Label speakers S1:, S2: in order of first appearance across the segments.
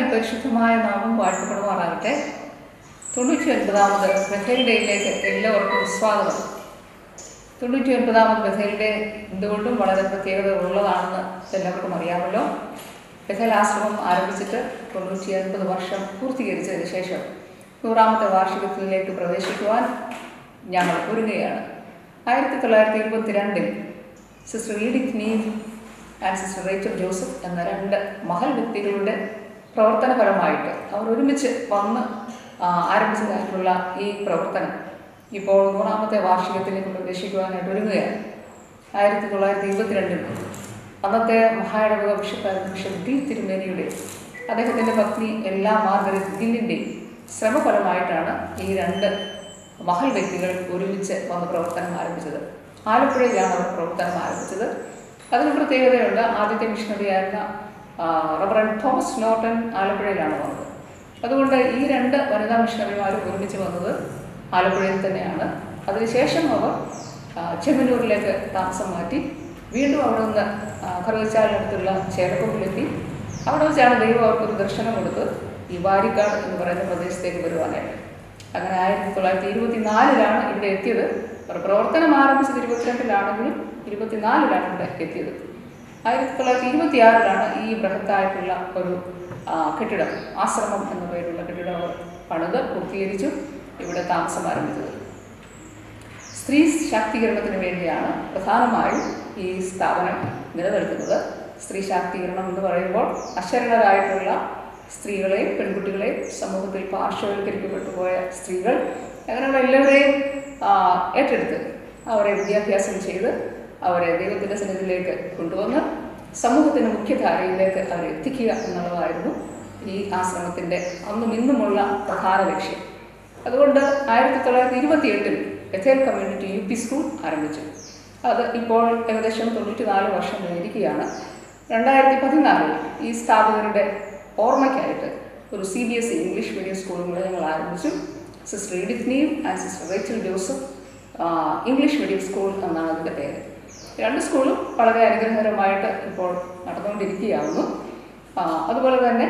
S1: പരിശുദ്ധമായ നാമം വാഴ്ത്തപ്പെടുമാറാകട്ടെ. 99ാമത് ബഥേൽ ഡേയിലേക്ക് എല്ലാവർക്കും സ്വാഗതം. 99ാമത് ബഥേൽ ഡേ എന്തുകൊണ്ടും വളരെ പ്രത്യേകത ഉള്ളതാണെന്ന് എല്ലാവർക്കും അറിയാമല്ലോ. ബഥേൽ ആശ്രമം ആരംഭിച്ചിട്ട് 99 വർഷം പൂർത്തീകരിച്ചതിന് ശേഷം 100ാമത്തെ വാർഷികത്തിലേക്ക് പ്രവേശിക്കുവാൻ ഞങ്ങൾ ഒരുങ്ങുകയാണ്. 1922 sister Edith Neave and sister Rachel Joseph എന്ന 2 മഹൽ വ്യക്തികളുടെ പ്രവർത്തനപരമായിട്ട് അവർ ഒരുമിച്ച് വന്ന് ആരംഭിച്ചതായിട്ടുള്ള ഈ പ്രവർത്തനം ഇപ്പോൾ 100ാമത്തെ വാർഷികത്തിലേക്ക് പ്രവേശിക്കുവാനായിട്ട് ഒരുങ്ങുകയാണ്. 1922 അന്നത്തെ മഹായിടവക ബിഷപ്പായിരുന്ന ബിഷപ്പ് ഡി തിരുമേനിയുടെ അദ്ദേഹത്തിൻ്റെ പത്നി എല്ലാ മാർഗരറ്റ് ഗില്ലിൻ്റെയും ശ്രമഫലമായിട്ടാണ് ഈ 2 മഹൽ വ്യക്തികൾ ഒരുമിച്ച് വന്ന് പ്രവർത്തനം ആരംഭിച്ചത്. ആലപ്പുഴയിലാണ് അവർ പ്രവർത്തനം ആരംഭിച്ചത്. അതിന് പ്രത്യേകതയുണ്ട്. ആദ്യത്തെ മിഷണറിയായിരുന്ന റവറൻഡ് തോമസ് നോർട്ടൺ ആലപ്പുഴയിലാണ് വന്നത്. അതുകൊണ്ട് ഈ 2 വനിതാ മിഷണറിമാരും ഒരുമിച്ച് വന്നത് ആലപ്പുഴയിൽ തന്നെയാണ്. അതിനുശേഷം അവർ ചെമ്മന്നൂരിലേക്ക് താമസം മാറ്റി വീണ്ടും അവിടെ നിന്ന് കറുകച്ചാലിനടുത്തുള്ള ചേരക്കൊമ്പിലെത്തി. അവിടെ വെച്ചാണ് ദൈവം അവർക്കൊരു ദർശനം കൊടുത്ത് ഈ വാരിക്കാട് എന്ന് പറയുന്ന പ്രദേശത്തേക്ക് വരുവാനായിട്ട്. അങ്ങനെ 1924 ഇവിടെ എത്തിയത്. അവർ പ്രവർത്തനം ആരംഭിച്ചത് 22-ലാണെങ്കിലും 24-ലാണ് ഇവിടെ എത്തിയത്. 1926 ഈ ബൃഹത്തായിട്ടുള്ള ഒരു കെട്ടിടം, ആശ്രമം എന്ന പേരുള്ള കെട്ടിടം അവർ പണിത് പൂർത്തീകരിച്ചു ഇവിടെ താമസം ആരംഭിച്ചത്. സ്ത്രീ ശാക്തീകരണത്തിന് വേണ്ടിയാണ് പ്രധാനമായും ഈ സ്ഥാപനം നിലനിൽക്കുന്നത്. സ്ത്രീ ശാക്തീകരണം എന്ന് പറയുമ്പോൾ അശരണരായിട്ടുള്ള സ്ത്രീകളെയും പെൺകുട്ടികളെയും സമൂഹത്തിൽ പാർശ്വവൽക്കരിക്കപ്പെട്ടു പോയ സ്ത്രീകൾ അങ്ങനെയുള്ള എല്ലാവരെയും ഏറ്റെടുത്ത് അവരെ വിദ്യാഭ്യാസം ചെയ്ത് അവരെ ദൈവത്തിൻ്റെ സന്നിധിയിലേക്ക് കൊണ്ടുവന്ന് സമൂഹത്തിൻ്റെ മുഖ്യധാരയിലേക്ക് അവരെ എത്തിക്കുക എന്നുള്ളതായിരുന്നു ഈ ആശ്രമത്തിൻ്റെ അന്നും ഇന്നുമുള്ള പ്രധാന ലക്ഷ്യം. അതുകൊണ്ട് 1928 ബഥേൽ കമ്മ്യൂണിറ്റി UP സ്കൂൾ ആരംഭിച്ചു. അത് ഇപ്പോൾ ഏകദേശം 94 വർഷം കഴിഞ്ഞിരിക്കുകയാണ്. 2014 ഈ സ്ഥാപകരുടെ ഓർമ്മയ്ക്കായിട്ട് ഒരു CBSE ഇംഗ്ലീഷ് മീഡിയം സ്കൂളും കൂടെ ഞങ്ങൾ ആരംഭിച്ചു. Sister Edith Neave and sister Rachel Joseph English medium school എന്നാണ് അതിൻ്റെ പേര്. 2 സ്കൂളും വളരെ അനുഗ്രഹകരമായിട്ട് ഇപ്പോൾ നടന്നുകൊണ്ടിരിക്കുകയാവുന്നു. അതുപോലെ തന്നെ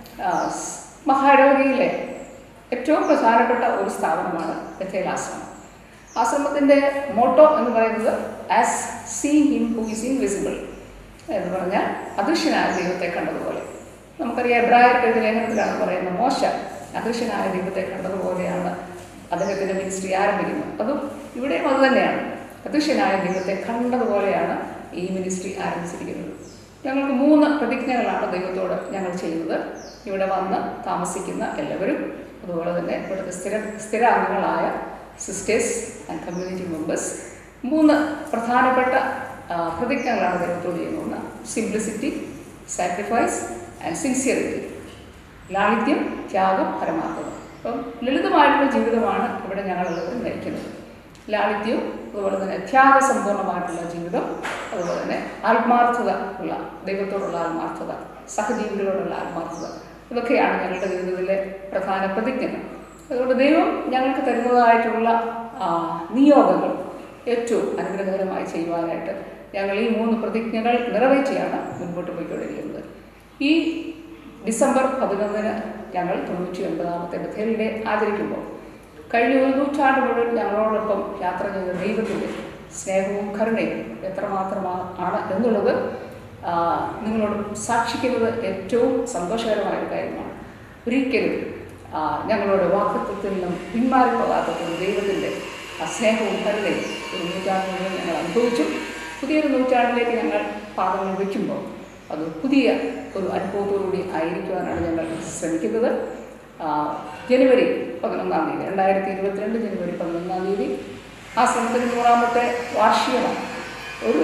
S1: മഹായിടവകയിലെ ഏറ്റവും പ്രധാനപ്പെട്ട ഒരു സ്ഥാപനമാണ് ബഥേൽ ആശ്രമം. ആശ്രമത്തിൻ്റെ മോട്ടോ എന്ന് പറയുന്നത് as see him who is invisible എന്ന് പറഞ്ഞാൽ അദൃശ്യനായ ദൈവത്തെ കണ്ടതുപോലെ. നമുക്കറിയാം എബ്രായർക്ക് എഴുതിയ ലേഖനത്തിലാണ് പറയുന്നത് മോശ അദൃശ്യനായ ദൈവത്തെ കണ്ടതുപോലെയാണ് അദ്ദേഹത്തിൻ്റെ മിനിസ്ട്രി ആരംഭിക്കുന്നത്. അതും ഇവിടെയും അത് തന്നെയാണ്. അദൃശ്യനായ ദൈവത്തെ കണ്ടതുപോലെയാണ് ഈ മിനിസ്ട്രി ആരംഭിച്ചിരിക്കുന്നത്. ഞങ്ങൾക്ക് 3 പ്രതിജ്ഞകളാണ് ദൈവത്തോട് ഞങ്ങൾ ചെയ്യുന്നത്. ഇവിടെ വന്ന് താമസിക്കുന്ന എല്ലാവരും, അതുപോലെ തന്നെ ഇവിടുത്തെ സ്ഥിരാംഗങ്ങളായ സിസ്റ്റേഴ്സ് ആൻഡ് കമ്മ്യൂണിറ്റി മെമ്പേഴ്സ് 3 പ്രധാനപ്പെട്ട പ്രതിജ്ഞകളാണ് ദൈവത്തോട് ചെയ്യുന്നത്. Simplicity, sacrifice and sincerity. ലാളിത്യം, ത്യാഗം, പരമാർത്ഥത. അപ്പം ലളിതമായിട്ടുള്ള ജീവിതമാണ് ഇവിടെ ഞങ്ങളെല്ലാവരും നയിക്കുന്നത്. ലാളിത്യവും അതുപോലെ തന്നെ ത്യാഗസമ്പൂർണ്ണമായിട്ടുള്ള ജീവിതം, അതുപോലെ തന്നെ ആത്മാർത്ഥത ഉള്ള ദൈവത്തോടുള്ള ആത്മാർത്ഥത, സഹജീവികളോടുള്ള ആത്മാർത്ഥത, ഇതൊക്കെയാണ് ഞങ്ങളുടെ ജീവിതത്തിലെ പ്രധാന പ്രതിജ്ഞകൾ. അതുകൊണ്ട് ദൈവം ഞങ്ങൾക്ക് തരുന്നതായിട്ടുള്ള നിയോഗങ്ങൾ ഏറ്റവും അനുഗ്രഹകരമായി ചെയ്യുവാനായിട്ട് ഞങ്ങൾ ഈ 3 പ്രതിജ്ഞകൾ നിറവേറ്റിയാണ് മുൻപോട്ട് പോയിക്കൊണ്ടിരിക്കുന്നത്. ഈ ഡിസംബർ 11 ഞങ്ങൾ 99ാമത്തെ ബഥേൽ ഡേ ആചരിക്കുമ്പോൾ കഴിഞ്ഞ 1 നൂറ്റാണ്ട് മുഴുവൻ ഞങ്ങളോടൊപ്പം യാത്ര ചെയ്ത ദൈവത്തിൻ്റെ സ്നേഹവും കരുണയും എത്രമാത്രമാണ് എന്നുള്ളത് നിങ്ങളോട് സാക്ഷിക്കുന്നത് ഏറ്റവും സന്തോഷകരമായൊരു കാര്യമാണ്. ഒരിക്കലും ഞങ്ങളുടെ വാക്തത്വത്തിൽ നിന്നും പിന്മാറിപ്പോകാത്തപ്പോൾ ദൈവത്തിൻ്റെ സ്നേഹവും കരുണയും 1 നൂറ്റാണ്ട് മുഴുവൻ ഞങ്ങൾ അനുഭവിച്ചു. പുതിയൊരു നൂറ്റാണ്ടിലേക്ക് ഞങ്ങൾ പാദങ്ങൾ വയ്ക്കുമ്പോൾ അത് പുതിയ ഒരു അനുഭവത്തോടുകൂടി ആയിരിക്കുവാനാണ് ഞങ്ങൾ ശ്രമിക്കുന്നത്. ജനുവരി 11 2022 ജനുവരി 11 ആശ്രമത്തിന് 100ാമത്തെ വാർഷികമാണ്. ഒരു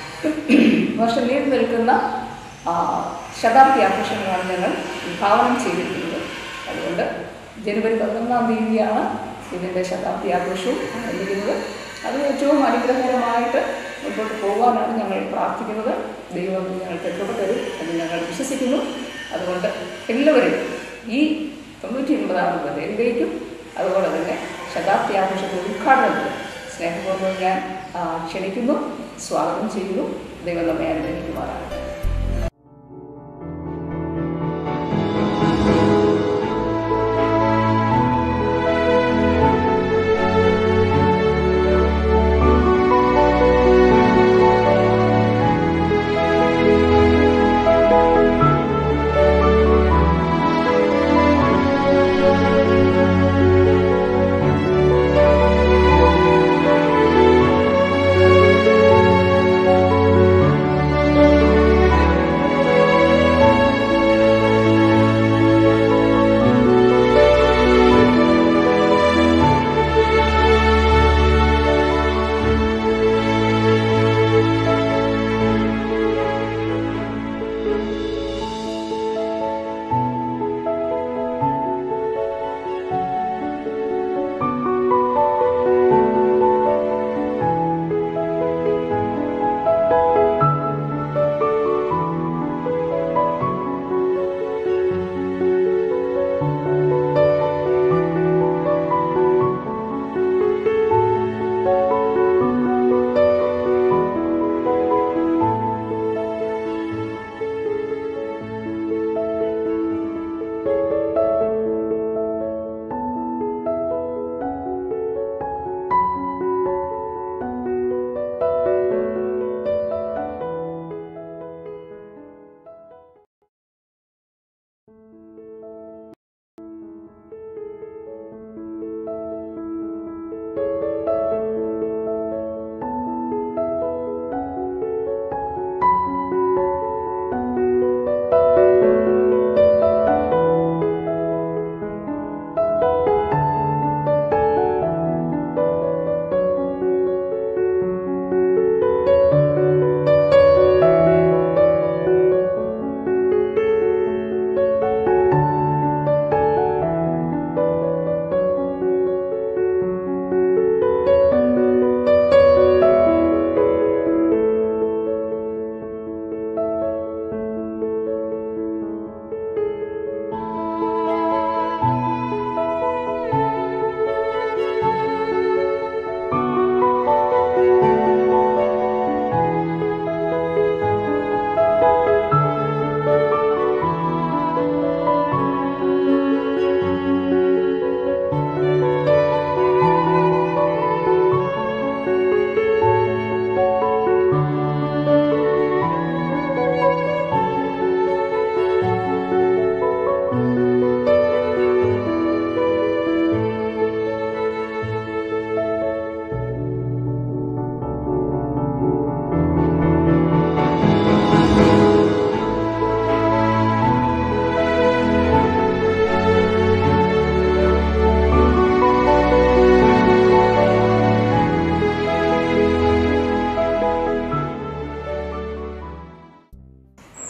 S1: വർഷം നീണ്ടു നിൽക്കുന്ന ശതാബ്ദി ആഘോഷങ്ങളാണ് ഞങ്ങൾ വിഭാവനം ചെയ്തിരിക്കുന്നത്. അതുകൊണ്ട് ജനുവരി 11 ഇതിൻ്റെ ശതാബ്ദി ആഘോഷവും ആരംഭിക്കുന്നത്. അത് ഏറ്റവും അനുഗ്രഹകരമായിട്ട് മുൻപോട്ട് പോകാനാണ് ഞങ്ങൾ പ്രാർത്ഥിക്കുന്നത്. ദൈവം ഞങ്ങൾക്ക് കൃപ തരും എന്ന് ഞങ്ങൾ വിശ്വസിക്കുന്നു. അതുകൊണ്ട് എല്ലാവരും ഈ 99ാമത് ബഥേലിലേക്കും അതുപോലെ തന്നെ ശതാബ്ദി ആഘോഷത്തെ ഉദ്ഘാടനത്തിൽ സ്നേഹപൂർവ്വം ഞാൻ ക്ഷണിക്കുന്നു, സ്വാഗതം ചെയ്യുന്നു. ദൈവം നമ്മെ അനുഗ്രഹിക്കുമാറാകട്ടെ.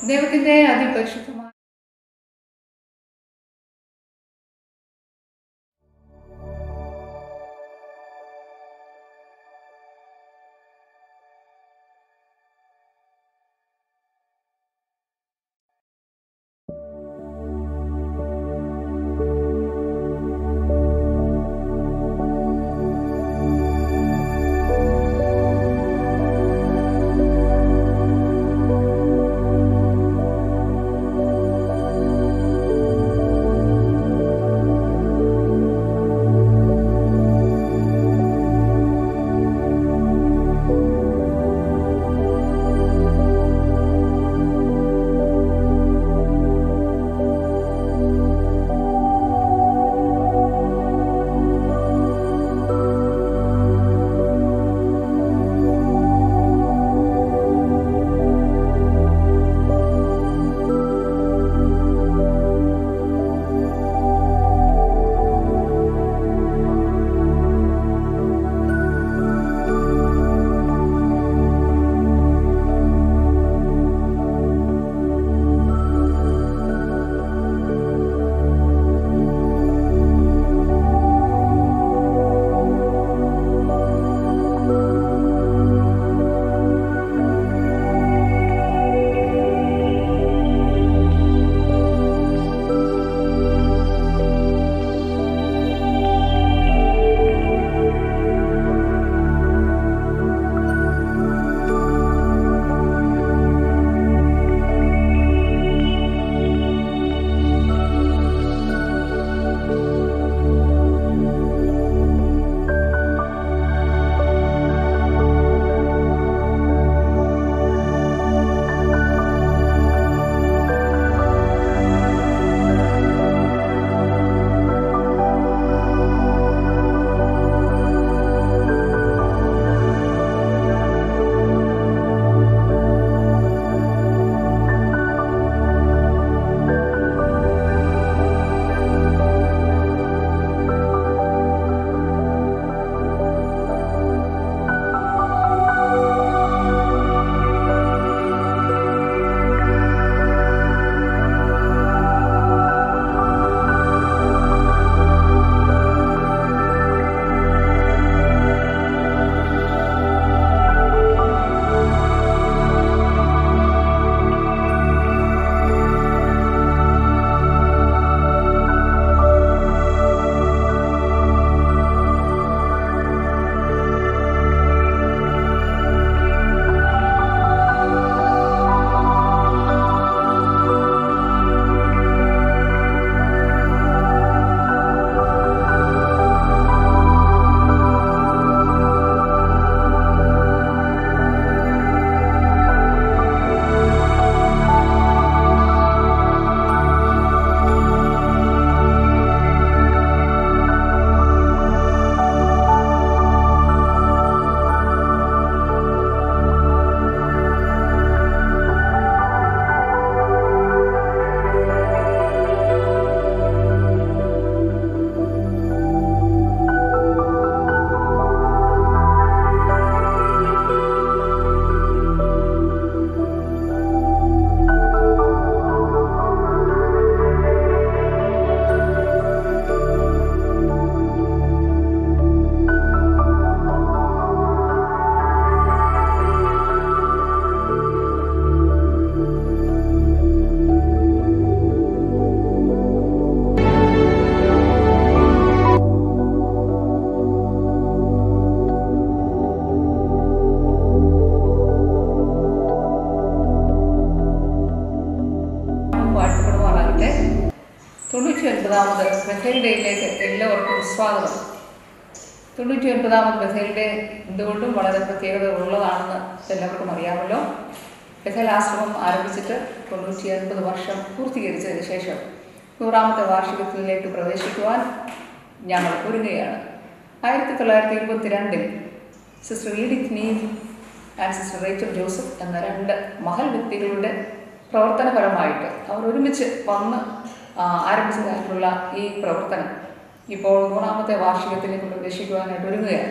S1: ദൈവത്തിൻ്റെ അതിപരിശുദ്ധമായ ബഥേൽ ഡേയിലേക്ക് എല്ലാവർക്കും സ്വാഗതം. 99ാമത് ബഥേൽ ഡേ എന്തുകൊണ്ടും വളരെ പ്രത്യേകത ഉള്ളതാണെന്ന് എല്ലാവർക്കും അറിയാമല്ലോ. ബഥേൽ ആശ്രമം ആരംഭിച്ചിട്ട് 99 വർഷം പൂർത്തീകരിച്ചതിന് ശേഷം 100ാമത്തെ വാർഷികത്തിലേക്ക് പ്രവേശിക്കുവാൻ ഞങ്ങൾ ഒരുങ്ങുകയാണ്. 1922 sister Edith Neil and sister Rachel Joseph എന്ന 2 മഹൽ വ്യക്തികളുടെ പ്രവർത്തനപരമായിട്ട് അവർ ഒരുമിച്ച് വന്ന് ആരംഭിച്ചതായിട്ടുള്ള ഈ പ്രവർത്തനം ഇപ്പോൾ 100ാമത്തെ വാർഷികത്തിലേക്ക് പ്രവേശിക്കുവാനായിട്ട് ഒരുങ്ങുകയാണ്.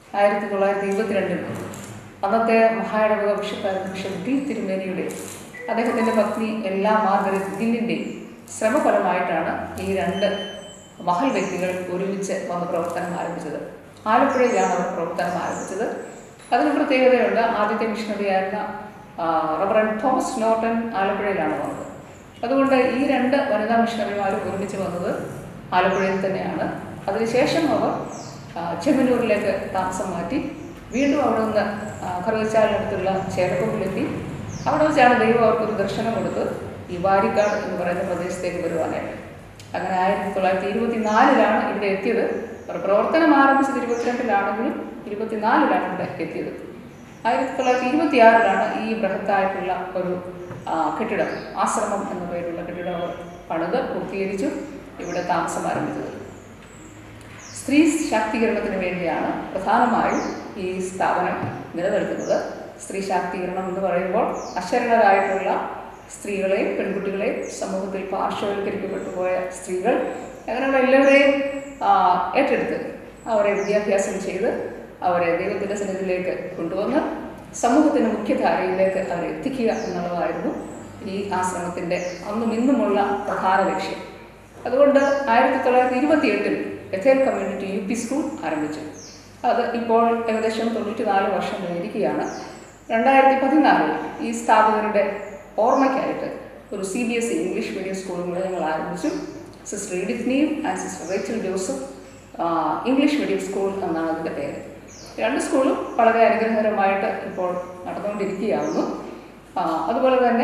S1: 1922 അന്നത്തെ മഹായിടവക ബിഷപ്പായിരുന്ന ബിഷപ്പ് ഡി തിരുമേനിയുടെ അദ്ദേഹത്തിൻ്റെ പത്നി എല്ലാ മാർഗരറ്റ് ഗില്ലിൻ്റെയും ശ്രമഫലമായിട്ടാണ് ഈ രണ്ട് മഹൽ വ്യക്തികൾ ഒരുമിച്ച് വന്ന് പ്രവർത്തനം ആരംഭിച്ചത്. ആലപ്പുഴയിലാണ് അവർ പ്രവർത്തനം ആരംഭിച്ചത്. അതിന് പ്രത്യേകതയുണ്ട്. ആദ്യത്തെ മിഷണറിയായിരുന്ന റവറൻഡ് തോമസ് നോർട്ടൺ ആലപ്പുഴയിലാണ് വന്നത്. അതുകൊണ്ട് ഈ രണ്ട് വനിതാ മിഷണറിമാരും ഒരുമിച്ച് വന്നത് ആലപ്പുഴയിൽ തന്നെയാണ്. അതിനുശേഷം അവർ ചെമ്മന്നൂരിലേക്ക് താമസം മാറ്റി വീണ്ടും അവിടെ നിന്ന് കറുകച്ചാലിനടുത്തുള്ള ചേലക്കൊമ്പിലെത്തി. അവിടെ വെച്ചാണ് ദൈവം അവർക്കൊരു ദർശനം കൊടുത്ത് ഈ വാരിക്കാട് എന്ന് പറയുന്ന പ്രദേശത്തേക്ക് വരുവാനായിട്ട്. അങ്ങനെ 1924 ഇവിടെ എത്തിയത്. അവർ പ്രവർത്തനം ആരംഭിച്ചത് 22-ലാണെങ്കിലും 24-ലാണ് ഇവിടെ എത്തിയത്. 1926 ഈ ബൃഹത്തായിട്ടുള്ള ഒരു കെട്ടിടം, ആശ്രമം എന്ന പേരുള്ള കെട്ടിടം അവർ പണിത് പൂർത്തീകരിച്ചു ഇവിടെ താമസം ആരംഭിച്ചത്. സ്ത്രീ ശാക്തീകരണത്തിന് വേണ്ടിയാണ് പ്രധാനമായും ഈ സ്ഥാപനം നിലനിൽക്കുന്നത്. സ്ത്രീ ശാക്തീകരണം എന്ന് പറയുമ്പോൾ അശരണരായിട്ടുള്ള സ്ത്രീകളെയും പെൺകുട്ടികളെയും സമൂഹത്തിൽ പാർശ്വവൽക്കരിക്കപ്പെട്ടു പോയ സ്ത്രീകൾ അങ്ങനെയുള്ള എല്ലാവരെയും ഏറ്റെടുത്ത് അവരെ വിദ്യാഭ്യാസം ചെയ്ത് അവരെ ദൈവത്തിൻ്റെ സന്നിധിയിലേക്ക് കൊണ്ടുവന്ന് സമൂഹത്തിൻ്റെ മുഖ്യധാരയിലേക്ക് അവരെ എത്തിക്കുക എന്നുള്ളതായിരുന്നു ഈ ആശ്രമത്തിൻ്റെ അന്നും ഇന്നുമുള്ള പ്രധാന ലക്ഷ്യം. അതുകൊണ്ട് 1928 ബഥേൽ കമ്മ്യൂണിറ്റി UP സ്കൂൾ ആരംഭിച്ചു. അത് ഇപ്പോൾ ഏകദേശം 94 വർഷം കഴിഞ്ഞിരിക്കുകയാണ്. 2014 ഈ സ്ഥാപകരുടെ ഓർമ്മയ്ക്കായിട്ട് ഒരു CBSE ഇംഗ്ലീഷ് മീഡിയം സ്കൂളും കൂടെ ഞങ്ങൾ ആരംഭിച്ചു. സിസ്റ്റർ എഡിത്ത് നീം and sister Rachel Joseph English medium school എന്നാണ് അതിൻ്റെ പേര്. രണ്ട് സ്കൂളും വളരെ അനുഗ്രഹകരമായിട്ട് ഇപ്പോൾ നടന്നുകൊണ്ടിരിക്കുകയാവുന്നു. അതുപോലെ തന്നെ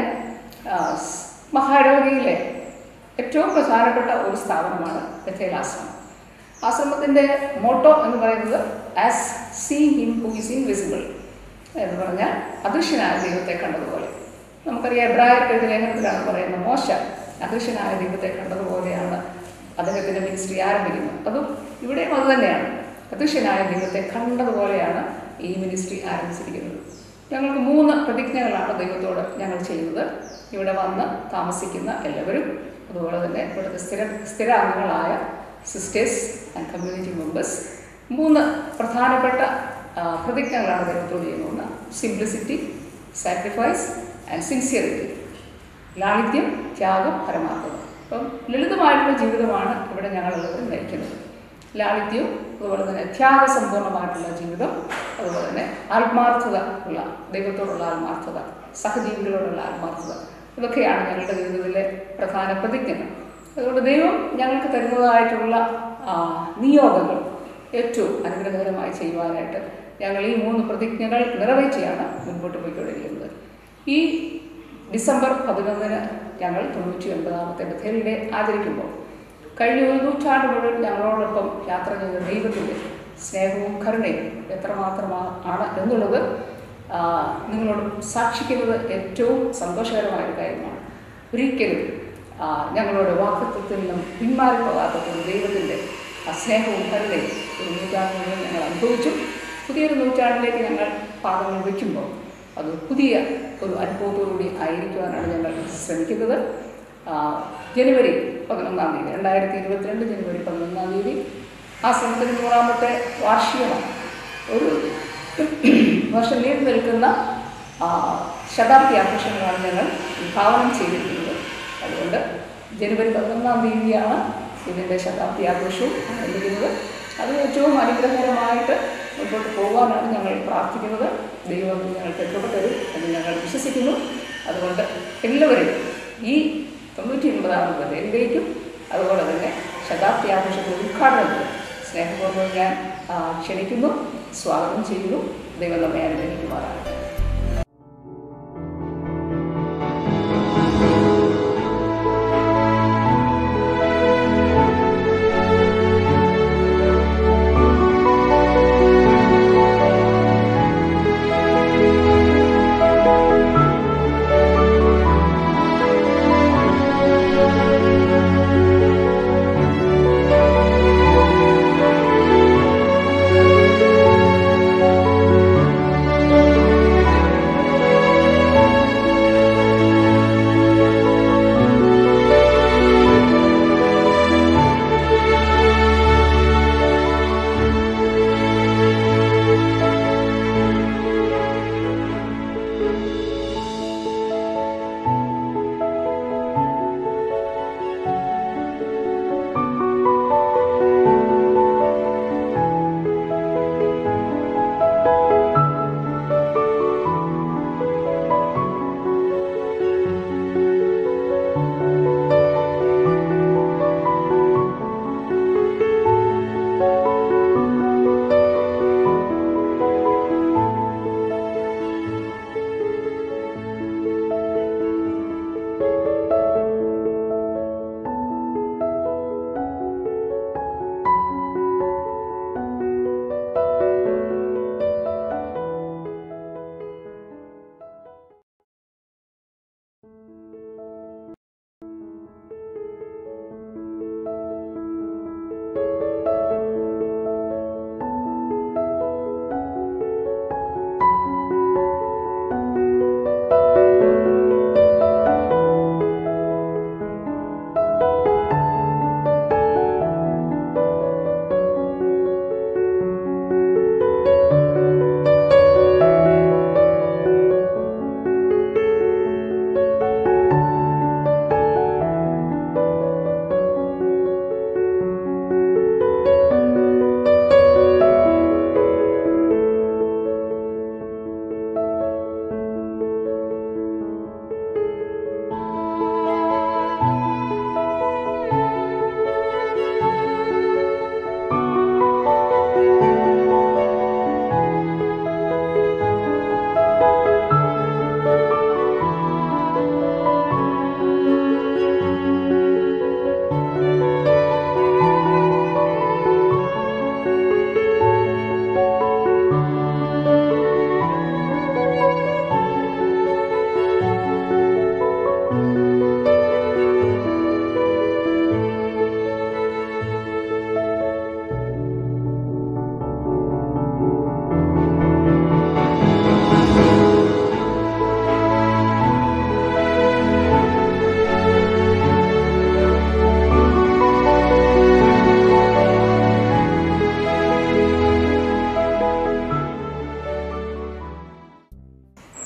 S1: മഹാരോഗിയിലെ ഏറ്റവും പ്രധാനപ്പെട്ട ഒരു സ്ഥാപനമാണ് ബഥേൽ ആശ്രമം. ആശ്രമത്തിൻ്റെ മോട്ടോ എന്ന് പറയുന്നത് as see him who is invisible എന്ന് പറഞ്ഞാൽ അദൃശ്യനായ ദൈവത്തെ കണ്ടതുപോലെ. നമുക്കറിയാം എബ്രായർക്ക് എഴുതിയ ലേഖനത്തിലാണ് പറയുന്നത് മോശ അദൃശ്യനായ ദൈവത്തെ കണ്ടതുപോലെയാണ് അദ്ദേഹത്തിൻ്റെ മിനിസ്ട്രി ആരംഭിക്കുന്നത്. അതും ഇവിടെയും അത് തന്നെയാണ്. അദൃശ്യനായ ദൈവത്തെ കണ്ടതുപോലെയാണ് ഈ മിനിസ്ട്രി ആരംഭിച്ചിരിക്കുന്നത്. ഞങ്ങൾക്ക് 3 പ്രതിജ്ഞകളാണ് ദൈവത്തോട് ഞങ്ങൾ ചെയ്യുന്നത്. ഇവിടെ വന്ന് താമസിക്കുന്ന എല്ലാവരും, അതുപോലെ തന്നെ ഇവിടുത്തെ സ്ഥിരാംഗങ്ങളായ സിസ്റ്റേഴ്സ് ആൻഡ് കമ്മ്യൂണിറ്റി മെമ്പേഴ്സ് 3 പ്രധാനപ്പെട്ട പ്രതിജ്ഞകളാണ് ദൈവത്തോട് ചെയ്യുന്നത്. Simplicity, sacrifice and sincerity. ലാളിത്യം, ത്യാഗം, പരമാർത്ഥത. അപ്പം ലളിതമായിട്ടുള്ള ജീവിതമാണ് ഇവിടെ ഞങ്ങളെല്ലാവരും നയിക്കുന്നത്. ലാളിത്യവും അതുപോലെ തന്നെ ത്യാഗസമ്പൂർണ്ണമായിട്ടുള്ള ജീവിതം, അതുപോലെ തന്നെ ആത്മാർത്ഥത ഉള്ള ദൈവത്തോടുള്ള ആത്മാർത്ഥത, സഹജീവികളോടുള്ള ആത്മാർത്ഥത, ഇതൊക്കെയാണ് ഞങ്ങളുടെ ജീവിതത്തിലെ പ്രധാന പ്രതിജ്ഞകൾ. അതുകൊണ്ട് ദൈവം ഞങ്ങൾക്ക് തരുന്നതായിട്ടുള്ള നിയോഗങ്ങൾ ഏറ്റവും അനുഗ്രഹകരമായി ചെയ്യുവാനായിട്ട് ഞങ്ങൾ ഈ 3 പ്രതിജ്ഞകൾ നിറവേറ്റിയാണ് മുൻപോട്ട് പോയിക്കൊണ്ടിരിക്കുന്നത്. ഈ ഡിസംബർ 11 ഞങ്ങൾ 99ാമത്തെ ബഥേൽ ഡേ ആചരിക്കുമ്പോൾ കഴിഞ്ഞ 1 നൂറ്റാണ്ട് മുഴുവൻ ഞങ്ങളോടൊപ്പം യാത്ര ചെയ്ത ദൈവത്തിൻ്റെ സ്നേഹവും കരുണയും എത്രമാത്രമാണ് എന്നുള്ളത് നിങ്ങളോട് സാക്ഷിക്കുന്നത് ഏറ്റവും സന്തോഷകരമായൊരു കാര്യമാണ്. ഒരിക്കലും ഞങ്ങളുടെ വാക്തത്വത്തിൽ നിന്നും പിന്മാറിപ്പോകാത്ത ദൈവത്തിൻ്റെ സ്നേഹവും കരുണയും 1 നൂറ്റാണ്ട് മുഴുവൻ ഞങ്ങൾ അനുഭവിച്ചു. പുതിയൊരു നൂറ്റാണ്ടിലേക്ക് ഞങ്ങൾ പാദങ്ങൾ വയ്ക്കുമ്പോൾ അത് പുതിയ ഒരു അനുഭവത്തോടുകൂടി ആയിരിക്കുവാനാണ് ഞങ്ങൾ ശ്രമിക്കുന്നത്. ജനുവരി 11 2022 ജനുവരി 11 ആശ്രമത്തിന് 100ാമത്തെ വാർഷികമാണ്. ഒരു വർഷം നീണ്ടു നിൽക്കുന്ന ശതാബ്ദി ആഘോഷങ്ങളാണ് ഞങ്ങൾ വിഭാവനം ചെയ്തിരിക്കുന്നത്. അതുകൊണ്ട് ജനുവരി 11 ഇതിൻ്റെ ശതാബ്ദി ആഘോഷവും ആരംഭിക്കുന്നത്. അത് ഏറ്റവും അനുഗ്രഹകരമായിട്ട് മുൻപോട്ട് പോകാനാണ് ഞങ്ങൾ പ്രാർത്ഥിക്കുന്നത്. ദൈവം ഞങ്ങൾക്ക് കൃപ തരും എന്ന് ഞങ്ങൾ വിശ്വസിക്കുന്നു. അതുകൊണ്ട് എല്ലാവരും ഈ 99ാമത് ബഥേലിലേക്കും അതുപോലെ തന്നെ ശതാബ്ദി ആഘോഷത്തിന്റെ ഉദ്ഘാടനത്തിൽ സ്നേഹപൂർവ്വം ഞാൻ ക്ഷണിക്കുന്നു, സ്വാഗതം ചെയ്യുന്നു. ദൈവം നമ്മെ അനുഗ്രഹിക്കുമാറാകട്ടെ.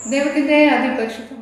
S1: ദൈവത്തിൻ്റെ അതിപരിശുദ്ധമായ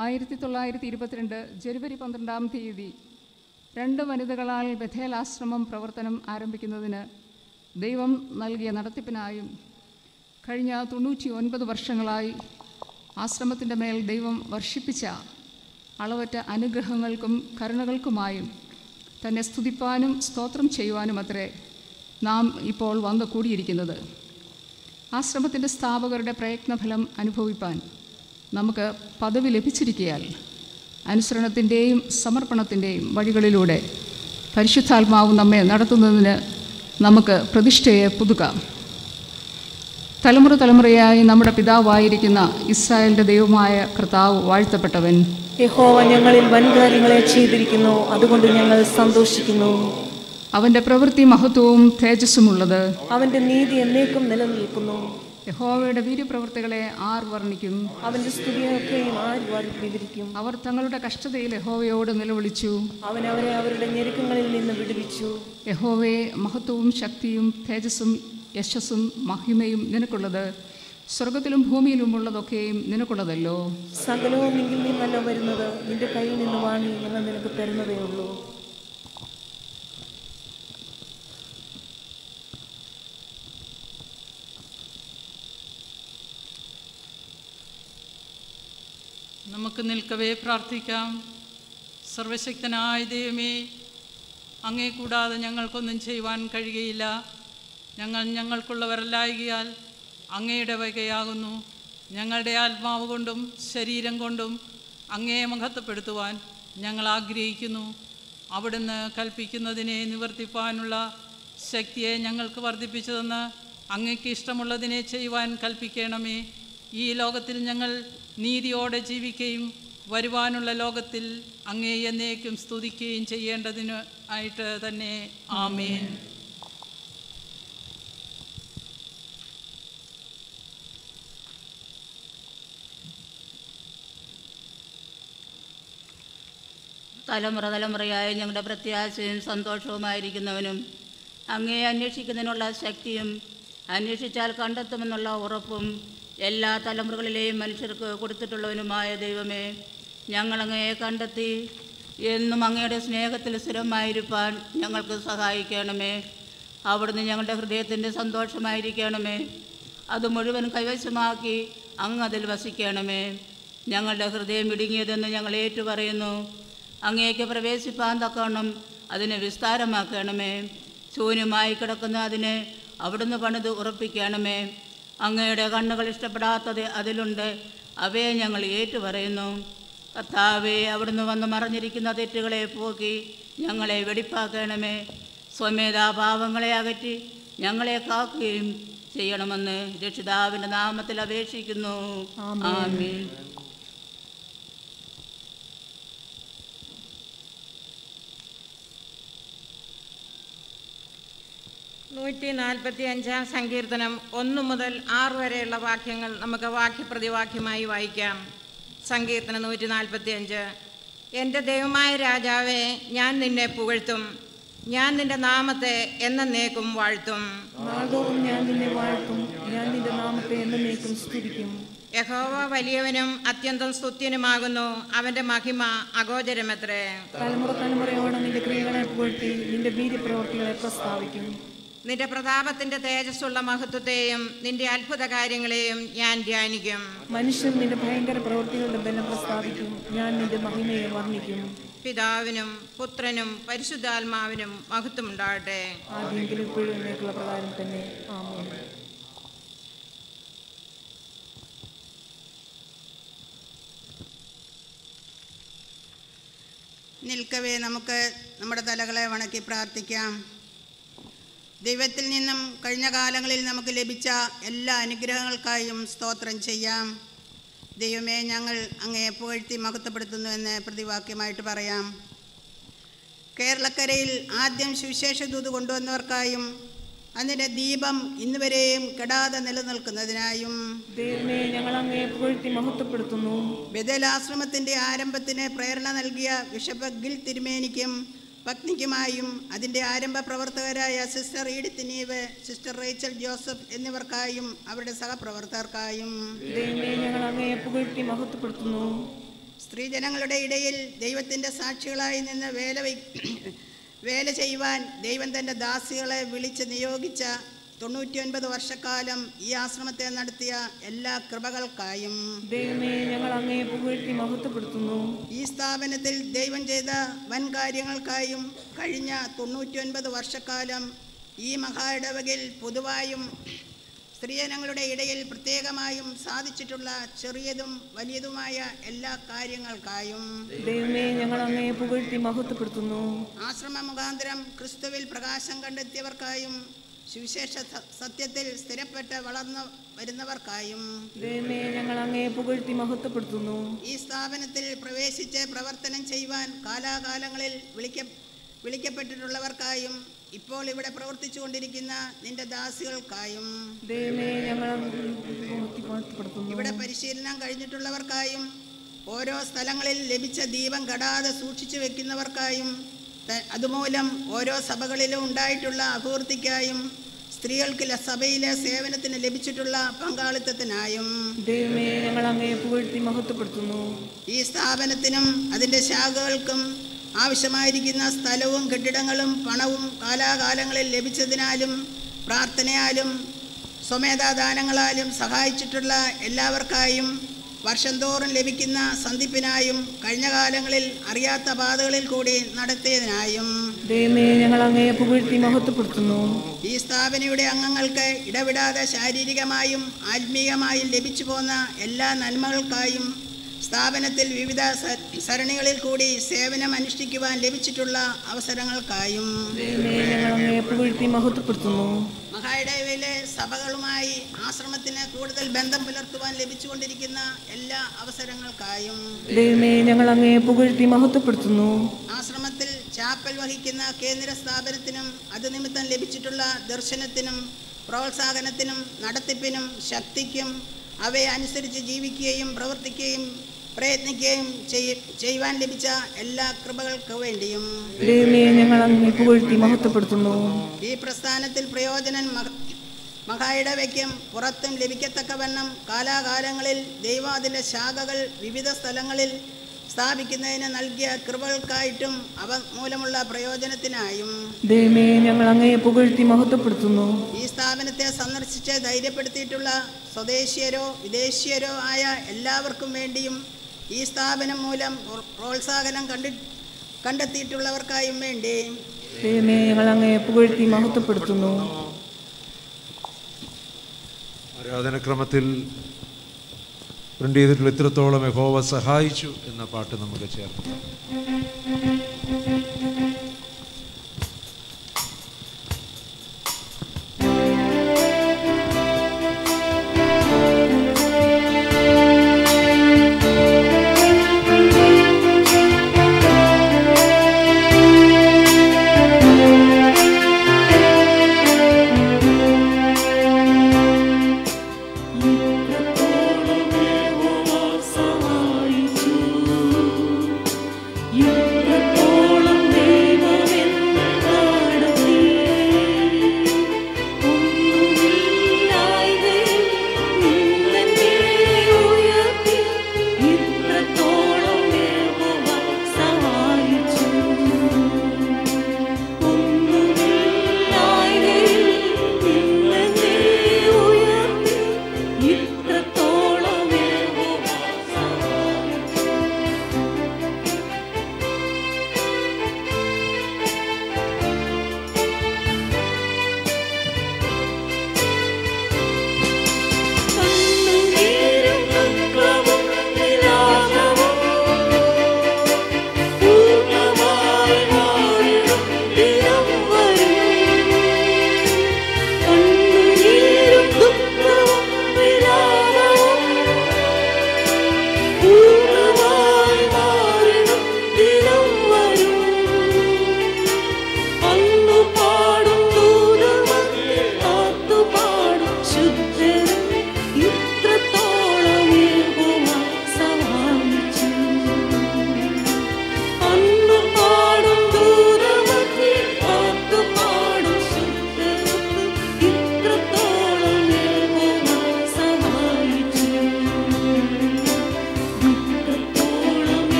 S1: 1922 ജനുവരി 12 2 വനിതകളാൽ ബഥേൽ ആശ്രമം പ്രവർത്തനം ആരംഭിക്കുന്നതിന് ദൈവം നൽകിയ നടത്തിപ്പിനായും കഴിഞ്ഞ 99 വർഷങ്ങളായി ആശ്രമത്തിൻ്റെ മേൽ ദൈവം വർഷിപ്പിച്ച അളവറ്റ അനുഗ്രഹങ്ങൾക്കും കരുണകൾക്കുമായും തന്നെ സ്തുതിപ്പാനും സ്തോത്രം ചെയ്യുവാനും അത്രേ നാം ഇപ്പോൾ വന്നു കൂടിയിരിക്കുന്നത്. ആശ്രമത്തിൻ്റെ സ്ഥാപകരുടെ പ്രയത്നഫലം അനുഭവിപ്പാൻ നമുക്ക് പദവി ലഭിച്ചിരിക്കയാൽ അനുസരണത്തിൻ്റെയും സമർപ്പണത്തിൻ്റെയും വഴികളിലൂടെ പരിശുദ്ധാത്മാവ് നമ്മെ നടത്തുന്നതിന് നമുക്ക് പ്രതിഷ്ഠയെ പുതുക്കാം. തലമുറ തലമുറയായി നമ്മുടെ പിതാവായിരിക്കുന്ന ഇസ്രായേലിൻ്റെ ദൈവമായ കർത്താവ് വാഴ്ത്തപ്പെട്ടവൻ.
S2: യഹോവ ഞങ്ങളിൽ വൻകാര്യങ്ങളെ ചെയ്തിരിക്കുന്നു, അതുകൊണ്ട് ഞങ്ങൾ സന്തോഷിക്കുന്നു.
S1: അവൻ്റെ പ്രവൃത്തി മഹത്വവും തേജസ്സുമുള്ളത്.
S2: അവൻ്റെ നീതി എന്നേക്കും നിലനിൽക്കുന്നു.
S1: യഹോവയുടെ വീര്യപ്രവൃത്തികളെ ആർ വർണ്ണിക്കും?
S2: അവൻ്റെ സ്തുതിയൊക്കെയും ആർ വിവരിക്കും?
S1: അവർ തങ്ങളുടെ കഷ്ടതയിൽ യഹോവയോട് നിലവിളിച്ചു.
S2: അവൻ അവരെ അവരുടെ ഞെരുക്കങ്ങളിൽ നിന്ന് വിടുവിച്ചു.
S1: യഹോവേ, മഹത്വവും ശക്തിയും തേജസ്സും യശസ്സും മഹിമയും നിനക്കുള്ളത്. സ്വർഗത്തിലും ഭൂമിയിലുമുള്ളതൊക്കെയും നിനക്കുള്ളതല്ലോ.
S2: സകലവും നിന്നിൽ നിന്നല്ല വരുന്നത്, നിന്റെ കയ്യിൽ നിന്ന് വാങ്ങി ഞങ്ങൾ നിനക്ക് തരുന്നതേ ഉള്ളൂ.
S3: നമുക്ക് നിൽക്കവേ പ്രാർത്ഥിക്കാം. സർവശക്തനായ ദൈവമേ, അങ്ങേ കൂടാതെ ഞങ്ങൾക്കൊന്നും ചെയ്യുവാൻ കഴിയുകയില്ല. ഞങ്ങൾക്കുള്ളവരല്ലായകയാൽ അങ്ങയുടെ വകയാകുന്നു. ഞങ്ങളുടെ ആത്മാവ് കൊണ്ടും ശരീരം കൊണ്ടും അങ്ങയെ മഹത്വപ്പെടുത്തുവാൻ ഞങ്ങൾ ആഗ്രഹിക്കുന്നു. അവിടുന്ന് കൽപ്പിക്കുന്നതിനെ നിവർത്തിപ്പാനുള്ള ശക്തിയെ ഞങ്ങൾക്ക് വർദ്ധിപ്പിച്ചു തന്ന് അങ്ങയ്ക്ക് ഇഷ്ടമുള്ളതിനെ ചെയ്യുവാൻ കൽപ്പിക്കണമേ. ഈ ലോകത്തിൽ ഞങ്ങൾ നീതിയോടെ ജീവിക്കുകയും വരുവാനുള്ള ലോകത്തിൽ അങ്ങേ എന്നേക്കും സ്തുതിക്കുകയും ചെയ്യേണ്ടതിന് ആയിട്ട് തന്നെ. ആമേൻ.
S4: തലമുറ തലമുറയായി ഞങ്ങളുടെ പ്രത്യാശയും സന്തോഷവുമായിരിക്കുന്നവനും അങ്ങേ അന്വേഷിക്കുന്നതിനുള്ള ശക്തിയും അന്വേഷിച്ചാൽ കണ്ടെത്തുമെന്നുള്ള ഉറപ്പും എല്ലാ തലമുറകളിലെയും മനുഷ്യർക്ക് കൊടുത്തിട്ടുള്ളവനുമായ ദൈവമേ, ഞങ്ങളങ്ങയെ കണ്ടെത്തി എന്നും അങ്ങയുടെ സ്നേഹത്തിൽ സ്ഥിരമായിരിക്കാൻ ഞങ്ങൾക്ക് സഹായിക്കണമേ. അവിടുന്ന് ഞങ്ങളുടെ ഹൃദയത്തിൻ്റെ സന്തോഷമായിരിക്കണമേ. അത് മുഴുവൻ കൈവശമാക്കി അങ്ങ് അതിൽ വസിക്കണമേ. ഞങ്ങളുടെ ഹൃദയം ഇടുങ്ങിയതെന്ന് ഞങ്ങൾ ഏറ്റുപറയുന്നു. അങ്ങേക്ക് പ്രവേശിപ്പാൻ തക്കവണ്ണം അതിനെ വിസ്താരമാക്കണമേ. ശൂന്യമായി കിടക്കുന്ന അതിനെ അവിടുന്ന് പണിത് ഉറപ്പിക്കണമേ. അങ്ങയുടെ കണ്ണുകൾ ഇഷ്ടപ്പെടാത്തത് അതിലുണ്ട്, അവയെ ഞങ്ങൾ ഏറ്റുപറയുന്നു. കർത്താവേ, അവിടുന്ന് വന്ന് മറഞ്ഞിരിക്കുന്ന തെറ്റുകളെ പോക്കി ഞങ്ങളെ വെടിപ്പാക്കണമേ. സ്വമേധാഭാവങ്ങളെ അകറ്റി ഞങ്ങളെ കാക്കുകയും ചെയ്യണമെന്ന് രക്ഷിതാവിൻ്റെ നാമത്തിൽ അപേക്ഷിക്കുന്നു. ആമേൻ.
S5: ാം സങ്കീർത്തനം 1 മുതൽ 6 വരെയുള്ള വാക്യങ്ങൾ നമുക്ക് വാക്യപ്രതിവാക്യമായി വായിക്കാം. സങ്കീർത്തനം 145. എൻ്റെ ദൈവമായ രാജാവേ, ഞാൻ നിന്നെ പുകഴ്ത്തും, ഞാൻ നിന്റെ നാമത്തെ എന്നേക്കും വാഴ്ത്തും.
S2: നാൾതോറും ഞാൻ നിന്നെ വാഴ്ത്തും, ഞാൻ നിന്റെ നാമത്തെ എന്നേക്കും സ്തുതിക്കും.
S5: യഹോവ വലിയവനും അത്യന്തം സ്തുത്യനുമാകുന്നു, അവൻ്റെ മഹിമ അഗോചരമത്രേ.
S2: തലമുറ തലമുറയോടെ നിന്റെ ക്രിയകളെ പുകഴ്ത്തി നിന്റെ വീര്യപ്രവൃത്തികളെ പ്രസ്താവിക്കും.
S5: നിന്റെ പ്രതാപത്തിന്റെ തേജസ്സുള്ള മഹത്വത്തെയും നിന്റെ അത്ഭുത കാര്യങ്ങളെയും ഞാൻ ധ്യാനിക്കും.
S2: മനുഷ്യൻ നിന്റെ ഭയങ്കര പ്രവൃത്തികളുടെ ബലം പ്രസ്താവിക്കും, ഞാൻ നിന്റെ മഹിമയെ വർണ്ണിക്കും.
S5: പിതാവിനും പുത്രനും പരിശുദ്ധാത്മാവിനും മഹത്വം ഉണ്ടാകട്ടെ.
S2: ആദ്യമെങ്കിലും ഇപ്പോഴും എന്നേക്കുള്ള പ്രകാരം തന്നെ. ആമേൻ.
S6: നിൽക്കവേ നമുക്ക് നമ്മുടെ തലകളെ വണക്കി പ്രാർത്ഥിക്കാം. ദൈവത്തിൽ നിന്നും കഴിഞ്ഞ കാലങ്ങളിൽ നമുക്ക് ലഭിച്ച എല്ലാ അനുഗ്രഹങ്ങൾക്കായും സ്തോത്രം ചെയ്യാം. ദൈവമേ, ഞങ്ങൾ അങ്ങയെ പുകഴ്ത്തി മഹത്വപ്പെടുത്തുന്നുവെന്ന് പ്രതിവാക്യമായിട്ട് പറയാം. കേരളക്കരയിൽ ആദ്യം സുവിശേഷ ദൂത് കൊണ്ടുവന്നവർക്കായും അതിൻ്റെ ദീപം ഇന്നുവരെയും കെടാതെ നിലനിൽക്കുന്നതിനായും
S2: ദൈവമേ, ഞങ്ങൾ അങ്ങയെ പുകഴ്ത്തി മഹത്വപ്പെടുത്തുന്നു.
S6: ബഥേൽ ആശ്രമത്തിൻ്റെ ആരംഭത്തിന് പ്രേരണ നൽകിയ ബിഷപ്പ് ഗിൽ തിരുമേനിക്കും പത്നിക്കുമായും അതിൻ്റെ ആരംഭ പ്രവർത്തകരായ sister Edith Neave, sister Rachel Joseph എന്നിവർക്കായും അവരുടെ സഹപ്രവർത്തകർക്കായും
S2: ദൈവമേ, ഞങ്ങൾ അങ്ങയെ പുകഴ്ത്തി മഹത്വപ്പെടുത്തുന്നു.
S6: സ്ത്രീജനങ്ങളുടെ ഇടയിൽ ദൈവത്തിൻ്റെ സാക്ഷികളായി നിന്ന് വേല ചെയ്യുവാൻ ദൈവം തൻ്റെ ദാസികളെ വിളിച്ച് നിയോഗിച്ച 99 വർഷക്കാലം ഈ ആശ്രമത്തെ നടത്തിയ എല്ലാ കൃപകൾക്കായും
S2: ദൈവമേ, ഞങ്ങൾ അങ്ങയെ പുകഴ്ത്തി മഹത്വപ്പെടുത്തുന്നു.
S6: ഈ സ്ഥാപനത്തിൽ ദൈവം ചെയ്ത വൻ കാര്യങ്ങൾക്കായും കഴിഞ്ഞ 99 വർഷക്കാലം ഈ മഹാഇടവകയിൽ പൊതുവായും സ്ത്രീജനങ്ങളുടെ ഇടയിൽ പ്രത്യേകമായും സാധിച്ചിട്ടുള്ള ചെറിയതും വലിയതുമായ എല്ലാ കാര്യങ്ങൾക്കായും
S2: ദൈവമേ, ഞങ്ങൾ അങ്ങയെ പുകഴ്ത്തി മഹത്വപ്പെടുത്തുന്നു.
S6: ആശ്രമ മുഖാന്തരം ക്രിസ്തുവിൽ പ്രകാശം കണ്ടെത്തിയവർക്കായും സുവിശേഷ സത്യത്തിൽ സ്ഥിരപ്പെട്ട് വളർന്നു വരുന്നവർക്കായും
S2: ദൈവമേ, ഞങ്ങൾ അങ്ങയെ പുകഴ്ത്തി മഹത്വപ്പെടുത്തുന്നു.
S6: ഈ സ്ഥാപനത്തിൽ പ്രവേശിച്ച് പ്രവർത്തനം ചെയ്യുവാൻ കാലാകാലങ്ങളിൽ വിളിക്കപ്പെട്ടിട്ടുള്ളവർക്കായും ഇപ്പോൾ ഇവിടെ പ്രവർത്തിച്ചു കൊണ്ടിരിക്കുന്ന നിന്റെ ദാസികൾക്കായും
S2: ദൈവമേ, ഞങ്ങൾ മഹത്വപ്പെടുത്തുന്നു.
S6: ഇവിടെ പരിശീലനം കഴിഞ്ഞിട്ടുള്ളവർക്കായും ഓരോ സ്ഥലങ്ങളിൽ ലഭിച്ച ദീപം കെടാതെ സൂക്ഷിച്ചു വെക്കുന്നവർക്കായും അതുമൂലം ഓരോ സഭകളിലും ഉണ്ടായിട്ടുള്ള അഭിവൃദ്ധിക്കായും സ്ത്രീകൾക്ക് സഭയിലെ സേവനത്തിന് ലഭിച്ചിട്ടുള്ള പങ്കാളിത്തത്തിനായും
S2: ദൈവമേ, ഞങ്ങൾ അങ്ങയെ പുകഴ്ത്തി മഹത്വപ്പെടുത്തുന്നു.
S6: ഈ സ്ഥാപനത്തിനും അതിൻ്റെ ശാഖകൾക്കും ആവശ്യമായിരിക്കുന്ന സ്ഥലവും കെട്ടിടങ്ങളും പണവും കാലാകാലങ്ങളിൽ ലഭിച്ചതിനാലും പ്രാർത്ഥനയാലും സ്വമേധാദാനങ്ങളാലും സഹായിച്ചിട്ടുള്ള എല്ലാവർക്കായും വർഷം തോറും ലഭിക്കുന്ന സന്ധിപ്പിനായും കഴിഞ്ഞ കാലങ്ങളിൽ അറിയാത്ത പാതകളിൽ കൂടി നടത്തിയതിനായും
S2: ദൈവമേ, ഞങ്ങൾ അങ്ങയെ പുകഴ്ത്തി മഹത്വപ്പെടുത്തുന്നു.
S6: ഈ സ്ഥാപനയുടെ അംഗങ്ങൾക്ക് ഇടവിടാതെ ശാരീരികമായും ആത്മീയമായും ലഭിച്ചു പോന്ന എല്ലാ നന്മകൾക്കായും സ്ഥാപനത്തിൽ വിവിധ സരണികളിൽ കൂടി സേവനം അനുഷ്ഠിക്കുവാൻ ലഭിച്ചിട്ടുള്ള അവസരങ്ങൾക്കായും
S2: ദൈവമേ, ഞങ്ങൾ അങ്ങയെ പുകഴ്ത്തി മഹത്വപ്പെടുത്തുന്നു.
S6: മഹാഇടവയിലെ സഭകളുമായി ആശ്രമത്തിന് കൂടുതൽ ബന്ധം പുലർത്തുവാൻ ലഭിച്ചുകൊണ്ടിരിക്കുന്ന എല്ലാ അവസരങ്ങൾക്കായും
S2: ദൈവമേ, ഞങ്ങൾ അങ്ങയെ പുകഴ്ത്തി മഹത്വപ്പെടുത്തുന്നു.
S6: ആശ്രമത്തിൽ ചാപ്പൽ വഹിക്കുന്ന കേന്ദ്ര സ്ഥാപനത്തിനും അത് നിമിത്തം ലഭിച്ചിട്ടുള്ള ദർശനത്തിനും പ്രോത്സാഹനത്തിനും നടത്തിപ്പിനും ശക്തിക്കും അവയെ അനുസരിച്ച് ജീവിക്കുകയും പ്രവർത്തിക്കുകയും പ്രയത്നിക്കുകയും ചെയ്യുവാൻ ലഭിച്ച എല്ലാ കൃപകൾക്ക് വേണ്ടിയും
S2: ദൈവമേ, ഞങ്ങൾ അങ്ങയെ പുകഴ്ത്തി മഹത്വപ്പെടുത്തുന്നു.
S6: ഈ പ്രസ്ഥാനത്തിൽ പ്രയോജനം മഹാഇടവയ്ക്കും പുറത്തും ലഭിക്കത്തക്കവണ്ണം കാലാകാലങ്ങളിൽ ദൈവം അതിൻ്റെ ശാഖകൾ വിവിധ സ്ഥലങ്ങളിൽ സ്ഥാപിക്കുന്നതിന് നൽകിയ കൃപകൾക്കായിട്ടും അവ മൂലമുള്ള പ്രയോജനത്തിനായും
S2: ദൈവമേ, ഞങ്ങൾ അങ്ങയെ പുകഴ്ത്തി മഹത്വപ്പെടുത്തുന്നു.
S6: ഈ സ്ഥാപനത്തെ സന്ദർശിച്ച് ധൈര്യപ്പെടുത്തിയിട്ടുള്ള സ്വദേശീയരോ വിദേശീയരോ ആയ എല്ലാവർക്കും വേണ്ടിയും ഈ സ്ഥാപനം മൂലം പ്രോത്സാഹനം കണ്ടെത്തിയിട്ടുള്ളവർക്കായും വേണ്ടി
S2: ദൈവമേ, ഞങ്ങൾ അങ്ങയെ പുകഴ്ത്തി മഹത്വപ്പെടുത്തുന്നു.
S7: ആരാധനക്രമത്തിൽ പ്രിന്റ് ചെയ്തിട്ടുള്ള ഇത്രത്തോളം യഹോവ സഹായിച്ചു എന്ന പാട്ട് നമുക്ക് ചേർക്കാം.
S2: You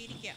S5: നമുക്കിരിക്കാം.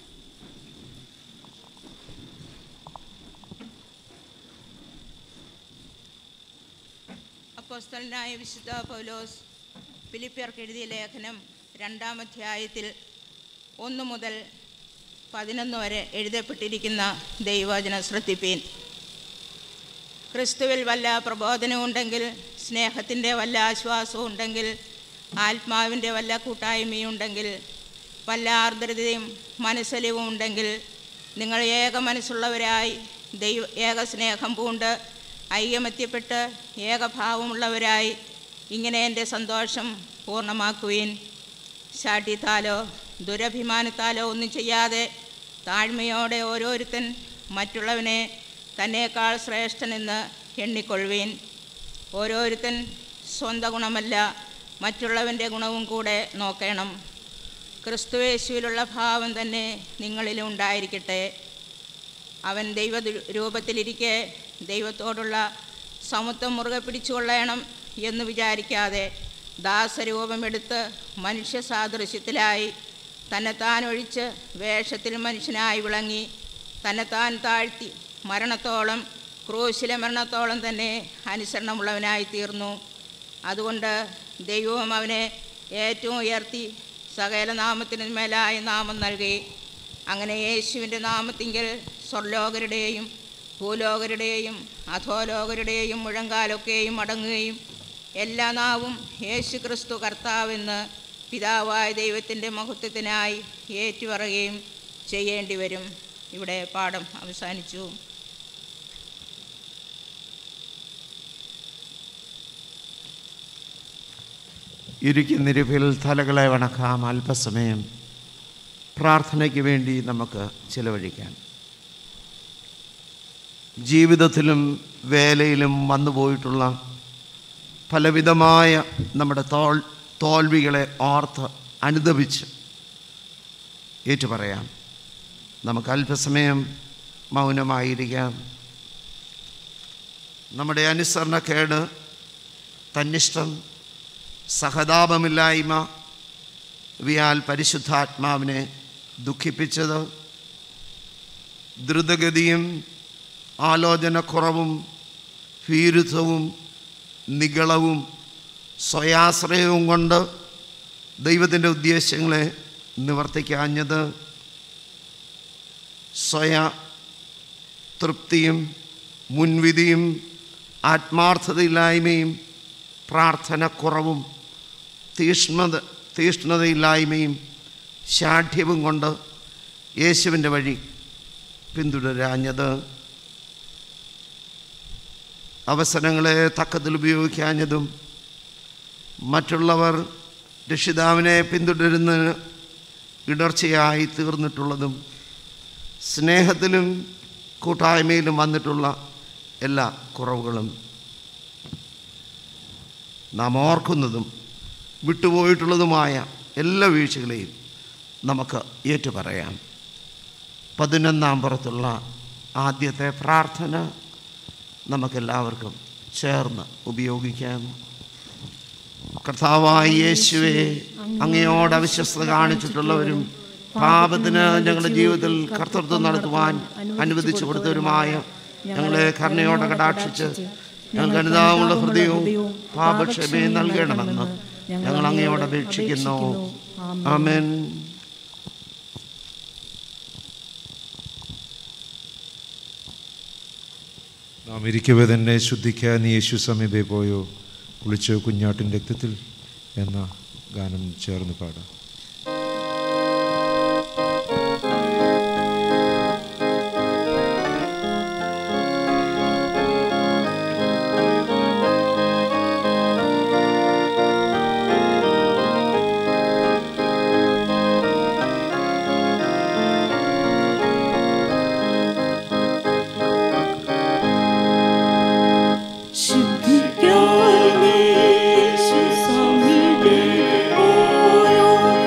S5: അപ്പോസ്തലനായ വിശുദ്ധ പൗലോസ് ഫിലിപ്പിയർക്ക് എഴുതിയ ലേഖനം 2-ാം അധ്യായത്തിൽ 1 മുതൽ 11 വരെ എഴുതപ്പെട്ടിരിക്കുന്ന ദൈവവചനം ശ്രദ്ധിപ്പീൻ. ക്രിസ്തുവിൽ വല്ല പ്രബോധനവും ഉണ്ടെങ്കിൽ, സ്നേഹത്തിൻ്റെ വല്ല ആശ്വാസവും ഉണ്ടെങ്കിൽ, ആത്മാവിൻ്റെ വല്ല കൂട്ടായ്മയും ഉണ്ടെങ്കിൽ, വല്ല ആർദ്രതയും മനസ്സലിവും ഉണ്ടെങ്കിൽ, നിങ്ങൾ ഏക മനസ്സുള്ളവരായി ഏക സ്നേഹം പൂണ്ട് ഐകമത്യപ്പെട്ട് ഏകഭാവമുള്ളവരായി ഇങ്ങനെ എൻ്റെ സന്തോഷം പൂർണ്ണമാക്കുവീൻ. ശാഠ്യത്താലോ ദുരഭിമാനത്താലോ ഒന്നും ചെയ്യാതെ താഴ്മയോടെ ഓരോരുത്തൻ മറ്റുള്ളവനെ തന്നേക്കാൾ ശ്രേഷ്ഠനെന്ന് എണ്ണിക്കൊള്ളുവീൻ. ഓരോരുത്തൻ സ്വന്തം ഗുണമല്ല മറ്റുള്ളവൻ്റെ ഗുണവും കൂടെ നോക്കണം. ക്രിസ്തുയേശുവിലുള്ള ഭാവം തന്നെ നിങ്ങളിലും ഉണ്ടായിരിക്കട്ടെ. അവൻ ദൈവരൂപത്തിലിരിക്കെ ദൈവത്തോടുള്ള സമത്വം മുറുകെ പിടിച്ചുകൊള്ളണം എന്ന് വിചാരിക്കാതെ ദാസരൂപമെടുത്ത് മനുഷ്യ സാദൃശ്യത്തിലായി തന്നെത്താൻ ഒഴിച്ച് വേഷത്തിൽ മനുഷ്യനായി വിളങ്ങി തന്നെത്താൻ താഴ്ത്തി മരണത്തോളം, ക്രൂശിലെ മരണത്തോളം തന്നെ അനുസരണമുള്ളവനായി തീർന്നു. അതുകൊണ്ട് ദൈവവും അവനെ ഏറ്റവും ഉയർത്തി സകല നാമത്തിന് മേലായ നാമം നൽകി. അങ്ങനെ യേശുവിൻ്റെ നാമത്തിങ്കിൽ സ്വർലോകരുടെയും ഭൂലോകരുടെയും അധോലോകരുടെയും മുഴങ്കാലൊക്കെയും അടങ്ങുകയും എല്ലാ നാവും യേശു ക്രിസ്തു കർത്താവെന്ന് പിതാവായ ദൈവത്തിൻ്റെ മഹത്വത്തിനായി ഏറ്റുപറയുകയും ചെയ്യേണ്ടി വരും. ഇവിടെ പാഠം അവസാനിച്ചു.
S8: ഇരിക്കുന്നിരിപ്പിൽ തലകളെ വണക്കാം. അല്പസമയം പ്രാർത്ഥനയ്ക്ക് വേണ്ടി നമുക്ക് ചിലവഴിക്കാം. ജീവിതത്തിലും വേലയിലും വന്നുപോയിട്ടുള്ള പലവിധമായ നമ്മുടെ തോൽവികളെ ഓർത്ത് അനുദപിച്ച് ഏറ്റുപറയാം. നമുക്ക് അല്പസമയം മൗനമായിരിക്കാം. നമ്മുടെ അനുസരണക്കേട്, തന്നിഷ്ടം, സഹതാപമില്ലായ്മ ഇവയാൽ പരിശുദ്ധാത്മാവിനെ ദുഃഖിപ്പിച്ചത്, ദ്രുതഗതിയും ആലോചനക്കുറവും ഭീരുത്വവും നിഗളവും സ്വയാശ്രയവും കൊണ്ട് ദൈവത്തിൻ്റെ ഉദ്ദേശങ്ങളെ നിവർത്തിക്കാഞ്ഞത്, സ്വയ തൃപ്തിയും മുൻവിധിയും ആത്മാർത്ഥതയില്ലായ്മയും പ്രാർത്ഥനക്കുറവും തീഷ്ണതയില്ലായ്മയും ശാഠ്യവും കൊണ്ട് യേശുവിൻ്റെ വഴി പിന്തുടരാഞ്ഞത്, അവസരങ്ങളെ തക്കത്തിൽ ഉപയോഗിക്കാഞ്ഞതും, മറ്റുള്ളവർ രക്ഷിതാവിനെ പിന്തുടരുന്നതിന് ഇടർച്ചയായി തീർന്നിട്ടുള്ളതും, സ്നേഹത്തിലും കൂട്ടായ്മയിലും വന്നിട്ടുള്ള എല്ലാ കുറവുകളും നാം ഓർക്കുന്നതും വിട്ടുപോയിട്ടുള്ളതുമായ എല്ലാ വീഴ്ചകളെയും നമുക്ക് ഏറ്റുപറയാം. 11-ാം പുറത്തുള്ള ആദ്യത്തെ പ്രാർത്ഥന നമുക്കെല്ലാവർക്കും ചേർന്ന് ഉപയോഗിക്കാം. കർത്താവായ യേശുവേ, അങ്ങയോട് അവിശ്വസ്തത കാണിച്ചിട്ടുള്ളവരും പാപത്തിന് ഞങ്ങളുടെ ജീവിതത്തിൽ കർത്തൃത്വം നടത്തുവാൻ അനുവദിച്ചു കൊടുത്തവരുമായ ഞങ്ങളെ കരുണയോടെ കടാക്ഷിച്ച് ഞങ്ങൾക്ക് അനുതാപമുള്ള ഹൃദയവും പാപക്ഷമയും നൽകണമെന്ന് ഞങ്ങൾ അങ്ങയോട് അപേക്ഷിക്കുന്നു. ആമേൻ.
S7: നാം ഇരിക്കവേ തന്നെ ശുദ്ധിക്കാൻ യേശു സമീപേ പോയോ, കുളിച്ച് കുഞ്ഞാട്ടിൻ രക്തത്തിൽ എന്ന ഗാനം ചേർന്ന് പാടാം.
S2: ശുദ്ധിക്കാൻ യേശു സമീപേ പോയോ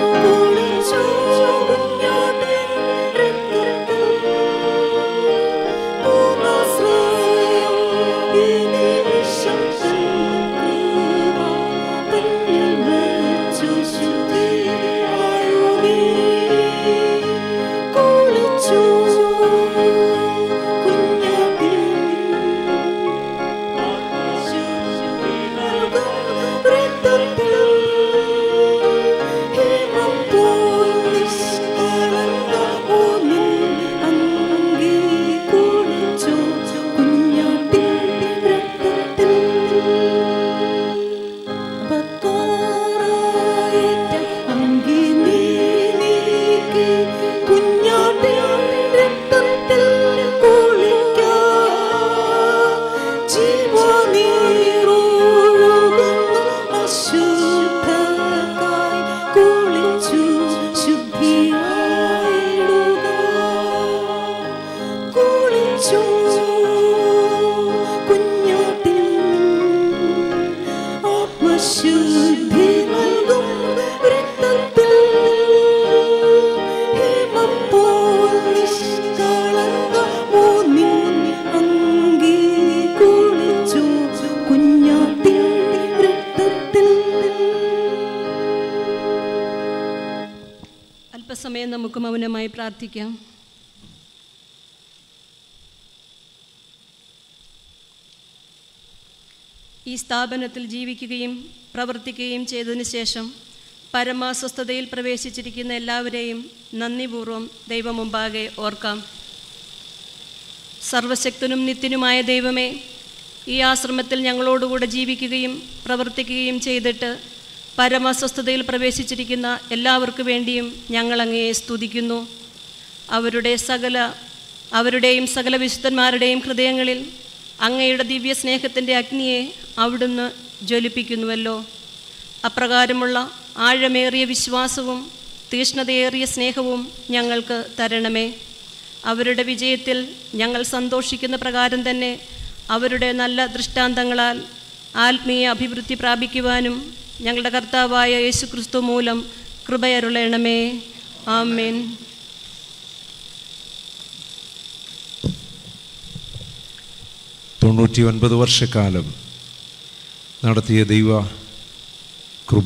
S9: നമുക്ക് മൗനമായി പ്രാർത്ഥിക്കാം. ഈ സ്ഥാപനത്തിൽ ജീവിക്കുകയും പ്രവർത്തിക്കുകയും ചെയ്തതിനു ശേഷം പരമാസ്വസ്ഥതയിൽ പ്രവേശിച്ചിരിക്കുന്ന എല്ലാവരെയും നന്ദിപൂർവ്വം ദൈവമുമ്പാകെ ഓർക്കാം. സർവശക്തനും നിത്യനുമായ ദൈവമേ, ഈ ആശ്രമത്തിൽ ഞങ്ങളോടുകൂടെ ജീവിക്കുകയും പ്രവർത്തിക്കുകയും ചെയ്തിട്ട് പരമാസ്വസ്ഥതയിൽ പ്രവേശിച്ചിരിക്കുന്ന എല്ലാവർക്കു വേണ്ടിയും ഞങ്ങൾ അങ്ങയെ സ്തുതിക്കുന്നു. അവരുടെയും സകല വിശുദ്ധന്മാരുടെയും ഹൃദയങ്ങളിൽ അങ്ങയുടെ ദിവ്യ സ്നേഹത്തിൻ്റെ അഗ്നിയെ അവിടുന്ന് ജ്വലിപ്പിക്കുന്നുവല്ലോ. അപ്രകാരമുള്ള ആഴമേറിയ വിശ്വാസവും തീഷ്ണതയേറിയ സ്നേഹവും ഞങ്ങൾക്ക് തരണമേ. അവരുടെ വിജയത്തിൽ ഞങ്ങൾ സന്തോഷിക്കുന്ന പ്രകാരം തന്നെ അവരുടെ നല്ല ദൃഷ്ടാന്തങ്ങളാൽ ആത്മീയ അഭിവൃദ്ധി പ്രാപിക്കുവാനും ഞങ്ങളുടെ കർത്താവായ യേശുക്രിസ്തു മൂലം കൃപയരുളണമേ. ആമേൻ.
S7: തൊണ്ണൂറ്റി വർഷക്കാലം നടത്തിയ ദൈവ കൃപ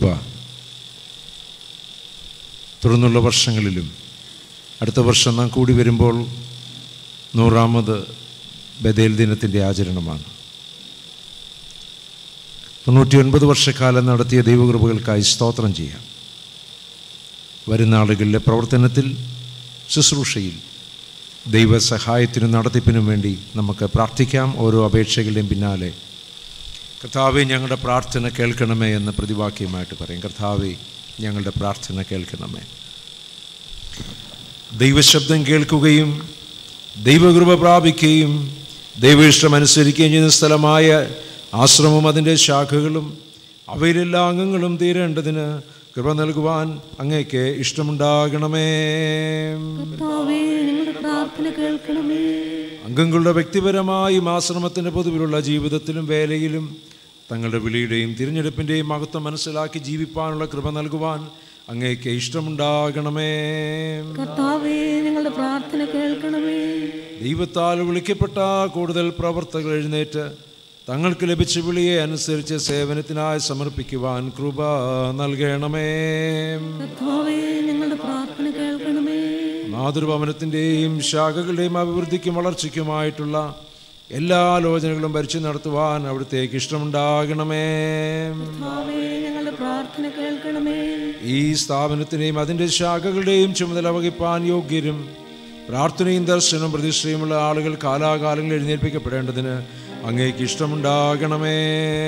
S7: തുടർന്നുള്ള വർഷങ്ങളിലും അടുത്ത വർഷം നാം കൂടി വരുമ്പോൾ 100ാമത് ബഥേൽ ദിനത്തിൻ്റെ ആചരണമാണ്. 99 വർഷക്കാലം നടത്തിയ ദൈവകൃപകൾക്കായി സ്തോത്രം ചെയ്യാം. വരുന്ന ആളുകളിലെ പ്രവർത്തനത്തിൽ, ശുശ്രൂഷയിൽ ദൈവസഹായത്തിനും നടത്തിപ്പിനും വേണ്ടി നമുക്ക് പ്രാർത്ഥിക്കാം. ഓരോ അപേക്ഷകളുടെയും പിന്നാലെ കർത്താവേ ഞങ്ങളുടെ പ്രാർത്ഥന കേൾക്കണമേ എന്ന് പ്രതിവാക്യമായിട്ട് പറയും. കർത്താവേ ഞങ്ങളുടെ പ്രാർത്ഥന കേൾക്കണമേ. ദൈവശബ്ദം കേൾക്കുകയും ദൈവകൃപ പ്രാപിക്കുകയും ദൈവഇഷ്ടം അനുസരിക്കുകയും ചെയ്യുന്ന സ്ഥലമായ ആശ്രമവും അതിൻ്റെ ശാഖകളും അവയിലെല്ലാ അംഗങ്ങളും തീരേണ്ടതിന് കൃപ നൽകുവാൻ അങ്ങേക്ക് ഇഷ്ടമുണ്ടാകണമേ. അംഗങ്ങളുടെ വ്യക്തിപരമായും ആശ്രമത്തിൻ്റെ പൊതുവിലുള്ള ജീവിതത്തിലും വേലയിലും തങ്ങളുടെ വിളിയുടെയും തിരഞ്ഞെടുപ്പിൻ്റെയും മഹത്വം മനസ്സിലാക്കി ജീവിപ്പാനുള്ള കൃപ നൽകുവാൻ അങ്ങേക്ക് ഇഷ്ടമുണ്ടാകണമേ. ദൈവത്താൽ വിളിക്കപ്പെട്ട കൂടുതൽ പ്രവർത്തകർ എഴുന്നേറ്റ് തങ്ങൾക്ക് ലഭിച്ച വിളിയെ അനുസരിച്ച് സേവനത്തിനായി സമർപ്പിക്കുവാൻ കൃപ നൽകണമേ. മാതൃഭവനത്തിൻ്റെയും ശാഖകളുടെയും അഭിവൃദ്ധിക്കും വളർച്ചയ്ക്കുമായിട്ടുള്ള എല്ലാ ആലോചനകളും ഭരിച്ചു നടത്തുവാൻ അവിടുത്തേക്ക് ഇഷ്ടമുണ്ടാകണമേ. ഈ സ്ഥാപനത്തിനെയും അതിൻ്റെ ശാഖകളുടെയും ചുമതല വഹിപ്പാൻ യോഗ്യരും പ്രാർത്ഥനയും ദർശനവും പ്രതിഷ്ഠയുമുള്ള ആളുകൾ കാലാകാലങ്ങളിൽ എഴുന്നേൽപ്പിക്കപ്പെടേണ്ടതിന് അങ്ങേക്ക് ഇഷ്ടമുണ്ടാകണമേ.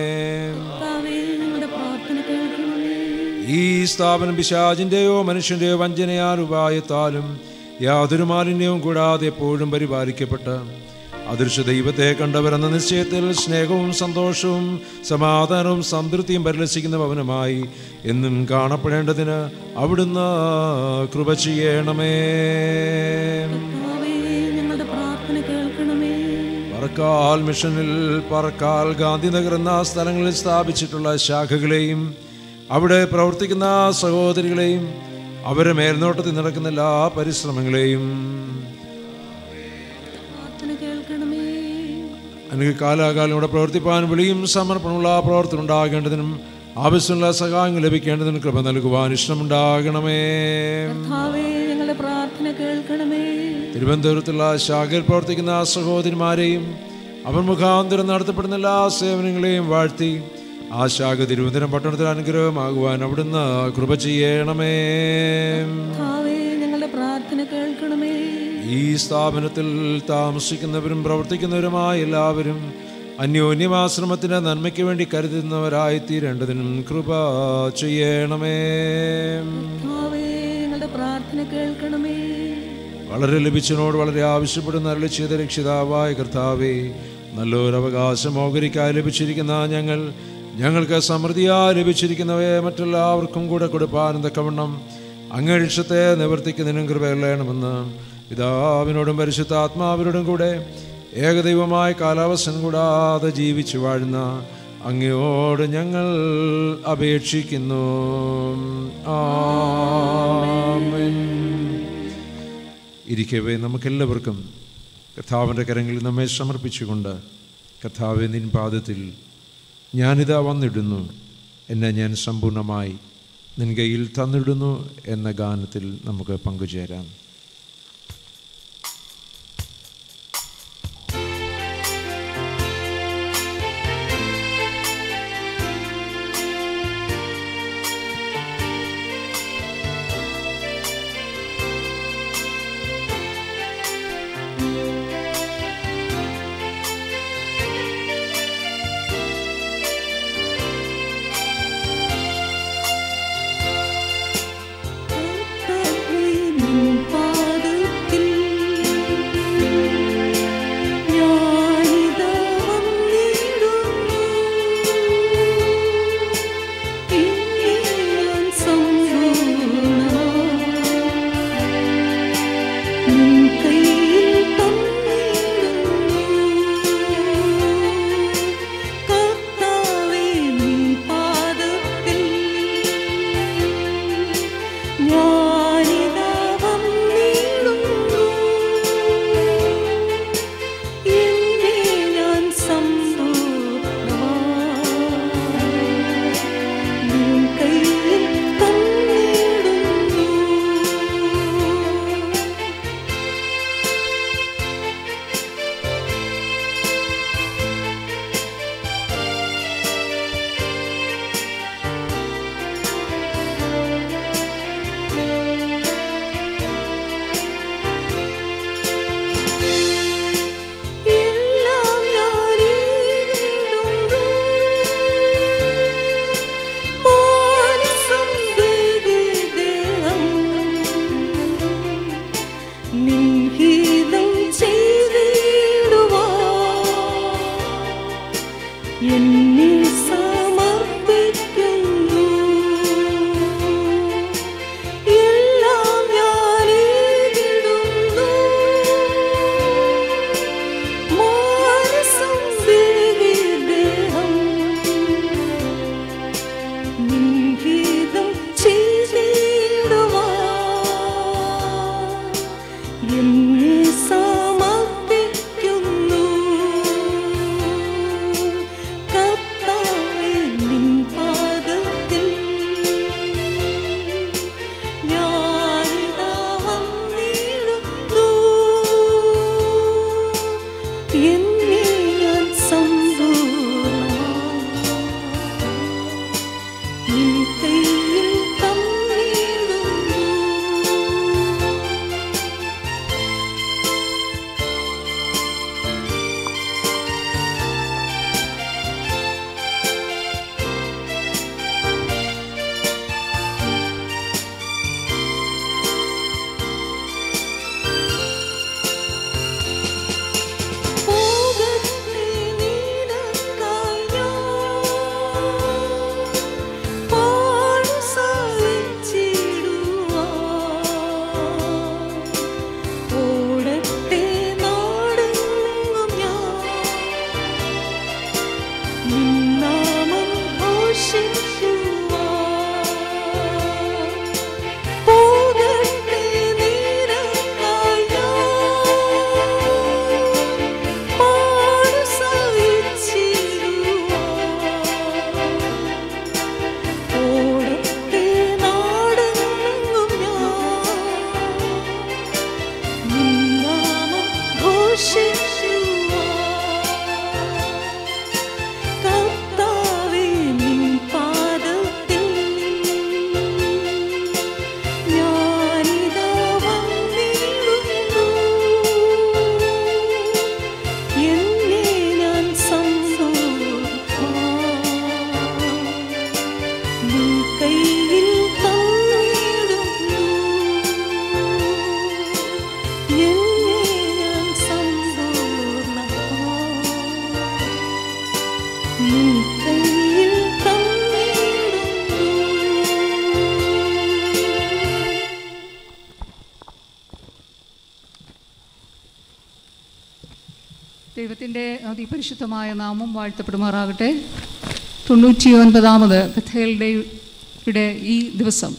S7: ഈ സ്ഥാപനം പിശാചിൻ്റെയോ മനുഷ്യൻ്റെയോ വഞ്ചനയാൽ ഉപായത്താലും യാതൊരു മാലിന്യവും കൂടാതെ എപ്പോഴും പരിപാലിക്കപ്പെട്ട് അദൃശ്യ ദൈവത്തെ കണ്ടവരെന്ന നിശ്ചയത്തിൽ സ്നേഹവും സന്തോഷവും സമാധാനവും സംതൃപ്തിയും പരിലസിക്കുന്ന ഭവനമായി എന്നും കാണപ്പെടേണ്ടതിന് അവിടുന്ന് കൃപ ചെയ്യണമേ. പറക്കാൽ മിഷനിൽ, പറക്കാൽ ഗാന്ധിനഗർ എന്ന സ്ഥലങ്ങളിൽ സ്ഥാപിച്ചിട്ടുള്ള ശാഖകളെയും അവിടെ പ്രവർത്തിക്കുന്ന സഹോദരികളെയും അവരെ മേൽനോട്ടത്തിൽ നടക്കുന്ന എല്ലാ പരിശ്രമങ്ങളെയും എനിക്ക് കാലാകാലം ഇവിടെ പ്രവർത്തിപ്പാൻ വിളിയും സമർപ്പണമുള്ള പ്രവർത്തനം ഉണ്ടാകേണ്ടതിനും ആവശ്യമുള്ള സഹായങ്ങൾ ലഭിക്കേണ്ടതിനും കൃപ നൽകുവാൻ ഇഷ്ടമുണ്ടാകണമേ. തിരുവനന്തപുരത്തുള്ള ശാഖയിൽ പ്രവർത്തിക്കുന്ന സഹോദരിമാരെയും അവർ മുഖാന്തരം നടത്തപ്പെടുന്ന എല്ലാ സേവനങ്ങളെയും വാഴ്ത്തി ആ ശാഖ തിരുവനന്തപുരം പട്ടണത്തിൽ അനുഗ്രഹമാകുവാൻ അവിടുന്ന് കൃപ ചെയ്യണമേ. ഈ സ്ഥാപനത്തിൽ താമസിക്കുന്നവരും പ്രവർത്തിക്കുന്നവരുമായ എല്ലാവരും അന്യോന്യമാശ്രമത്തിന്റെ നന്മയ്ക്ക് വേണ്ടി കരുതുന്നവരായി തീരേണ്ടതിനും കൃപ ചെയ്യണമേ. വളരെ ലഭിച്ചതിനോട് വളരെ ആവശ്യപ്പെടുന്ന അരുളി ചെയ്ത രക്ഷിതാവായ കർത്താവേ, നല്ലൊരവകാശം ഓഹരിക്കായി ലഭിച്ചിരിക്കുന്ന ഞങ്ങൾക്ക് സമൃദ്ധിയായി ലഭിച്ചിരിക്കുന്നവയെ മറ്റെല്ലാവർക്കും കൂടെ കൊടുപ്പാനും തക്കവണ്ണം അങ്ങയുടെ ഇഷ്ടത്തെ നിവർത്തിക്കുന്നതിനും കൃപയല്ലേണമെന്ന് പിതാവിനോടും പരിശുദ്ധാത്മാവിനോടും കൂടെ ഏകദൈവമായ കാലാവസ്ഥ കൂടാതെ ജീവിച്ചു വാഴുന്ന അങ്ങയോട് ഞങ്ങൾ അപേക്ഷിക്കുന്നു. ആമേൻ. ഇരിക്കവേ നമുക്കെല്ലാവർക്കും കർത്താവിൻ്റെ കരങ്ങളിൽ നമ്മെ സമർപ്പിച്ചുകൊണ്ട്, കർത്താവേ നിൻ പാദത്തിൽ ഞാനിതാ വന്നിടുന്നു, എന്നെ ഞാൻ സമ്പൂർണ്ണമായി നിൻ കയ്യിൽ തന്നിടുന്നു എന്ന ഗാനത്തിൽ നമുക്ക് പങ്കുചേരാം.
S1: ദൈവത്തിൻ്റെ അതിപരിശുദ്ധമായ നാമം വാഴ്ത്തപ്പെടുമാറാകട്ടെ. 99ാമത് ബഥേൽ ഡേയുടെ ഈ ദിവസം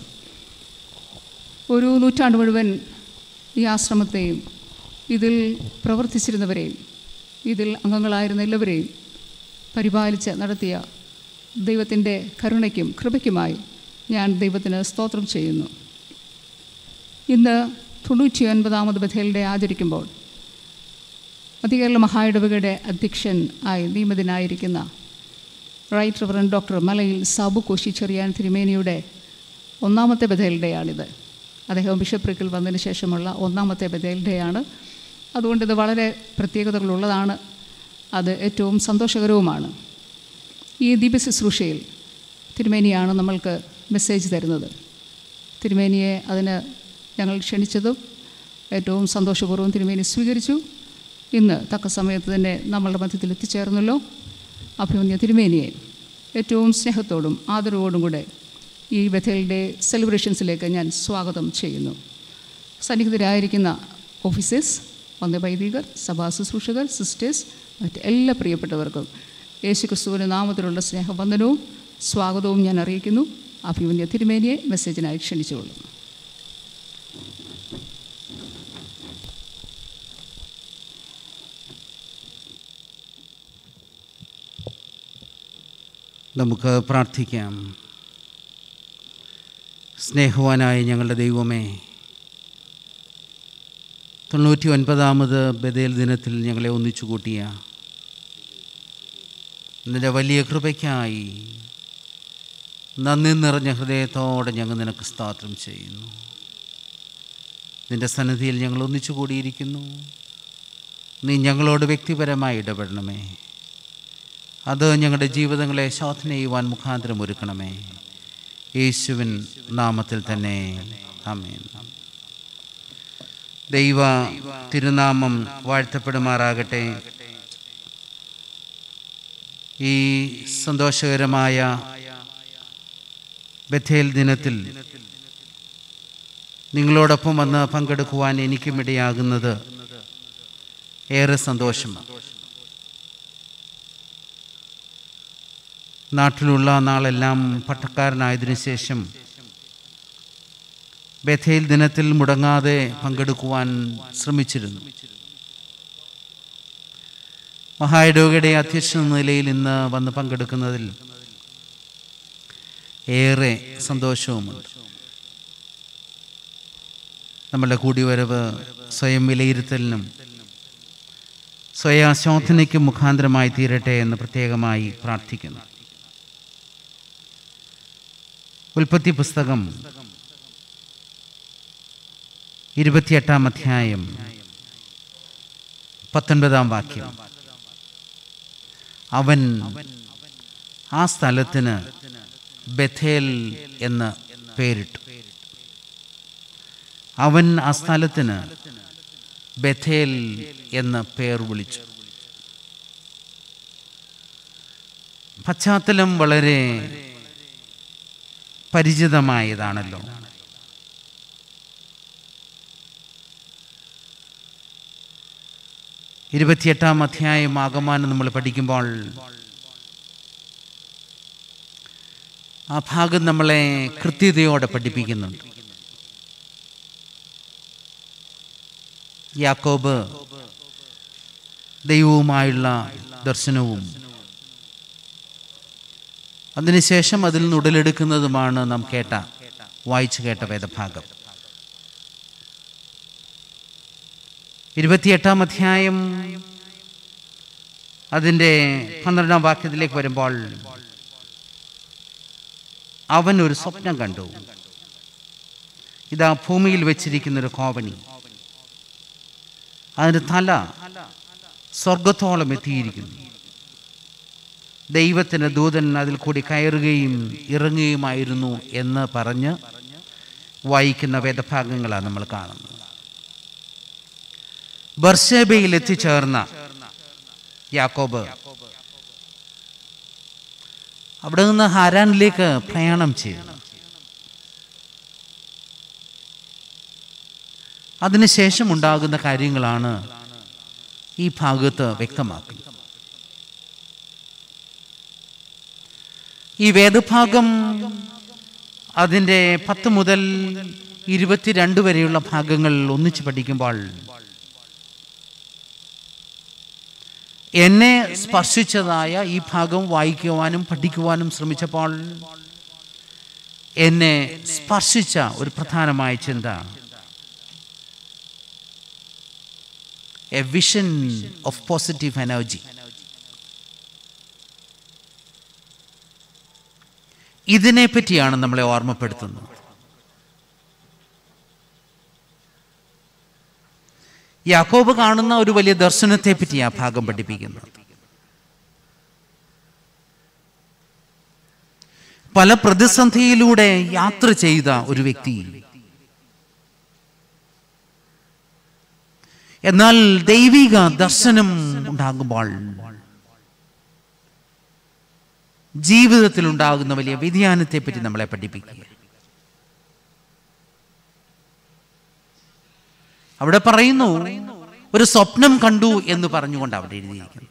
S1: ഒരു നൂറ്റാണ്ട് മുഴുവൻ ഈ ആശ്രമത്തെയും ഇതിൽ പ്രവർത്തിച്ചിരുന്നവരെയും ഇതിൽ അംഗങ്ങളായിരുന്ന എല്ലാവരെയും പരിപാലിച്ച് നടത്തിയ ദൈവത്തിൻ്റെ കരുണയ്ക്കും കൃപയ്ക്കുമായി ഞാൻ ദൈവത്തിന് സ്തോത്രം ചെയ്യുന്നു. ഇന്ന് 99ാമത് ബഥേൽ ആചരിക്കുമ്പോൾ മധ്യകേരള മഹായിടവകയുടെ അധ്യക്ഷൻ ആയി നിയമിതനായിരിക്കുന്ന right reverend doctor Malayil Sabu Koshy Cherian തിരുമേനിയുടെ 1ാമത്തെ ബഥേൽ ഡേയാണിത്. അദ്ദേഹം ബിഷപ്രിക്കിൽ വന്നതിന് ശേഷമുള്ള 1ാമത്തെ ബഥേൽ ഡേയാണ്. അതുകൊണ്ട് ഇത് വളരെ പ്രത്യേകതകളുള്ളതാണ്. അത് ഏറ്റവും സന്തോഷകരവുമാണ്. ഈ ദീപശുശ്രൂഷയിൽ തിരുമേനിയാണ് നമ്മൾക്ക് മെസ്സേജ് തരുന്നത്. തിരുമേനിയെ അതിന് ഞങ്ങൾ ക്ഷണിച്ചതും ഏറ്റവും സന്തോഷപൂർവ്വം തിരുമേനി സ്വീകരിച്ചു. ഇന്ന് തക്ക സമയത്ത് തന്നെ നമ്മളുടെ മധ്യത്തിൽ എത്തിച്ചേർന്നല്ലോ. അഭിമന്യ തിരുമേനിയെ ഏറ്റവും സ്നേഹത്തോടും ആദരവോടും കൂടെ ഈ ബഥേൽ ഡേ സെലിബ്രേഷൻസിലേക്ക് ഞാൻ സ്വാഗതം ചെയ്യുന്നു. സന്നിഹിതരായിരിക്കുന്ന ഓഫീസേഴ്സ്, വന്ദവൈദികർ, സഭാ ശുശ്രൂഷകർ, സിസ്റ്റേഴ്സ്, മറ്റ് എല്ലാ പ്രിയപ്പെട്ടവർക്കും യേശുക്രിസ്തുവിൻ്റെ നാമത്തിലുള്ള സ്നേഹവന്ദനവും സ്വാഗതവും ഞാൻ അറിയിക്കുന്നു. അഭിമന്യ തിരുമേനിയെ മെസ്സേജിനായി ക്ഷണിച്ചുകൊള്ളുന്നു.
S10: നമുക്ക് പ്രാർത്ഥിക്കാം. സ്നേഹവാനായ ഞങ്ങളുടെ ദൈവമേ, 99ാമത് ബഥേൽ ദിനത്തിൽ ഞങ്ങളെ ഒന്നിച്ചു കൂട്ടിയ നിൻ്റെ വലിയ കൃപയ്ക്കായി നന്ദി നിറഞ്ഞ ഹൃദയത്തോടെ ഞങ്ങൾ നിനക്ക് സ്തോത്രം ചെയ്യുന്നു. നിൻ്റെ സന്നിധിയിൽ ഞങ്ങൾ ഒന്നിച്ചു കൂടിയിരിക്കുന്നു. നീ ഞങ്ങളോട് വ്യക്തിപരമായി ഇടപെടണമേ. അത് ഞങ്ങളുടെ ജീവിതങ്ങളെ ശോധന ചെയ്യുവാൻ മുഖാന്തരം ഒരുക്കണമേ. യേശുവിൻ നാമത്തിൽ തന്നെ ആമേൻ. ദൈവ തിരുനാമം വാഴ്ത്തപ്പെടുമാറാകട്ടെ. ഈ സന്തോഷകരമായ ബഥേൽ ദിനത്തിൽ നിങ്ങളോടൊപ്പം വന്ന് പങ്കെടുക്കുവാൻ എനിക്കും ഇടയാകുന്നത് ഏറെ സന്തോഷമാണ്. നാട്ടിലുള്ള നാളെല്ലാം പട്ടക്കാരനായതിനു ശേഷം ബഥേൽ ദിനത്തിൽ മുടങ്ങാതെ പങ്കെടുക്കുവാൻ ശ്രമിച്ചിരുന്നു. മഹായിടവകയുടെ അധ്യക്ഷ നിലയിൽ ഇന്ന് വന്ന് പങ്കെടുക്കുന്നതിൽ ഏറെ സന്തോഷവുമുണ്ട്. നമ്മളുടെ കൂടിവരവ് സ്വയം വിലയിരുത്തലിനും സ്വയാശോധനയ്ക്കും മുഖാന്തരമായി തീരട്ടെ എന്ന് പ്രത്യേകമായി പ്രാർത്ഥിക്കുന്നു. ഉൽപ്പത്തി പുസ്തകം 28-ാം അധ്യായം 19-ാം വാക്യം. അവൻ ആ സ്ഥലത്തിന് ബഥേൽ എന്ന് പേരിട്ടു. അവൻ ആ സ്ഥലത്തിന് ബഥേൽ എന്ന് പേർ വിളിച്ചു. പശ്ചാത്തലം വളരെ പരിചിതമായതാണല്ലോ. ഇരുപത്തിയെട്ടാം അധ്യായം ആകമാനം നമ്മൾ പഠിക്കുമ്പോൾ ആ ഭാഗം നമ്മളെ കൃത്യതയോടെ പഠിപ്പിക്കുന്നുണ്ട്. യാക്കോബ് ദൈവവുമായുള്ള ദർശനവും അതിനുശേഷം അതിൽ നിന്ന് ഉടലെടുക്കുന്നതുമാണ് നാം വായിച്ചു കേട്ട വേദഭാഗം. 28-ാം അധ്യായം അതിൻ്റെ 12-ാം വാക്യത്തിലേക്ക് വരുമ്പോൾ അവൻ ഒരു സ്വപ്നം കണ്ടു. ഇതാ ഭൂമിയിൽ വെച്ചിരിക്കുന്നൊരു കോവണി, അതിൻ്റെ തല സ്വർഗത്തോളം എത്തിയിരിക്കുന്നു. ദൈവത്തിൻ്റെ ദൂതൻ അതിൽ കൂടി കയറുകയും ഇറങ്ങുകയുമായിരുന്നു എന്ന് പറഞ്ഞ് വായിക്കുന്ന വേദഭാഗങ്ങളാണ് നമ്മൾ കാണുന്നത്. ബർശേബയിൽ എത്തിച്ചേർന്ന യാക്കോബ് അവിടെ നിന്ന് ഹാരാനിലേക്ക് പ്രയാണം ചെയ്തു. അതിനുശേഷം ഉണ്ടാകുന്ന കാര്യങ്ങളാണ് ഈ ഭാഗത്ത് വ്യക്തമാക്കുന്നത്. ഈ വേദഭാഗം അതിൻ്റെ 10 മുതൽ 22 വരെയുള്ള ഭാഗങ്ങൾ ഒന്നിച്ച് പഠിക്കുമ്പോൾ എന്നെ സ്പർശിച്ചതായ ഈ ഭാഗം വായിക്കുവാനും പഠിക്കുവാനും ശ്രമിച്ചപ്പോൾ എന്നെ സ്പർശിച്ച ഒരു പ്രധാനമായ ചിന്ത, a vision of positive energy. ഇതിനെപ്പറ്റിയാണ് നമ്മളെ ഓർമ്മപ്പെടുത്തുന്നത്. യാക്കോബ് കാണുന്ന ഒരു വലിയ ദർശനത്തെ പറ്റി ആ ഭാഗം പഠിപ്പിക്കുന്നത്. പല പ്രതിസന്ധിയിലൂടെ യാത്ര ചെയ്ത ഒരു വ്യക്തി, എന്നാൽ ദൈവിക ദർശനം ഉണ്ടാകുമ്പോൾ ജീവിതത്തിൽ ഉണ്ടാകുന്ന വലിയ വ്യതിയാനത്തെ പറ്റി നമ്മളെ പഠിപ്പിക്കുക. അവിടെ പറയുന്നു, ഒരു സ്വപ്നം കണ്ടു എന്ന് പറഞ്ഞുകൊണ്ട് അവിടെ എഴുതിയിരിക്കുന്നു.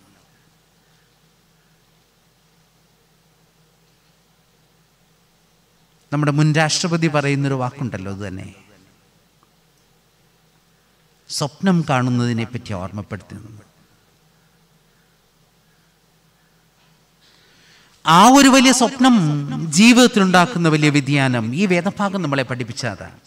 S10: നമ്മുടെ മുൻ രാഷ്ട്രപതി പറയുന്നൊരു വാക്കുണ്ടല്ലോ, അത് തന്നെ സ്വപ്നം കാണുന്നതിനെ പറ്റി ഓർമ്മപ്പെടുത്തുന്നു. ആ ഒരു വലിയ സ്വപ്നം ജീവിതത്തിൽ ഉണ്ടാക്കുന്ന വലിയ വ്യതിയാനം ഈ വേദഭാഗം നമ്മളെ പഠിപ്പിച്ചതാണ്.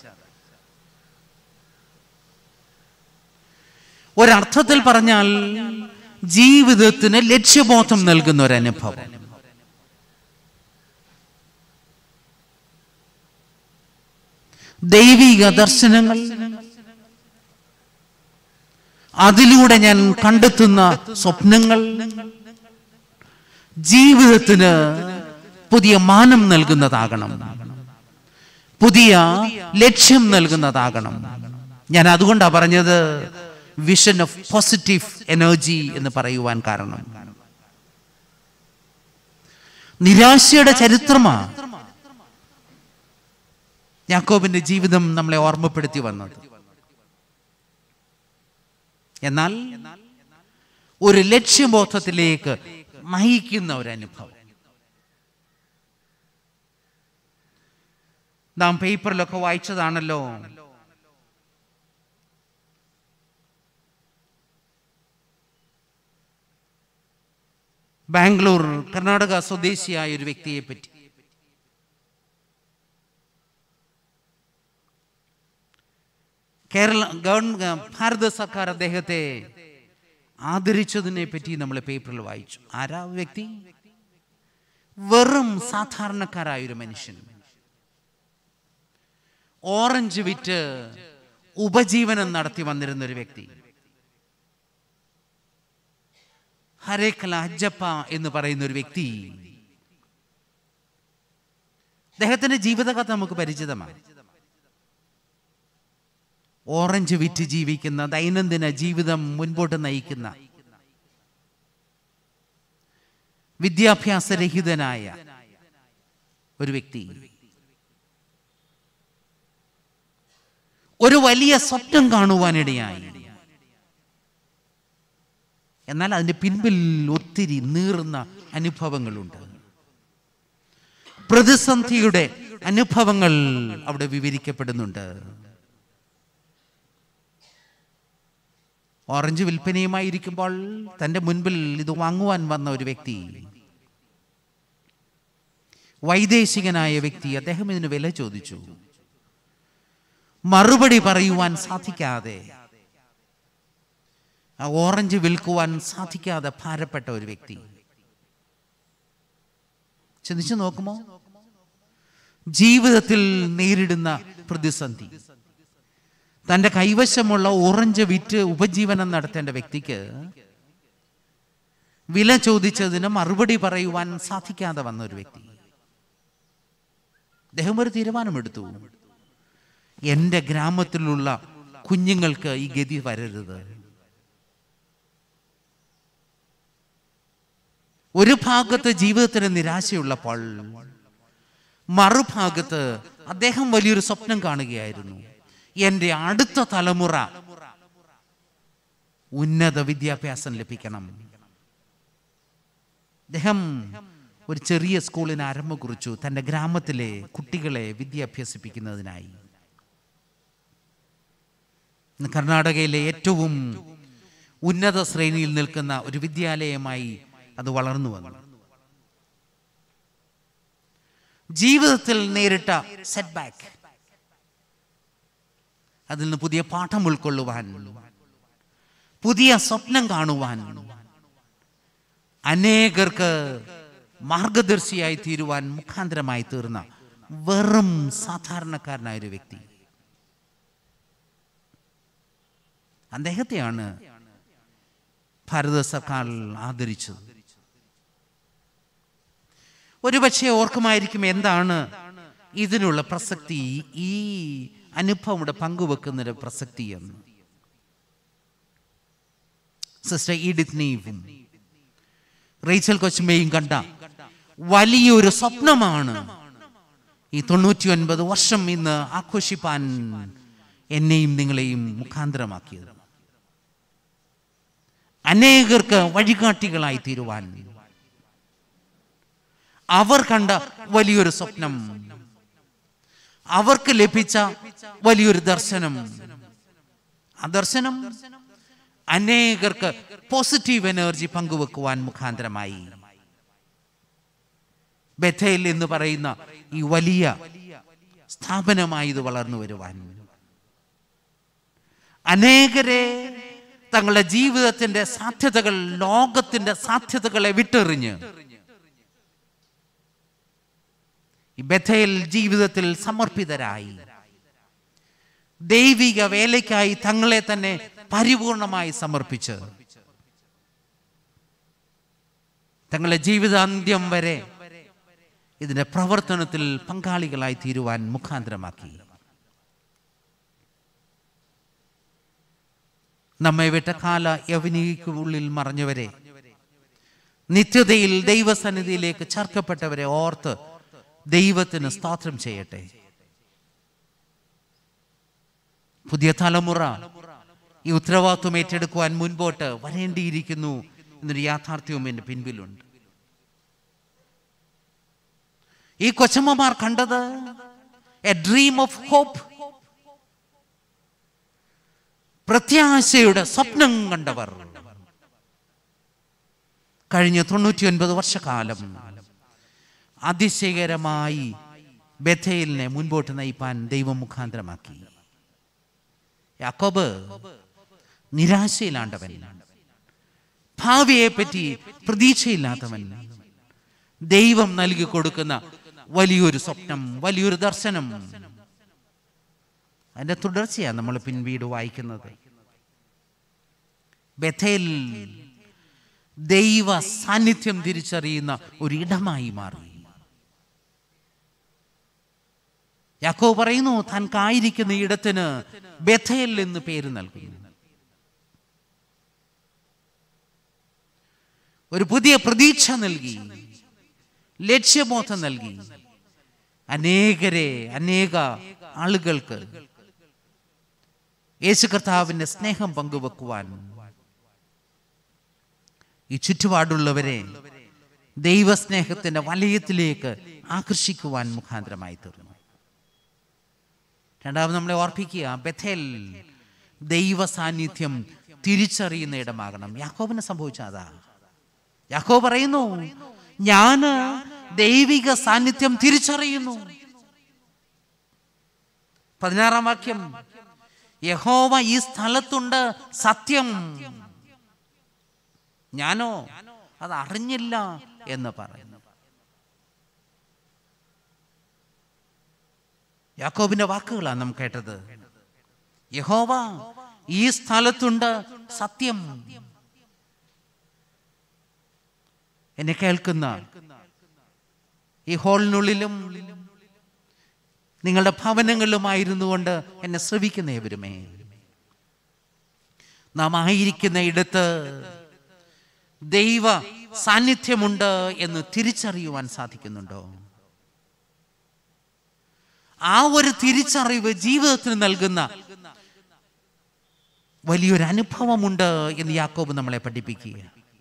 S10: ഒരർത്ഥത്തിൽ പറഞ്ഞാൽ ജീവിതത്തിന് ലക്ഷ്യബോധം നൽകുന്ന ഒരനുഭവം. ദൈവിക ദർശനങ്ങൾ, അതിലൂടെ ഞാൻ കണ്ടെത്തുന്ന സ്വപ്നങ്ങൾ ജീവിതത്തിന് പുതിയ മാനം നൽകുന്നതാകണം, പുതിയ ലക്ഷ്യം നൽകുന്നതാകണം. ഞാൻ അതുകൊണ്ടാണ് പറഞ്ഞത് വിഷൻ ഓഫ് പോസിറ്റീവ് എനർജി എന്ന് പറയുവാൻ കാരണം. നിരാശയുടെ ചരിത്രമാണ് യാക്കോബിന്റെ ജീവിതം നമ്മളെ ഓർമ്മപ്പെടുത്തി വന്നത്. എന്നാൽ ഒരു ലക്ഷ്യബോധത്തിലേക്ക് നയിക്കുന്ന ഒരു അനുഭവം. നാം പേപ്പറിലൊക്കെ വായിച്ചതാണല്ലോ, ബാംഗ്ലൂർ കർണാടക സ്വദേശിയായ ഒരു വ്യക്തിയെ പറ്റി. ഭാരത സർക്കാർ അദ്ദേഹത്തെ ആദരിച്ചതിനെ പറ്റി നമ്മൾ പേപ്പറിൽ വായിച്ചു. ആരാ വ്യക്തി? വെറും സാധാരണക്കാരായൊരു മനുഷ്യൻ, ഓറഞ്ച് വിറ്റ് ഉപജീവനം നടത്തി വന്നിരുന്ന ഒരു വ്യക്തി. ഹരേക്കല അജ്ജപ്പ എന്ന് പറയുന്ന ഒരു വ്യക്തി. അദ്ദേഹത്തിന്റെ ജീവിതകഥ നമുക്ക് പരിചിതമാണ്. ഓറഞ്ച് വിറ്റ് ജീവിക്കുന്ന, ദൈനംദിന ജീവിതം മുൻപോട്ട് നയിക്കുന്ന, വിദ്യാഭ്യാസരഹിതനായ ഒരു വ്യക്തി. ഒരു വലിയ സ്വപ്നം കാണുവാനിടയായി. എന്നാൽ അതിന്റെ പിൻപിൽ ഒത്തിരി നീറുന്ന അനുഭവങ്ങളുണ്ട്. പ്രതിസന്ധിയുടെ അനുഭവങ്ങൾ അവിടെ വിവരിക്കപ്പെടുന്നുണ്ട്. ഓറഞ്ച് വിൽപ്പനയുമായി ഇരിക്കുമ്പോൾ തൻ്റെ മുൻപിൽ ഇത് വാങ്ങുവാൻ വന്ന ഒരു വ്യക്തി, വൈദേശികനായ വ്യക്തി, അദ്ദേഹം ഇതിന് വില ചോദിച്ചു. മറുപടി പറയുവാൻ സാധിക്കാതെ, ആ ഓറഞ്ച് വിൽക്കുവാൻ സാധിക്കാതെ ഭാരപ്പെട്ട ഒരു വ്യക്തി. ചിന്തിച്ചു നോക്കുമോ? ജീവിതത്തിൽ നേരിടുന്ന പ്രതിസന്ധി. തൻ്റെ കൈവശമുള്ള ഓറഞ്ച് വിറ്റ് ഉപജീവനം നടത്തേണ്ട വ്യക്തിക്ക് വില ചോദിച്ചതിന് മറുപടി പറയുവാൻ സാധിക്കാതെ വന്ന ഒരു വ്യക്തി. അദ്ദേഹം ഒരു തീരുമാനമെടുത്തു, എൻ്റെ ഗ്രാമത്തിലുള്ള കുഞ്ഞുങ്ങൾക്ക് ഈ ഗതി വരരുത്. ഒരു ഭാഗത്ത് ജീവിതത്തിന് നിരാശയുള്ളപ്പോൾ മറുഭാഗത്ത് അദ്ദേഹം വലിയൊരു സ്വപ്നം കാണുകയായിരുന്നു. എൻ്റെ അടുത്ത തലമുറ ഉന്നത വിദ്യാഭ്യാസം ലഭിക്കണം. അദ്ദേഹം ഒരു ചെറിയ സ്കൂളിന് ആരംഭം കുറിച്ചു, തൻ്റെ ഗ്രാമത്തിലെ കുട്ടികളെ വിദ്യാഭ്യസിപ്പിക്കുന്നതിനായി. കർണാടകയിലെ ഏറ്റവും ഉന്നത ശ്രേണിയിൽ നിൽക്കുന്ന ഒരു വിദ്യാലയമായി അത് വളർന്നു വന്നു. ജീവിതത്തിൽ നേരിട്ട സെറ്റ് ബാക്ക്, അതിൽ നിന്ന് പുതിയ പാഠം ഉൾക്കൊള്ളുവാൻ, പുതിയ സ്വപ്നം കാണുവാൻ, അനേകർക്ക് മാർഗദർശിയായി തീരുവാൻ മുഖാന്തരമായി തീർന്ന വെറും സാധാരണക്കാരനായ ഒരു വ്യക്തി. അദ്ദേഹത്തെയാണ് ഭാരത സർക്കാർ ആദരിച്ചത്. ഒരുപക്ഷെ ഓർക്കുമായിരിക്കും എന്താണ് ഇതിനുള്ള പ്രസക്തി, ഈ അനുഭവം ഇവിടെ പങ്കുവെക്കുന്നതിന്റെ പ്രസക്തി എന്ന്. സിസ്റ്റർ ഈഡിത്ത് നീവും റേച്ചൽ കൊച്ചുമേയും കണ്ട വലിയൊരു സ്വപ്നമാണ് ഈ 99 വർഷം ഇന്ന് ആഘോഷിപ്പാൻ എന്നെയും നിങ്ങളെയും മുഖാന്തരമാക്കിയത്. അനേകർക്ക് വഴികാട്ടികളായി തീരുവാൻ അവർ കണ്ട വലിയൊരു സ്വപ്നം, അവർക്ക് ലഭിച്ച വലിയൊരു ദർശനം, ആ ദർശനം അനേകർക്ക് പോസിറ്റീവ് എനർജി പങ്കുവെക്കുവാൻ മുഖാന്തരമായി. ബെഥേൽ എന്ന് പറയുന്ന ഈ വലിയ സ്ഥാപനമായി ഇത് വളർന്നു വരുവാൻ, അനേകരെ തങ്ങളുടെ ജീവിതത്തിന്റെ സാധ്യതകൾ, ലോകത്തിന്റെ സാധ്യതകളെ വിട്ടെറിഞ്ഞ് ഈ ബെഥേൽ ജീവിതത്തിൽ സമർപ്പിതരായി ദൈവിക വേലയ്ക്കായി തങ്ങളെ തന്നെ പരിപൂർണമായി സമർപ്പിച്ച് തങ്ങളുടെ ജീവിതാന്ത്യം വരെ ഇതിന്റെ പ്രവർത്തനത്തിൽ പങ്കാളികളായി തീരുവാൻ മുഖാന്തരമാക്കി. നമ്മെ വിട്ട കാല യവനിക്കുള്ളിൽ മറഞ്ഞവരെ, നിത്യതയിൽ ദൈവസന്നിധിയിലേക്ക് ചേർക്കപ്പെട്ടവരെ ഓർത്ത് ദൈവത്തിന് സ്തോത്രം ചെയ്യട്ടെ. പുതിയ തലമുറ ഈ ഉത്തരവാദിത്വം ഏറ്റെടുക്കുവാൻ മുൻപോട്ട് വരേണ്ടിയിരിക്കുന്നു എന്നൊരു യാഥാർത്ഥ്യവും എൻ്റെ പിൻപിലുണ്ട്. ഈ കൊച്ചമ്മമാർ കണ്ടത് എ ഡ്രീം ഓഫ് ഹോപ്പ്, പ്രത്യാശയുടെ സ്വപ്നം കണ്ടവർ. കഴിഞ്ഞ 99 വർഷക്കാലം അതിശയകരമായി ബെഥേലിനെ മുൻപോട്ട് നയിപ്പാൻ ദൈവം മുഖാന്തരമാക്കി. യാക്കോബ് നിരാശയിലാണ്ടവൻ, ഭാവിയെ പറ്റി പ്രതീക്ഷയില്ലാത്തവൻ. ദൈവം നൽകി കൊടുക്കുന്ന വലിയൊരു സ്വപ്നം, വലിയൊരു ദർശനം, അതിന്റെ തുടർച്ചയാണ് നമ്മൾ പിൻവീട് വായിക്കുന്നത്. ബെഥേൽ ദൈവ സാന്നിധ്യം തിരിച്ചറിയുന്ന ഒരു ഇടമായി മാറി. യാക്കോബ് പറയുന്നു, താൻ കായിരിക്കുന്ന ഇടത്തിന് ബെഥേൽ എന്ന് പേര് നൽകുന്നു. ഒരു പുതിയ പ്രതീക്ഷ നൽകി, ലക്ഷ്യബോധം നൽകി. അനേക ആളുകൾക്ക് യേശു കർത്താവിന്റെ സ്നേഹം പങ്കുവെക്കുവാൻ, ഈ ചുറ്റുപാടുള്ളവരെ ദൈവസ്നേഹത്തിന്റെ വലയത്തിലേക്ക് ആകർഷിക്കുവാൻ മുഖാന്തരമായി തീർന്നു. രണ്ടാമത് നമ്മളെ ഓർപ്പിക്കുക, ബെഥേൽ ദൈവ സാന്നിധ്യം തിരിച്ചറിയുന്ന ഇടമാകണം. യാക്കോബിന് സംഭവിച്ച അതാ. യാക്കോബ് പറയുന്നു, ഞാൻ ദൈവിക സാന്നിധ്യം തിരിച്ചറിയുന്നു. 16-ാം വാക്യം, യഹോവ ഈ സ്ഥലത്തുണ്ട് സത്യം, ഞാനോ അത് അറിഞ്ഞില്ല എന്ന് പറയുന്നു. യാക്കോബിന്റെ വാക്കുകളാണ് നാം കേട്ടത്. യഹോവ ഈ സ്ഥലത്തുണ്ട് സത്യം. എന്നെ കേൾക്കുന്ന ഈ ഹാളിനുള്ളിലും നിങ്ങളുടെ ഭവനങ്ങളിലുമായിരുന്നു കൊണ്ട് എന്നെ ശ്രവിക്കുന്ന ഏവരുമേ, നാം ആയിരിക്കുന്ന ഇടത്ത് ദൈവ സാന്നിധ്യമുണ്ട് എന്ന് തിരിച്ചറിയുവാൻ സാധിക്കുന്നുണ്ടോ? ആ ഒരു തിരിച്ചറിവ് ജീവിതത്തിന് നൽകുന്ന വലിയൊരു അനുഭവമുണ്ട് എന്ന് യാക്കോബ് നമ്മളെ പഠിപ്പിക്കുക.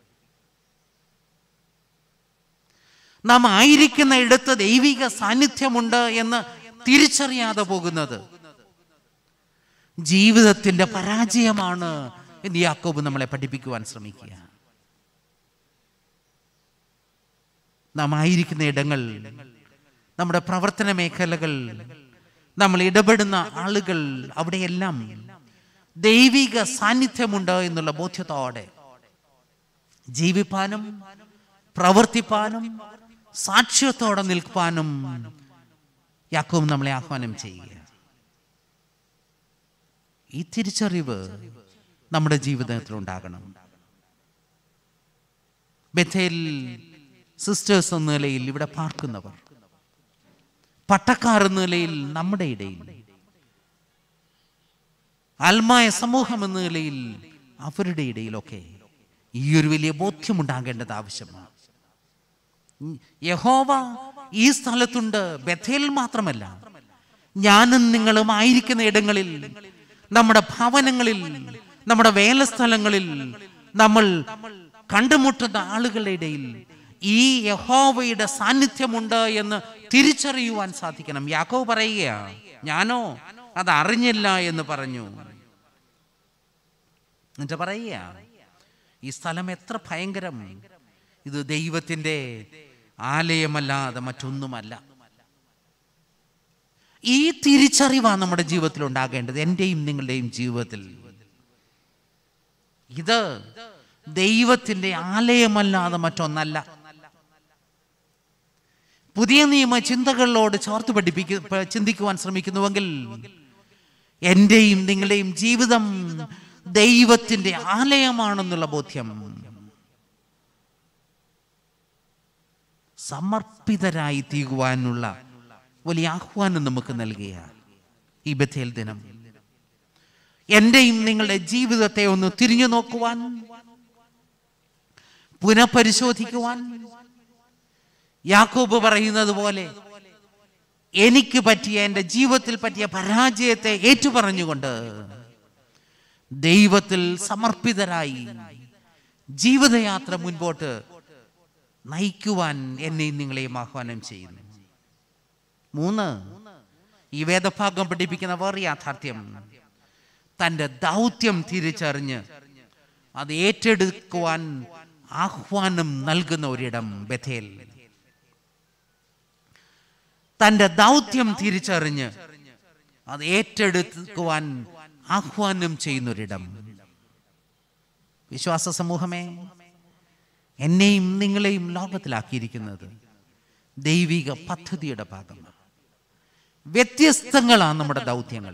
S10: നാം ആയിരിക്കുന്ന ഇടത്ത് ദൈവിക സാന്നിധ്യമുണ്ട് എന്ന് തിരിച്ചറിയാതെ പോകുന്നത് ജീവിതത്തിന്റെ പരാജയമാണ് എന്ന് യാക്കോബ് നമ്മളെ പഠിപ്പിക്കുവാൻ ശ്രമിക്കുക. നാം ആയിരിക്കുന്ന ഇടങ്ങൾ നമ്മുടെ പ്രവർത്തന മേഖലകൾ, നമ്മൾ ഇടപെടുന്ന ആളുകൾ, അവിടെയെല്ലാം ദൈവിക സാന്നിധ്യമുണ്ട് എന്നുള്ള ബോധ്യത്തോടെ ജീവിപ്പാനും പ്രവർത്തിപ്പാനും സാക്ഷ്യത്തോടെ നിൽക്കാനും യാക്കോബ് നമ്മളെ ആഹ്വാനം ചെയ്യുക. ഈ തിരിച്ചറിവ് നമ്മുടെ ജീവിതത്തിൽ ഉണ്ടാകണം. ബഥേൽ സിസ്റ്റേഴ്സ് എന്ന നിലയിൽ ഇവിടെ പാർക്കുന്നവർ, പട്ടക്കാർ എന്ന നിലയിൽ നമ്മുടെ ഇടയിൽ, ആത്മായ സമൂഹം എന്ന നിലയിൽ അവരുടെ ഇടയിലൊക്കെ ഈ ഒരു വലിയ ബോധ്യമുണ്ടാകേണ്ടത് ആവശ്യമാണ്. യഹോവ ഈ സ്ഥലത്തുണ്ട്. ബഥേൽ മാത്രമല്ല, ഞാനും നിങ്ങളും ആയിരിക്കുന്ന ഇടങ്ങളിൽ, നമ്മുടെ ഭവനങ്ങളിൽ, നമ്മുടെ വേലസ്ഥലങ്ങളിൽ, നമ്മൾ കണ്ടുമുട്ടുന്ന ആളുകളുടെ ഇടയിൽ ഈ യഹോവയുടെ സാന്നിധ്യമുണ്ട് എന്ന് തിരിച്ചറിയുവാൻ സാധിക്കണം. യാക്കോബ് പറയുക, ഞാനോ അത് അറിഞ്ഞില്ല എന്ന് പറഞ്ഞു. എന്നിട്ട് പറയുക, ഈ സ്ഥലം എത്ര ഭയങ്കരം, ഇത് ദൈവത്തിൻ്റെ ആലയമല്ലാതെ മറ്റൊന്നുമല്ല. ഈ തിരിച്ചറിവാണ് നമ്മുടെ ജീവിതത്തിൽ ഉണ്ടാകേണ്ടത്, എൻ്റെയും നിങ്ങളുടെയും ജീവിതത്തിൽ. ഇത് ദൈവത്തിൻ്റെ ആലയമല്ലാതെ മറ്റൊന്നല്ല. പുതിയ നിയമ ചിന്തകളിലോട് ചേർത്ത് ചിന്തിക്കുവാൻ ശ്രമിക്കുന്നുവെങ്കിൽ എൻ്റെയും നിങ്ങളുടെയും ജീവിതം ദൈവത്തിൻ്റെ ആലയമാണെന്നുള്ള ബോധ്യം സമർപ്പിതരായി തീരുവാനുള്ള വലിയ ആഹ്വാനം നമുക്ക് നൽകിയ ഈ ബഥേൽ ദിനം എൻ്റെയും നിങ്ങളുടെ ജീവിതത്തെ ഒന്ന് തിരിഞ്ഞു നോക്കുവാൻ, പുനഃപരിശോധിക്കുവാൻ, യാക്കോബ് പറയുന്നത് പോലെ എനിക്ക് പറ്റിയ, എൻ്റെ ജീവിതത്തിൽ പറ്റിയ പരാജയത്തെ ഏറ്റുപറഞ്ഞുകൊണ്ട് ദൈവത്തിൽ സമർപ്പിതരായി ജീവിതയാത്ര മുൻപോട്ട് നയിക്കുവാൻ എന്നെയും നിങ്ങളെയും ആഹ്വാനം ചെയ്യുന്നു. 3, ഈ വേദഭാഗം പഠിപ്പിക്കുന്ന വേറെ യാഥാർത്ഥ്യം, തൻ്റെ ദൗത്യം തിരിച്ചറിഞ്ഞ് അത് ഏറ്റെടുക്കുവാൻ ആഹ്വാനം നൽകുന്ന ഒരിടം ബഥേൽ. തൻ്റെ ദൗത്യം തിരിച്ചറിഞ്ഞ് അത് ഏറ്റെടുക്കുവാൻ ആഹ്വാനം ചെയ്യുന്നൊരിടം. വിശ്വാസ സമൂഹമേ, എന്നെയും നിങ്ങളെയും ലോകത്തിലാക്കിയിരിക്കുന്നത് ദൈവിക പദ്ധതിയുടെ ഭാഗമാണ്. വ്യത്യസ്തങ്ങളാണ് നമ്മുടെ ദൗത്യങ്ങൾ.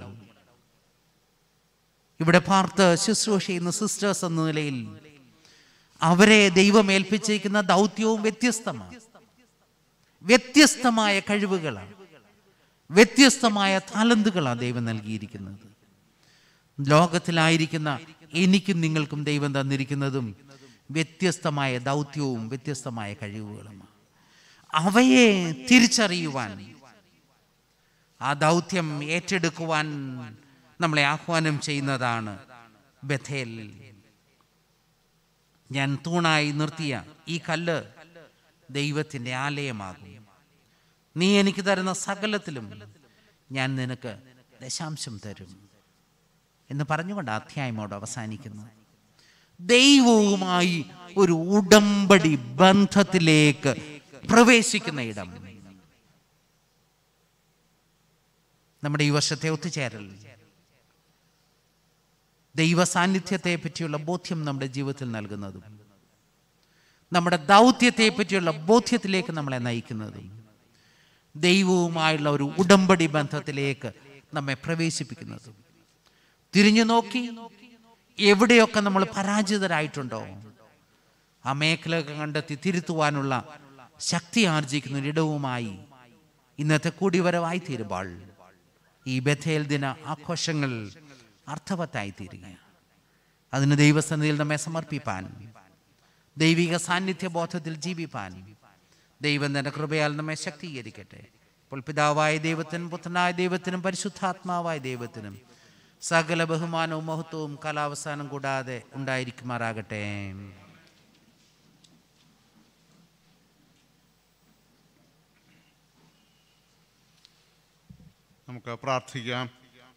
S10: ഇവിടെ പാർത്ത് ശുശ്രൂഷ ചെയ്യുന്ന സിസ്റ്റേഴ്സ് എന്ന നിലയിൽ അവരെ ദൈവം ഏൽപ്പിച്ചിരിക്കുന്ന ദൗത്യവും വ്യത്യസ്തമാണ്. വ്യത്യസ്തമായ കഴിവുകളാണ്, വ്യത്യസ്തമായ താലന്തുകളാണ് ദൈവം നൽകിയിരിക്കുന്നത്. ലോകത്തിലായിരിക്കുന്ന എനിക്കും നിങ്ങൾക്കും ദൈവം തന്നിരിക്കുന്നതും വ്യത്യസ്തമായ ദൗത്യവും വ്യത്യസ്തമായ കഴിവുകളുമാണ്. അവയെ തിരിച്ചറിയുവാൻ, ആ ദൗത്യം ഏറ്റെടുക്കുവാൻ നമ്മളെ ആഹ്വാനം ചെയ്യുന്നതാണ് ബഥേൽ. ഞാൻ തൂണായി നിർത്തിയ ഈ കല്ല് ദൈവത്തിൻ്റെ ആലയമാകും. നീ എനിക്ക് തരുന്ന സകലത്തിലും ഞാൻ നിനക്ക് ദശാംശം തരും എന്ന് പറഞ്ഞുകൊണ്ട് അധ്യായമോട് അവസാനിക്കുന്നു. ദൈവവുമായി ഒരു ഉടമ്പടി ബന്ധത്തിലേക്ക് പ്രവേശിക്കുന്ന ഇടം. നമ്മുടെ ഈ വർഷത്തെ ഒത്തുചേരൽ ദൈവ സാന്നിധ്യത്തെ പറ്റിയുള്ള ബോധ്യം നമ്മുടെ ജീവിതത്തിൽ നൽകുന്നതും നമ്മുടെ ദൗത്യത്തെ പറ്റിയുള്ള ബോധ്യത്തിലേക്ക് നമ്മളെ നയിക്കുന്നതും ദൈവവുമായുള്ള ഒരു ഉടമ്പടി ബന്ധത്തിലേക്ക് നമ്മെ പ്രവേശിപ്പിക്കുന്നതും. തിരിഞ്ഞു നോക്കി എവിടെയൊക്കെ നമ്മൾ പരാജിതരായിട്ടുണ്ടോ ആ മേഖലകൾ കണ്ടെത്തി തിരുത്തുവാനുള്ള ശക്തി ആർജിക്കുന്ന ഒരിടവുമായി ഇന്നത്തെ കൂടിവരവായി തീരുമ്പോൾ ഈ ബഥേൽ ദിന ആഘോഷങ്ങൾ അർത്ഥവത്തായി തീരുക. അതിന് ദൈവസന്നിധിയിൽ നമ്മെ സമർപ്പിപ്പാൻ, ദൈവിക സാന്നിധ്യ ബോധത്തിൽ ജീവിപ്പാൻ ദൈവം തന്റെ കൃപയാൽ നമ്മെ ശക്തീകരിക്കട്ടെ. ഇപ്പോൾ പിതാവായ ദൈവത്തിനും പുത്രനായ ദൈവത്തിനും പരിശുദ്ധാത്മാവായ ദൈവത്തിനും സകല ബഹുമാനവും മഹത്വവും കാലാവസാനം കൂടാതെ ഉണ്ടായിരിക്കുമാറാകട്ടെ.
S11: നമുക്ക് പ്രാർത്ഥിക്കാം.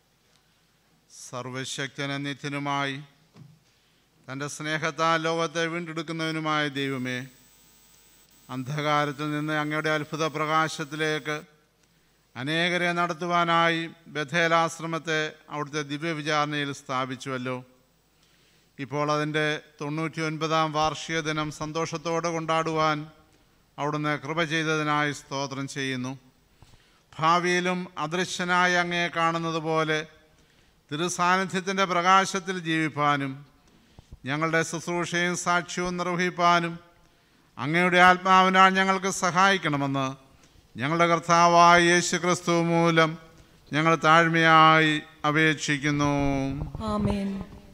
S11: സർവശക്തന നിത്യനുമായി തൻ്റെ സ്നേഹത്താൽ ലോകത്തെ വീണ്ടെടുക്കുന്നവനുമായ ദൈവമേ, അന്ധകാരത്തിൽ നിന്ന് അങ്ങയുടെ അത്ഭുത പ്രകാശത്തിലേക്ക് അനേകരെ നടത്തുവാനായി ബഥേലാശ്രമത്തെ അവിടുത്തെ ദിവ്യവിചാരണയിൽ സ്ഥാപിച്ചുവല്ലോ. ഇപ്പോൾ അതിൻ്റെ 99-ാം വാർഷിക ദിനം സന്തോഷത്തോടെ കൊണ്ടാടുവാൻ അവിടുന്ന് കൃപ ചെയ്തതിനായി സ്തോത്രം ചെയ്യുന്നു. ഭാവിയിലും അദൃശ്യനായ അങ്ങയെ കാണുന്നത് പോലെ തിരുസാന്നിധ്യത്തിൻ്റെ പ്രകാശത്തിൽ ജീവിപ്പാനും ഞങ്ങളുടെ ശുശ്രൂഷയും സാക്ഷ്യവും നിർവഹിപ്പാനും അങ്ങയുടെ ആത്മാവിനാൽ ഞങ്ങൾക്ക് സഹായിക്കണമെന്ന് ഞങ്ങളുടെ കർത്താവായ യേശു ക്രിസ്തു മൂലം ഞങ്ങൾ താഴ്മയായി അപേക്ഷിക്കുന്നു.
S2: ആമേൻ.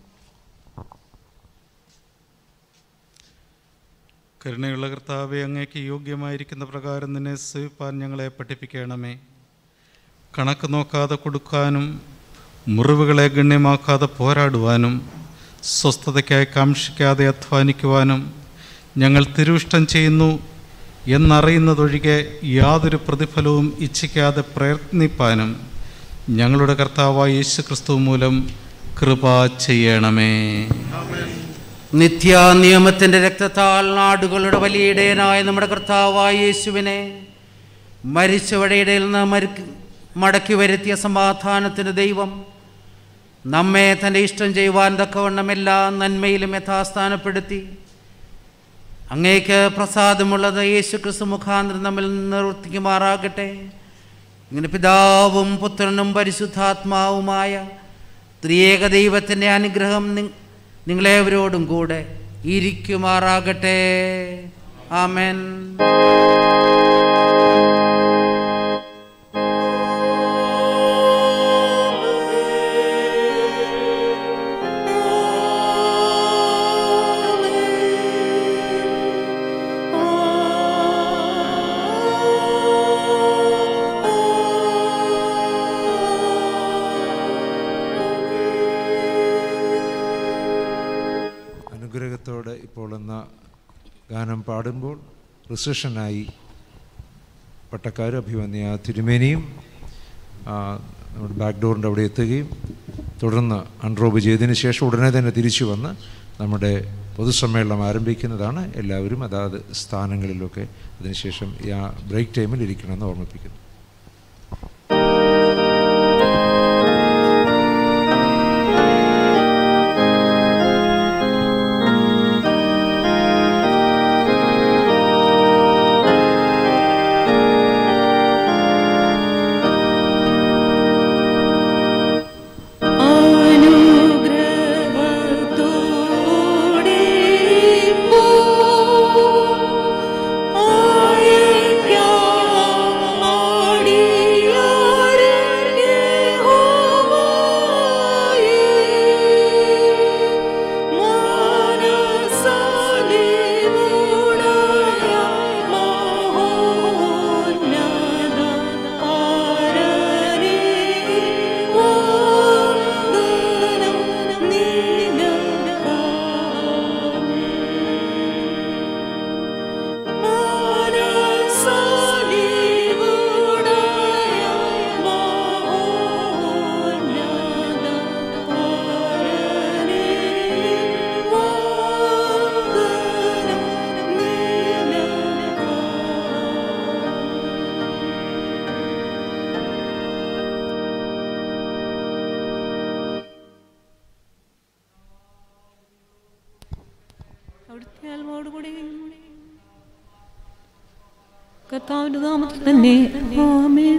S12: കരുണയുള്ള കർത്താവെ, അങ്ങേക്ക് യോഗ്യമായിരിക്കുന്ന പ്രകാരം നിന്നെ സേവിപ്പാൻ ഞങ്ങളെ പഠിപ്പിക്കണമേ. കണക്ക് നോക്കാതെ കൊടുക്കാനും മുറിവുകളെ ഗണ്യമാക്കാതെ പോരാടുവാനും സ്വസ്ഥതയ്ക്കായി കാംക്ഷിക്കാതെ അധ്വാനിക്കുവാനും ഞങ്ങൾ തിരുവിഷ്ടം ചെയ്യുന്നു എന്നറിയുന്നതൊഴികെ യാതൊരു പ്രതിഫലവും ഇച്ഛിക്കാതെ പ്രയത്നിപ്പാനും ഞങ്ങളുടെ കർത്താവായ യേശു ക്രിസ്തു മൂലം കൃപ ചെയ്യണമേ.
S10: നിത്യാനിയമത്തിൻ്റെ രക്തത്താൽ നാടുകളുടെ വലിയ ഇടയനായ നമ്മുടെ കർത്താവായ യേശുവിനെ മരിച്ചവരുടെ ഇടയിൽ നിന്ന് മടക്കി വരുത്തിയ സമാധാനത്തിന് ദൈവം നമ്മെ തൻ്റെ ഇഷ്ടം ചെയ്യുവാൻ തക്കവണ്ണം എല്ലാ നന്മയിലും യഥാസ്ഥാനപ്പെടുത്തി അങ്ങേക്ക് പ്രസാദമുള്ളത് യേശു ക്രിസ്തു മുഖാന്തരം നമ്മിൽ നിർവർത്തിക്കുമാറാകട്ടെ. ഇങ്ങനെ പിതാവും പുത്രനും പരിശുദ്ധാത്മാവുമായ ത്രിയേക ദൈവത്തിൻ്റെ അനുഗ്രഹം നിങ്ങളേവരോടും കൂടെ ഇരിക്കുമാറാകട്ടെ. ആമേൻ.
S7: അനുഗ്രഹത്തോടെ ഇപ്പോൾ എന്ന ഗാനം പാടുമ്പോൾ റിസഷനായി പട്ടക്കാരും അഭിമന്യ തിരുമേനിയും നമ്മുടെ ബാക്ക് ഡോറിൻ്റെ അവിടെ എത്തുകയും തുടർന്ന് അൺറോബ് ചെയ്തതിന് ശേഷം ഉടനെ തന്നെ തിരിച്ചു വന്ന് നമ്മുടെ പൊതുസമ്മേളനം ആരംഭിക്കുന്നതാണ്. എല്ലാവരും അതാത് സ്ഥാനങ്ങളിലൊക്കെ അതിനുശേഷം ബ്രേക്ക് ടൈമിൽ ഇരിക്കണമെന്ന് ഓർമ്മിപ്പിക്കുന്നു.
S2: കർത്താവിന്റെ നാമത്തിൽ തന്നെ ആമേൻ.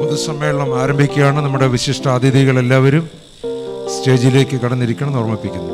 S7: പൊതുസമ്മേളനം ആരംഭിക്കുകയാണ്. നമ്മുടെ വിശിഷ്ട അതിഥികൾ എല്ലാവരും സ്റ്റേജിലേക്ക് കടന്നിരിക്കണം ഓർമ്മിപ്പിക്കുന്നു.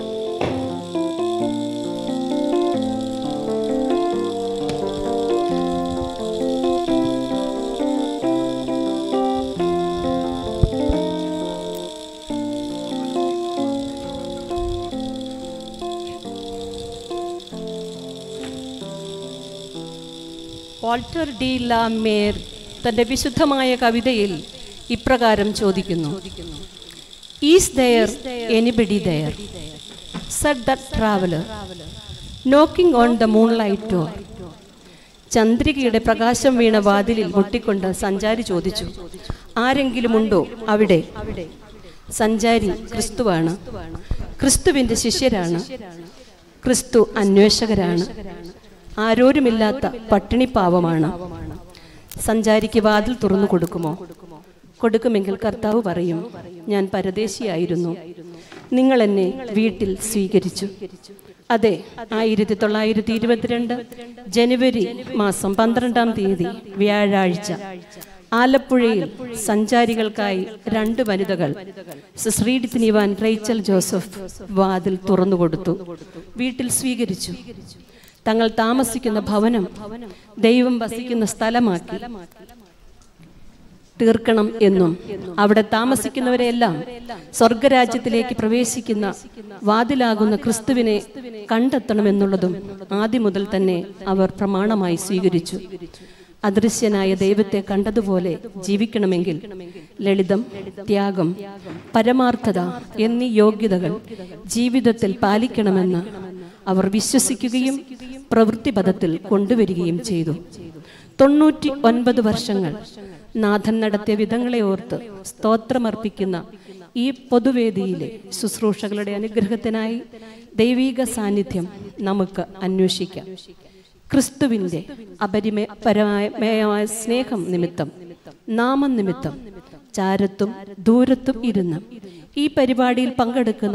S9: വാൾട്ടർ ഡി ലാ മേർ തൻ്റെ വിശുദ്ധമായ കവിതയിൽ ഇപ്രകാരം ചോദിക്കുന്നു: is there anybody there said the traveller knocking on the moonlight door. ചന്ദ്രികയുടെ പ്രകാശം വീണ വാതിലിൽ മുട്ടിക്കൊണ്ട് സഞ്ചാരി ചോദിച്ചു, ആരെങ്കിലും ഉണ്ടോ അവിടെ? സഞ്ചാരി ക്രിസ്തുവാണ്. ക്രിസ്തുവിൻ്റെ ശിഷ്യരാണ്. ക്രിസ്തു അന്വേഷകരാണ്. ആരോരുമില്ലാത്ത പട്ടിണിപ്പാവമാണ്. സഞ്ചാരിക്ക് വാതിൽ തുറന്നു കൊടുക്കുമോ? കൊടുക്കുമെങ്കിൽ കർത്താവ് പറയും, ഞാൻ പരദേശിയായിരുന്നു, നിങ്ങൾ എന്നെ വീട്ടിൽ സ്വീകരിച്ചു. അതെ, 1922 ജനുവരി മാസം 12-ാം തീയതി വ്യാഴാഴ്ച ആലപ്പുഴയിൽ സഞ്ചാരികൾക്കായി 2 വനിതകൾ സിസ്റ്റർ ഈഡിത്ത് നീവാൻ, റേച്ചൽ ജോസഫ് വാതിൽ തുറന്നുകൊടുത്തു, വീട്ടിൽ സ്വീകരിച്ചു. തങ്ങൾ താമസിക്കുന്ന ഭവനം ദൈവം വസിക്കുന്ന സ്ഥലമാക്കി തീർക്കണം എന്നും അവിടെ താമസിക്കുന്നവരെല്ലാം സ്വർഗരാജ്യത്തിലേക്ക് പ്രവേശിക്കുന്ന വാതിലാകുന്ന ക്രിസ്തുവിനെ കണ്ടെത്തണമെന്നുള്ളതും ആദ്യം മുതൽ തന്നെ അവർ പ്രമാണമായി സ്വീകരിച്ചു. അദൃശ്യനായ ദൈവത്തെ കണ്ടതുപോലെ ജീവിക്കണമെങ്കിൽ ലളിതം, ത്യാഗം, പരമാർത്ഥത എന്നീ യോഗ്യതകൾ ജീവിതത്തിൽ പാലിക്കണമെന്ന് അവർ വിശ്വസിക്കുകയും പ്രവൃത്തിപഥത്തിൽ കൊണ്ടുവരികയും ചെയ്തു. 99 വർഷങ്ങൾ നാഥൻ നടത്തിയ വിധങ്ങളെ ഓർത്ത് സ്തോത്രമർപ്പിക്കുന്ന ഈ പൊതുവേദിയിലെ ശുശ്രൂഷകളുടെ അനുഗ്രഹത്തിനായി ദൈവീക സാന്നിധ്യം നമുക്ക് അന്വേഷിക്കാം. ക്രിസ്തുവിൻ്റെ അപരിമേയമായ സ്നേഹം നിമിത്തം, നാമനിമിത്തം ചാരത്തും ദൂരത്തും ഇരുന്ന് ഈ പരിപാടിയിൽ പങ്കെടുക്കുന്ന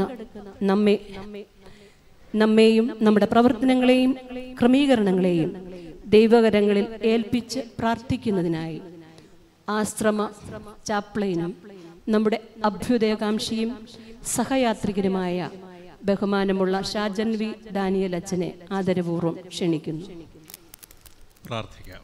S9: നമ്മെയും നമ്മുടെ പ്രവർത്തനങ്ങളെയും ക്രമീകരണങ്ങളെയും ദൈവകരങ്ങളിൽ ഏൽപ്പിച്ച് പ്രാർത്ഥിക്കുന്നതിനായി ആശ്രമ ചാപ്ലൈനും നമ്മുടെ അഭ്യുദയകാംക്ഷിയും സഹയാത്രികരുമായ ബഹുമാനമുള്ള ഷാജൻ വി ഡാനിയൽ അച്ഛനെ ആദരപൂർവ്വം ക്ഷണിക്കുന്നു.
S12: പ്രാർത്ഥിക്കാം.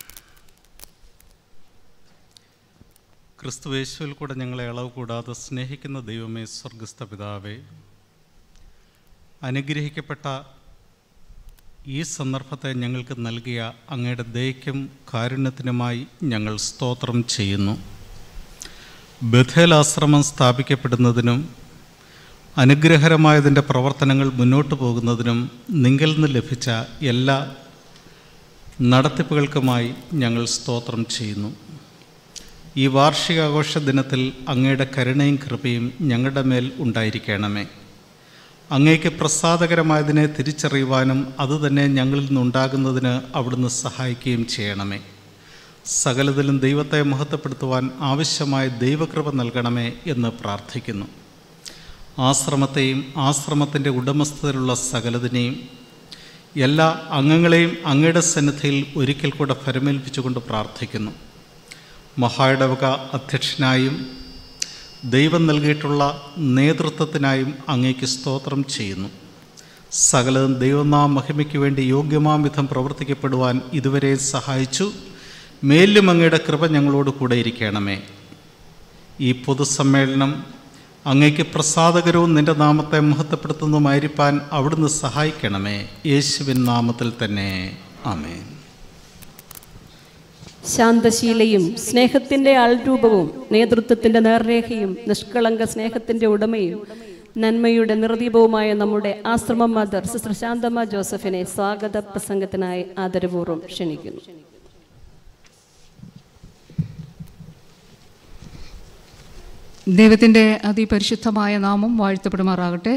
S12: ക്രിസ്തുയേശുവിൽ കൂടെ ഞങ്ങളെ അളവ് കൂടാതെ സ്നേഹിക്കുന്ന ദൈവമേ, സ്വർഗസ്ഥ പിതാവേ, അനുഗ്രഹിക്കപ്പെട്ട ഈ സന്ദർഭത്തെ ഞങ്ങൾക്ക് നൽകിയ അങ്ങയുടെ ദയയ്ക്കും കാരുണ്യത്തിനുമായി ഞങ്ങൾ സ്തോത്രം ചെയ്യുന്നു. ബഥേലാശ്രമം സ്ഥാപിക്കപ്പെടുന്നതിനും അനുഗ്രഹകരമായതിൻ്റെ പ്രവർത്തനങ്ങൾ മുന്നോട്ട് പോകുന്നതിനും നിങ്കിൽ നിന്ന് ലഭിച്ച എല്ലാ നടത്തിപ്പുകൾക്കുമായി ഞങ്ങൾ സ്തോത്രം ചെയ്യുന്നു. ഈ വാർഷികാഘോഷ ദിനത്തിൽ അങ്ങയുടെ കരുണയും കൃപയും ഞങ്ങളുടെ മേൽ ഉണ്ടായിരിക്കണമേ. അങ്ങേക്ക് പ്രസാദകരമായതിനെ തിരിച്ചറിയുവാനും അതുതന്നെ ഞങ്ങളിൽ നിന്നുണ്ടാകുന്നതിന് അവിടുന്ന് സഹായിക്കുകയും ചെയ്യണമേ. സകലത്തിലും ദൈവത്തെ മഹത്വപ്പെടുത്തുവാൻ ആവശ്യമായ ദൈവകൃപ നൽകണമേ എന്ന് പ്രാർത്ഥിക്കുന്നു. ആശ്രമത്തെയും ആശ്രമത്തിൻ്റെ ഉടമസ്ഥതയിലുള്ള സകലതിനെയും എല്ലാ അംഗങ്ങളെയും അങ്ങയുടെ സന്നിധിയിൽ ഒരിക്കൽ കൂടെ ഫലമേൽപ്പിച്ചുകൊണ്ട് പ്രാർത്ഥിക്കുന്നു. മഹായിടവക അധ്യക്ഷനായും ദൈവം നൽകിയിട്ടുള്ള നേതൃത്വത്തിനായും അങ്ങേക്ക് സ്തോത്രം ചെയ്യുന്നു. സകലതും ദൈവനാമ മഹിമയ്ക്ക് വേണ്ടി യോഗ്യമാം വിധം പ്രവർത്തിക്കപ്പെടുവാൻ ഇതുവരെ സഹായിച്ചു. മേലും അങ്ങയുടെ കൃപ ഞങ്ങളോട് കൂടെ ഇരിക്കണമേ. ഈ പൊതുസമ്മേളനം അങ്ങേക്ക് പ്രസാദകരവും നിൻ്റെ നാമത്തെ മഹത്വപ്പെടുത്തുന്നതുമായിരിക്കാൻ അവിടുന്ന് സഹായിക്കണമേ. യേശുവിൻ നാമത്തിൽ തന്നെ ആമേൻ.
S9: ശാന്തശീലയും സ്നേഹത്തിൻ്റെ ആൾരൂപവും നേതൃത്വത്തിൻ്റെ നേർരേഖയും നിഷ്കളങ്ക സ്നേഹത്തിൻ്റെ ഉടമയും നന്മയുടെ നിർദീപവുമായ നമ്മുടെ ആശ്രമ മദർ സിസ്റ്റർ ശാന്തമ്മ ജോസഫിനെ സ്വാഗത പ്രസംഗത്തിനായി ആദരപൂർവ്വം ക്ഷണിക്കുന്നു.
S13: ദൈവത്തിൻ്റെ അതിപരിശുദ്ധമായ നാമം വാഴ്ത്തപ്പെടുമാറാകട്ടെ.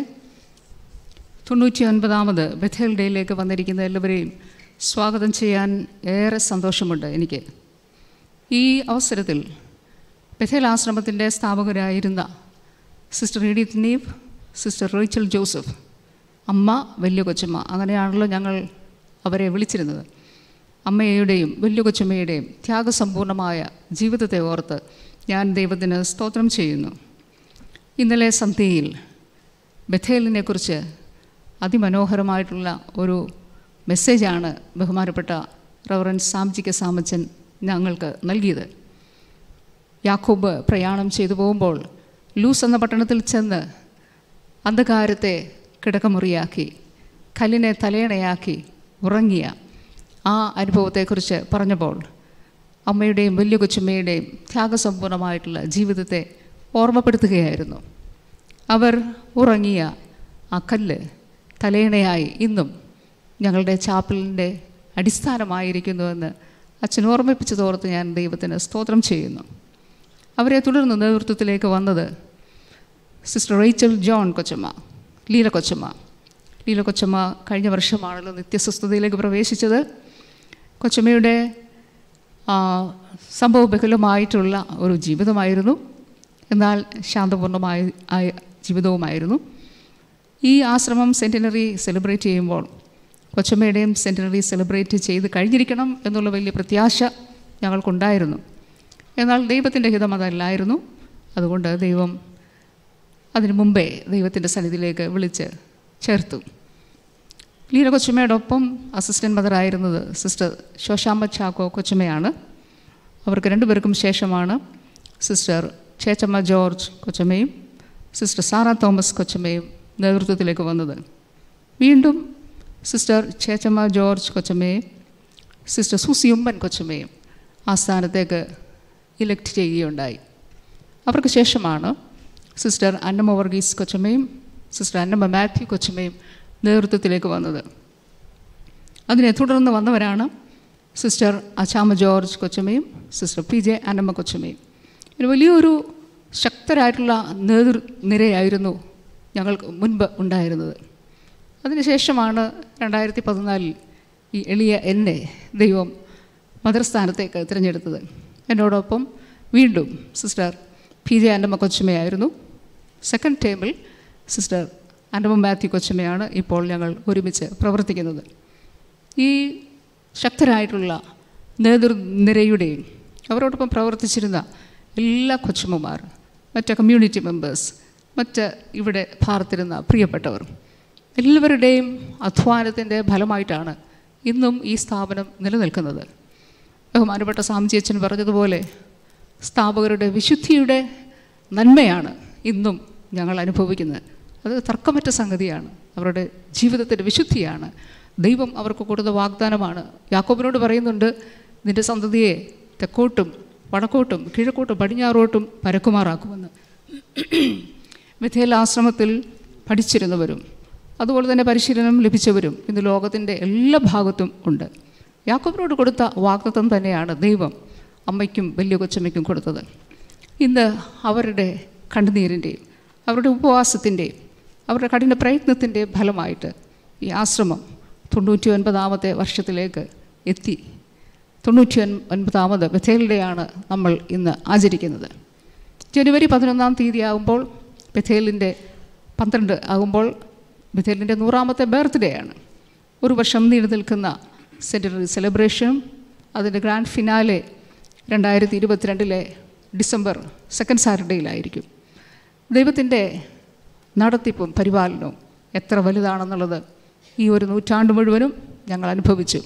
S13: 99ാമത് ബഥേൽ ഡേയിലേക്ക് വന്നിരിക്കുന്ന എല്ലാവരെയും സ്വാഗതം ചെയ്യാൻ ഏറെ സന്തോഷമുണ്ട് എനിക്ക്. ഈ അവസരത്തിൽ ബഥേൽ ആശ്രമത്തിൻ്റെ സ്ഥാപകരായിരുന്ന sister Edith Neave, sister Rachel Joseph, അമ്മ വലിയ കൊച്ചമ്മ, അങ്ങനെയാണല്ലോ ഞങ്ങൾ അവരെ വിളിച്ചിരുന്നത്. അമ്മയുടെയും വലിയ കൊച്ചമ്മയുടെയും ത്യാഗസമ്പൂർണമായ ജീവിതത്തെ ഓർത്ത് ഞാൻ ദൈവത്തിന് സ്തോത്രം ചെയ്യുന്നു. ഇന്നലെ സന്ധ്യയിൽ ബഥേലിനെക്കുറിച്ച് അതിമനോഹരമായിട്ടുള്ള ഒരു മെസ്സേജാണ് ബഹുമാനപ്പെട്ട റവറൻ സാംജിക്ക സാമച്ചൻ ഞങ്ങൾക്ക് നൽകിയത്. യാക്കോബ് പ്രയാണം ചെയ്തു പോകുമ്പോൾ ലൂസ് എന്ന പട്ടണത്തിൽ ചെന്ന് അന്ധകാരത്തെ കിടക്കമുറിയാക്കി കല്ലിനെ തലയണയാക്കി ഉറങ്ങിയ ആ അനുഭവത്തെക്കുറിച്ച് പറഞ്ഞപ്പോൾ അമ്മയുടെയും വലിയ കൊച്ചുമ്മയുടെയും ത്യാഗസമ്പൂർണമായിട്ടുള്ള ജീവിതത്തെ ഓർമ്മപ്പെടുത്തുകയായിരുന്നു. അവർ ഉറങ്ങിയ ആ കല്ല് തലയണയായി ഇന്നും ഞങ്ങളുടെ ചാപ്പലിൻ്റെ അടിസ്ഥാനമായിരിക്കുന്നുവെന്ന് അച്ഛൻ ഓർമ്മിപ്പിച്ചതോർത്ത് ഞാൻ ദൈവത്തിന് സ്തോത്രം ചെയ്യുന്നു. അവരെ തുടർന്ന് നേതൃത്വത്തിലേക്ക് വന്നത് സിസ്റ്റർ റേച്ചൽ ജോൺ കൊച്ചമ്മ, ലീല കൊച്ചമ്മ കഴിഞ്ഞ വർഷമാണല്ലോ നിത്യസ്വസ്ഥതയിലേക്ക് പ്രവേശിച്ചത്. കൊച്ചമ്മയുടെ സംഭവബഹുലമായിട്ടുള്ള ഒരു ജീവിതമായിരുന്നു, എന്നാൽ ശാന്തപൂർണമായ ജീവിതവുമായിരുന്നു. ഈ ആശ്രമം സെൻറ്റിനറി സെലിബ്രേറ്റ് ചെയ്യുമ്പോൾ കൊച്ചമ്മയുടെയും സെൻറ്റിനറി സെലിബ്രേറ്റ് ചെയ്ത് കഴിഞ്ഞിരിക്കണം എന്നുള്ള വലിയ പ്രത്യാശ ഞങ്ങൾക്കുണ്ടായിരുന്നു. എന്നാൽ ദൈവത്തിൻ്റെ ഹിതം അതല്ലായിരുന്നു. അതുകൊണ്ട് ദൈവം അതിനു മുമ്പേ ദൈവത്തിൻ്റെ സന്നിധിയിലേക്ക് വിളിച്ച് ചേർത്തു. ലീല കൊച്ചമ്മയോടൊപ്പം അസിസ്റ്റൻറ്റ് മദറായിരുന്നത് സിസ്റ്റർ ശോശാമ്മ ചാക്കോ കൊച്ചമ്മയാണ്. അവർക്ക് രണ്ടുപേർക്കും ശേഷമാണ് സിസ്റ്റർ ചേച്ചമ്മ ജോർജ് കൊച്ചമ്മയും സിസ്റ്റർ സാറ തോമസ് കൊച്ചമ്മയും നേതൃത്വത്തിലേക്ക് വന്നത്. വീണ്ടും സിസ്റ്റർ ചേച്ചമ്മ ജോർജ് കൊച്ചമ്മയും സിസ്റ്റർ സൂസി ഉമ്മൻ കൊച്ചമ്മയും ആ സ്ഥാനത്തേക്ക് ഇലക്ട് ചെയ്യുകയുണ്ടായി. അവർക്ക് ശേഷമാണ് സിസ്റ്റർ അന്നമ്മ വർഗീസ് കൊച്ചമ്മയും സിസ്റ്റർ അന്നമ്മ മാത്യു കൊച്ചമ്മയും നേതൃത്വത്തിലേക്ക് വന്നത്. അതിനെ തുടർന്ന് വന്നവരാണ് സിസ്റ്റർ അച്ചാമ്മ ജോർജ് കൊച്ചമ്മയും സിസ്റ്റർ PJ അന്നമ്മ കൊച്ചമ്മയും. ഒരു വലിയൊരു ശക്തരായിട്ടുള്ള നേതൃനിരയായിരുന്നു ഞങ്ങൾക്ക് മുൻപ് ഉണ്ടായിരുന്നത്. അതിനുശേഷമാണ് 2014 ഈ എളിയ എന്നെ ദൈവം മദർസ്ഥാനത്തേക്ക് തിരഞ്ഞെടുത്തത്. എന്നോടൊപ്പം വീണ്ടും സിസ്റ്റർ PJ അന്നമ്മ കൊച്ചമ്മയായിരുന്നു. സെക്കൻഡ് ടേമിൽ സിസ്റ്റർ അന്നമ്മ മാത്യു കൊച്ചമ്മയാണ് ഇപ്പോൾ ഞങ്ങൾ ഒരുമിച്ച് പ്രവർത്തിക്കുന്നത്. ഈ ശക്തരായിട്ടുള്ള നേതൃനിരയുടെയും അവരോടൊപ്പം പ്രവർത്തിച്ചിരുന്ന എല്ലാ കൊച്ചമ്മമാർ, മറ്റ് കമ്മ്യൂണിറ്റി മെമ്പേഴ്സ്, മറ്റ് ഇവിടെ പാർത്തിരുന്ന പ്രിയപ്പെട്ടവർ എല്ലാവരുടെയും അധ്വാനത്തിൻ്റെ ഫലമായിട്ടാണ് ഇന്നും ഈ സ്ഥാപനം നിലനിൽക്കുന്നത്. ബഹുമാനപ്പെട്ട സാംജി അച്ഛൻ പറഞ്ഞതുപോലെ സ്ഥാപകരുടെ വിശുദ്ധിയുടെ നന്മയാണ് ഇന്നും ഞങ്ങൾ അനുഭവിക്കുന്നത്. അത് തർക്കമറ്റ സംഗതിയാണ്. അവരുടെ ജീവിതത്തിൻ്റെ വിശുദ്ധിയാണ്. ദൈവം അവർക്ക് കൊടുത്ത വാഗ്ദാനമാണ്. യാക്കോബിനോട് പറയുന്നുണ്ട്, നിൻ്റെ സന്തതിയെ തെക്കോട്ടും വടക്കോട്ടും കിഴക്കോട്ടും പടിഞ്ഞാറോട്ടും പരക്കുമാറാക്കുമെന്ന്. ബഥേൽ ആശ്രമത്തിൽ പഠിച്ചിരുന്നവരും അതുപോലെ തന്നെ പരിശീലനം ലഭിച്ചവരും ഇന്ന് ലോകത്തിൻ്റെ എല്ലാ ഭാഗത്തും ഉണ്ട്. യാക്കോബിനോട് കൊടുത്ത വാഗ്ദത്തം തന്നെയാണ് ദൈവം അമ്മയ്ക്കും വലിയ കൊച്ചമ്മയ്ക്കും കൊടുത്തത്. ഇന്ന് അവരുടെ കണ്ണുനീരിൻ്റെയും അവരുടെ ഉപവാസത്തിൻ്റെയും അവരുടെ കഠിന പ്രയത്നത്തിൻ്റെ ഫലമായിട്ട് ഈ ആശ്രമം 99ാമത്തെ വർഷത്തിലേക്ക് എത്തി. 99ാമത് ബഥേലിൻ്റെയാണ് നമ്മൾ ഇന്ന് ആചരിക്കുന്നത്. ജനുവരി 11-ാം തീയതി ആകുമ്പോൾ ബഥേലിൻ്റെ 12 ആകുമ്പോൾ ബഥേലിൻ്റെ 100ാമത്തെ ബർത്ത്ഡേ ആണ്. ഒരു വർഷം നീണ്ടു നിൽക്കുന്ന സെൻറ്റിനറി സെലിബ്രേഷനും അതിൻ്റെ ഗ്രാൻഡ് ഫിനാലെ 2022 ഡിസംബർ 2nd സാറ്റർഡേയിലായിരിക്കും. ദൈവത്തിൻ്റെ നടത്തിപ്പും പരിപാലനവും എത്ര വലുതാണെന്നുള്ളത് ഈ ഒരു നൂറ്റാണ്ട് മുഴുവനും ഞങ്ങൾ അനുഭവിച്ചു.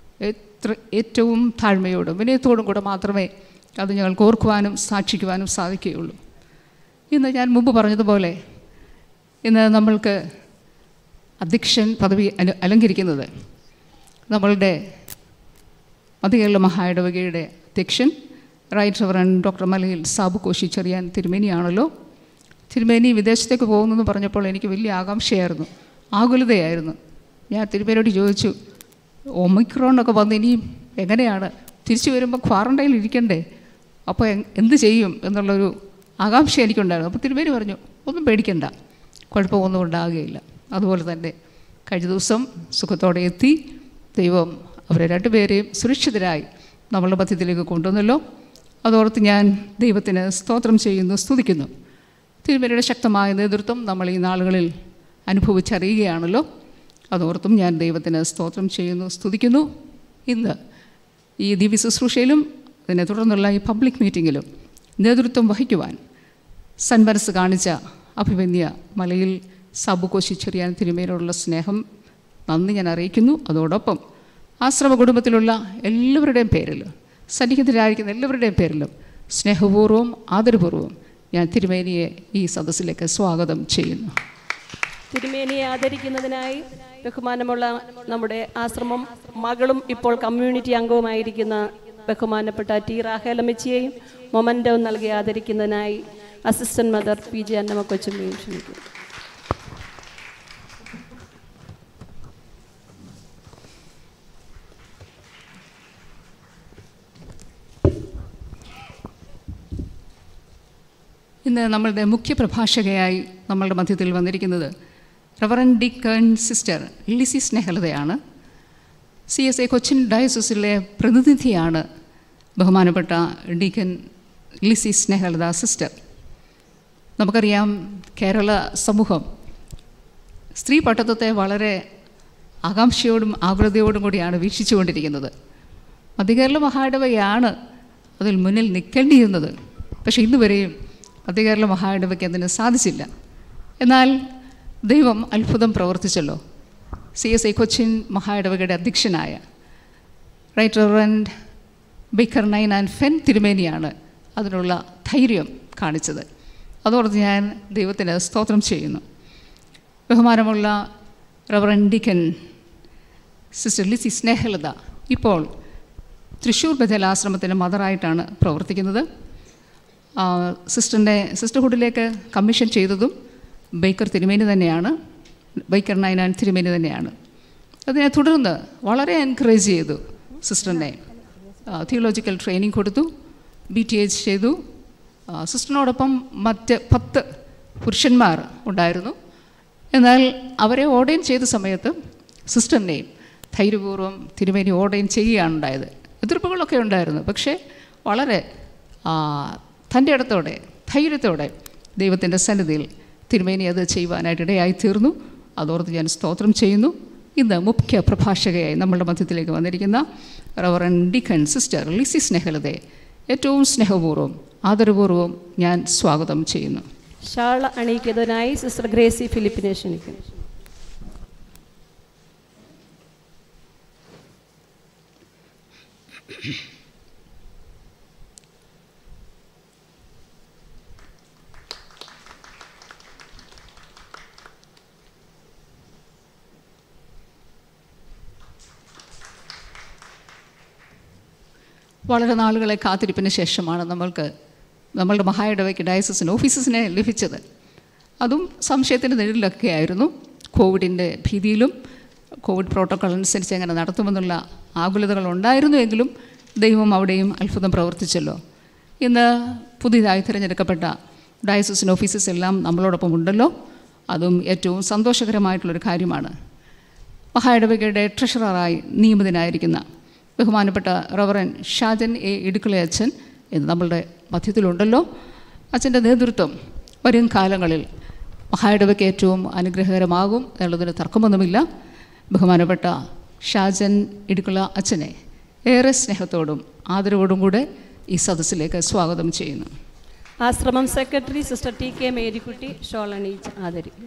S13: ഏറ്റവും താഴ്മയോടും വിനയത്തോടും കൂടെ മാത്രമേ അത് ഞങ്ങൾക്ക് ഓർക്കുവാനും സാക്ഷിക്കുവാനും സാധിക്കുകയുള്ളൂ. ഇന്ന് ഞാൻ മുമ്പ് പറഞ്ഞതുപോലെ ഇന്ന് നമ്മൾക്ക് അധ്യക്ഷൻ പദവി അലങ്കരിക്കുന്നത് നമ്മളുടെ മധ്യകേരള മഹായിടവകയുടെ അധ്യക്ഷൻ right reverend doctor Malayil Sabu Koshy Cherian തിരുമേനിയാണല്ലോ. തിരുമേനി വിദേശത്തേക്ക് പോകുന്നെന്ന് പറഞ്ഞപ്പോൾ എനിക്ക് വലിയ ആകാംക്ഷയായിരുന്നു, ആകുലതയായിരുന്നു. ഞാൻ തിരുമേനിയോട് ചോദിച്ചു, ഒമിക്രോണൊക്കെ വന്ന് ഇനിയും എങ്ങനെയാണ് തിരിച്ചു വരുമ്പോൾ ക്വാറൻറ്റൈനിൽ ഇരിക്കണ്ടേ, അപ്പോൾ എന്ത് ചെയ്യും എന്നുള്ളൊരു ആകാംക്ഷ എനിക്കുണ്ടായിരുന്നു. അപ്പോൾ തിരുമേനി പറഞ്ഞു, ഒന്നും പേടിക്കണ്ട, കുഴപ്പമൊന്നും ഉണ്ടാകുകയില്ല. അതുപോലെ തന്നെ കഴിഞ്ഞ ദിവസം സുഖത്തോടെ എത്തി. ദൈവം അവരെ രണ്ടുപേരെയും സുരക്ഷിതരായി നമ്മളുടെ മധ്യത്തിലേക്ക് കൊണ്ടുവന്നല്ലോ. അതോർത്ത് ഞാൻ ദൈവത്തിന് സ്തോത്രം ചെയ്യുന്നു, സ്തുതിക്കുന്നു. തിരുമേനിയുടെ ശക്തമായ നേതൃത്വം നമ്മൾ ഈ നാളുകളിൽ അനുഭവിച്ചറിയുകയാണല്ലോ. അതോർത്തും ഞാൻ ദൈവത്തിന് സ്തോത്രം ചെയ്യുന്നു, സ്തുതിക്കുന്നു. ഇന്ന് ഈ ദിവ്യ ശുശ്രൂഷയിലും അതിനെ തുടർന്നുള്ള ഈ പബ്ലിക് മീറ്റിങ്ങിലും നേതൃത്വം വഹിക്കുവാൻ സന്മനസ് കാണിച്ച അഭിമന്യ മലയിൽ സാബു കോശി ചെറിയാൻ തിരുമേനോടുള്ള സ്നേഹം നന്ദി ഞാൻ അറിയിക്കുന്നു. അതോടൊപ്പം ആശ്രമ കുടുംബത്തിലുള്ള എല്ലാവരുടെയും പേരിൽ, സന്നിഹിതരായിരിക്കുന്ന എല്ലാവരുടെയും പേരിലും സ്നേഹപൂർവ്വം ആദരപൂർവ്വം ഞാൻ തിരുമേനിയെ ഈ സദസ്സിലേക്ക് സ്വാഗതം ചെയ്യുന്നു.
S9: തിരുമേനിയെ ആദരിക്കുന്നതിനായി ബഹുമാനമുള്ള നമ്മുടെ ആശ്രമം മകളും ഇപ്പോൾ കമ്മ്യൂണിറ്റി അംഗവുമായിരിക്കുന്ന ബഹുമാനപ്പെട്ട ടി റാഹേലമ്മച്ചിയെയും മൊമൻറ്റോ നൽകി ആദരിക്കുന്നതിനായി assistant mother P J Annamma കൊച്ചുമ്മയും ക്ഷണിക്കുന്നു.
S13: ഇന്ന് നമ്മളുടെ മുഖ്യ പ്രഭാഷകയായി നമ്മളുടെ മധ്യത്തിൽ വന്നിരിക്കുന്നത് റവറൻഡ് ഡീക്കൺ സിസ്റ്റർ ലിസി സ്നേഹലതയാണ്. CSA കൊച്ചിൻ ഡയസിസിലെ പ്രതിനിധിയാണ് ബഹുമാനപ്പെട്ട ഡീക്കൻ ലിസി സ്നേഹലത സിസ്റ്റർ. നമുക്കറിയാം, കേരള സമൂഹം സ്ത്രീ പട്ടത്വത്തെ വളരെ ആകാംക്ഷയോടും ആകുലതയോടും കൂടിയാണ് വീക്ഷിച്ചുകൊണ്ടിരിക്കുന്നത്. മധ്യകേരള മഹായിടവകയാണ് അതിൽ മുന്നിൽ നിൽക്കേണ്ടിയിരുന്നത്. പക്ഷേ ഇന്നുവരെയും മധ്യകേരള മഹായിടവയ്ക്ക് അതിന് സാധിച്ചില്ല. എന്നാൽ ദൈവം അത്ഭുതം പ്രവർത്തിച്ചല്ലോ. CSA കൊച്ചിൻ മഹായിടവകയുടെ അധ്യക്ഷനായ right reverend Baker Ninan Fenn തിരുമേനിയാണ് അതിനുള്ള ധൈര്യം കാണിച്ചത്. അതോടൊപ്പം ഞാൻ ദൈവത്തിന് സ്തോത്രം ചെയ്യുന്നു. ബഹുമാനമുള്ള reverend deacon sister Lissy Snehalatha ഇപ്പോൾ തൃശ്ശൂർ ബഥേൽ ആശ്രമത്തിൻ്റെ മദറായിട്ടാണ് പ്രവർത്തിക്കുന്നത്. സിസ്റ്റർഹുഡിലേക്ക് കമ്മീഷൻ ചെയ്തതും ബേക്കർ തിരുമേനി തന്നെയാണ്, ബേക്കർ നൈൻ ആൻഡ് തിരുമേനി തന്നെയാണ്. അതിനെ തുടർന്ന് വളരെ എൻകറേജ് ചെയ്തു സിസ്റ്ററിനെ. തിയോളജിക്കൽ ട്രെയിനിങ് കൊടുത്തു, BTH ചെയ്തു. സിസ്റ്ററിനോടൊപ്പം മറ്റ് 10 പുരുഷന്മാർ ഉണ്ടായിരുന്നു. എന്നാൽ അവരെ ഓർഡൈൻ ചെയ്ത സമയത്ത് സിസ്റ്ററിനെയും ധൈര്യപൂർവ്വം തിരുമേനി ഓർഡൈൻ ചെയ്യുകയാണ് ഉണ്ടായത്. എതിർപ്പുകളൊക്കെ ഉണ്ടായിരുന്നു, പക്ഷേ വളരെ തൻ്റെ ഇടത്തോടെ ധൈര്യത്തോടെ ദൈവത്തിൻ്റെ സന്നിധിയിൽ തിരുമേനി അത് ചെയ്യുവാനായിട്ട് ഇടയായി തീർന്നു. അതോർത്ത് ഞാൻ സ്തോത്രം ചെയ്യുന്നു. ഇന്ന് മുഖ്യ പ്രഭാഷകയായി നമ്മളുടെ മധ്യത്തിലേക്ക് വന്നിരിക്കുന്ന റവറൻഡ് ഡീക്കൺ സിസ്റ്റർ ലിസി സ്നേഹലതയെ ഏറ്റവും സ്നേഹപൂർവ്വം ആദരപൂർവ്വം ഞാൻ സ്വാഗതം ചെയ്യുന്നു.
S9: ഷാൾ അണിയിക്കുന്നതിനായി സിസ്റ്റർ ഗ്രേസി ഫിലിപ്പിനെ ക്ഷണിക്കുന്നു.
S13: വളരെ നാളുകളെ കാത്തിരിപ്പിന് ശേഷമാണ് നമ്മളുടെ മഹായിടവയ്ക്ക് ഡയസിസിന് ഓഫീസസിനെ ലഭിച്ചത്. അതും സംശയത്തിൻ്റെ നിഴലിലൊക്കെ ആയിരുന്നു. കോവിഡിൻ്റെ ഭീതിയിലും കോവിഡ് പ്രോട്ടോക്കോൾ അനുസരിച്ച് എങ്ങനെ നടത്തുമെന്നുള്ള ആകുലതകൾ ഉണ്ടായിരുന്നുവെങ്കിലും ദൈവം അവിടെയും അത്ഭുതം പ്രവർത്തിച്ചല്ലോ. ഇന്ന് പുതിയതായി തിരഞ്ഞെടുക്കപ്പെട്ട ഡയസിസിന് ഓഫീസസ് എല്ലാം നമ്മളോടൊപ്പം ഉണ്ടല്ലോ. അതും ഏറ്റവും സന്തോഷകരമായിട്ടുള്ളൊരു കാര്യമാണ്. മഹായിടവകയുടെ ട്രഷററായി നിയമിതനായിരിക്കുന്ന ബഹുമാനപ്പെട്ട റവറൻ ഷാജൻ A. ഇടുക്കളെ അച്ഛൻ ഇന്ന് നമ്മളുടെ മധ്യത്തിലുണ്ടല്ലോ. അച്ഛൻ്റെ നേതൃത്വം വരും കാലങ്ങളിൽ മഹായിടവയ്ക്ക് ഏറ്റവും അനുഗ്രഹകരമാകും എന്നുള്ളതിന് തർക്കമൊന്നുമില്ല. ബഹുമാനപ്പെട്ട ഷാജൻ ഇടുക്കള അച്ഛനെ ഏറെ സ്നേഹത്തോടും ആദരവോടും കൂടെ ഈ സദസ്സിലേക്ക് സ്വാഗതം ചെയ്യുന്നു.
S9: ആശ്രമം secretary sister TK Marykutty shawl അണിയിച്ച് ആദരിക്കും.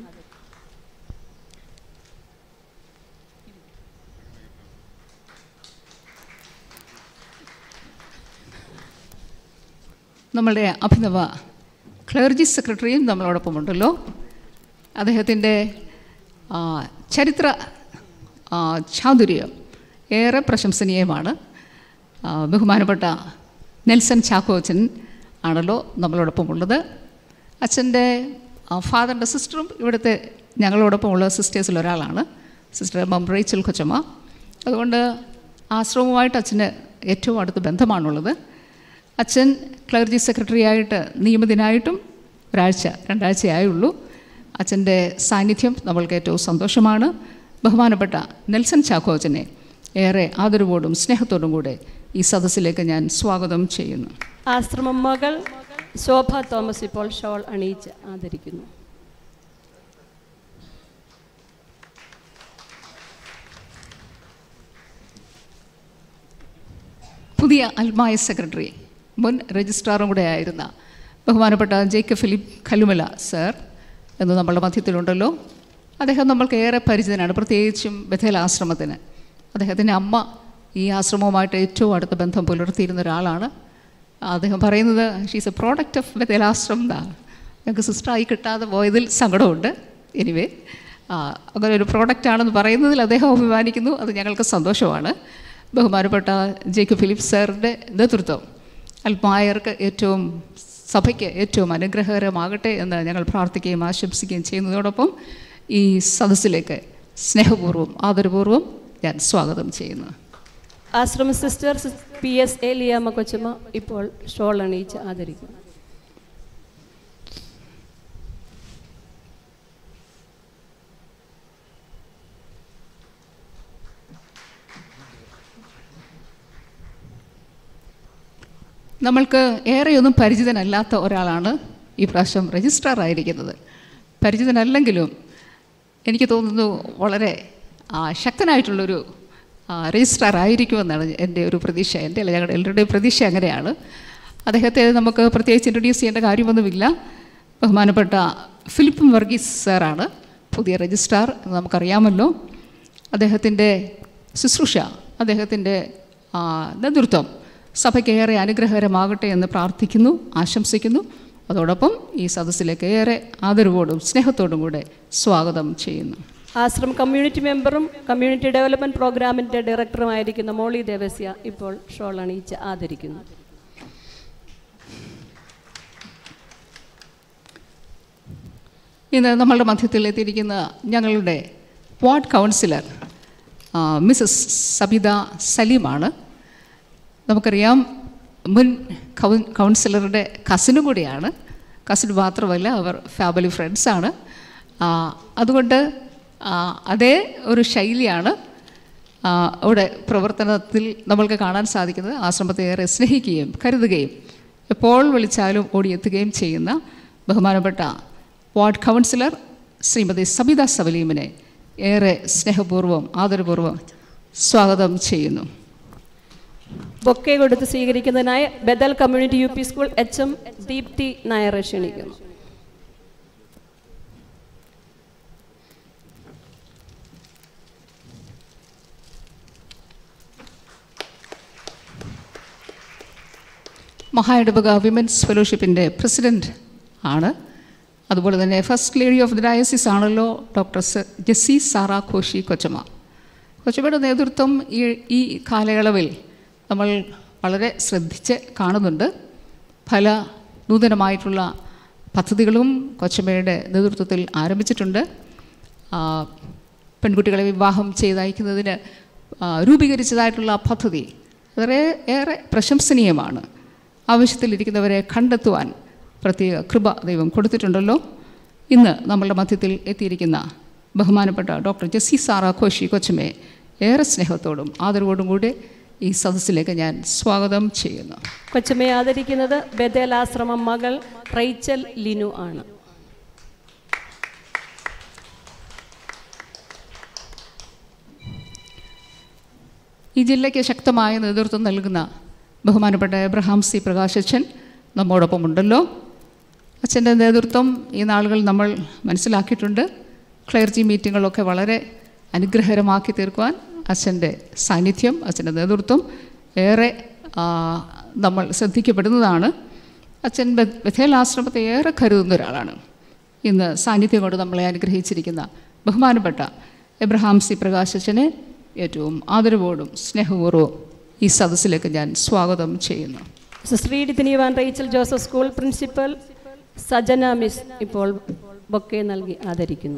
S13: നമ്മളുടെ അഭിനവ ക്ലർജി സെക്രട്ടറിയും നമ്മളോടൊപ്പമുണ്ടല്ലോ. അദ്ദേഹത്തിൻ്റെ ചരിത്ര ചാതുര്യം ഏറെ പ്രശംസനീയമാണ്. ബഹുമാനപ്പെട്ട നെൽസൺ ചാക്കോച്ചൻ ആണല്ലോ നമ്മളോടൊപ്പമുള്ളത്. അച്ഛൻ്റെ ഫാദറിൻ്റെ സിസ്റ്ററും ഇവിടുത്തെ ഞങ്ങളോടൊപ്പമുള്ള സിസ്റ്റേഴ്സിൽ ഒരാളാണ്, സിസ്റ്റർ മം റേച്ചൽ കൊച്ചമ്മ. അതുകൊണ്ട് ആശ്രമവുമായിട്ട് അച്ഛന് ഏറ്റവും അടുത്ത ബന്ധമാണുള്ളത്. അച്ഛൻ ക്ലർജി സെക്രട്ടറിയായിട്ട് നിയമിതനായിട്ടും 2ആഴ്ചയായുള്ളൂ. അച്ഛൻ്റെ സാന്നിധ്യം നമ്മൾക്ക് ഏറ്റവും സന്തോഷമാണ്. ബഹുമാനപ്പെട്ട നെൽസൺ ചാക്കോച്ചനെ ഏറെ ആദരവോടും സ്നേഹത്തോടും കൂടെ ഈ സദസ്സിലേക്ക് ഞാൻ സ്വാഗതം ചെയ്യുന്നു.
S9: ആശ്രമം മകൾ ശോഭ തോമസ് ഇപ്പോൾ ഷോൾ അണിയിച്ച് ആദരിക്കുന്നു.
S1: പുതിയ അൽമായ സെക്രട്ടറി, മുൻ രജിസ്ട്രാറും കൂടെ ആയിരുന്ന ബഹുമാനപ്പെട്ട ജേക്കബ് ഫിലിപ്പ് കല്ലുമല സർ എന്ന് നമ്മളുടെ മധ്യത്തിലുണ്ടല്ലോ. അദ്ദേഹം നമ്മൾക്ക് ഏറെ പരിചിതനാണ്, പ്രത്യേകിച്ചും ബഥേൽ ആശ്രമത്തിന്. അദ്ദേഹത്തിൻ്റെ അമ്മ ഈ ആശ്രമവുമായിട്ട് ഏറ്റവും അടുത്ത ബന്ധം പുലർത്തിയിരുന്ന ഒരാളാണ്. അദ്ദേഹം പറയുന്നത് she's a product of Bethel Ashram എന്നാണ്. ഞങ്ങൾക്ക് സിസ്റ്ററായി കിട്ടാതെ പോയതിൽ സങ്കടമുണ്ട്. എനിവേ അങ്ങനെ ഒരു പ്രോഡക്റ്റാണെന്ന് പറയുന്നതിൽ അദ്ദേഹം അഭിമാനിക്കുന്നു, അത് ഞങ്ങൾക്ക് സന്തോഷമാണ്. ബഹുമാനപ്പെട്ട ജേക്കബ് ഫിലിപ്പ് സാറിൻ്റെ നേതൃത്വം അൽമായർക്ക് സഭയ്ക്ക് ഏറ്റവും അനുഗ്രഹകരമാകട്ടെ എന്ന് ഞങ്ങൾ പ്രാർത്ഥിക്കുകയും ആശംസിക്കുകയും ചെയ്യുന്നതോടൊപ്പം ഈ സദസ്സിലേക്ക് സ്നേഹപൂർവ്വം ആദരപൂർവ്വം ഞാൻ സ്വാഗതം ചെയ്യുന്നു.
S9: ആശ്രമ സിസ്റ്റർ PS ഏലിയാമ്മ കൊച്ചമ്മ ഇപ്പോൾ ഷോൾ അണിയിച്ച് ആദരിക്കുന്നു.
S1: നമ്മൾക്ക് ഏറെയൊന്നും പരിചിതനല്ലാത്ത ഒരാളാണ് ഈ പ്രാവശ്യം രജിസ്ട്രാർ ആയിരിക്കുന്നത്. പരിചിതനല്ലെങ്കിലും എനിക്ക് തോന്നുന്നു വളരെ ശക്തനായിട്ടുള്ളൊരു രജിസ്ട്രാർ ആയിരിക്കുമെന്നാണ് എൻ്റെ ഒരു പ്രതീക്ഷ. എൻ്റെ അല്ല, ഞങ്ങളുടെ എല്ലാവരുടെയും പ്രതീക്ഷ അങ്ങനെയാണ്. അദ്ദേഹത്തെ നമുക്ക് പ്രത്യേകിച്ച് ഇൻട്രൊഡ്യൂസ് ചെയ്യേണ്ട കാര്യമൊന്നുമില്ല. ബഹുമാനപ്പെട്ട ഫിലിപ്പ് വർഗീസ് സാറാണ് പുതിയ രജിസ്ട്രാർ എന്ന് നമുക്കറിയാമല്ലോ. അദ്ദേഹത്തിൻ്റെ ശുശ്രൂഷ, അദ്ദേഹത്തിൻ്റെ നേതൃത്വം സഭയ്ക്ക് ഏറെ അനുഗ്രഹകരമാകട്ടെ എന്ന് പ്രാർത്ഥിക്കുന്നു, ആശംസിക്കുന്നു. അതോടൊപ്പം ഈ സദസ്സിലേക്ക് ഏറെ ആദരവോടും സ്നേഹത്തോടും കൂടെ സ്വാഗതം ചെയ്യുന്നു.
S9: ആശ്രം കമ്മ്യൂണിറ്റി മെമ്പറും കമ്മ്യൂണിറ്റി ഡെവലപ്മെൻറ്റ് പ്രോഗ്രാമിൻ്റെ ഡയറക്ടറുമായിരിക്കുന്ന മോളി ദേവസ്യ ഇപ്പോൾ ഷോൾ അണിയിച്ച് ആദരിക്കുന്നു.
S1: ഇന്ന് നമ്മളുടെ മധ്യത്തിൽ എത്തിയിരിക്കുന്ന ഞങ്ങളുടെ വാർഡ് കൗൺസിലർ മിസ്സസ് സബിത സലീമാണ്. നമുക്കറിയാം, മുൻ കൗൺസിലറുടെ കസിനും കൂടിയാണ്. കസിൻ മാത്രമല്ല, അവർ ഫാമിലി ഫ്രണ്ട്സാണ്. അതുകൊണ്ട് അതേ ഒരു ശൈലിയാണ് അവിടെ പ്രവർത്തനത്തിൽ നമ്മൾക്ക് കാണാൻ സാധിക്കുന്നത്. ആശ്രമത്തെ ഏറെ സ്നേഹിക്കുകയും കരുതുകയും എപ്പോൾ വിളിച്ചാലും ഓടിയെത്തുകയും ചെയ്യുന്ന ബഹുമാനപ്പെട്ട വാർഡ് കൗൺസിലർ ശ്രീമതി സബിത സലീമിനെ ഏറെ സ്നേഹപൂർവ്വം ആദരപൂർവ്വം സ്വാഗതം ചെയ്യുന്നു.
S9: ബൊക്കെ കൊടുത്ത് സ്വീകരിക്കുന്നതിനായി Bethel community UP school HM Deepthi നായരെ ക്ഷണിക്കുന്നു.
S1: മഹായിടവക വിമൻസ് ഫെലോഷിപ്പിൻ്റെ പ്രസിഡൻറ്റ് ആണ്. അതുപോലെ തന്നെ first lady of the diocese ആണല്ലോ ഡോക്ടർ ജെസ്സി സാറ ഘോഷി കൊച്ചമ്മ. കൊച്ചമ്മയുടെ നേതൃത്വം ഈ കാലയളവിൽ നമ്മൾ വളരെ ശ്രദ്ധിച്ച് കാണുന്നുണ്ട്. പല നൂതനമായിട്ടുള്ള പദ്ധതികളും കൊച്ചമ്മയുടെ നേതൃത്വത്തിൽ ആരംഭിച്ചിട്ടുണ്ട്. പെൺകുട്ടികളെ വിവാഹം ചെയ്തയക്കുന്നതിന് രൂപീകരിച്ചതായിട്ടുള്ള പദ്ധതി ഏറെ പ്രശംസനീയമാണ്. ആവശ്യത്തിലിരിക്കുന്നവരെ കണ്ടെത്തുവാൻ പ്രത്യേക കൃപ ദൈവം കൊടുത്തിട്ടുണ്ടല്ലോ. ഇന്ന് നമ്മളുടെ മധ്യത്തിൽ എത്തിയിരിക്കുന്ന ബഹുമാനപ്പെട്ട ഡോക്ടർ ജെസ്സി സാറ ഘോഷി കൊച്ചമ്മയെ ഏറെ സ്നേഹത്തോടും ആദരവോടും കൂടി ഈ സദസ്സിലേക്ക് ഞാൻ സ്വാഗതം ചെയ്യുന്നു.
S9: കൊച്ചമ്മയെ ആദരിക്കുന്നത് ബഥേൽ ആശ്രമം മകൾ റൈച്ചൽ ലിനു ആണ്.
S1: ഈ ജില്ലയ്ക്ക് ശക്തമായ നേതൃത്വം നൽകുന്ന ബഹുമാനപ്പെട്ട എബ്രഹാം സി പ്രകാശച്ചൻ നമ്മോടൊപ്പം ഉണ്ടല്ലോ. അച്ഛൻ്റെ നേതൃത്വം ഈ നാളുകൾ നമ്മൾ മനസ്സിലാക്കിയിട്ടുണ്ട്. ക്ലയർജി മീറ്റിങ്ങുകളൊക്കെ വളരെ അനുഗ്രഹകരമാക്കി തീർക്കുവാൻ അച്ഛൻ്റെ സാന്നിധ്യം, അച്ഛൻ്റെ നേതൃത്വം ഏറെ നമ്മൾ ശ്രദ്ധിക്കപ്പെടുന്നതാണ്. അച്ഛൻ ബഥേൽ ആശ്രമത്തെ ഏറെ കരുതുന്ന ഒരാളാണ്. ഇന്ന് സാന്നിധ്യം കൊണ്ട് നമ്മളെ അനുഗ്രഹിച്ചിരിക്കുന്ന ബഹുമാനപ്പെട്ട എബ്രഹാം സി പ്രകാശച്ചനെ ഏറ്റവും ആദരവോടും സ്നേഹപൂർവ്വം ഈ സദസ്സിലേക്ക് ഞാൻ സ്വാഗതം ചെയ്യുന്നു.
S9: സിസ്റ്റർ തിനിവാൻ Rachel Joseph school principal Sajana miss ഇപ്പോൾ ബൊക്കെ നൽകി ആദരിക്കുന്നു.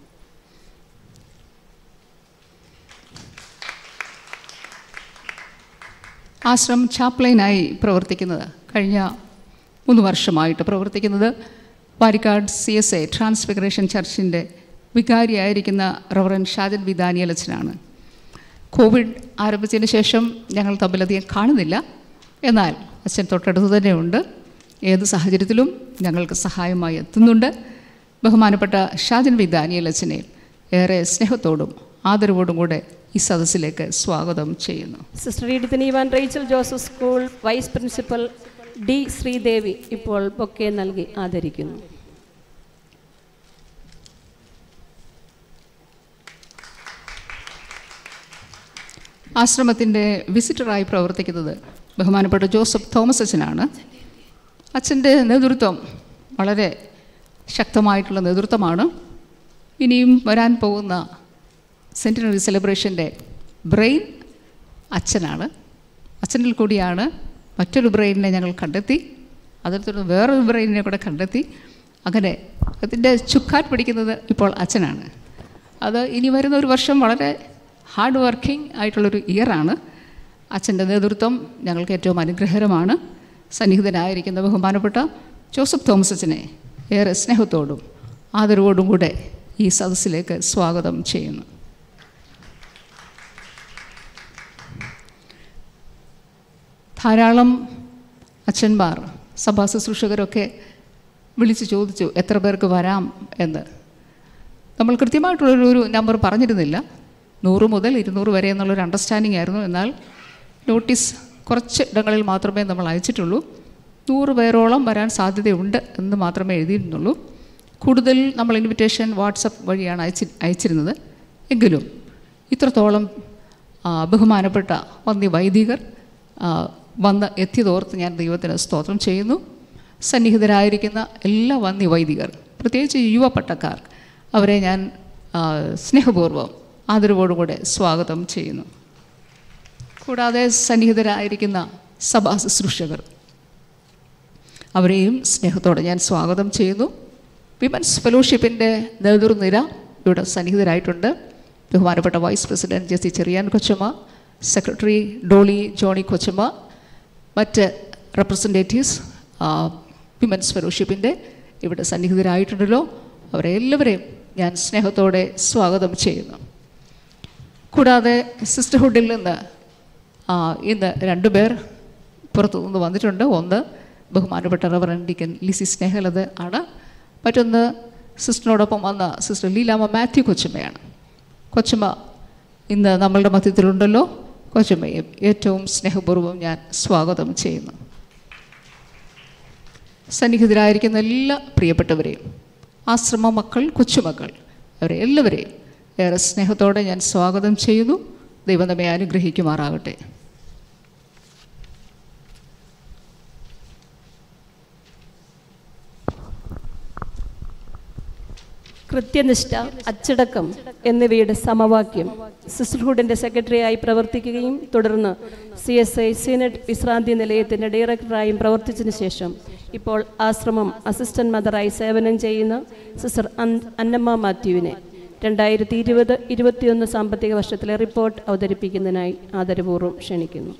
S1: ആശ്രം ചാപ്ലൈനായി പ്രവർത്തിക്കുന്നത് കഴിഞ്ഞ 3 വർഷമായിട്ട് പ്രവർത്തിക്കുന്നത് പാരിക്കാട് CSI ട്രാൻസ്ഫിഗറേഷൻ ചർച്ചിൻ്റെ വികാരിയായിരിക്കുന്ന റവറൻ ഷാജൻ വി ദാനിയേൽ അച്ഛനാണ്. കോവിഡ് ആരംഭിച്ചതിന് ശേഷം ഞങ്ങൾ തമ്മിലധികം കാണുന്നില്ല. എന്നാൽ അച്ഛൻ തൊട്ടടുത്ത് തന്നെയുണ്ട്. ഏത് സാഹചര്യത്തിലും ഞങ്ങൾക്ക് സഹായമായി എത്തുന്നുണ്ട്. ബഹുമാനപ്പെട്ട ഷാജൻ വി ദാനിയേൽ അച്ഛനെ ഏറെ സ്നേഹത്തോടും ആദരവോടും കൂടെ
S13: ഈ സദസ്സിലേക്ക് സ്വാഗതം ചെയ്യുന്നു.
S9: സിസ്റ്റർ ഈഡിത്തിന് ഇവാൻ Rachel Joseph school vice principal D Sreedevi ഇപ്പോൾ ബൊക്കെ നൽകി ആദരിക്കുന്നു.
S13: ആശ്രമത്തിൻ്റെ വിസിറ്ററായി പ്രവർത്തിക്കുന്നത് ബഹുമാനപ്പെട്ട ജോസഫ് തോമസ് അച്ഛനാണ്. അച്ഛൻ്റെ നേതൃത്വം വളരെ ശക്തമായിട്ടുള്ള നേതൃത്വമാണ്. ഇനിയും വരാൻ പോകുന്ന സെൻറ്റിനറി സെലിബ്രേഷൻ്റെ ബ്രെയിൻ അച്ഛനാണ്. അച്ഛനിൽ കൂടിയാണ് മറ്റൊരു ബ്രെയിനിനെ ഞങ്ങൾ കണ്ടെത്തി, അതിൽ തുടർന്ന് വേറൊരു ബ്രെയിനിനെ കൂടെ കണ്ടെത്തി. അങ്ങനെ അതിൻ്റെ ചുക്കാൻ പിടിക്കുന്നത് ഇപ്പോൾ അച്ഛനാണ്. അത് ഇനി വരുന്ന ഒരു വർഷം വളരെ ഹാർഡ് വർക്കിംഗ് ആയിട്ടുള്ളൊരു ഇയറാണ്. അച്ഛൻ്റെ നേതൃത്വം ഞങ്ങൾക്ക് ഏറ്റവും അനുഗ്രഹകരമാണ്. സന്നിഹിതനായിരിക്കുന്ന ബഹുമാനപ്പെട്ട ജോസഫ് തോമസ് അച്ഛനെ ഏറെ സ്നേഹത്തോടും ആദരവോടും കൂടെ ഈ സദസ്സിലേക്ക് സ്വാഗതം ചെയ്യുന്നു. ധാരാളം അച്ഛന്മാർ, സഭാ ശുശ്രൂഷകരൊക്കെ വിളിച്ച് ചോദിച്ചു എത്ര പേർക്ക് വരാം എന്ന്. നമ്മൾ കൃത്യമായിട്ടുള്ളൊരു നമ്പർ പറഞ്ഞിരുന്നില്ല. 100 മുതൽ 200 വരെ എന്നുള്ളൊരു അണ്ടർസ്റ്റാൻഡിംഗ് ആയിരുന്നു. എന്നാൽ നോട്ടീസ് കുറച്ച് ഇടങ്ങളിൽ മാത്രമേ നമ്മൾ അയച്ചിട്ടുള്ളൂ. 100 പേരോളം വരാൻ സാധ്യതയുണ്ട് എന്ന് മാത്രമേ എഴുതിയിരുന്നുള്ളൂ. കൂടുതൽ നമ്മൾ ഇൻവിറ്റേഷൻ വാട്സപ്പ് വഴിയാണ് അയച്ചിരുന്നത്. എങ്കിലും ഇത്രത്തോളം ബഹുമാനപ്പെട്ട വന്യ വൈദികർ വന്ന് എത്തിയതോർത്ത് ഞാൻ ദൈവത്തിന് സ്തോത്രം ചെയ്യുന്നു. സന്നിഹിതരായിരിക്കുന്ന എല്ലാ വന്യ വൈദികർ, പ്രത്യേകിച്ച് യുവ പട്ടക്കാർ, അവരെ ഞാൻ സ്നേഹപൂർവ്വം ആദരവോടുകൂടെ സ്വാഗതം ചെയ്യുന്നു. കൂടാതെ സന്നിഹിതരായിരിക്കുന്ന സഭാ ശുശ്രൂഷകർ, അവരെയും സ്നേഹത്തോടെ ഞാൻ സ്വാഗതം ചെയ്യുന്നു. വിമൻസ് ഫെലോഷിപ്പിൻ്റെ നേതൃനിര ഇവിടെ സന്നിഹിതരായിട്ടുണ്ട്. ബഹുമാനപ്പെട്ട വൈസ് പ്രസിഡൻറ്റ് ജെസി ചെറിയാൻ കൊച്ചമ്മ, സെക്രട്ടറി ഡോളി ജോണി കൊച്ചമ്മ, മറ്റ് റെപ്രസെൻറ്റേറ്റീവ്സ് വിമൻസ് ഫെലോഷിപ്പിൻ്റെ ഇവിടെ സന്നിഹിതരായിട്ടുണ്ടല്ലോ. അവരെ എല്ലാവരെയും ഞാൻ സ്നേഹത്തോടെ സ്വാഗതം ചെയ്യുന്നു. കൂടാതെ സിസ്റ്റർഹുഡിൽ നിന്ന് ഇന്ന് 2 പേർ പുറത്തുനിന്ന് വന്നിട്ടുണ്ട്. ഒന്ന് ബഹുമാനപ്പെട്ട റവറൻഡ് ഡീക്കൻ ലിസി സ്നേഹലത ആണ്. മറ്റൊന്ന് സിസ്റ്ററിനോടൊപ്പം വന്ന സിസ്റ്റർ ലീലാമ്മ മാത്യു കൊച്ചമ്മയാണ്. കൊച്ചമ്മ ഇന്ന് നമ്മളുടെ മധ്യത്തിലുണ്ടല്ലോ. കൊച്ചമ്മയെ ഏറ്റവും സ്നേഹപൂർവ്വം ഞാൻ സ്വാഗതം ചെയ്യുന്നു. സന്നിഹിതരായിരിക്കുന്ന എല്ലാ പ്രിയപ്പെട്ടവരെയും, ആശ്രമ മക്കൾ, കൊച്ചുമക്കൾ, അവരെ എല്ലാവരെയും ഏറെ സ്നേഹത്തോടെ ഞാൻ സ്വാഗതം ചെയ്യുന്നു. ദൈവം നമ്മെ അനുഗ്രഹിക്കുമാറാകട്ടെ.
S9: കൃത്യനിഷ്ഠ, അച്ചടക്കം എന്നിവയുടെ സമവാക്യം സിസ്റ്റർഹുഡിൻ്റെ സെക്രട്ടറിയായി പ്രവർത്തിക്കുകയും തുടർന്ന് CSI സീനറ്റ് വിശ്രാന്തി നിലയത്തിൻ്റെ ഡയറക്ടറായും പ്രവർത്തിച്ചതിന് ശേഷം ഇപ്പോൾ ആശ്രമം അസിസ്റ്റന്റ് മദറായി സേവനം ചെയ്യുന്ന സിസ്റ്റർ അന്നമ്മ മാത്യുവിനെ 2020-21 സാമ്പത്തിക വർഷത്തിലെ റിപ്പോർട്ട് അവതരിപ്പിക്കുന്നതിനായി ആദരപൂർവ്വം ക്ഷണിക്കുന്നു.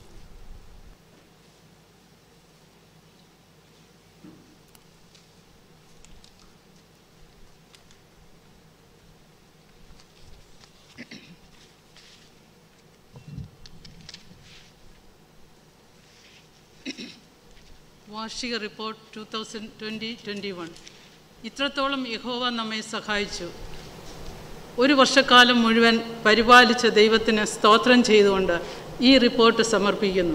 S3: വാർഷിക റിപ്പോർട്ട് 2020-21. ഇത്രത്തോളം യഹോവ നമ്മെ സഹായിച്ചു. ഒരു വർഷക്കാലം മുഴുവൻ പരിപാലിച്ച ദൈവത്തിന് സ്തോത്രം ചെയ്തുകൊണ്ട് ഈ റിപ്പോർട്ട് സമർപ്പിക്കുന്നു.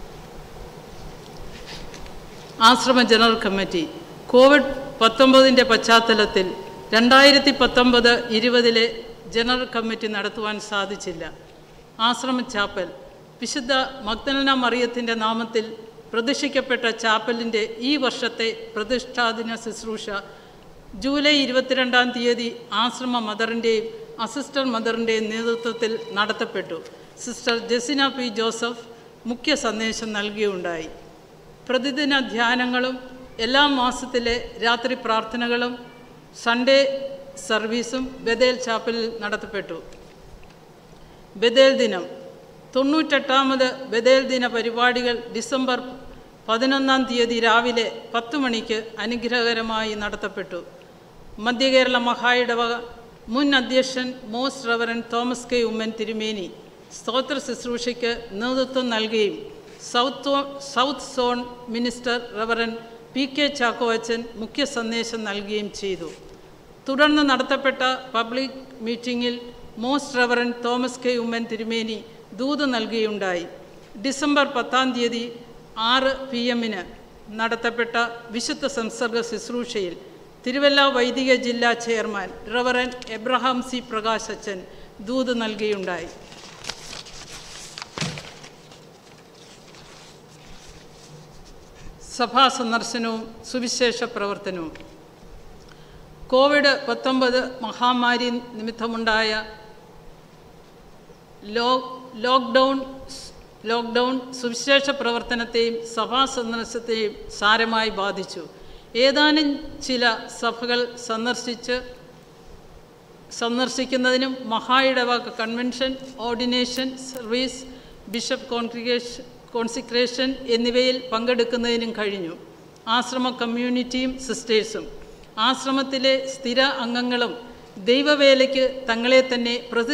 S3: ആശ്രമ ജനറൽ കമ്മിറ്റി കോവിഡ്-19 പശ്ചാത്തലത്തിൽ 2019-20 ജനറൽ കമ്മിറ്റി നടത്തുവാൻ സാധിച്ചില്ല. ആശ്രമ ചാപ്പൽ വിശുദ്ധ മഗ്ദലന മറിയത്തിൻ്റെ നാമത്തിൽ പ്രതിഷ്ഠിക്കപ്പെട്ട ചാപ്പലിൻ്റെ ഈ വർഷത്തെ പ്രതിഷ്ഠാദിന ശുശ്രൂഷ ജൂലൈ 22-ാം തീയതി ആശ്രമ മദറിൻ്റെയും അസിസ്റ്റന്റ് മദറിൻ്റെയും നേതൃത്വത്തിൽ നടത്തപ്പെട്ടു. സിസ്റ്റർ ജെസിന പി ജോസഫ് മുഖ്യ സന്ദേശം നൽകുകയുണ്ടായി. പ്രതിദിന ധ്യാനങ്ങളും എല്ലാ മാസത്തിലെ രാത്രി പ്രാർത്ഥനകളും സൺഡേ സർവീസും ബദേൽ ചാപ്പലിൽ നടത്തപ്പെട്ടു. ബദേൽ ദിനം 98ാമത് ബദേൽ ദിന പരിപാടികൾ ഡിസംബർ 11-ാം തീയതി രാവിലെ 10 മണിക്ക് അനുഗ്രഹകരമായി നടത്തപ്പെട്ടു. മധ്യകേരള മഹായിടവക മുൻ അധ്യക്ഷൻ most reverend Thomas K Oommen തിരുമേനി സ്തോത്ര ശുശ്രൂഷയ്ക്ക് നേതൃത്വം നൽകുകയും south zone minister reverend PK Chacko അച്ഛൻ മുഖ്യ സന്ദേശം നൽകുകയും ചെയ്തു. തുടർന്ന് നടത്തപ്പെട്ട പബ്ലിക് മീറ്റിംഗിൽ most reverend Thomas K Oommen തിരുമേനി ദൂത് നൽകുകയുണ്ടായി. ഡിസംബർ 10 6 PM നടത്തപ്പെട്ട വിശുദ്ധ സംസർഗ ശുശ്രൂഷയിൽ തിരുവല്ല വൈദിക ജില്ലാ chairman reverend Abraham C Prakash അച്ഛൻ ദൂത് നൽകുകയുണ്ടായി. സഭാ സന്ദർശനവും സുവിശേഷ പ്രവർത്തനവും. COVID-19 മഹാമാരി നിമിത്തമുണ്ടായ ലോക്ക്ഡൗൺ സുവിശേഷ പ്രവർത്തനത്തെയും സഭാ സന്ദർശനത്തെയും സാരമായി ബാധിച്ചു. ഏതാനും ചില സഭകൾ സന്ദർശിക്കുന്നതിനും മഹായിടവക convention, ordination service, bishop consecration എന്നിവയിൽ പങ്കെടുക്കുന്നതിനും കഴിഞ്ഞു. ആശ്രമ കമ്മ്യൂണിറ്റിയും സിസ്റ്റേഴ്സും ആശ്രമത്തിലെ സ്ഥിര അംഗങ്ങളും ദൈവവേലയ്ക്ക് തങ്ങളെ തന്നെ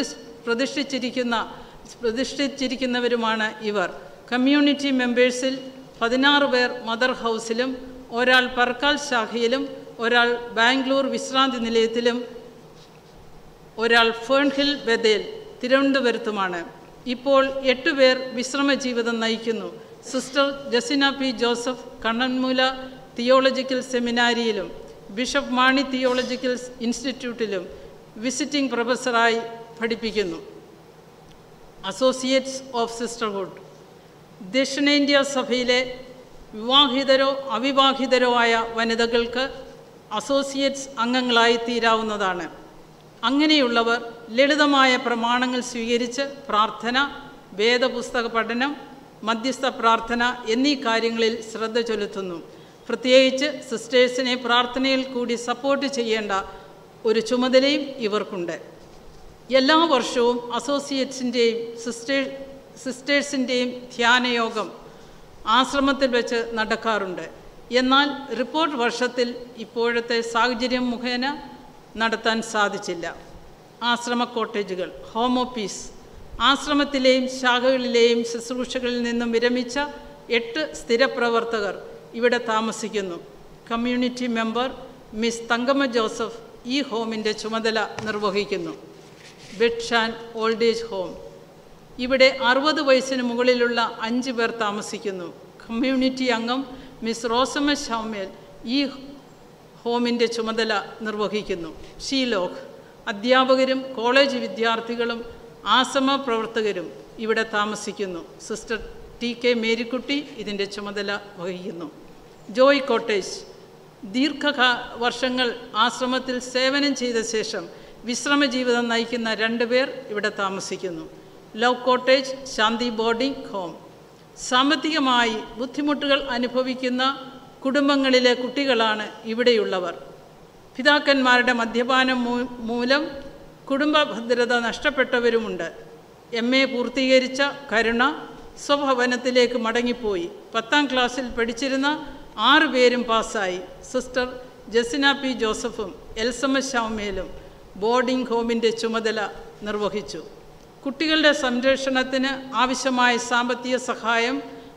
S3: പ്രതിഷ്ഠിച്ചിരിക്കുന്നവരുമാണ് ഇവർ. കമ്മ്യൂണിറ്റി മെമ്പേഴ്സിൽ 16 പേർ മദർ ഹൗസിലും, ഒരാൾ പർക്കാൽ ശാഖയിലും, ഒരാൾ ബാംഗ്ലൂർ വിശ്രാന്തി നിലയത്തിലും, ഒരാൾ ഫേൺഹിൽ ബദേൽ തിരുവനന്തപുരത്തുമാണ്. ഇപ്പോൾ 8 പേർ വിശ്രമ ജീവിതം നയിക്കുന്നു. Sister Jessina P Joseph Kannammoola theological സെമിനാരിയിലും ബിഷപ്പ് മാണി തിയോളജിക്കൽ ഇൻസ്റ്റിറ്റ്യൂട്ടിലും വിസിറ്റിംഗ് പ്രൊഫസറായി പഠിപ്പിക്കുന്നു. Associates of sisterhood. ദക്ഷിണേന്ത്യ സഭയിലെ വിവാഹിതരോ അവിവാഹിതരോ ആയ വനിതകൾക്ക് അസോസിയേറ്റ്സ് അംഗങ്ങളായി തീരാവുന്നതാണ്. അങ്ങനെയുള്ളവർ ലളിതമായ പ്രമാണങ്ങൾ സ്വീകരിച്ച് പ്രാർത്ഥന, വേദപുസ്തക പഠനം, മധ്യസ്ഥ പ്രാർത്ഥന എന്നീ കാര്യങ്ങളിൽ ശ്രദ്ധ ചെലുത്തുന്നു. പ്രത്യേകിച്ച് സിസ്റ്റേഴ്സിനെ പ്രാർത്ഥനയിൽ കൂടി സപ്പോർട്ട് ചെയ്യേണ്ട ഒരു ചുമതലയും ഇവർക്കുണ്ട്. എല്ലാ വർഷവും അസോസിയേറ്റ്സിൻ്റെയും സിസ്റ്റേഴ്സിൻ്റെയും ധ്യാനയോഗം ആശ്രമത്തിൽ വെച്ച് നടക്കാറുണ്ട്. എന്നാൽ റിപ്പോർട്ട് വർഷത്തിൽ ഇപ്പോഴത്തെ സാഹചര്യം മുഖേന നടത്താൻ സാധിച്ചില്ല. ആശ്രമ കോട്ടേജുകൾ, ഹോം ഓഫീസ്. ആശ്രമത്തിലെയും ശാഖകളിലെയും ശുശ്രൂഷകളിൽ നിന്നും വിരമിച്ച 8 സ്ഥിരപ്രവർത്തകർ ഇവിടെ താമസിക്കുന്നു. Community member miss Thankamma Joseph ഈ ഹോമിൻ്റെ ചുമതല നിർവഹിക്കുന്നു. Bethshan old age home. ഇവിടെ 60 വയസ്സിന് മുകളിലുള്ള 5 പേർ താമസിക്കുന്നു. കമ്മ്യൂണിറ്റി അംഗം മിസ് റോസമ്മ ഷൗമേൽ ഈ ഹോമിൻ്റെ ചുമതല നിർവഹിക്കുന്നു. ഷീലോക്ക്. അധ്യാപകരും കോളേജ് വിദ്യാർത്ഥികളും ആശ്രമ പ്രവർത്തകരും ഇവിടെ താമസിക്കുന്നു. സിസ്റ്റർ TK മേരിക്കുട്ടി ഇതിൻ്റെ ചുമതല വഹിക്കുന്നു. Joy cottage. വർഷങ്ങൾ ആശ്രമത്തിൽ സേവനം ചെയ്ത ശേഷം വിശ്രമ ജീവിതം നയിക്കുന്ന 2 പേർ ഇവിടെ താമസിക്കുന്നു. Love cottage, Shanti boarding home. സാമ്പത്തികമായി ബുദ്ധിമുട്ടുകൾ അനുഭവിക്കുന്ന കുടുംബങ്ങളിലെ കുട്ടികളാണ് ഇവിടെയുള്ളവർ. പിതാക്കന്മാരുടെ മദ്യപാനം മൂലം കുടുംബ ഭദ്രത നഷ്ടപ്പെട്ടവരുമുണ്ട്. MA പൂർത്തീകരിച്ച കരുണ സ്വഭവനത്തിലേക്ക് മടങ്ങിപ്പോയി. 10ാം ക്ലാസ്സിൽ പഠിച്ചിരുന്ന 6 പേരും പാസ്സായി. സിസ്റ്റർ ജസിന പി ജോസഫും എൽസമ്മ ഷൗമേലും ബോർഡിംഗ് ഹോമിൻ്റെ ചുമതല നിർവഹിച്ചു. കുട്ടികളുടെ സംരക്ഷണത്തിന് ആവശ്യമായ സാമ്പത്തിക സഹായം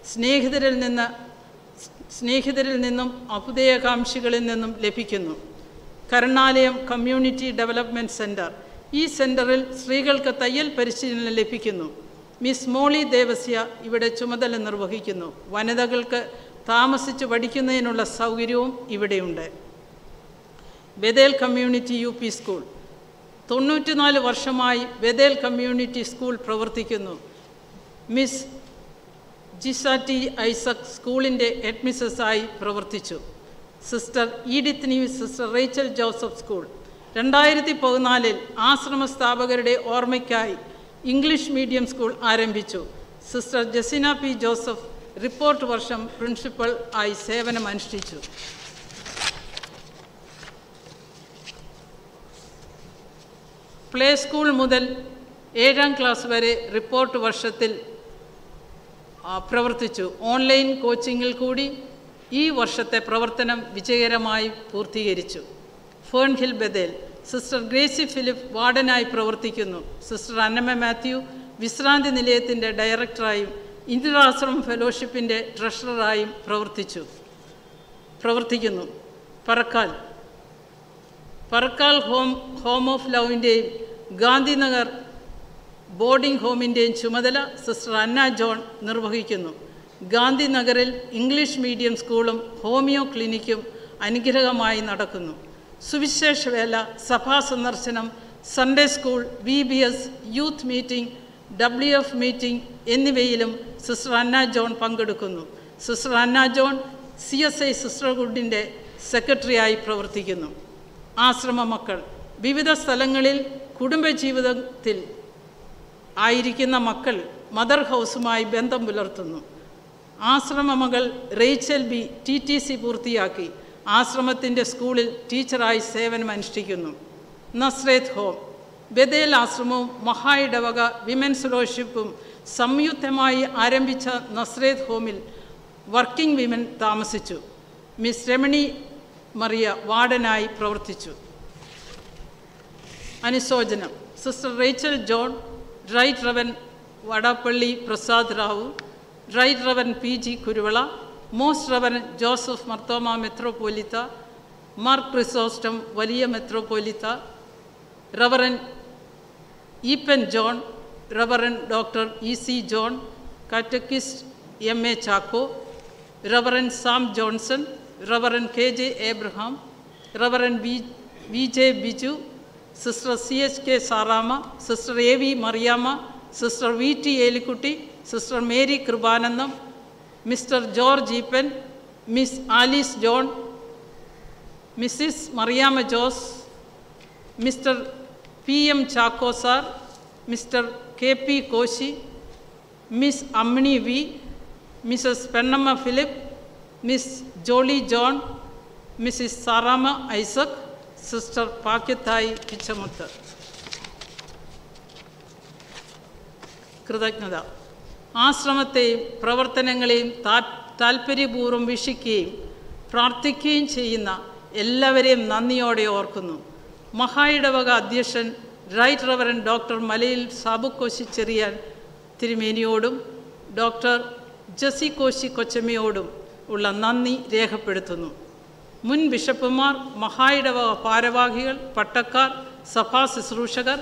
S3: സ്നേഹിതരിൽ നിന്നും അഭുദയകാംക്ഷികളിൽ നിന്നും ലഭിക്കുന്നു. Karunalayam community development centre. ഈ സെൻറ്ററിൽ സ്ത്രീകൾക്ക് തയ്യൽ പരിശീലനം ലഭിക്കുന്നു. മിസ് മോളി ദേവസ്യ ഇവിടെ ചുമതല നിർവഹിക്കുന്നു. വനിതകൾക്ക് താമസിച്ച് പഠിക്കുന്നതിനുള്ള സൗകര്യവും ഇവിടെയുണ്ട്. ബദേൽ കമ്മ്യൂണിറ്റി UP സ്കൂൾ. 94 വർഷമായി ബദേൽ കമ്മ്യൂണിറ്റി സ്കൂൾ പ്രവർത്തിക്കുന്നു. മിസ് ജിസാറ്റി ഐസക് സ്കൂളിൻ്റെ ഹെഡ്മിസ്സസായി പ്രവർത്തിച്ചു. Sister Edith Neave, sister Rachel Joseph school. 2014 ആശ്രമ സ്ഥാപകരുടെ ഓർമ്മയ്ക്കായി ഇംഗ്ലീഷ് മീഡിയം സ്കൂൾ ആരംഭിച്ചു. Sister Jessina P Joseph report വർഷം പ്രിൻസിപ്പൽ ആയി സേവനമനുഷ്ഠിച്ചു. പ്ലേ സ്കൂൾ മുതൽ 7ാം ക്ലാസ് വരെ റിപ്പോർട്ട് വർഷത്തിൽ പ്രവർത്തിച്ചു. ഓൺലൈൻ കോച്ചിങ്ങിൽ കൂടി ഈ വർഷത്തെ പ്രവർത്തനം വിജയകരമായി പൂർത്തീകരിച്ചു. Fernhill Bethel. Sister Gracy Philip വാർഡനായി പ്രവർത്തിക്കുന്നു. സിസ്റ്റർ അന്നമ്മ മാത്യു വിശ്രാന്തി നിലയത്തിൻ്റെ ഡയറക്ടറായും ഇന്ദിരാശ്രമം ഫെലോഷിപ്പിൻ്റെ ട്രഷററായും പ്രവർത്തിക്കുന്നു. പറക്കാൽ ഹോം ഓഫ് ലവിൻ്റെയും ഗാന്ധിനഗർ ബോർഡിംഗ് ഹോമിൻ്റെയും ചുമതല സിസ്റ്റർ അന്ന ജോൺ നിർവഹിക്കുന്നു. ഗാന്ധിനഗറിൽ ഇംഗ്ലീഷ് മീഡിയം സ്കൂളും ഹോമിയോ ക്ലിനിക്കും അനുഗ്രഹമായി നടക്കുന്നു. സുവിശേഷ വേല, സഭാ സന്ദർശനം, Sunday school, VBS, youth meeting, WF meeting എന്നിവയിലും സിസ്റ്റർ അന്ന ജോൺ പങ്കെടുക്കുന്നു. സിസ്റ്റർ അന്ന ജോൺ CSI സിസ്റ്റർഹുഡിൻ്റെ സെക്രട്ടറിയായി പ്രവർത്തിക്കുന്നു. ആശ്രമ മക്കൾ വിവിധ സ്ഥലങ്ങളിൽ കുടുംബജീവിതത്തിൽ ആയിരിക്കുന്ന മക്കൾ മദർ ഹൗസുമായി ബന്ധം പുലർത്തുന്നു. ആശ്രമ മകൾ റേച്ചൽ ബി TTC പൂർത്തിയാക്കി ആശ്രമത്തിൻ്റെ സ്കൂളിൽ ടീച്ചറായി സേവനമനുഷ്ഠിക്കുന്നു. നസ്രേത്ത് ഹോം ബദേൽ ആശ്രമവും മഹായിടവക വിമൻസ് ഫെലോഷിപ്പും സംയുക്തമായി ആരംഭിച്ച നസ്രേത്ത് ഹോമിൽ വർക്കിംഗ് വിമൻ താമസിച്ചു. മിസ് രമണി മറിയ വാർഡനായി പ്രവർത്തിച്ചു. അനുശോചനം sister Rachel John, right reverend Vadappally Prasad Rao, right reverend PG Kuruvilla, most reverend Joseph Marthoma മെത്രോപൊലിത്ത, മാർ ക്രിസോസ്റ്റം വലിയ മെത്രോപൊലിത്ത, reverend Eapen John, reverend doctor EC John, catechist MA Chacko, reverend Sam Johnson, reverend KJ Abraham, reverend VJ Biju, sister CHK Saramma, sister AV Mariamma, sister VT Elikutty, sister Mary Kripanandam, mister George Eapen, miss Alice John, Mrs Mariamma Jose, mister PM Chacko sir, mister KP Koshy, miss Ammini V, Mrs Pennamma Philip, miss Jolly John, Mrs Saramma Isaac, sister Pakyathai Pichamuthu. കൃതജ്ഞത ആശ്രമത്തെയും പ്രവർത്തനങ്ങളെയും താൽപ്പര്യപൂർവ്വം വീക്ഷിക്കുകയും പ്രാർത്ഥിക്കുകയും ചെയ്യുന്ന എല്ലാവരെയും നന്ദിയോടെ ഓർക്കുന്നു. മഹായിടവക അധ്യക്ഷൻ right reverend doctor മലയിൽ സാബുക്കോശി ചെറിയാൻ തിരുമേനിയോടും ഡോക്ടർ ജസി കോശി കൊച്ചമ്മയോടും ഉള്ള നന്ദി രേഖപ്പെടുത്തുന്നു. മുൻ ബിഷപ്പുമാർ, മഹായിടവക ഭാരവാഹികൾ, പട്ടക്കാർ, സഭാ ശുശ്രൂഷകർ,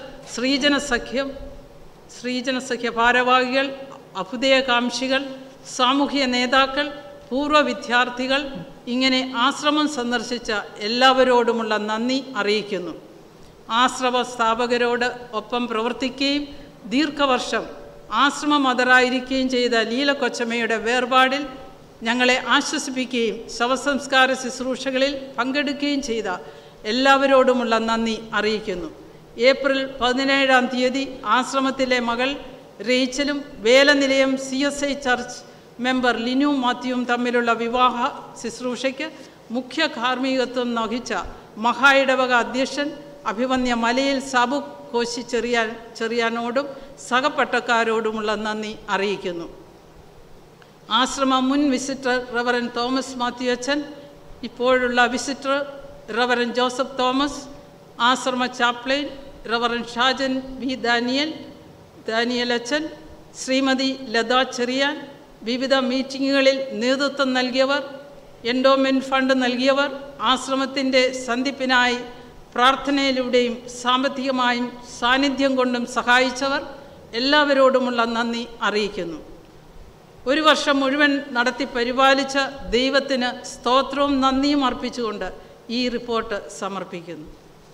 S3: ശ്രീജനസഖ്യ ഭാരവാഹികൾ, അഭുദയകാംക്ഷികൾ, സാമൂഹ്യ നേതാക്കൾ, പൂർവ്വ വിദ്യാർത്ഥികൾ, ഇങ്ങനെ ആശ്രമം സന്ദർശിച്ച എല്ലാവരോടുമുള്ള നന്ദി അറിയിക്കുന്നു. ആശ്രമ സ്ഥാപകരോട് ഒപ്പം പ്രവർത്തിക്കുകയും ദീർഘവർഷം ആശ്രമ മദറായിരിക്കുകയും ചെയ്ത ലീല കൊച്ചമ്മയുടെ വേർപാടിൽ ഞങ്ങളെ ആശ്വസിപ്പിക്കുകയും ശവസംസ്കാര ശുശ്രൂഷകളിൽ പങ്കെടുക്കുകയും ചെയ്ത എല്ലാവരോടുമുള്ള നന്ദി അറിയിക്കുന്നു. ഏപ്രിൽ 17-ാം തീയതി ആശ്രമത്തിലെ മകൾ റേച്ചലും Velanilayam CSI church member Linu മാത്യുവും തമ്മിലുള്ള വിവാഹ ശുശ്രൂഷയ്ക്ക് മുഖ്യ കാർമ്മികത്വം വഹിച്ച മഹായിടവക അധ്യക്ഷൻ അഭിവന്യ മലയിൽ സാബു കോശി ചെറിയാനോടും സഹപട്ടക്കാരോടുമുള്ള നന്ദി അറിയിക്കുന്നു. ആശ്രമ മുൻ വിസിറ്റർ റവറൻ തോമസ് മാത്യു അച്ഛൻ, ഇപ്പോഴുള്ള വിസിറ്റർ റവറൻ ജോസഫ് തോമസ്, ആശ്രമ chaplain reverend Shajan V Daniel അച്ഛൻ, ശ്രീമതി ലതാ ചെറിയാൻ, വിവിധ മീറ്റിങ്ങുകളിൽ നേതൃത്വം നൽകിയവർ, എൻഡോമെൻറ്റ് ഫണ്ട് നൽകിയവർ, ആശ്രമത്തിൻ്റെ സന്ധിപ്പിനായി പ്രാർത്ഥനയിലൂടെയും സാമ്പത്തികമായും സാന്നിധ്യം കൊണ്ടും സഹായിച്ചവർ എല്ലാവരോടുമുള്ള നന്ദി അറിയിക്കുന്നു. ഒരു വർഷം മുഴുവൻ നടത്തി പരിപാലിച്ച ദൈവത്തിന് സ്തോത്രവും നന്ദിയും അർപ്പിച്ചുകൊണ്ട് ഈ റിപ്പോർട്ട് സമർപ്പിക്കുന്നു.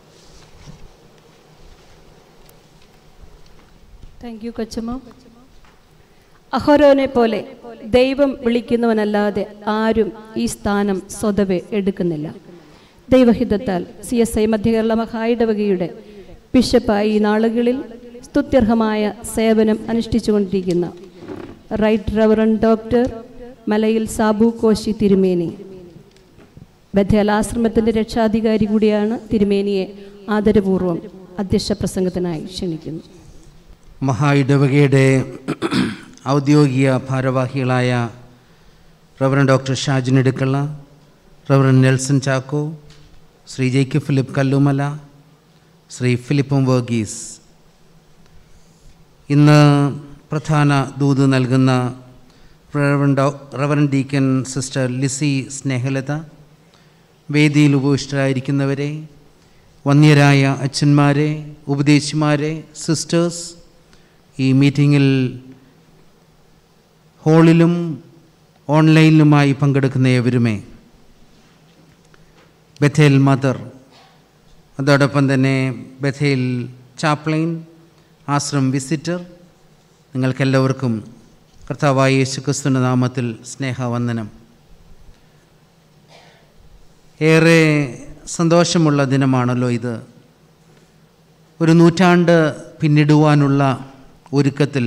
S9: താങ്ക് യു കൊച്ചമ്മ. അഹരോനെ പോലെ ദൈവം വിളിക്കുന്നവനല്ലാതെ ആരും ഈ സ്ഥാനം സ്വതവേ എടുക്കുന്നില്ല. ദൈവഹിതത്താൽ CSI മധ്യകേരള മഹായിടവകയുടെ ബിഷപ്പായി ഈ നാളുകളിൽ സ്തുത്യർഹമായ സേവനം അനുഷ്ഠിച്ചുകൊണ്ടിരിക്കുന്ന right reverend doctor Malayil Sabu Koshy തിരുമേനി, ബഥേലാശ്രമത്തിൻ്റെ രക്ഷാധികാരി കൂടിയാണ്. തിരുമേനിയെ ആദരപൂർവ്വം അധ്യക്ഷ പ്രസംഗത്തിനായി ക്ഷണിക്കുന്നു.
S10: മഹായിടവകയുടെ ഔദ്യോഗിക ഭാരവാഹികളായ റവറൻ ഡോക്ടർ ഷാജിൻ ഇടുക്കള്ള, reverend Nelson Chacko, Shri Jacob Philip Kallumala, Shri ഫിലിപ്പും വർഗീസ്, ഇന്ന് പ്രധാന ദൂത് നൽകുന്ന reverend deacon sister Lissy Snehalatha, വേദിയിൽ ഉപവിഷ്ടരായിരിക്കുന്നവരെ, വന്യരായ അച്ഛന്മാരെ, ഉപദേശിമാരെ, സിസ്റ്റേഴ്സ്, ഈ മീറ്റിങ്ങിൽ ഹാളിലും ഓൺലൈനിലുമായി പങ്കെടുക്കുന്ന ഏവരുമേ, ബഥേൽ മദർ, അതോടൊപ്പം തന്നെ ബഥേൽ ചാപ്ലൈൻ, ആശ്രം വിസിറ്റർ, നിങ്ങൾക്കെല്ലാവർക്കും കർത്താവായ യേശുക്രിസ്തുവിൻ്റെ നാമത്തിൽ സ്നേഹവന്ദനം. ഏറെ സന്തോഷമുള്ള ദിനമാണല്ലോ ഇത്. ഒരു നൂറ്റാണ്ട് പിന്നിടുവാനുള്ള ഒരുക്കത്തിൽ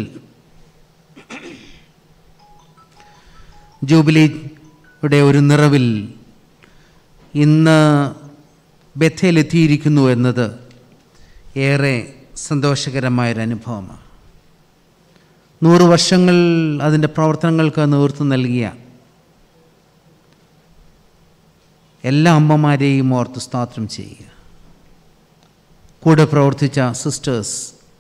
S10: ജൂബിലിയുടെ ഒരു നിറവിൽ ഇന്ന് ബഥേലെത്തിയിരിക്കുന്നു എന്നത് ഏറെ സന്തോഷകരമായൊരനുഭവമാണ്. 100 വർഷങ്ങൾ അതിൻ്റെ പ്രവർത്തനങ്ങൾക്ക് നേതൃത്വം നൽകിയ എല്ലാ അമ്മമാരെയും ഓർത്ത് സ്തോത്രം ചെയ്യുക. കൂടെ പ്രവർത്തിച്ച സിസ്റ്റേഴ്സ്,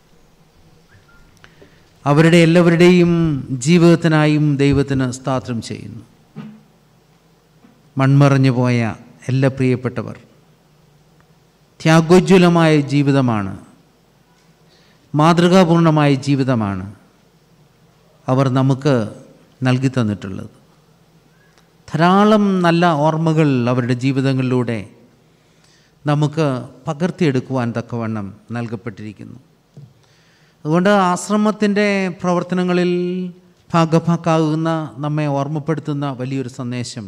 S10: അവരുടെ എല്ലാവരുടെയും ജീവിതത്തിനായും ദൈവത്തിന് സ്തോത്രം ചെയ്യുന്നു. മൺമറഞ്ഞു പോയ എല്ലാ പ്രിയപ്പെട്ടവർ, ത്യാഗോജ്വലമായ ജീവിതമാണ്, മാതൃകാപൂർണമായ ജീവിതമാണ് അവർ നമുക്ക് നൽകി തന്നിട്ടുള്ളത്. ധാരാളം നല്ല ഓർമ്മകൾ അവരുടെ ജീവിതങ്ങളിലൂടെ നമുക്ക് പകർത്തിയെടുക്കുവാൻ തക്കവണ്ണം നൽകപ്പെട്ടിരിക്കുന്നു. അതുകൊണ്ട് ആശ്രമത്തിൻ്റെ പ്രവർത്തനങ്ങളിൽ ഭാഗഭാക്കാകുന്ന നമ്മെ ഓർമ്മപ്പെടുത്തുന്ന വലിയൊരു സന്ദേശം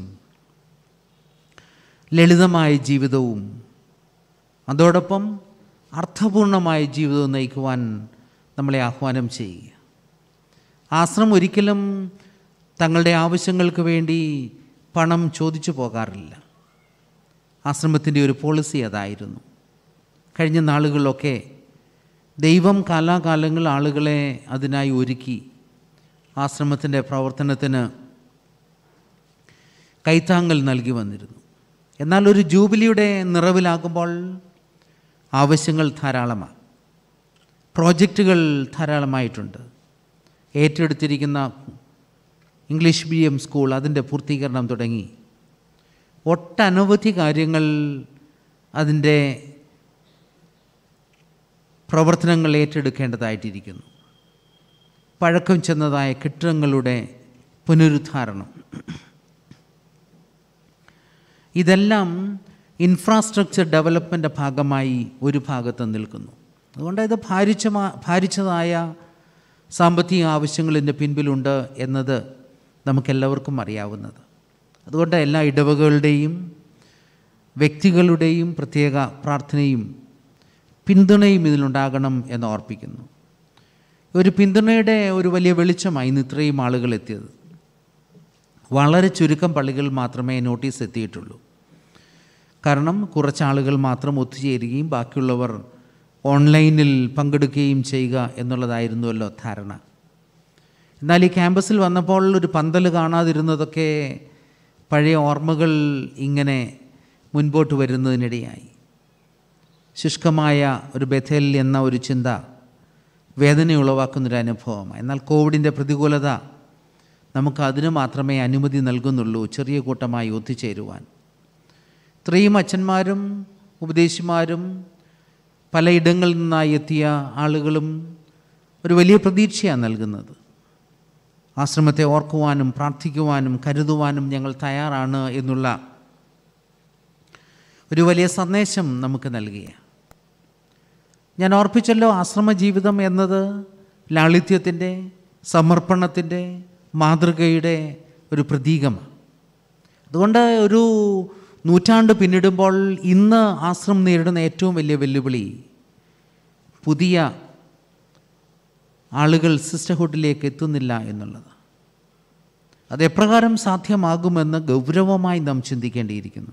S10: ലളിതമായ ജീവിതവും അതോടൊപ്പം അർത്ഥപൂർണമായ ജീവിതവും നയിക്കുവാൻ നമ്മളെ ആഹ്വാനം ചെയ്യുക. ആശ്രമം ഒരിക്കലും തങ്ങളുടെ ആവശ്യങ്ങൾക്ക് വേണ്ടി പണം ചോദിച്ചു പോകാറില്ല. ആശ്രമത്തിൻ്റെ ഒരു പോളിസി അതായിരുന്നു. കഴിഞ്ഞ നാളുകളിലൊക്കെ ദൈവം കാലാകാലങ്ങൾ ആളുകളെ അതിനായി ഒരുക്കി ആശ്രമത്തിൻ്റെ പ്രവർത്തനത്തിന് കൈത്താങ്ങൽ നൽകി വന്നിരുന്നു. എന്നാൽ ഒരു ജൂബിലിയുടെ നിറവിലാകുമ്പോൾ ആവശ്യങ്ങൾ ധാരാളമാണ്, പ്രോജക്റ്റുകൾ ധാരാളമായിട്ടുണ്ട്. ഏറ്റെടുത്തിരിക്കുന്ന ഇംഗ്ലീഷ് മീഡിയം സ്കൂൾ, അതിൻ്റെ പൂർത്തീകരണം തുടങ്ങി ഒട്ടനവധി കാര്യങ്ങൾ അതിൻ്റെ പ്രവർത്തനങ്ങൾ ഏറ്റെടുക്കേണ്ടതായിട്ടിരിക്കുന്നു. പഴക്കം ചെന്നതായ കെട്ടിടങ്ങളുടെ പുനരുദ്ധാരണം, ഇതെല്ലാം ഇൻഫ്രാസ്ട്രക്ചർ ഡെവലപ്മെൻ്റ് ഭാഗമായി ഒരു ഭാഗത്ത് നിൽക്കുന്നു. അതുകൊണ്ട് ഇത് ഭാരിച്ചതായ സാമ്പത്തിക ആവശ്യങ്ങളിൻ്റെ പിൻപിലുണ്ട് എന്നത് നമുക്കെല്ലാവർക്കും അറിയാവുന്നത്. അതുകൊണ്ട് എല്ലാ ഇടവകളുടെയും വ്യക്തികളുടെയും പ്രത്യേക പ്രാർത്ഥനയും പിന്തുണയും ഇതിലുണ്ടാകണം എന്ന് ഓർപ്പിക്കുന്നു. ഒരു പിന്തുണയുടെ ഒരു വലിയ വെളിച്ചമായി ഇന്ന് ഇത്രയും ആളുകൾ എത്തിയത്. വളരെ ചുരുക്കം പള്ളികൾ മാത്രമേ നോട്ടീസ് എത്തിയിട്ടുള്ളൂ. കാരണം കുറച്ചാളുകൾ മാത്രം ഒത്തുചേരുകയും ബാക്കിയുള്ളവർ ഓൺലൈനിൽ പങ്കെടുക്കുകയും ചെയ്യുക എന്നുള്ളതായിരുന്നുവല്ലോ ധാരണ. എന്നാൽ ഈ ക്യാമ്പസിൽ വന്നപ്പോൾ ഒരു പന്തൽ കാണാതിരുന്നതൊക്കെ പഴയ ഓർമ്മകൾ ഇങ്ങനെ മുൻപോട്ട് വരുന്നതിനിടയായി. ശുഷ്കമായ ഒരു ബഥേൽ എന്ന ഒരു ചിന്ത വേദന ഉളവാക്കുന്നൊരു അനുഭവമാണ്. എന്നാൽ കോവിഡിൻ്റെ പ്രതികൂലത നമുക്കതിന് മാത്രമേ അനുമതി നൽകുന്നുള്ളൂ ചെറിയ കൂട്ടമായി ഒത്തുചേരുവാൻ. ഇത്രയും അച്ഛന്മാരും ഉപദേശിമാരും പലയിടങ്ങളിൽ നിന്നായി എത്തിയ ആളുകളും ഒരു വലിയ പ്രതീക്ഷയാണ് നൽകുന്നത്. ആശ്രമത്തെ ഓർക്കുവാനും പ്രാർത്ഥിക്കുവാനും കരുതുവാനും ഞങ്ങൾ തയ്യാറാണ് എന്നുള്ള ഒരു വലിയ സന്ദേശം നമുക്ക് നൽകിയ. ഞാൻ ഓർപ്പിച്ചല്ലോ, ആശ്രമ ജീവിതം എന്നത് ലാളിത്യത്തിൻ്റെ, സമർപ്പണത്തിൻ്റെ, മാതൃകയുടെ ഒരു പ്രതീകമാണ്. അതുകൊണ്ട് ഒരു നൂറ്റാണ്ട് പിന്നിടുമ്പോൾ ഇന്ന് ആശ്രമം നേരിടുന്ന ഏറ്റവും വലിയ വെല്ലുവിളി പുതിയ ആളുകൾ സിസ്റ്റർഹുഡിലേക്ക് എത്തുന്നില്ല എന്നുള്ളത്. അത് എപ്രകാരം സാധ്യമാകുമെന്ന് ഗൗരവമായി നാം ചിന്തിക്കേണ്ടിയിരിക്കുന്നു.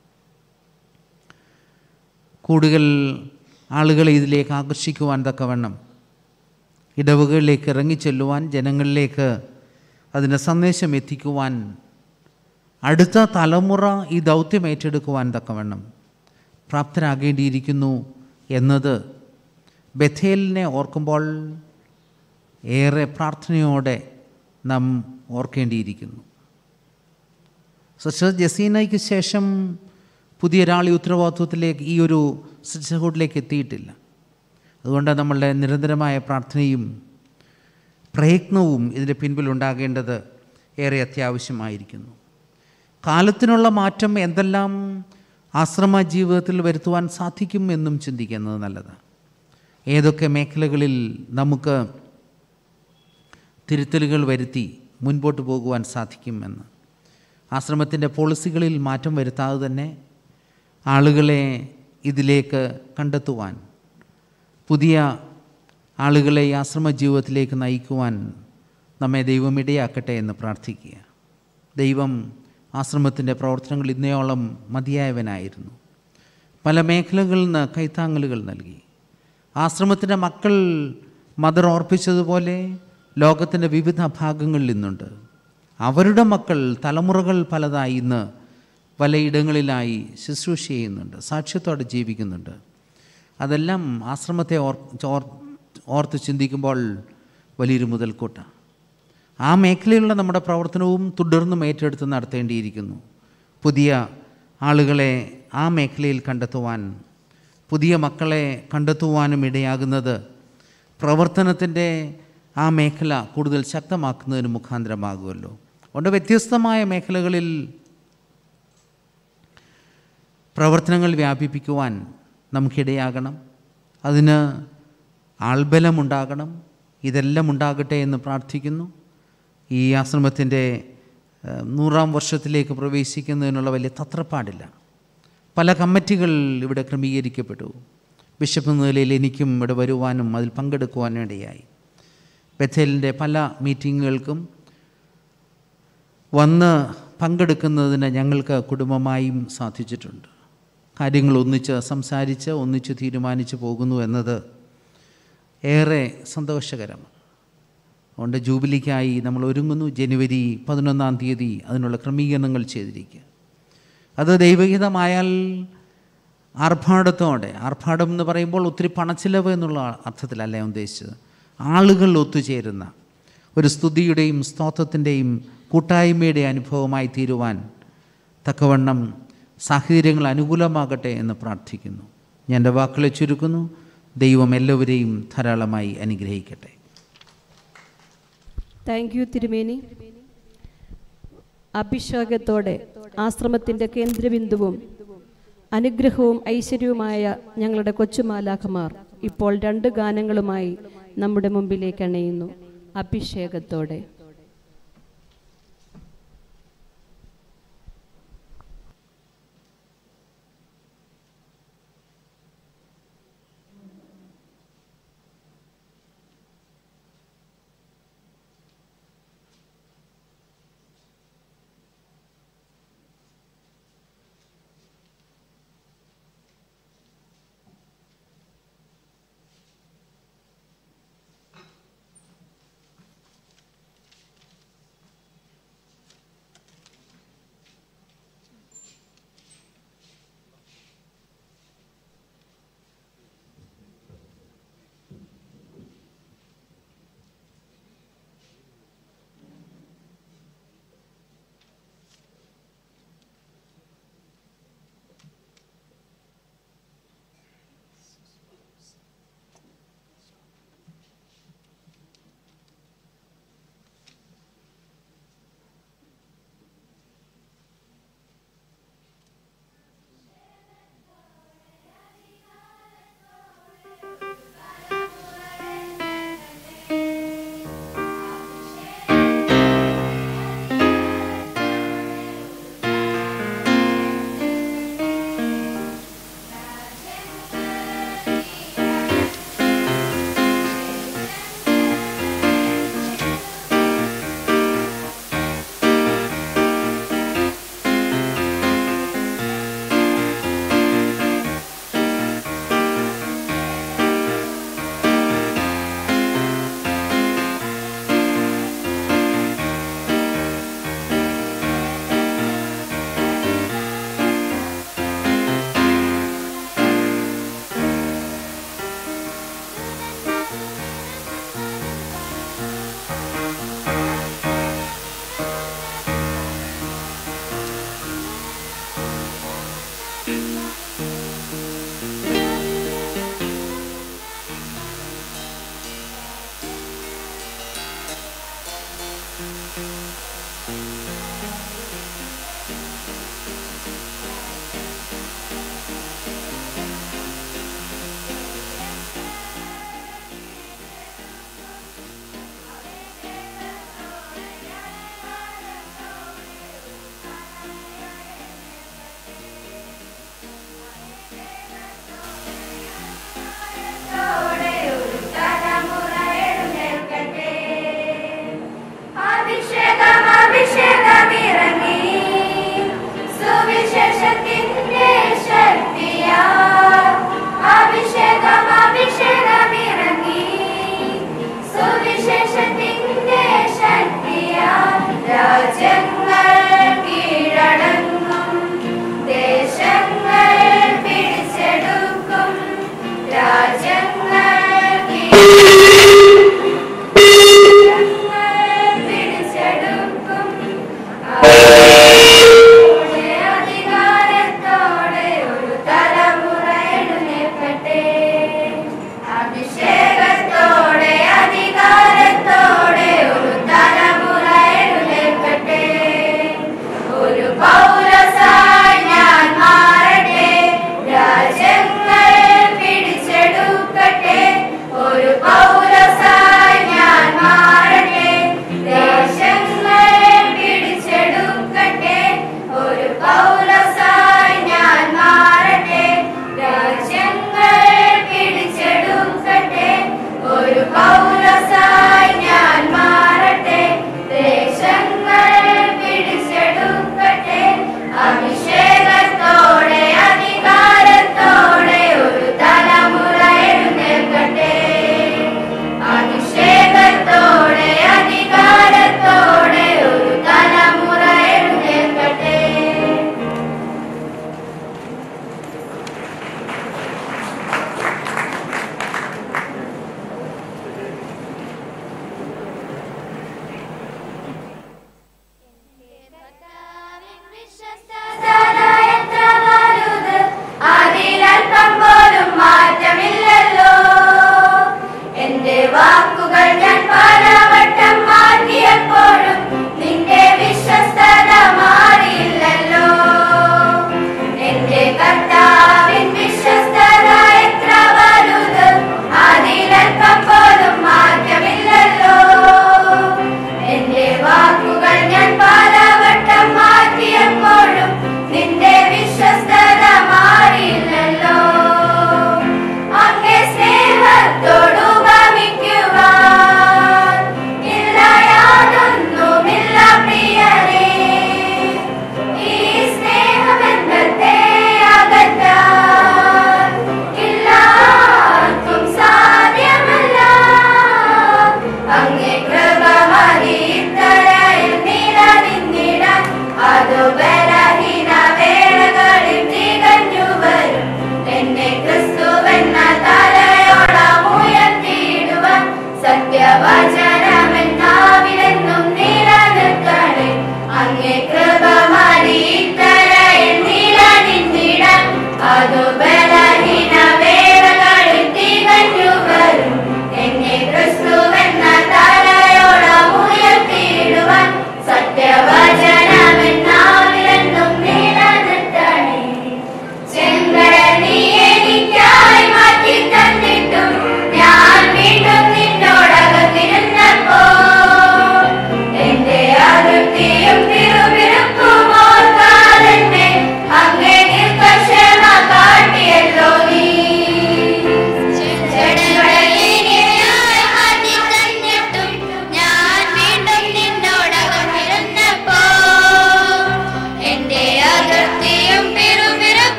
S10: കൂടുതൽ ആളുകളെ ഇതിലേക്ക് ആകർഷിക്കുവാൻ തക്കവണ്ണം ഇടവകളിലേക്ക് ഇറങ്ങിച്ചെല്ലുവാൻ, ജനങ്ങളിലേക്ക് അതിൻ്റെ സന്ദേശം എത്തിക്കുവാൻ, അടുത്ത തലമുറ ഈ ദൗത്യം ഏറ്റെടുക്കുവാൻ തക്കവണ്ണം പ്രാപ്തരാകേണ്ടിയിരിക്കുന്നു എന്നത് ബഥേലിനെ ഓർക്കുമ്പോൾ ഏറെ പ്രാർത്ഥനയോടെ നാം ഓർക്കേണ്ടിയിരിക്കുന്നു. സിസ്റ്റർ ജസീനയ്ക്ക് ശേഷം പുതിയൊരാൾ ഈ ഉത്തരവാദിത്വത്തിലേക്ക്, ഈ ഒരു സിസ്റ്റർഹുഡിലേക്ക് എത്തിയിട്ടില്ല. അതുകൊണ്ട് നമ്മളുടെ നിരന്തരമായ പ്രാർത്ഥനയും പ്രയത്നവും ഇതിൻ്റെ പിൻപിലുണ്ടാകേണ്ടത് ഏറെ അത്യാവശ്യമായിരിക്കുന്നു. കാലത്തിനുള്ള മാറ്റം എന്തെല്ലാം ആശ്രമ ജീവിതത്തിൽ വരുത്തുവാൻ സാധിക്കും എന്നും ചിന്തിക്കുന്നത് നല്ലതാണ്. ഏതൊക്കെ മേഖലകളിൽ നമുക്ക് തിരുത്തലുകൾ വരുത്തി മുൻപോട്ട് പോകുവാൻ സാധിക്കുമെന്ന്. ആശ്രമത്തിൻ്റെ പോളിസികളിൽ മാറ്റം വരുത്താതെ തന്നെ ആളുകളെ ഇതിലേക്ക് കണ്ടെത്തുവാൻ, പുതിയ ആളുകളെ ഈ ആശ്രമ ജീവിതത്തിലേക്ക് നയിക്കുവാൻ നമ്മെ ദൈവം ഇടയാക്കട്ടെ എന്ന് പ്രാർത്ഥിക്കുക. ദൈവം ആശ്രമത്തിൻ്റെ പ്രവർത്തനങ്ങൾ ഇന്നയോളം മതിയായവനായിരുന്നു. പല മേഖലകളിൽ നിന്ന് കൈത്താങ്ങലുകൾ നൽകി. ആശ്രമത്തിൻ്റെ മക്കൾ മദർ ഓർപ്പിച്ചതുപോലെ ലോകത്തിൻ്റെ വിവിധ ഭാഗങ്ങളിൽ നിന്നുണ്ട്. അവരുടെ മക്കൾ തലമുറകൾ പലതായി ഇന്ന് പലയിടങ്ങളിലായി ശുശ്രൂഷ ചെയ്യുന്നുണ്ട്, സാക്ഷ്യത്തോടെ ജീവിക്കുന്നുണ്ട്. അതെല്ലാം ആശ്രമത്തെ ഓർത്ത് ചിന്തിക്കുമ്പോൾ വലിയൊരു മുതൽക്കൂട്ടാണ്. ആ മേഖലയിലുള്ള നമ്മുടെ പ്രവർത്തനവും തുടർന്നും ഏറ്റെടുത്ത് നടത്തേണ്ടിയിരിക്കുന്നു. പുതിയ ആളുകളെ ആ മേഖലയിൽ കണ്ടെത്തുവാൻ, പുതിയ മക്കളെ കണ്ടെത്തുവാനും ഇടയാകുന്നത് പ്രവർത്തനത്തിൻ്റെ ആ മേഖല കൂടുതൽ ശക്തമാക്കുന്നതിന് മുഖാന്തരമാകുമല്ലോ. അതുകൊണ്ട് വ്യത്യസ്തമായ മേഖലകളിൽ പ്രവർത്തനങ്ങൾ വ്യാപിപ്പിക്കുവാൻ നമുക്കിടയാകണം. അതിന് ആൾബലമുണ്ടാകണം. ഇതെല്ലാം ഉണ്ടാകട്ടെ എന്ന് പ്രാർത്ഥിക്കുന്നു. ഈ ആശ്രമത്തിൻ്റെ 100-ാം വർഷത്തിലേക്ക് പ്രവേശിക്കുന്നതിനുള്ള വലിയ തത്രപ്പാടില്ല. പല കമ്മിറ്റികൾ ഇവിടെ ക്രമീകരിക്കപ്പെട്ടു. ബിഷപ്പ് എന്ന നിലയിൽ എനിക്കും ഇവിടെ വരുവാനും അതിൽ പങ്കെടുക്കുവാനും ഇടയായി. ബഥേലിൻ്റെ പല മീറ്റിങ്ങുകൾക്കും വന്ന് പങ്കെടുക്കുന്നതിന് ഞങ്ങൾക്ക് കുടുംബമായും സാധിച്ചിട്ടുണ്ട്. കാര്യങ്ങൾ ഒന്നിച്ച് സംസാരിച്ച് ഒന്നിച്ച് തീരുമാനിച്ച് പോകുന്നു എന്നത് ഏറെ സന്തോഷകരമാണ്. അതുകൊണ്ട് ജൂബിലിക്കായി നമ്മൾ ഒരുങ്ങുന്നു. ജനുവരി 11-ാം തീയതി അതിനുള്ള ക്രമീകരണങ്ങൾ ചെയ്തിരിക്കുക. അത് ദൈവഹിതമായാൽ ആർഭാടത്തോടെ, ആർഭാടം എന്ന് പറയുമ്പോൾ ഒത്തിരി പണച്ചിലവ് എന്നുള്ള അർത്ഥത്തിലല്ല ഞാൻ ഉദ്ദേശിച്ചത്, ആളുകൾ ഒത്തുചേരുന്ന ഒരു സ്തുതിയുടെയും സ്തോത്രത്തിൻ്റെയും കൂട്ടായ്മയുടെ അനുഭവമായി തീരുവാൻ തക്കവണ്ണം സാഹചര്യങ്ങൾ അനുകൂലമാകട്ടെ എന്ന് പ്രാർത്ഥിക്കുന്നു. ഞാൻ എൻ്റെ വാക്കുകളെ ചുരുക്കുന്നു. ദൈവം എല്ലാവരെയും ധാരാളമായി അനുഗ്രഹിക്കട്ടെ.
S9: താങ്ക് യു തിരുമേനി. അഭിഷേകത്തോടെ ആശ്രമത്തിൻ്റെ കേന്ദ്രബിന്ദുവും അനുഗ്രഹവും ഐശ്വര്യവുമായ ഞങ്ങളുടെ കൊച്ചുമാലാഖമാർ ഇപ്പോൾ 2 ഗാനങ്ങളുമായി നമ്മുടെ മുമ്പിലേക്ക് അണയുന്നു. അഭിഷേകത്തോടെ.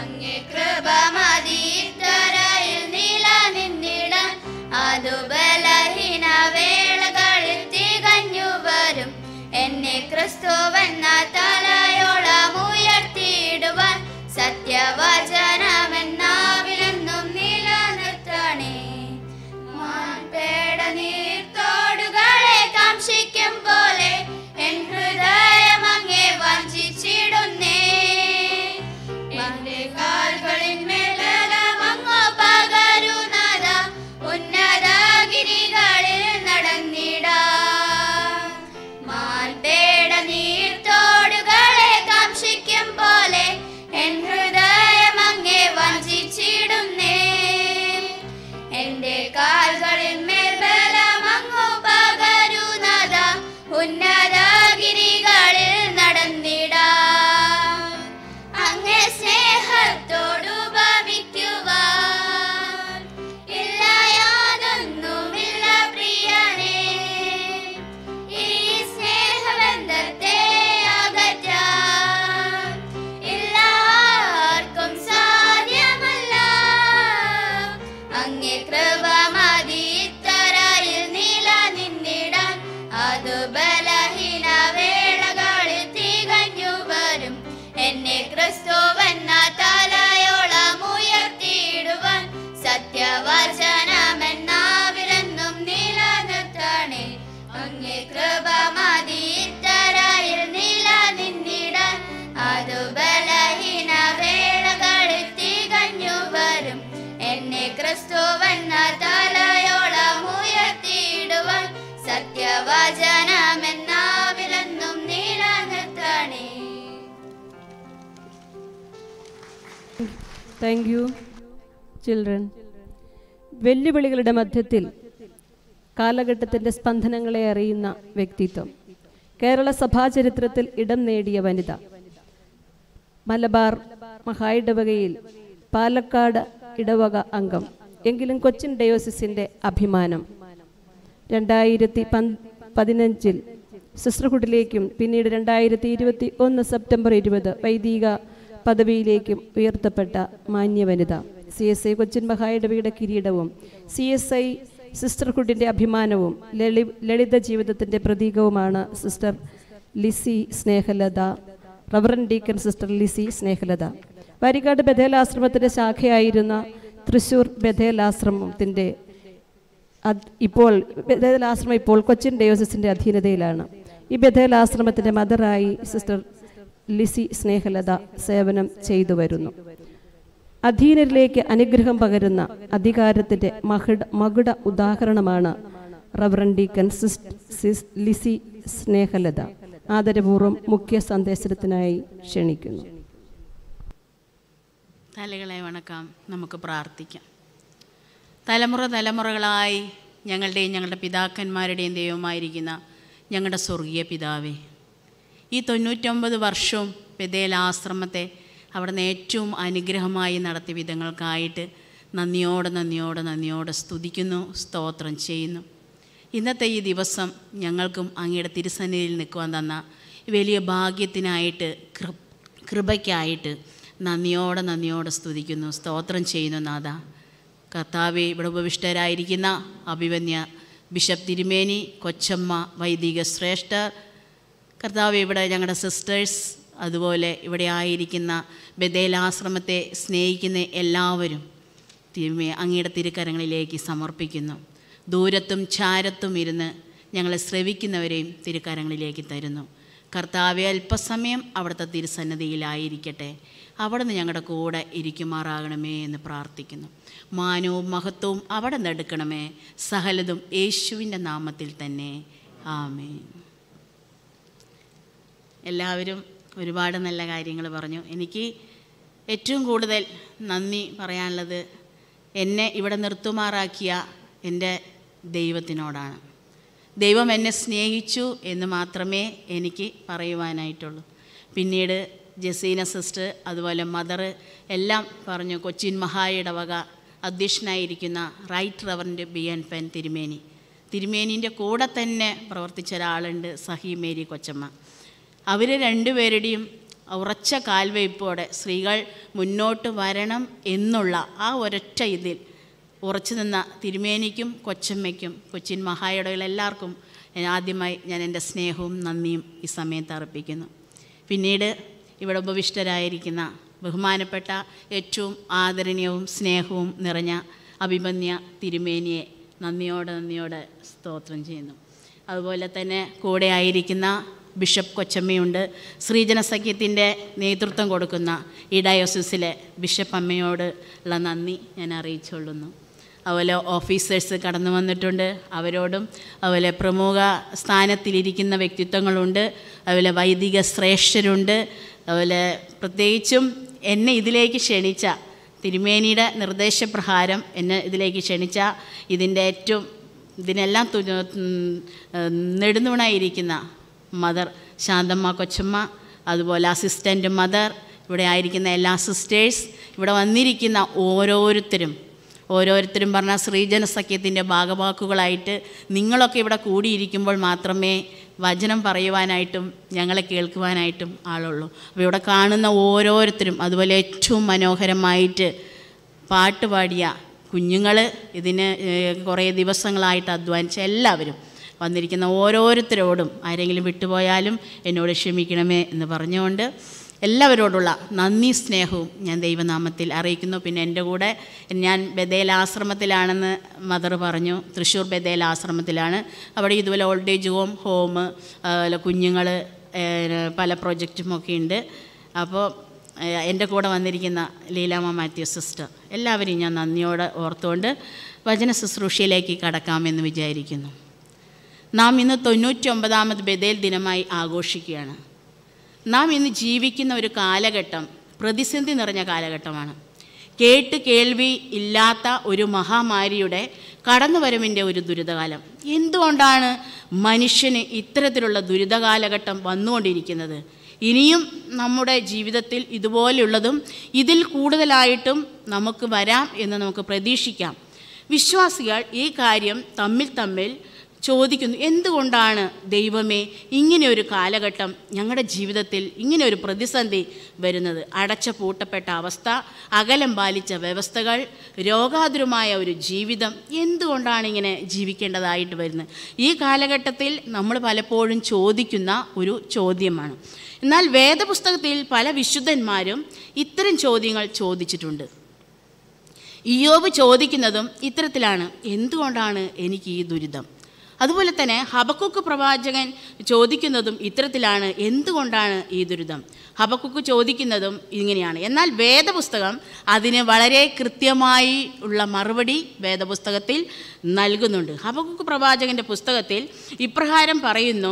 S14: അങ്ങേ കൃപ മതി ഇത്തരയിൽ നിലനിന്നിടാൻ. അതു ബലഹീന വേളകളിൽ തികഞ്ഞു വരും. എന്നെ ക്രിസ്തുവെന്ന തലയോളം ഉയർത്തിയിടുവാൻ സത്യവചനമെന്നാവിലെന്നും നിലനിർത്തണേ. മാൻപേട നീർത്തോടുകളെ കാംക്ഷിക്കും പോലെ എൻ ഹൃദയം അങ്ങേ വഞ്ചിച്ചിടുന്നേ. എന്റെ കാൽകളിന്മേൽ ബലമങ്ങു പകരുന്നത ഉന്നതഗിരികളിൽ നടന്നിടാം. മാൻപേട നീർത്തോടുകളെ കാംക്ഷിക്കും പോലെ എൻ ഹൃദയം അങ്ങേ വഞ്ചിച്ചിടുന്നേ. എന്റെ കാൽകളിന്മേൽ ബലമങ്ങു പകരുന്നത ഉന്നതഗിരികളിൽ നടന്നിടാം. അങ്ങേ സ്നേഹത്തോടു ഭവിക്കുവാൻ ഇല്ല യാതൊന്നുമില്ല പ്രിയനേ. ഈ സ്നേഹബന്ധത്തെ അകറ്റാൻ ഇല്ല ആർക്കും സാധ്യമല്ല. അങ്ങേ കൃപ മതി ഇത്തരയിൽ നിലനിന്നിടാൻ. അതു ബലഹീന വേളകളിൽ തികഞ്ഞു വരും. എന്നെ ക്രിസ്തുവെന്ന തലയോളം ഉയർത്തിയിടുവാൻ സത്യവചനമെന്നാവിലെന്നും നിലനിർത്തണേ. അങ്ങേ കൃപ മതി ഇത്തരയിൽ നിലനിന്നിടാൻ. അതു ബലഹീന വേളകളിൽ തികഞ്ഞു വരും. എന്നെ ക്രിസ്തുവെന്ന തലയോളം ഉയർത്തിയിടുവാൻ സത്യവചനമെന്നാവിലെന്നും നിലനിർത്തണേ.
S9: Thank you children. വെല്ലുവിളികളുടെ മധ്യത്തിൽ കാലഘട്ടത്തിൻ്റെ സ്പന്ദനങ്ങളെ അറിയുന്ന വ്യക്തിത്വം, കേരള സഭാചരിത്രത്തിൽ ഇടം നേടിയ വനിത, മലബാർ മഹായിടവകയിൽ പാലക്കാട് ഇടവക അംഗം, എങ്കിലും കൊച്ചിൻ ഡയോസിസിൻ്റെ അഭിമാനം. 2015 സിസ്റ്റർഹുഡിലേക്കും പിന്നീട് 2021 സെപ്റ്റംബർ 20 വൈദിക പദവിയിലേക്കും ഉയർത്തപ്പെട്ട മാന്യവനിത, CSI കൊച്ചിൻ മഹായിടവയുടെ കിരീടവും CSI സിസ്റ്റർഹുഡിൻ്റെ അഭിമാനവും ലളിത ജീവിതത്തിൻ്റെ പ്രതീകവുമാണ് sister Lissy Snehalatha, reverend deacon sister Lissy Snehalatha. Varikkad ബഥേലാശ്രമത്തിൻ്റെ ശാഖയായിരുന്ന തൃശ്ശൂർ ബഥേലാശ്രമത്തിൻ്റെ ബഥേലാശ്രമം ഇപ്പോൾ കൊച്ചിൻ ഡയോസിസിൻ്റെ അധീനതയിലാണ്. ഈ ബഥേലാശ്രമത്തിൻ്റെ മദറായി സിസ്റ്റർ ലിസി സ്നേഹലത സേവനം ചെയ്തു വരുന്നു. അധീനരിലേക്ക് അനുഗ്രഹം പകരുന്ന അധികാരത്തിൻ്റെ മകുട ഉദാഹരണമാണ് റവറൻഡ് ഡീക്കൻ ലിസി സ്നേഹലത. ആദരപൂർവ്വം മുഖ്യ സന്ദേശത്തിനായി ക്ഷണിക്കുന്നു.
S4: തലകളെ വണക്കാം, നമുക്ക് പ്രാർത്ഥിക്കാം. തലമുറകളായി ഞങ്ങളുടെയും ഞങ്ങളുടെ പിതാക്കന്മാരുടെയും ദൈവമായിരിക്കുന്ന ഞങ്ങളുടെ സ്വർഗീയ പിതാവേ, ഈ 99 വർഷവും ബഥേലാശ്രമത്തെ അവിടുന്ന് ഏറ്റവും അനുഗ്രഹമായി നടത്തിയ വിധങ്ങൾക്കായിട്ട് നന്ദിയോടെ സ്തുതിക്കുന്നു, സ്തോത്രം ചെയ്യുന്നു. ഇന്നത്തെ ഈ ദിവസം ഞങ്ങൾക്കും അങ്ങയുടെ തിരുസന്നിധിയിൽ നിൽക്കുവാൻ തന്ന വലിയ ഭാഗ്യത്തിനായിട്ട് കൃപയ്ക്കായിട്ട് നന്ദിയോടെ സ്തുതിക്കുന്നു, സ്തോത്രം ചെയ്യുന്നു. നാഥ കർത്താവെ, ഇവിടെ ഉപവിഷ്ടരായിരിക്കുന്ന അഭിവന്യ ബിഷപ്പ് തിരുമേനി, കൊച്ചമ്മ, വൈദിക ശ്രേഷ്ഠർ, കർത്താവ്, ഇവിടെ ഞങ്ങളുടെ സിസ്റ്റേഴ്സ്, അതുപോലെ ഇവിടെ ആയിരിക്കുന്ന ബഥേലാശ്രമത്തെ സ്നേഹിക്കുന്ന എല്ലാവരും അങ്ങയുടെ തിരുക്കരങ്ങളിലേക്ക് സമർപ്പിക്കുന്നു. ദൂരത്തും ചാരത്തും ഇരുന്ന് ഞങ്ങളെ ശ്രവിക്കുന്നവരെയും തിരുക്കരങ്ങളിലേക്ക് തരുന്നു. കർത്താവെ, അല്പസമയം അവിടുത്തെ തിരുസന്നിധിയിലായിരിക്കട്ടെ, അവിടുന്ന് ഞങ്ങളുടെ കൂടെ ഇരിക്കുമാറാകണമേ എന്ന് പ്രാർത്ഥിക്കുന്നു. മാനവും മഹത്വവും അവിടെ നിന്നെടുക്കണമേ, സകലതും യേശുവിൻ്റെ നാമത്തിൽ തന്നെ, ആമേൻ. എല്ലാവരും ഒരുപാട് നല്ല കാര്യങ്ങൾ പറഞ്ഞു. എനിക്ക് ഏറ്റവും കൂടുതൽ നന്ദി പറയാനുള്ളത് എന്നെ ഇവിടെ നിർത്തുമാറാക്കിയ എൻ്റെ ദൈവത്തിനോടാണ്. ദൈവം എന്നെ സ്നേഹിച്ചു എന്ന് മാത്രമേ എനിക്ക് പറയുവാനായിട്ടുള്ളൂ. പിന്നീട് ജസീന സിസ്റ്റർ, അതുപോലെ മദർ എല്ലാം പറഞ്ഞു. കൊച്ചിൻ മഹായിടവക അധ്യക്ഷനായിരിക്കുന്ന റൈറ്റ് റവറൻഡ് ബിയൻ പെൻ തിരുമേനീൻ്റെ കൂടെ തന്നെ പ്രവർത്തിച്ച ഒരാളുണ്ട്, സഹി മേരി കൊച്ചമ്മ. അവർ രണ്ടുപേരുടെയും ഉറച്ച കാൽവയ്പ്പോടെ സ്ത്രീകൾ മുന്നോട്ട് വരണം എന്നുള്ള ആ ഒരൊറ്റ ഇതിൽ ഉറച്ചു നിന്ന തിരുമേനിക്കും കൊച്ചമ്മയ്ക്കും കൊച്ചിൻ മഹായിടകളെല്ലാവർക്കും ആദ്യമായി ഞാൻ എൻ്റെ സ്നേഹവും നന്ദിയും ഈ സമയത്ത് അർപ്പിക്കുന്നു. പിന്നീട് ഇവിടെ ഉപവിഷ്ടരായിരിക്കുന്ന ബഹുമാനപ്പെട്ട ഏറ്റവും ആദരണീയവും സ്നേഹവും നിറഞ്ഞ അഭിമന്യ തിരുമേനിയെ നന്ദിയോടെ സ്തോത്രം ചെയ്യുന്നു. അതുപോലെ തന്നെ കൂടെ ആയിരിക്കുന്ന ബിഷപ്പ് കൊച്ചമ്മയുണ്ട്. ശ്രീജന സഖ്യത്തിൻ്റെ നേതൃത്വം കൊടുക്കുന്ന ഈ ഡയോസിസിലെ ബിഷപ്പ് അമ്മയോട് ഉള്ള നന്ദി ഞാൻ അറിയിച്ചുകൊള്ളുന്നു. അതുപോലെ ഓഫീസേഴ്സ് കടന്നു വന്നിട്ടുണ്ട്, അവരോടും. അതുപോലെ പ്രമുഖ സ്ഥാനത്തിലിരിക്കുന്ന വ്യക്തിത്വങ്ങളുണ്ട്, അതുപോലെ വൈദിക ശ്രേഷ്ഠരുണ്ട്. അതുപോലെ പ്രത്യേകിച്ചും എന്നെ ഇതിലേക്ക് ക്ഷണിച്ച തിരുമേനിയുടെ നിർദ്ദേശപ്രകാരം എന്നെ ഇതിലേക്ക് ക്ഷണിച്ച ഇതിനെല്ലാം നെടുന്നുണായിരിക്കുന്ന മദർ ശാന്തമ്മ കൊച്ചമ്മ, അതുപോലെ അസിസ്റ്റൻ്റ് മദർ, ഇവിടെ ആയിരിക്കുന്ന എല്ലാ സിസ്റ്റേഴ്സ്, ഇവിടെ വന്നിരിക്കുന്ന ഓരോരുത്തരും പറഞ്ഞാൽ ശ്രീജന സഖ്യത്തിൻ്റെ ഭാഗവാക്കുകളായിട്ട് നിങ്ങളൊക്കെ ഇവിടെ കൂടിയിരിക്കുമ്പോൾ മാത്രമേ വചനം പറയുവാനായിട്ടും ഞങ്ങളെ കേൾക്കുവാനായിട്ടും ആളുള്ളൂ. അപ്പോൾ ഇവിടെ കാണുന്ന ഓരോരുത്തരും, അതുപോലെ ഏറ്റവും മനോഹരമായിട്ട് പാട്ട് പാടിയ കുഞ്ഞുങ്ങൾ, ഇതിന് കുറേ ദിവസങ്ങളായിട്ട് അധ്വാനിച്ച എല്ലാവരും, വന്നിരിക്കുന്ന ഓരോരുത്തരോടും ആരെങ്കിലും വിട്ടുപോയാലും എന്നോട് ക്ഷമിക്കണമേ എന്ന് പറഞ്ഞുകൊണ്ട് എല്ലാവരോടുള്ള നന്ദി സ്നേഹവും ഞാൻ ദൈവനാമത്തിൽ അറിയിക്കുന്നു. പിന്നെ എൻ്റെ കൂടെ ഞാൻ ബഥേൽ ആശ്രമത്തിലാണെന്ന് മദർ പറഞ്ഞു. തൃശ്ശൂർ ബഥേൽ ആശ്രമത്തിലാണ്. അവിടെ ഇതുപോലെ ഓൾഡ് ഏജ് ഹോം കുഞ്ഞുങ്ങൾ പല പ്രൊജക്റ്റുമൊക്കെ ഉണ്ട്. അപ്പോൾ എൻ്റെ കൂടെ വന്നിരിക്കുന്ന ലീലാമ്മ മാത്യു സിസ്റ്റർ, എല്ലാവരെയും ഞാൻ നന്ദിയോടെ ഓർത്തുകൊണ്ട് വചന ശുശ്രൂഷയിലേക്ക് കടക്കാമെന്ന് വിചാരിക്കുന്നു. നാം ഇന്ന് 99ാമത് ബഥേൽ ദിനമായി ആഘോഷിക്കുകയാണ്. നാം ഇന്ന് ജീവിക്കുന്ന ഒരു കാലഘട്ടം പ്രതിസന്ധി നിറഞ്ഞ കാലഘട്ടമാണ്. കേൾവി ഇല്ലാത്ത ഒരു മഹാമാരിയുടെ കടന്നുവരവിൻ്റെ ഒരു ദുരിതകാലം. എന്തുകൊണ്ടാണ് മനുഷ്യന് ഇത്തരത്തിലുള്ള ദുരിതകാലഘട്ടം വന്നുകൊണ്ടിരിക്കുന്നത്? ഇനിയും നമ്മുടെ ജീവിതത്തിൽ ഇതുപോലെയുള്ളതും ഇതിൽ കൂടുതലായിട്ടും നമുക്ക് വരാം എന്ന് നമുക്ക് പ്രതീക്ഷിക്കാം. വിശ്വാസികൾ ഈ കാര്യം തമ്മിൽ ചോദിക്കുന്നു, എന്തുകൊണ്ടാണ് ദൈവമേ ഇങ്ങനെ ഒരു കാലഘട്ടം ഞങ്ങളുടെ ജീവിതത്തിൽ ഇങ്ങനെ ഒരു പ്രതിസന്ധി വരുന്നത്? അടച്ച പൂട്ടപ്പെട്ട അവസ്ഥ, അകലം പാലിച്ച വ്യവസ്ഥകൾ, രോഗാതുരമായ ഒരു ജീവിതം, എന്തുകൊണ്ടാണ് ഇങ്ങനെ ജീവിക്കേണ്ടതായിട്ട് വരുന്നത്? ഈ കാലഘട്ടത്തിൽ നമ്മൾ പലപ്പോഴും ചോദിക്കുന്ന ഒരു ചോദ്യമാണ്. എന്നാൽ വേദപുസ്തകത്തിൽ പല വിശുദ്ധന്മാരും ഇത്തരം ചോദ്യങ്ങൾ ചോദിച്ചിട്ടുണ്ട്. ഇയ്യോബ് ചോദിക്കുന്നതും ഇത്തരത്തിലാണ്, എന്തുകൊണ്ടാണ് എനിക്ക് ഈ ദുരിതം? അതുപോലെ തന്നെ ഹബക്കൂക്ക് പ്രവാചകൻ ചോദിക്കുന്നതും ഇത്തരത്തിലാണ്, എന്തുകൊണ്ടാണ് ഈ ദുരിതം? ഹബക്കൂക്ക് ചോദിക്കുന്നതും ഇങ്ങനെയാണ്. എന്നാൽ വേദപുസ്തകം അതിന് വളരെ കൃത്യമായി ഉള്ള മറുപടി വേദപുസ്തകത്തിൽ നൽകുന്നുണ്ട്. ഹബക്കൂക്ക് പ്രവാചകൻ്റെ പുസ്തകത്തിൽ ഇപ്രകാരം പറയുന്നു,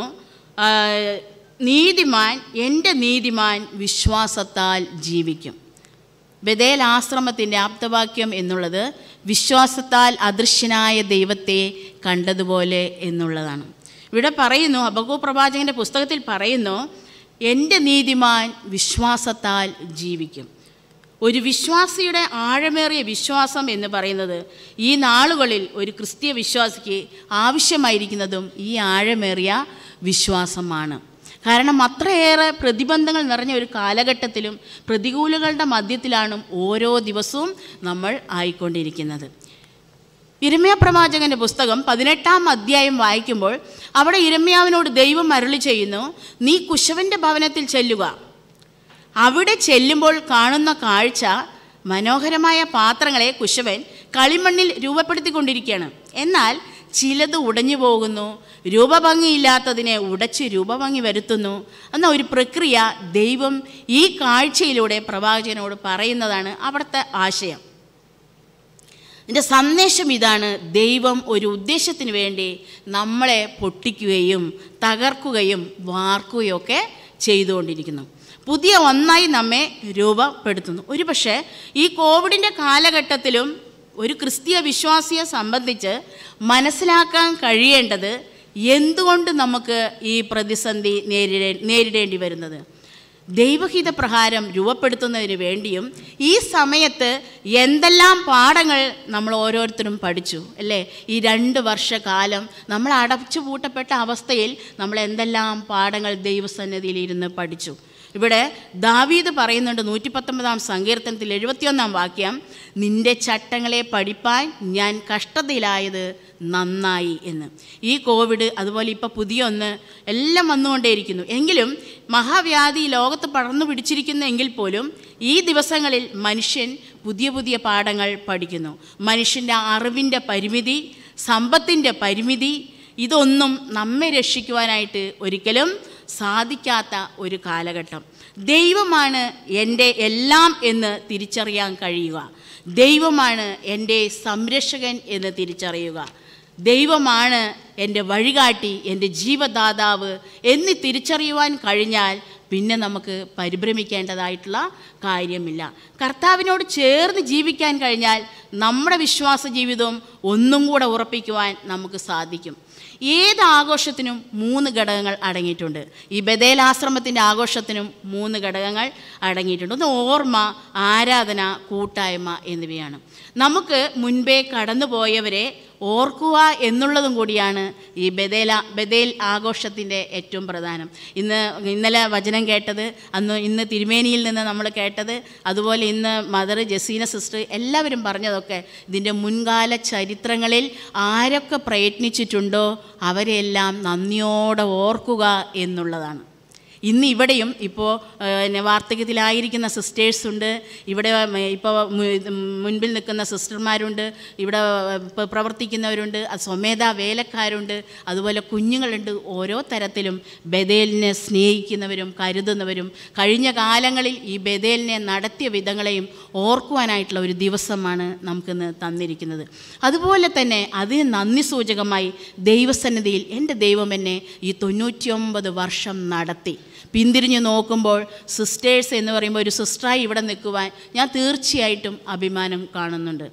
S4: എൻ്റെ നീതിമാൻ വിശ്വാസത്താൽ ജീവിക്കും. ബഥേൽ ആശ്രമത്തിൻ്റെ ആപ്തവാക്യം എന്നുള്ളത് വിശ്വാസത്താൽ അദൃശ്യനായ ദൈവത്തെ കണ്ടതുപോലെ എന്നുള്ളതാണ്. ഇവിടെ പറയുന്നു, ഹബക്കൂക്ക് പ്രവാചകൻ്റെ പുസ്തകത്തിൽ പറയുന്നു, എൻ്റെ നീതിമാൻ വിശ്വാസത്താൽ ജീവിക്കും. ഒരു വിശ്വാസിയുടെ ആഴമേറിയ വിശ്വാസം എന്ന് പറയുന്നത് ഈ നാളുകളിൽ ഒരു ക്രിസ്തീയ വിശ്വാസിക്ക് ആവശ്യമായിരിക്കുന്നതും ഈ ആഴമേറിയ വിശ്വാസമാണ്. കാരണം അത്രയേറെ പ്രതിബന്ധങ്ങൾ നിറഞ്ഞ ഒരു കാലഘട്ടത്തിലും പ്രതികൂലങ്ങളുടെ മധ്യത്തിലാണ് ഓരോ ദിവസവും നമ്മൾ ആയിക്കൊണ്ടിരിക്കുന്നത്. യിരെമ്യാ പ്രവാചകൻ്റെ പുസ്തകം 18-ാം അധ്യായം വായിക്കുമ്പോൾ അവിടെ യിരെമ്യാവിനോട് ദൈവം അരുളി ചെയ്യുന്നു, നീ കുശവൻ്റെ ഭവനത്തിൽ ചെല്ലുക. അവിടെ ചെല്ലുമ്പോൾ കാണുന്ന കാഴ്ച, മനോഹരമായ പാത്രങ്ങളെ കുശവൻ കളിമണ്ണിൽ രൂപപ്പെടുത്തിക്കൊണ്ടിരിക്കുകയാണ്. എന്നാൽ ചിലത് ഉടഞ്ഞു പോകുന്നു, രൂപഭംഗിയില്ലാത്തതിനെ ഉടച്ച് രൂപഭംഗി വരുത്തുന്നു എന്ന ഒരു പ്രക്രിയ ദൈവം ഈ കാഴ്ചയിലൂടെ പ്രവാചകനോട് പറയുന്നതാണ് അവിടുത്തെ ആശയം. ഇതിൻ്റെ സന്ദേശം ഇതാണ്, ദൈവം ഒരു ഉദ്ദേശത്തിന് വേണ്ടി നമ്മളെ പൊട്ടിക്കുകയും തകർക്കുകയും വാർക്കുകയും ഒക്കെ ചെയ്തുകൊണ്ടിരിക്കുന്നു. പുതിയ ഒന്നായി നമ്മെ രൂപപ്പെടുത്തുന്നു. ഒരുപക്ഷെ ഈ കോവിഡിൻ്റെ കാലഘട്ടത്തിലും ഒരു ക്രിസ്തീയ വിശ്വാസിയെ സംബന്ധിച്ച് മനസ്സിലാക്കാൻ കഴിയേണ്ടത് എന്തുകൊണ്ട് നമുക്ക് ഈ പ്രതിസന്ധി നേരിടേണ്ടി വരുന്നത്? ദൈവഹിത പ്രകാരം രൂപപ്പെടുത്തുന്നതിന് വേണ്ടിയും ഈ സമയത്ത് എന്തെല്ലാം പാഠങ്ങൾ നമ്മൾ ഓരോരുത്തരും പഠിച്ചു അല്ലേ? ഈ 2 വർഷക്കാലം നമ്മൾ അടച്ചു പൂട്ടപ്പെട്ട അവസ്ഥയിൽ നമ്മൾ എന്തെല്ലാം പാഠങ്ങൾ ദൈവസന്നിധിയിൽ ഇരുന്ന് പഠിച്ചു. ഇവിടെ ദാവീദ് പറയുന്നുണ്ട് 119 സങ്കീർത്തനത്തിൽ 71 വാക്യം, നിന്റെ ചട്ടങ്ങളെ പഠിപ്പാൻ ഞാൻ കഷ്ടതയിലായത് നന്നായി എന്ന്. ഈ കോവിഡ് അതുപോലെ ഇപ്പോൾ പുതിയ ഒന്ന് എല്ലാം വന്നുകൊണ്ടേയിരിക്കുന്നു. എങ്കിലും മഹാവ്യാധി ലോകത്ത് പടർന്നു പിടിച്ചിരിക്കുന്നു എങ്കിൽ പോലും ഈ ദിവസങ്ങളിൽ മനുഷ്യൻ പുതിയ പുതിയ പാഠങ്ങൾ പഠിക്കുന്നു. മനുഷ്യൻ്റെ അറിവിൻ്റെ പരിമിതി, സമ്പത്തിൻ്റെ പരിമിതി, ഇതൊന്നും നമ്മെ രക്ഷിക്കുവാനായിട്ട് ഒരിക്കലും സാധിക്കാത്ത ഒരു കാലഘട്ടം. ദൈവമാണ് എൻ്റെ എല്ലാം എന്ന് തിരിച്ചറിയാൻ കഴിയുക. ദൈവമാണ് എൻ്റെ സംരക്ഷകൻ എന്ന് തിരിച്ചറിയുക. ദൈവമാണ് എൻ്റെ വഴികാട്ടി, എൻ്റെ ജീവദാതാവ് എന്ന് തിരിച്ചറിയുവാൻ കഴിഞ്ഞാൽ പിന്നെ നമുക്ക് പരിഭ്രമിക്കേണ്ടതായിട്ടുള്ള കാര്യമില്ല. കർത്താവിനോട് ചേർന്ന് ജീവിക്കാൻ കഴിഞ്ഞാൽ നമ്മുടെ വിശ്വാസ ജീവിതവും ഒന്നും കൂടെ ഉറപ്പിക്കുവാൻ നമുക്ക് സാധിക്കും. ഏത് ആഘോഷത്തിനും 3 ഘടകങ്ങൾ അടങ്ങിയിട്ടുണ്ട്. ഈ ബഥേൽ ആശ്രമത്തിൻ്റെ ആഘോഷത്തിനും 3 ഘടകങ്ങൾ അടങ്ങിയിട്ടുണ്ട്. ഒന്ന് ഓർമ്മ, ആരാധന, കൂട്ടായ്മ എന്നിവയാണ്. നമുക്ക് മുൻപേ കടന്നുപോയവരെ ഓർക്കുക എന്നുള്ളതും കൂടിയാണ് ഈ ബഥേൽ ആഘോഷത്തിൻ്റെ ഏറ്റവും പ്രധാനം. ഇന്നലെ വചനം കേട്ടത്, ഇന്ന് തിരുമേനിയിൽ നിന്ന് നമ്മൾ കേട്ടത്, അതുപോലെ ഇന്ന് മദർ ജസീന സിസ്റ്റർ എല്ലാവരും പറഞ്ഞതൊക്കെ ഇതിൻ്റെ മുൻകാല ചരിത്രങ്ങളിൽ ആരൊക്കെ പ്രയത്നിച്ചിട്ടുണ്ടോ അവരെല്ലാം നന്ദിയോടെ ഓർക്കുക എന്നുള്ളതാണ്. ഇന്ന് ഇവിടെയും ഇപ്പോൾ വാർദ്ധക്യത്തിലായിരിക്കുന്ന സിസ്റ്റേഴ്സുണ്ട്, ഇവിടെ ഇപ്പോൾ മുൻപിൽ നിൽക്കുന്ന സിസ്റ്റർമാരുണ്ട്, ഇവിടെ ഇപ്പോൾ പ്രവർത്തിക്കുന്നവരുണ്ട്, സ്വമേധാ വേലക്കാരുണ്ട്, അതുപോലെ കുഞ്ഞുങ്ങളുണ്ട്. ഓരോ തരത്തിലും ബഥേലിനെ സ്നേഹിക്കുന്നവരും കരുതുന്നവരും കഴിഞ്ഞ കാലങ്ങളിൽ ഈ ബഥേലിനെ നടത്തിയ വിധങ്ങളെയും ഓർക്കുവാനായിട്ടുള്ള ഒരു ദിവസമാണ് നമുക്കിന്ന് തന്നിരിക്കുന്നത്. അതുപോലെ തന്നെ അതിന് നന്ദി സൂചകമായി ദൈവസന്നിധിയിൽ എൻ്റെ ദൈവം എന്നെ ഈ 99 വർഷം നടത്തി. പിന്തിരിഞ്ഞ് നോക്കുമ്പോൾ സിസ്റ്റേഴ്സ് എന്ന് പറയുമ്പോൾ ഒരു സിസ്റ്ററായി ഇവിടെ നിൽക്കുവാൻ ഞാൻ തീർച്ചയായിട്ടും അഭിമാനം കാണുന്നുണ്ട്.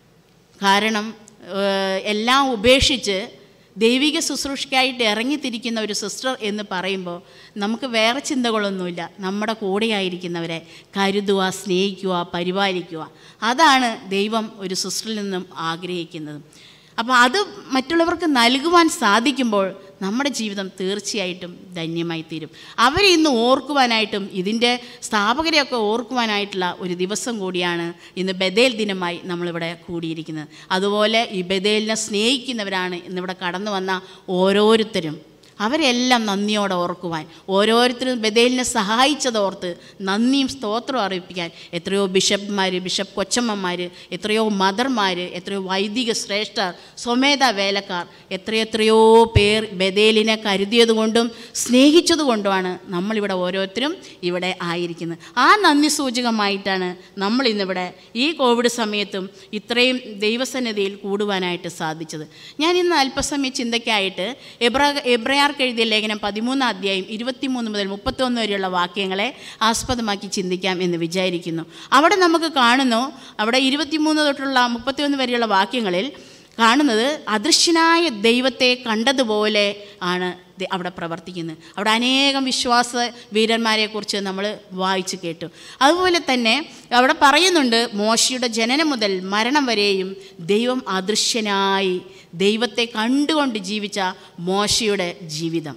S4: കാരണം എല്ലാം ഉപേക്ഷിച്ച് ദൈവിക ശുശ്രൂഷയ്ക്കായിട്ട് ഇറങ്ങിത്തിരിക്കുന്ന ഒരു സിസ്റ്റർ എന്ന് പറയുമ്പോൾ നമുക്ക് വേറെ ചിന്തകളൊന്നുമില്ല. നമ്മുടെ കൂടെയായിരിക്കുന്നവരെ കരുതുക, സ്നേഹിക്കുക, പരിപാലിക്കുക, അതാണ് ദൈവം ഒരു സിസ്റ്ററിൽ നിന്നും ആഗ്രഹിക്കുന്നത്. അപ്പോൾ അത് മറ്റുള്ളവർക്ക് നൽകുവാൻ സാധിക്കുമ്പോൾ നമ്മുടെ ജീവിതം തീർച്ചയായിട്ടും ധന്യമായി തീരും. അവരെ ഇന്ന് ഓർക്കുവാനായിട്ടും ഇതിൻ്റെ സ്ഥാപകരെയൊക്കെ ഓർക്കുവാനായിട്ടുള്ള ഒരു ദിവസം കൂടിയാണ് ഇന്ന് ബഥേൽ ദിനമായി നമ്മളിവിടെ കൂടിയിരിക്കുന്നത്. അതുപോലെ ഈ ബഥേലിനെ സ്നേഹിക്കുന്നവരാണ് ഇന്നിവിടെ കടന്നു വന്ന ഓരോരുത്തരും. അവരെല്ലാം നന്ദിയോടെ ഓർക്കുവാൻ, ഓരോരുത്തരും ബഥേലിനെ സഹായിച്ചതോർത്ത് നന്ദിയും സ്തോത്രവും അറിയിപ്പിക്കാൻ എത്രയോ ബിഷപ്പ്മാർ, ബിഷപ്പ് കൊച്ചമ്മമാർ, എത്രയോ മദർമാർ, എത്രയോ വൈദിക ശ്രേഷ്ഠർ, സ്വമേധാ വേലക്കാർ, എത്രയെത്രയോ പേർ ബഥേലിനെ കരുതിയതുകൊണ്ടും സ്നേഹിച്ചതുകൊണ്ടുമാണ് നമ്മളിവിടെ ഓരോരുത്തരും ഇവിടെ ആയിരിക്കുന്നത്. ആ നന്ദി സൂചകമായിട്ടാണ് നമ്മൾ ഇന്നിവിടെ ഈ കോവിഡ് സമയത്തും ഇത്രയും ദൈവസന്നിധിയിൽ കൂടുവാനായിട്ട് സാധിച്ചത്. ഞാൻ ഇന്ന് അല്പസമയ ചിന്തയ്ക്കായിട്ട് എബ്രായർക്ക് എഴുതിയ ലേഖനം 13 അധ്യായം 23 മുതൽ 31 വരെയുള്ള വാക്യങ്ങളെ ആസ്പദമാക്കി ചിന്തിക്കാം എന്ന് വിചാരിക്കുന്നു. അവിടെ നമുക്ക് കാണുന്നു, അവിടെ 23 തൊട്ടുള്ള 31 വരെയുള്ള വാക്യങ്ങളിൽ കാണുന്നത് അദൃശ്യനായ ദൈവത്തെ കണ്ടതുപോലെ ആണ് അവിടെ പ്രവർത്തിക്കുന്നത്. അവിടെ അനേകം വിശ്വാസ വീരന്മാരെക്കുറിച്ച് നമ്മൾ വായിച്ചു കേട്ടു. അതുപോലെ തന്നെ അവിടെ പറയുന്നുണ്ട്, മോശയുടെ ജനനം മുതൽ മരണം വരെയും ദൈവം അദൃശ്യനായി ദൈവത്തെ കണ്ടുകൊണ്ട് ജീവിച്ച മോശയുടെ ജീവിതം.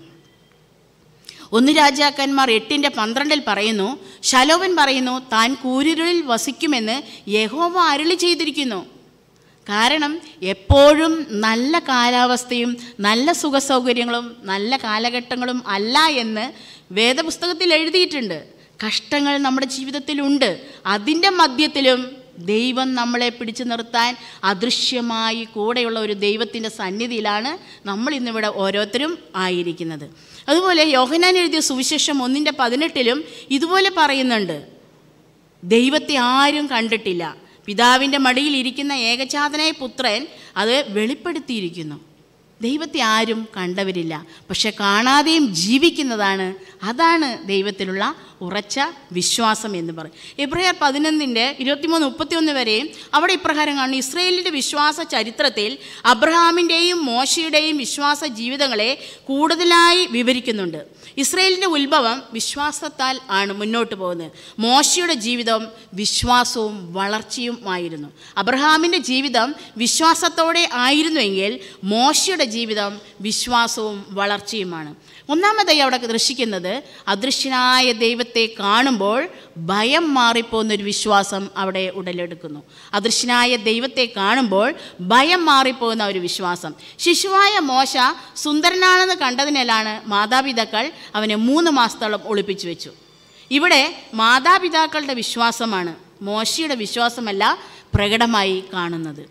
S4: 1 രാജാക്കന്മാർ 8:12 പറയുന്നു, ശലോമൻ പറയുന്നു, താൻ കൂരിരുളിൽ വസിക്കുമെന്ന് യഹോവ അരുളി ചെയ്തിരിക്കുന്നു. കാരണം എപ്പോഴും നല്ല കാലാവസ്ഥയും നല്ല സുഖസൗകര്യങ്ങളും നല്ല കാലഘട്ടങ്ങളും അല്ല എന്ന് വേദപുസ്തകത്തിൽ എഴുതിയിട്ടുണ്ട്. കഷ്ടങ്ങൾ നമ്മുടെ ജീവിതത്തിലുണ്ട്. അതിൻ്റെ മധ്യത്തിലും ദൈവം നമ്മളെ പിടിച്ചു നിർത്താൻ അദൃശ്യമായി കൂടെയുള്ള ഒരു ദൈവത്തിൻ്റെ സന്നിധിയിലാണ് നമ്മൾ ഇന്നിവിടെ ഓരോരുത്തരും ആയിരിക്കുന്നത്. അതുപോലെ യോഹന്നാൻ എഴുതിയ സുവിശേഷം 1:18 ഇതുപോലെ പറയുന്നുണ്ട്, ദൈവത്തെ ആരും കണ്ടിട്ടില്ല, പിതാവിൻ്റെ മടിയിൽ ഇരിക്കുന്ന ഏകജാതനായ പുത്രൻ അത് വെളിപ്പെടുത്തിയിരിക്കുന്നു. ദൈവത്തെ ആരും കണ്ടവരില്ല, പക്ഷെ കാണാതെയും ജീവിക്കുന്നതാണ്, അതാണ് ദൈവത്തിലുള്ള ഉറച്ച വിശ്വാസം എന്ന് പറയും. എബ്രായർ 11:23-31 വരെയും അവിടെ ഇപ്രകാരം കാണുന്നു, ഇസ്രായേലിൻ്റെ വിശ്വാസ ചരിത്രത്തിൽ അബ്രഹാമിൻ്റെയും മോശയുടെയും വിശ്വാസ ജീവിതങ്ങളെ കൂടുതലായി വിവരിക്കുന്നുണ്ട്. ഇസ്രായേലിൻ്റെ ഉത്ഭവം വിശ്വാസത്താൽ ആണ് മുന്നോട്ട് പോകുന്നത്. മോശയുടെ ജീവിതം വിശ്വാസവും വളർച്ചയും ആയിരുന്നു. അബ്രഹാമിൻ്റെ ജീവിതം വിശ്വാസത്തോടെ ആയിരുന്നുവെങ്കിൽ മോശയുടെ ജീവിതം വിശ്വാസവും വളർച്ചയുമാണ്. ഒന്നാമതായി അവിടെ ദർശിക്കുന്നത് അദൃശ്യനായ ദൈവത്തെ കാണുമ്പോൾ ഭയം മാറിപ്പോകുന്നൊരു വിശ്വാസം അവിടെ ഉടലെടുക്കുന്നു. അദൃശ്യനായ ദൈവത്തെ കാണുമ്പോൾ ഭയം മാറിപ്പോകുന്ന ഒരു വിശ്വാസം. ശിശുവായ മോശ സുന്ദരനാണെന്ന് കണ്ടതിനാലാണ് മാതാപിതാക്കൾ അവനെ 3 മാസത്തോളം ഒളിപ്പിച്ചു വെച്ചു. ഇവിടെ മാതാപിതാക്കളുടെ വിശ്വാസമാണ് മോശയുടെ വിശ്വാസമല്ല പ്രകടമായി കാണുന്നത്.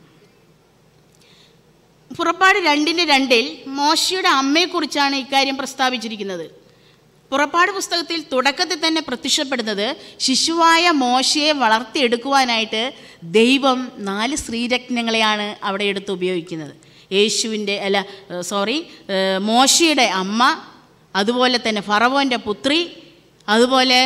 S4: പുറപ്പാട് 2:2 മോശയുടെ അമ്മയെക്കുറിച്ചാണ് ഇക്കാര്യം പ്രസ്താവിച്ചിരിക്കുന്നത്. പുറപ്പാട് പുസ്തകത്തിൽ തുടക്കത്തിൽ തന്നെ പ്രത്യക്ഷപ്പെടുന്നത് ശിശുവായ മോശയെ വളർത്തിയെടുക്കുവാനായിട്ട് ദൈവം 4 സ്ത്രീരത്നങ്ങളെയാണ് അവിടെ എടുത്ത് ഉപയോഗിക്കുന്നത്. മോശയുടെ അമ്മ, അതുപോലെ തന്നെ ഫറവോൻ്റെ പുത്രി, അതുപോലെ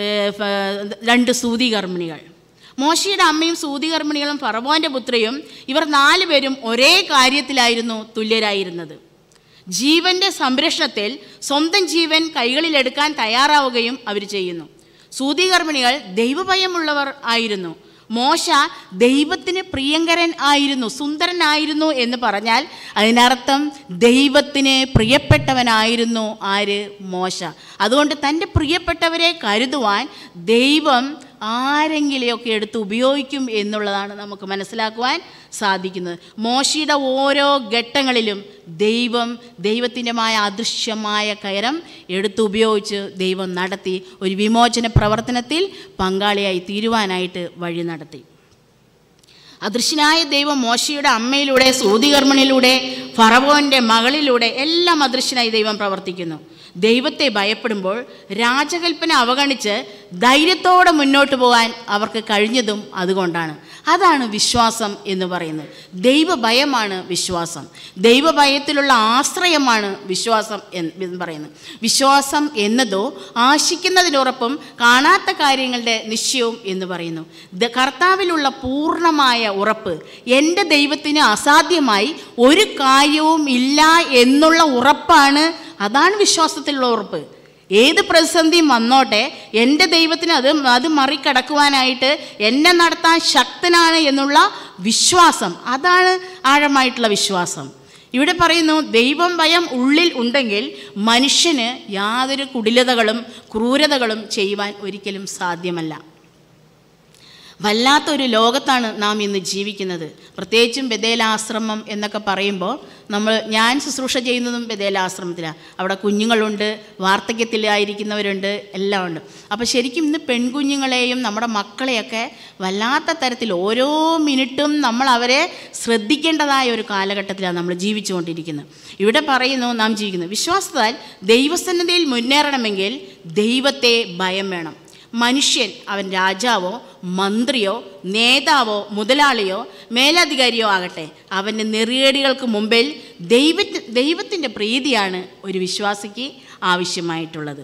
S4: 2 സൂതികർമ്മിണികൾ. മോശയുടെ അമ്മയും സൂതികർമ്മിണികളും ഫറവോൻ്റെ പുത്രിയും ഇവർ 4 പേരും ഒരേ കാര്യത്തിലായിരുന്നു തുല്യരായിരുന്നത്. ജീവൻ്റെ സംരക്ഷണത്തിൽ സ്വന്തം ജീവൻ കൈകളിലെടുക്കാൻ തയ്യാറാവുകയും അവർ ചെയ്യുന്നു. സൂതികർമ്മിണികൾ ദൈവഭയമുള്ളവർ ആയിരുന്നു. മോശ ദൈവത്തിന് പ്രിയങ്കരൻ ആയിരുന്നു, സുന്ദരനായിരുന്നു എന്ന് പറഞ്ഞാൽ അതിനർത്ഥം ദൈവത്തിന് പ്രിയപ്പെട്ടവനായിരുന്നു ആര്? മോശ. അതുകൊണ്ട് തൻ്റെ പ്രിയപ്പെട്ടവരെ കരുതുവാൻ ദൈവം ആരെങ്കിലെയൊക്കെ എടുത്ത് ഉപയോഗിക്കും എന്നുള്ളതാണ് നമുക്ക് മനസ്സിലാക്കുവാൻ സാധിക്കുന്നത്. മോശയുടെ ഓരോ ഘട്ടങ്ങളിലും ദൈവത്തിൻ്റെമായ അദൃശ്യമായ കരം എടുത്ത് ഉപയോഗിച്ച് ദൈവം നടത്തി ഒരു വിമോചന പ്രവർത്തനത്തിൽ പങ്കാളിയായി തീരുവാനായിട്ട് വഴി നടത്തി. അദൃശ്യനായ ദൈവം മോശയുടെ അമ്മയിലൂടെ, സൂതികർമ്മിണിയിലൂടെ, ഫറവോൻ്റെ മകളിലൂടെ എല്ലാം അദൃശ്യനായി ദൈവം പ്രവർത്തിക്കുന്നു. ദൈവത്തെ ഭയപ്പെടുമ്പോൾ രാജകൽപ്പന അവഗണിച്ച് ധൈര്യത്തോടെ മുന്നോട്ട് പോകാൻ അവർക്ക് കഴിഞ്ഞതും അതുകൊണ്ടാണ്. അതാണ് വിശ്വാസം എന്ന് പറയുന്നത്. ദൈവഭയമാണ് വിശ്വാസം. ദൈവഭയത്തിലുള്ള ആശ്രയമാണ് വിശ്വാസം എന്ന് പറയുന്നത്. വിശ്വാസം എന്നതോ ആശിക്കുന്നതിനുറപ്പും കാണാത്ത കാര്യങ്ങളുടെ നിശ്ചയവും എന്ന് പറയുന്നു. കർത്താവിലുള്ള പൂർണ്ണമായ ഉറപ്പ്. എൻ്റെ ദൈവത്തിന് അസാധ്യമായി ഒരു കാര്യവും ഇല്ല എന്നുള്ള ഉറപ്പാണ്. അതാണ് വിശ്വാസത്തിലുള്ള ഉറപ്പ്. ഏത് പ്രതിസന്ധിയും വന്നോട്ടെ, എൻ്റെ ദൈവത്തിന് അത് മറികടക്കുവാനായിട്ട് എന്നെ നടത്താൻ ശക്തനാണ് എന്നുള്ള വിശ്വാസം. അതാണ് ആഴമായിട്ടുള്ള വിശ്വാസം. ഇവിടെ പറയുന്നു, ദൈവം ഭയം ഉള്ളിൽ ഉണ്ടെങ്കിൽ മനുഷ്യന് യാതൊരു കുടിലതകളും ക്രൂരതകളും ചെയ്യുവാൻ ഒരിക്കലും സാധ്യമല്ല. വല്ലാത്തൊരു ലോകത്താണ് നാം ഇന്ന് ജീവിക്കുന്നത്. പ്രത്യേകിച്ചും ബഥേലാശ്രമം എന്നൊക്കെ പറയുമ്പോൾ ഞാൻ ശുശ്രൂഷ ചെയ്യുന്നതും ബഥേലാശ്രമത്തിലാണ്. അവിടെ കുഞ്ഞുങ്ങളുണ്ട്, വാർദ്ധക്യത്തിലായിരിക്കുന്നവരുണ്ട്, എല്ലാം ഉണ്ട്. അപ്പോൾ ശരിക്കും ഇന്ന് പെൺകുഞ്ഞുങ്ങളെയും നമ്മുടെ മക്കളെയൊക്കെ വല്ലാത്ത തരത്തിൽ ഓരോ മിനിറ്റും നമ്മൾ അവരെ ശ്രദ്ധിക്കേണ്ടതായ ഒരു കാലഘട്ടത്തിലാണ് നമ്മൾ ജീവിച്ചുകൊണ്ടിരിക്കുന്നത്. ഇവിടെ പറയുന്നു, നാം ജീവിക്കുന്നത് വിശ്വാസത്താൽ ദൈവസന്നിധിയിൽ മുന്നേറണമെങ്കിൽ ദൈവത്തെ ഭയം വേണം. മനുഷ്യൻ, അവൻ രാജാവോ മന്ത്രിയോ നേതാവോ മുതലാളിയോ മേലധികാരിയോ ആകട്ടെ, അവൻ്റെ നെറിയേടികൾക്ക് മുമ്പിൽ ദൈവത്തിൻ്റെ പ്രീതിയാണ് ഒരു വിശ്വാസിക്ക് ആവശ്യമായിട്ടുള്ളത്.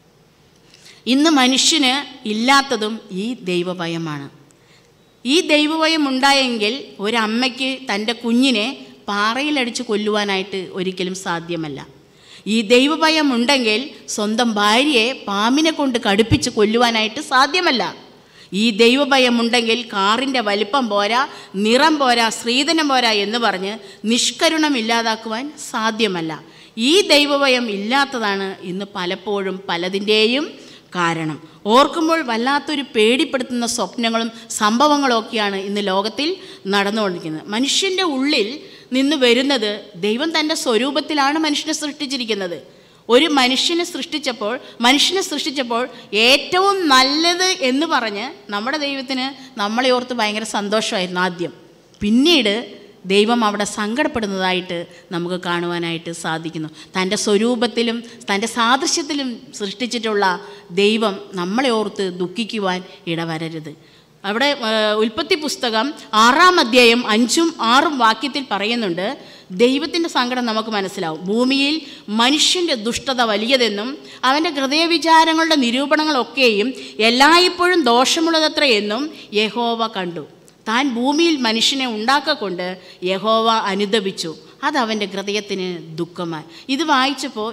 S4: ഇന്ന് മനുഷ്യന് ഇല്ലാത്തതും ഈ ദൈവഭയമാണ്. ഈ ദൈവഭയം ഉണ്ടായെങ്കിൽ ഒരമ്മയ്ക്ക് തൻ്റെ കുഞ്ഞിനെ പാറയിലടിച്ച് കൊല്ലുവാനായിട്ട് ഒരിക്കലും സാധ്യമല്ല. ഈ ദൈവഭയം ഉണ്ടെങ്കിൽ സ്വന്തം ഭാര്യയെ പാമ്പിനെ കൊണ്ട് കടുപ്പിച്ച് കൊല്ലുവാനായിട്ട് സാധ്യമല്ല. ഈ ദൈവഭയം ഉണ്ടെങ്കിൽ കാറിൻ്റെ വലിപ്പം പോരാ, നിറം പോരാ, സ്ത്രീധനം പോരാ എന്ന് പറഞ്ഞ് നിഷ്കരുണം ഇല്ലാതാക്കുവാൻ സാധ്യമല്ല. ഈ ദൈവഭയം ഇല്ലാത്തതാണ് ഇന്ന് പലപ്പോഴും പലതിൻ്റെയും കാരണം. ഓർക്കുമ്പോൾ വല്ലാത്തൊരു പേടിപ്പെടുത്തുന്ന സ്വപ്നങ്ങളും സംഭവങ്ങളും ഒക്കെയാണ് ഇന്ന് ലോകത്തിൽ നടന്നുകൊണ്ടിരിക്കുന്നത്. മനുഷ്യൻ്റെ ഉള്ളിൽ നിന്ന് വരുന്നത്, ദൈവം തൻ്റെ സ്വരൂപത്തിലാണ് മനുഷ്യനെ സൃഷ്ടിച്ചിരിക്കുന്നത്. ഒരു മനുഷ്യനെ സൃഷ്ടിച്ചപ്പോൾ ഏറ്റവും നല്ലത് എന്ന് പറഞ്ഞ് നമ്മുടെ ദൈവത്തിന് നമ്മളെ ഓർത്ത് ഭയങ്കര സന്തോഷമായിരുന്നു ആദ്യം. പിന്നീട് ദൈവം അവിടെ സങ്കടപ്പെടുന്നതായിട്ട് നമുക്ക് കാണുവാനായിട്ട് സാധിക്കുന്നു. തൻ്റെ സ്വരൂപത്തിലും തൻ്റെ സാദൃശ്യത്തിലും സൃഷ്ടിച്ചിട്ടുള്ള ദൈവം നമ്മളെ ഓർത്ത് ദുഃഖിക്കുവാൻ ഇടവരരുത്. അവിടെ ഉൽപ്പത്തി പുസ്തകം 6-ാം അധ്യായം 5ഉം 6ഉം വാക്യത്തിൽ പറയുന്നുണ്ട്, ദൈവത്തിൻ്റെ സങ്കടം നമുക്ക് മനസ്സിലാവും. ഭൂമിയിൽ മനുഷ്യൻ്റെ ദുഷ്ടത വലിയതെന്നും അവൻ്റെ ഹൃദയവിചാരങ്ങളുടെ നിരൂപണങ്ങളൊക്കെയും എല്ലായ്പ്പോഴും ദോഷമുള്ളതത്ര എന്നും യഹോവ കണ്ടു. താൻ ഭൂമിയിൽ മനുഷ്യനെ ഉണ്ടാക്കൊണ്ട് യഹോവ അനുതപിച്ചു. അത് അവൻ്റെ ഹൃദയത്തിന് ദുഃഖമായി. ഇത് വായിച്ചപ്പോൾ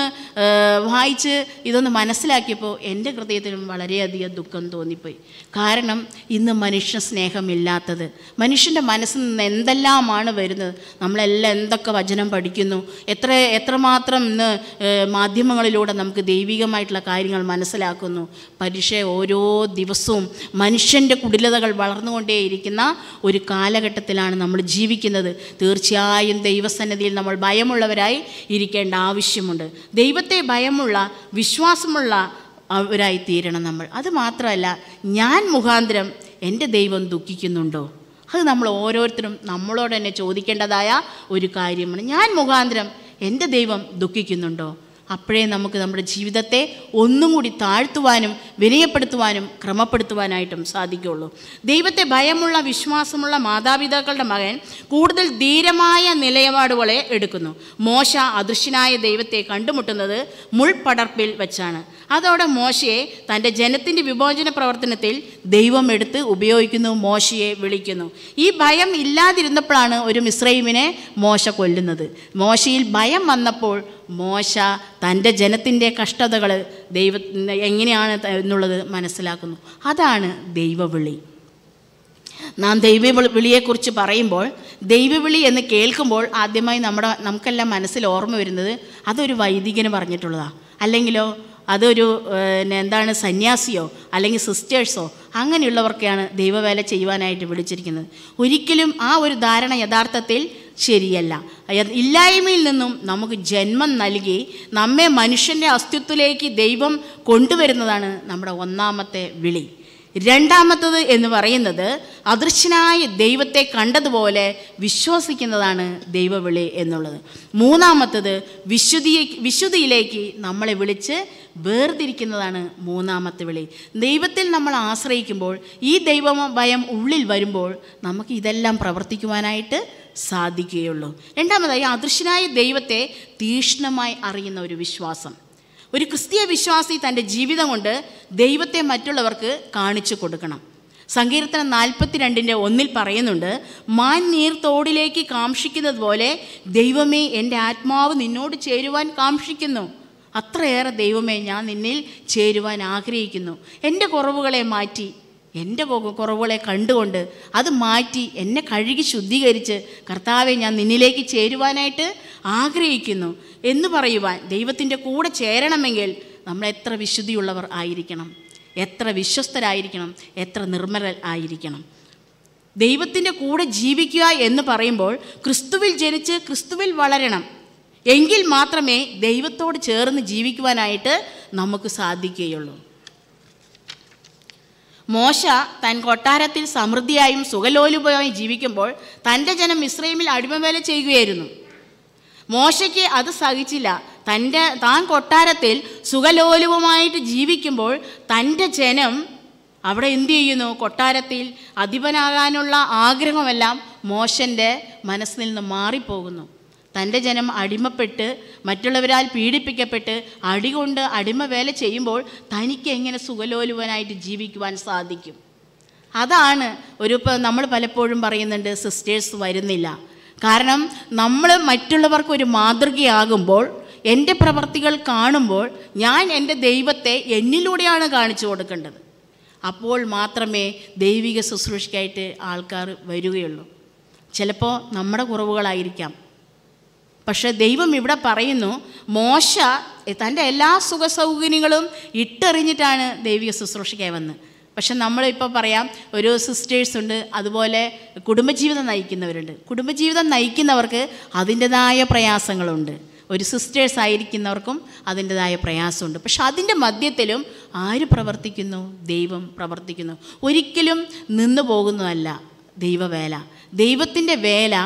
S4: ഇതൊന്ന് മനസ്സിലാക്കിയപ്പോൾ എൻ്റെ ഹൃദയത്തിലും വളരെയധികം ദുഃഖം തോന്നിപ്പോയി. കാരണം ഇന്ന് മനുഷ്യ സ്നേഹമില്ലാത്തത്, മനുഷ്യൻ്റെ മനസ്സിൽ നിന്ന് എന്തെല്ലാമാണ് വരുന്നത്. നമ്മളെല്ലാം എന്തൊക്കെ വചനം പഠിക്കുന്നു, എത്രമാത്രം ഇന്ന് മാധ്യമങ്ങളിലൂടെ നമുക്ക് ദൈവികമായിട്ടുള്ള കാര്യങ്ങൾ മനസ്സിലാക്കുന്നു. പക്ഷേ ഓരോ ദിവസവും മനുഷ്യൻ്റെ കുടിലതകൾ വളർന്നുകൊണ്ടേയിരിക്കുന്ന ഒരു കാലഘട്ടത്തിലാണ് നമ്മൾ ജീവിക്കുന്നത്. തീർച്ചയായും ദൈവസന്നിധിയിൽ നമ്മൾ ഭയമുള്ളവരായി ഇരിക്കേണ്ട ആവശ്യമുണ്ട്. ദൈവത്തെ ഭയമുള്ള വിശ്വാസമുള്ള അവരായി തീരണം നമ്മൾ. അത് മാത്രമല്ല, ഞാൻ മുഖാന്തരം എൻ്റെ ദൈവം ദുഃഖിക്കുന്നുണ്ടോ? അത് നമ്മൾ ഓരോരുത്തരും നമ്മളോട് തന്നെ ചോദിക്കേണ്ടതായ ഒരു കാര്യമാണ്. ഞാൻ മുഖാന്തരം എൻ്റെ ദൈവം ദുഃഖിക്കുന്നുണ്ടോ? അപ്പോഴേ നമുക്ക് നമ്മുടെ ജീവിതത്തെ ഒന്നും കൂടി താഴ്ത്തുവാനും വിനയപ്പെടുത്തുവാനും ക്രമപ്പെടുത്തുവാനായിട്ടും സാധിക്കുകയുള്ളൂ. ദൈവത്തെ ഭയമുള്ള വിശ്വാസമുള്ള മാതാപിതാക്കളുടെ മകൻ കൂടുതൽ ധീരമായ നിലപാടുകളെ എടുക്കുന്നു. മോശ അദൃശ്യനായ ദൈവത്തെ കണ്ടുമുട്ടുന്നത് മുൾപടർപ്പിൽ വെച്ചാണ്. അതോടെ മോശയെ തൻ്റെ ജനത്തിൻ്റെ വിമോചന പ്രവർത്തനത്തിൽ ദൈവം എടുത്ത് ഉപയോഗിക്കുന്നു, മോശയെ വിളിക്കുന്നു. ഈ ഭയം ഇല്ലാതിരുന്നപ്പോഴാണ് ഒരു മിസ്രൈമിനെ മോശ കൊല്ലുന്നത്. മോശയിൽ ഭയം വന്നപ്പോൾ മോശ തൻ്റെ ജനത്തിൻ്റെ കഷ്ടതകൾ എങ്ങനെയാണ് എന്നുള്ളത് മനസ്സിലാക്കുന്നു. അതാണ് ദൈവവിളി. നാം ദൈവവിളിയെക്കുറിച്ച് പറയുമ്പോൾ, ദൈവവിളി എന്ന് കേൾക്കുമ്പോൾ ആദ്യമായി നമുക്കെല്ലാം മനസ്സിൽ ഓർമ്മ വരുന്നത് അതൊരു വൈദികന് പറഞ്ഞിട്ടുള്ളതാണ്, അല്ലെങ്കിലോ അതൊരു സന്യാസിയോ അല്ലെങ്കിൽ സിസ്റ്റേഴ്സോ അങ്ങനെയുള്ളവർക്കാണ് ദൈവവേല ചെയ്യുവാനായിട്ട് വിളിച്ചിരിക്കുന്നത്. ഒരിക്കലും ആ ഒരു ധാരണ യഥാർത്ഥത്തിൽ ശരിയല്ല. ഇല്ലായ്മയിൽ നിന്നും നമുക്ക് ജന്മം നൽകി നമ്മെ മനുഷ്യൻ്റെ അസ്തിത്വത്തിലേക്ക് ദൈവം കൊണ്ടുവരുന്നതാണ് നമ്മുടെ ഒന്നാമത്തെ വിളി. രണ്ടാമത്തത് എന്ന് പറയുന്നത് അദൃശ്യനായ ദൈവത്തെ കണ്ടതുപോലെ വിശ്വസിക്കുന്നതാണ് ദൈവവിളി എന്നുള്ളത്. മൂന്നാമത്തത് വിശുദ്ധിയിലേക്ക് നമ്മളെ വിളിച്ച് വേർതിരിക്കുന്നതാണ് മൂന്നാമത്തെ വിളി. ദൈവത്തിൽ നമ്മൾ ആശ്രയിക്കുമ്പോൾ, ഈ ദൈവഭയം ഉള്ളിൽ വരുമ്പോൾ നമുക്ക് ഇതെല്ലാം പ്രവർത്തിക്കുവാനായിട്ട് സാധിക്കുകയുള്ളൂ. രണ്ടാമതായി അദൃശ്യനായ ദൈവത്തെ തീക്ഷ്ണമായി അറിയുന്ന ഒരു വിശ്വാസം. ഒരു ക്രിസ്തീയ വിശ്വാസി തൻ്റെ ജീവിതം കൊണ്ട് ദൈവത്തെ മറ്റുള്ളവർക്ക് കാണിച്ചു കൊടുക്കണം. സങ്കീർത്തനം 42:1 പറയുന്നുണ്ട്, മാൻ നീർത്തോടിലേക്ക് കാംക്ഷിക്കുന്നത് പോലെ ദൈവമേ എൻ്റെ ആത്മാവ് നിന്നോട് ചേരുവാൻ കാംക്ഷിക്കുന്നു. അത്രയേറെ ദൈവമേ ഞാൻ നിന്നിൽ ചേരുവാൻ ആഗ്രഹിക്കുന്നു. എൻ്റെ കുറവുകളെ മാറ്റി, എൻ്റെ കുറവുകളെ കണ്ടുകൊണ്ട് അത് മാറ്റി എന്നെ കഴുകി ശുദ്ധീകരിച്ച് കർത്താവെ ഞാൻ നിന്നിലേക്ക് ചേരുവാനായിട്ട് ആഗ്രഹിക്കുന്നു എന്ന് പറയുവാൻ, ദൈവത്തിൻ്റെ കൂടെ ചേരണമെങ്കിൽ നമ്മൾ എത്ര വിശുദ്ധിയുള്ളവർ ആയിരിക്കണം, എത്ര വിശ്വസ്തരായിരിക്കണം, എത്ര നിർമ്മലർ ആയിരിക്കണം. ദൈവത്തിൻ്റെ കൂടെ ജീവിക്കുക എന്ന് പറയുമ്പോൾ ക്രിസ്തുവിൽ ജനിച്ച് ക്രിസ്തുവിൽ വളരണം. എങ്കിൽ മാത്രമേ ദൈവത്തോട് ചേർന്ന് ജീവിക്കുവാനായിട്ട് നമുക്ക് സാധിക്കുകയുള്ളൂ. മോശ തൻ കൊട്ടാരത്തിൽ സമൃദ്ധിയായും സുഖലോലുപമായും ജീവിക്കുമ്പോൾ തൻ്റെ ജനം മിസ്രൈമിൽ അടിമവേല ചെയ്യുകയായിരുന്നു. മോശയ്ക്ക് അത് സഹിച്ചില്ല. താൻ കൊട്ടാരത്തിൽ സുഖലോലുപമായിട്ട് ജീവിക്കുമ്പോൾ തൻ്റെ ജനം അവിടെ എന്തു ചെയ്യുന്നു? കൊട്ടാരത്തിൽ അധിപനാകാനുള്ള ആഗ്രഹമെല്ലാം മോശൻ്റെ മനസ്സിൽ നിന്ന് മാറിപ്പോകുന്നു. തൻ്റെ ജനം അടിമപ്പെട്ട് മറ്റുള്ളവരാൽ പീഡിപ്പിക്കപ്പെട്ട് അടികൊണ്ട് അടിമവേല ചെയ്യുമ്പോൾ തനിക്ക് എങ്ങനെ സുഖലോലുവനായിട്ട് ജീവിക്കുവാൻ സാധിക്കും? അതാണ് നമ്മൾ പലപ്പോഴും പറയുന്നുണ്ട്, സിസ്റ്റേഴ്സ് വരുന്നില്ല. കാരണം നമ്മൾ മറ്റുള്ളവർക്കൊരു മാതൃകയാകുമ്പോൾ, എൻ്റെ പ്രവർത്തികൾ കാണുമ്പോൾ ഞാൻ എൻ്റെ ദൈവത്തെ എന്നിലൂടെയാണ് കാണിച്ചു കൊടുക്കേണ്ടത്. അപ്പോൾ മാത്രമേ ദൈവിക ശുശ്രൂഷയ്ക്കായിട്ട് ആൾക്കാർ വരികയുള്ളൂ. ചിലപ്പോൾ നമ്മുടെ കുറവുകളായിരിക്കാം. പക്ഷേ ദൈവം ഇവിടെ പറയുന്നു, മോശ തൻ്റെ എല്ലാ സുഖസൗകര്യങ്ങളും ഇട്ടെറിഞ്ഞിട്ടാണ് ദൈവിക ശുശ്രൂഷയ്ക്കായി വന്നത്. പക്ഷെ നമ്മളിപ്പോൾ പറയാം, ഒരു സിസ്റ്റേഴ്സ് ഉണ്ട്, അതുപോലെ കുടുംബജീവിതം നയിക്കുന്നവരുണ്ട്. കുടുംബജീവിതം നയിക്കുന്നവർക്ക് അതിൻ്റെതായ പ്രയാസങ്ങളുണ്ട്. ഒരു സിസ്റ്റേഴ്സ് ആയിരിക്കുന്നവർക്കും അതിൻ്റെതായ പ്രയാസമുണ്ട്. പക്ഷെ അതിൻ്റെ മധ്യത്തിലും ആര് പ്രവർത്തിക്കുന്നു? ദൈവം പ്രവർത്തിക്കുന്നു. ഒരിക്കലും നിന്നു പോകുന്നതല്ല ദൈവവേല. ദൈവത്തിൻ്റെ വേല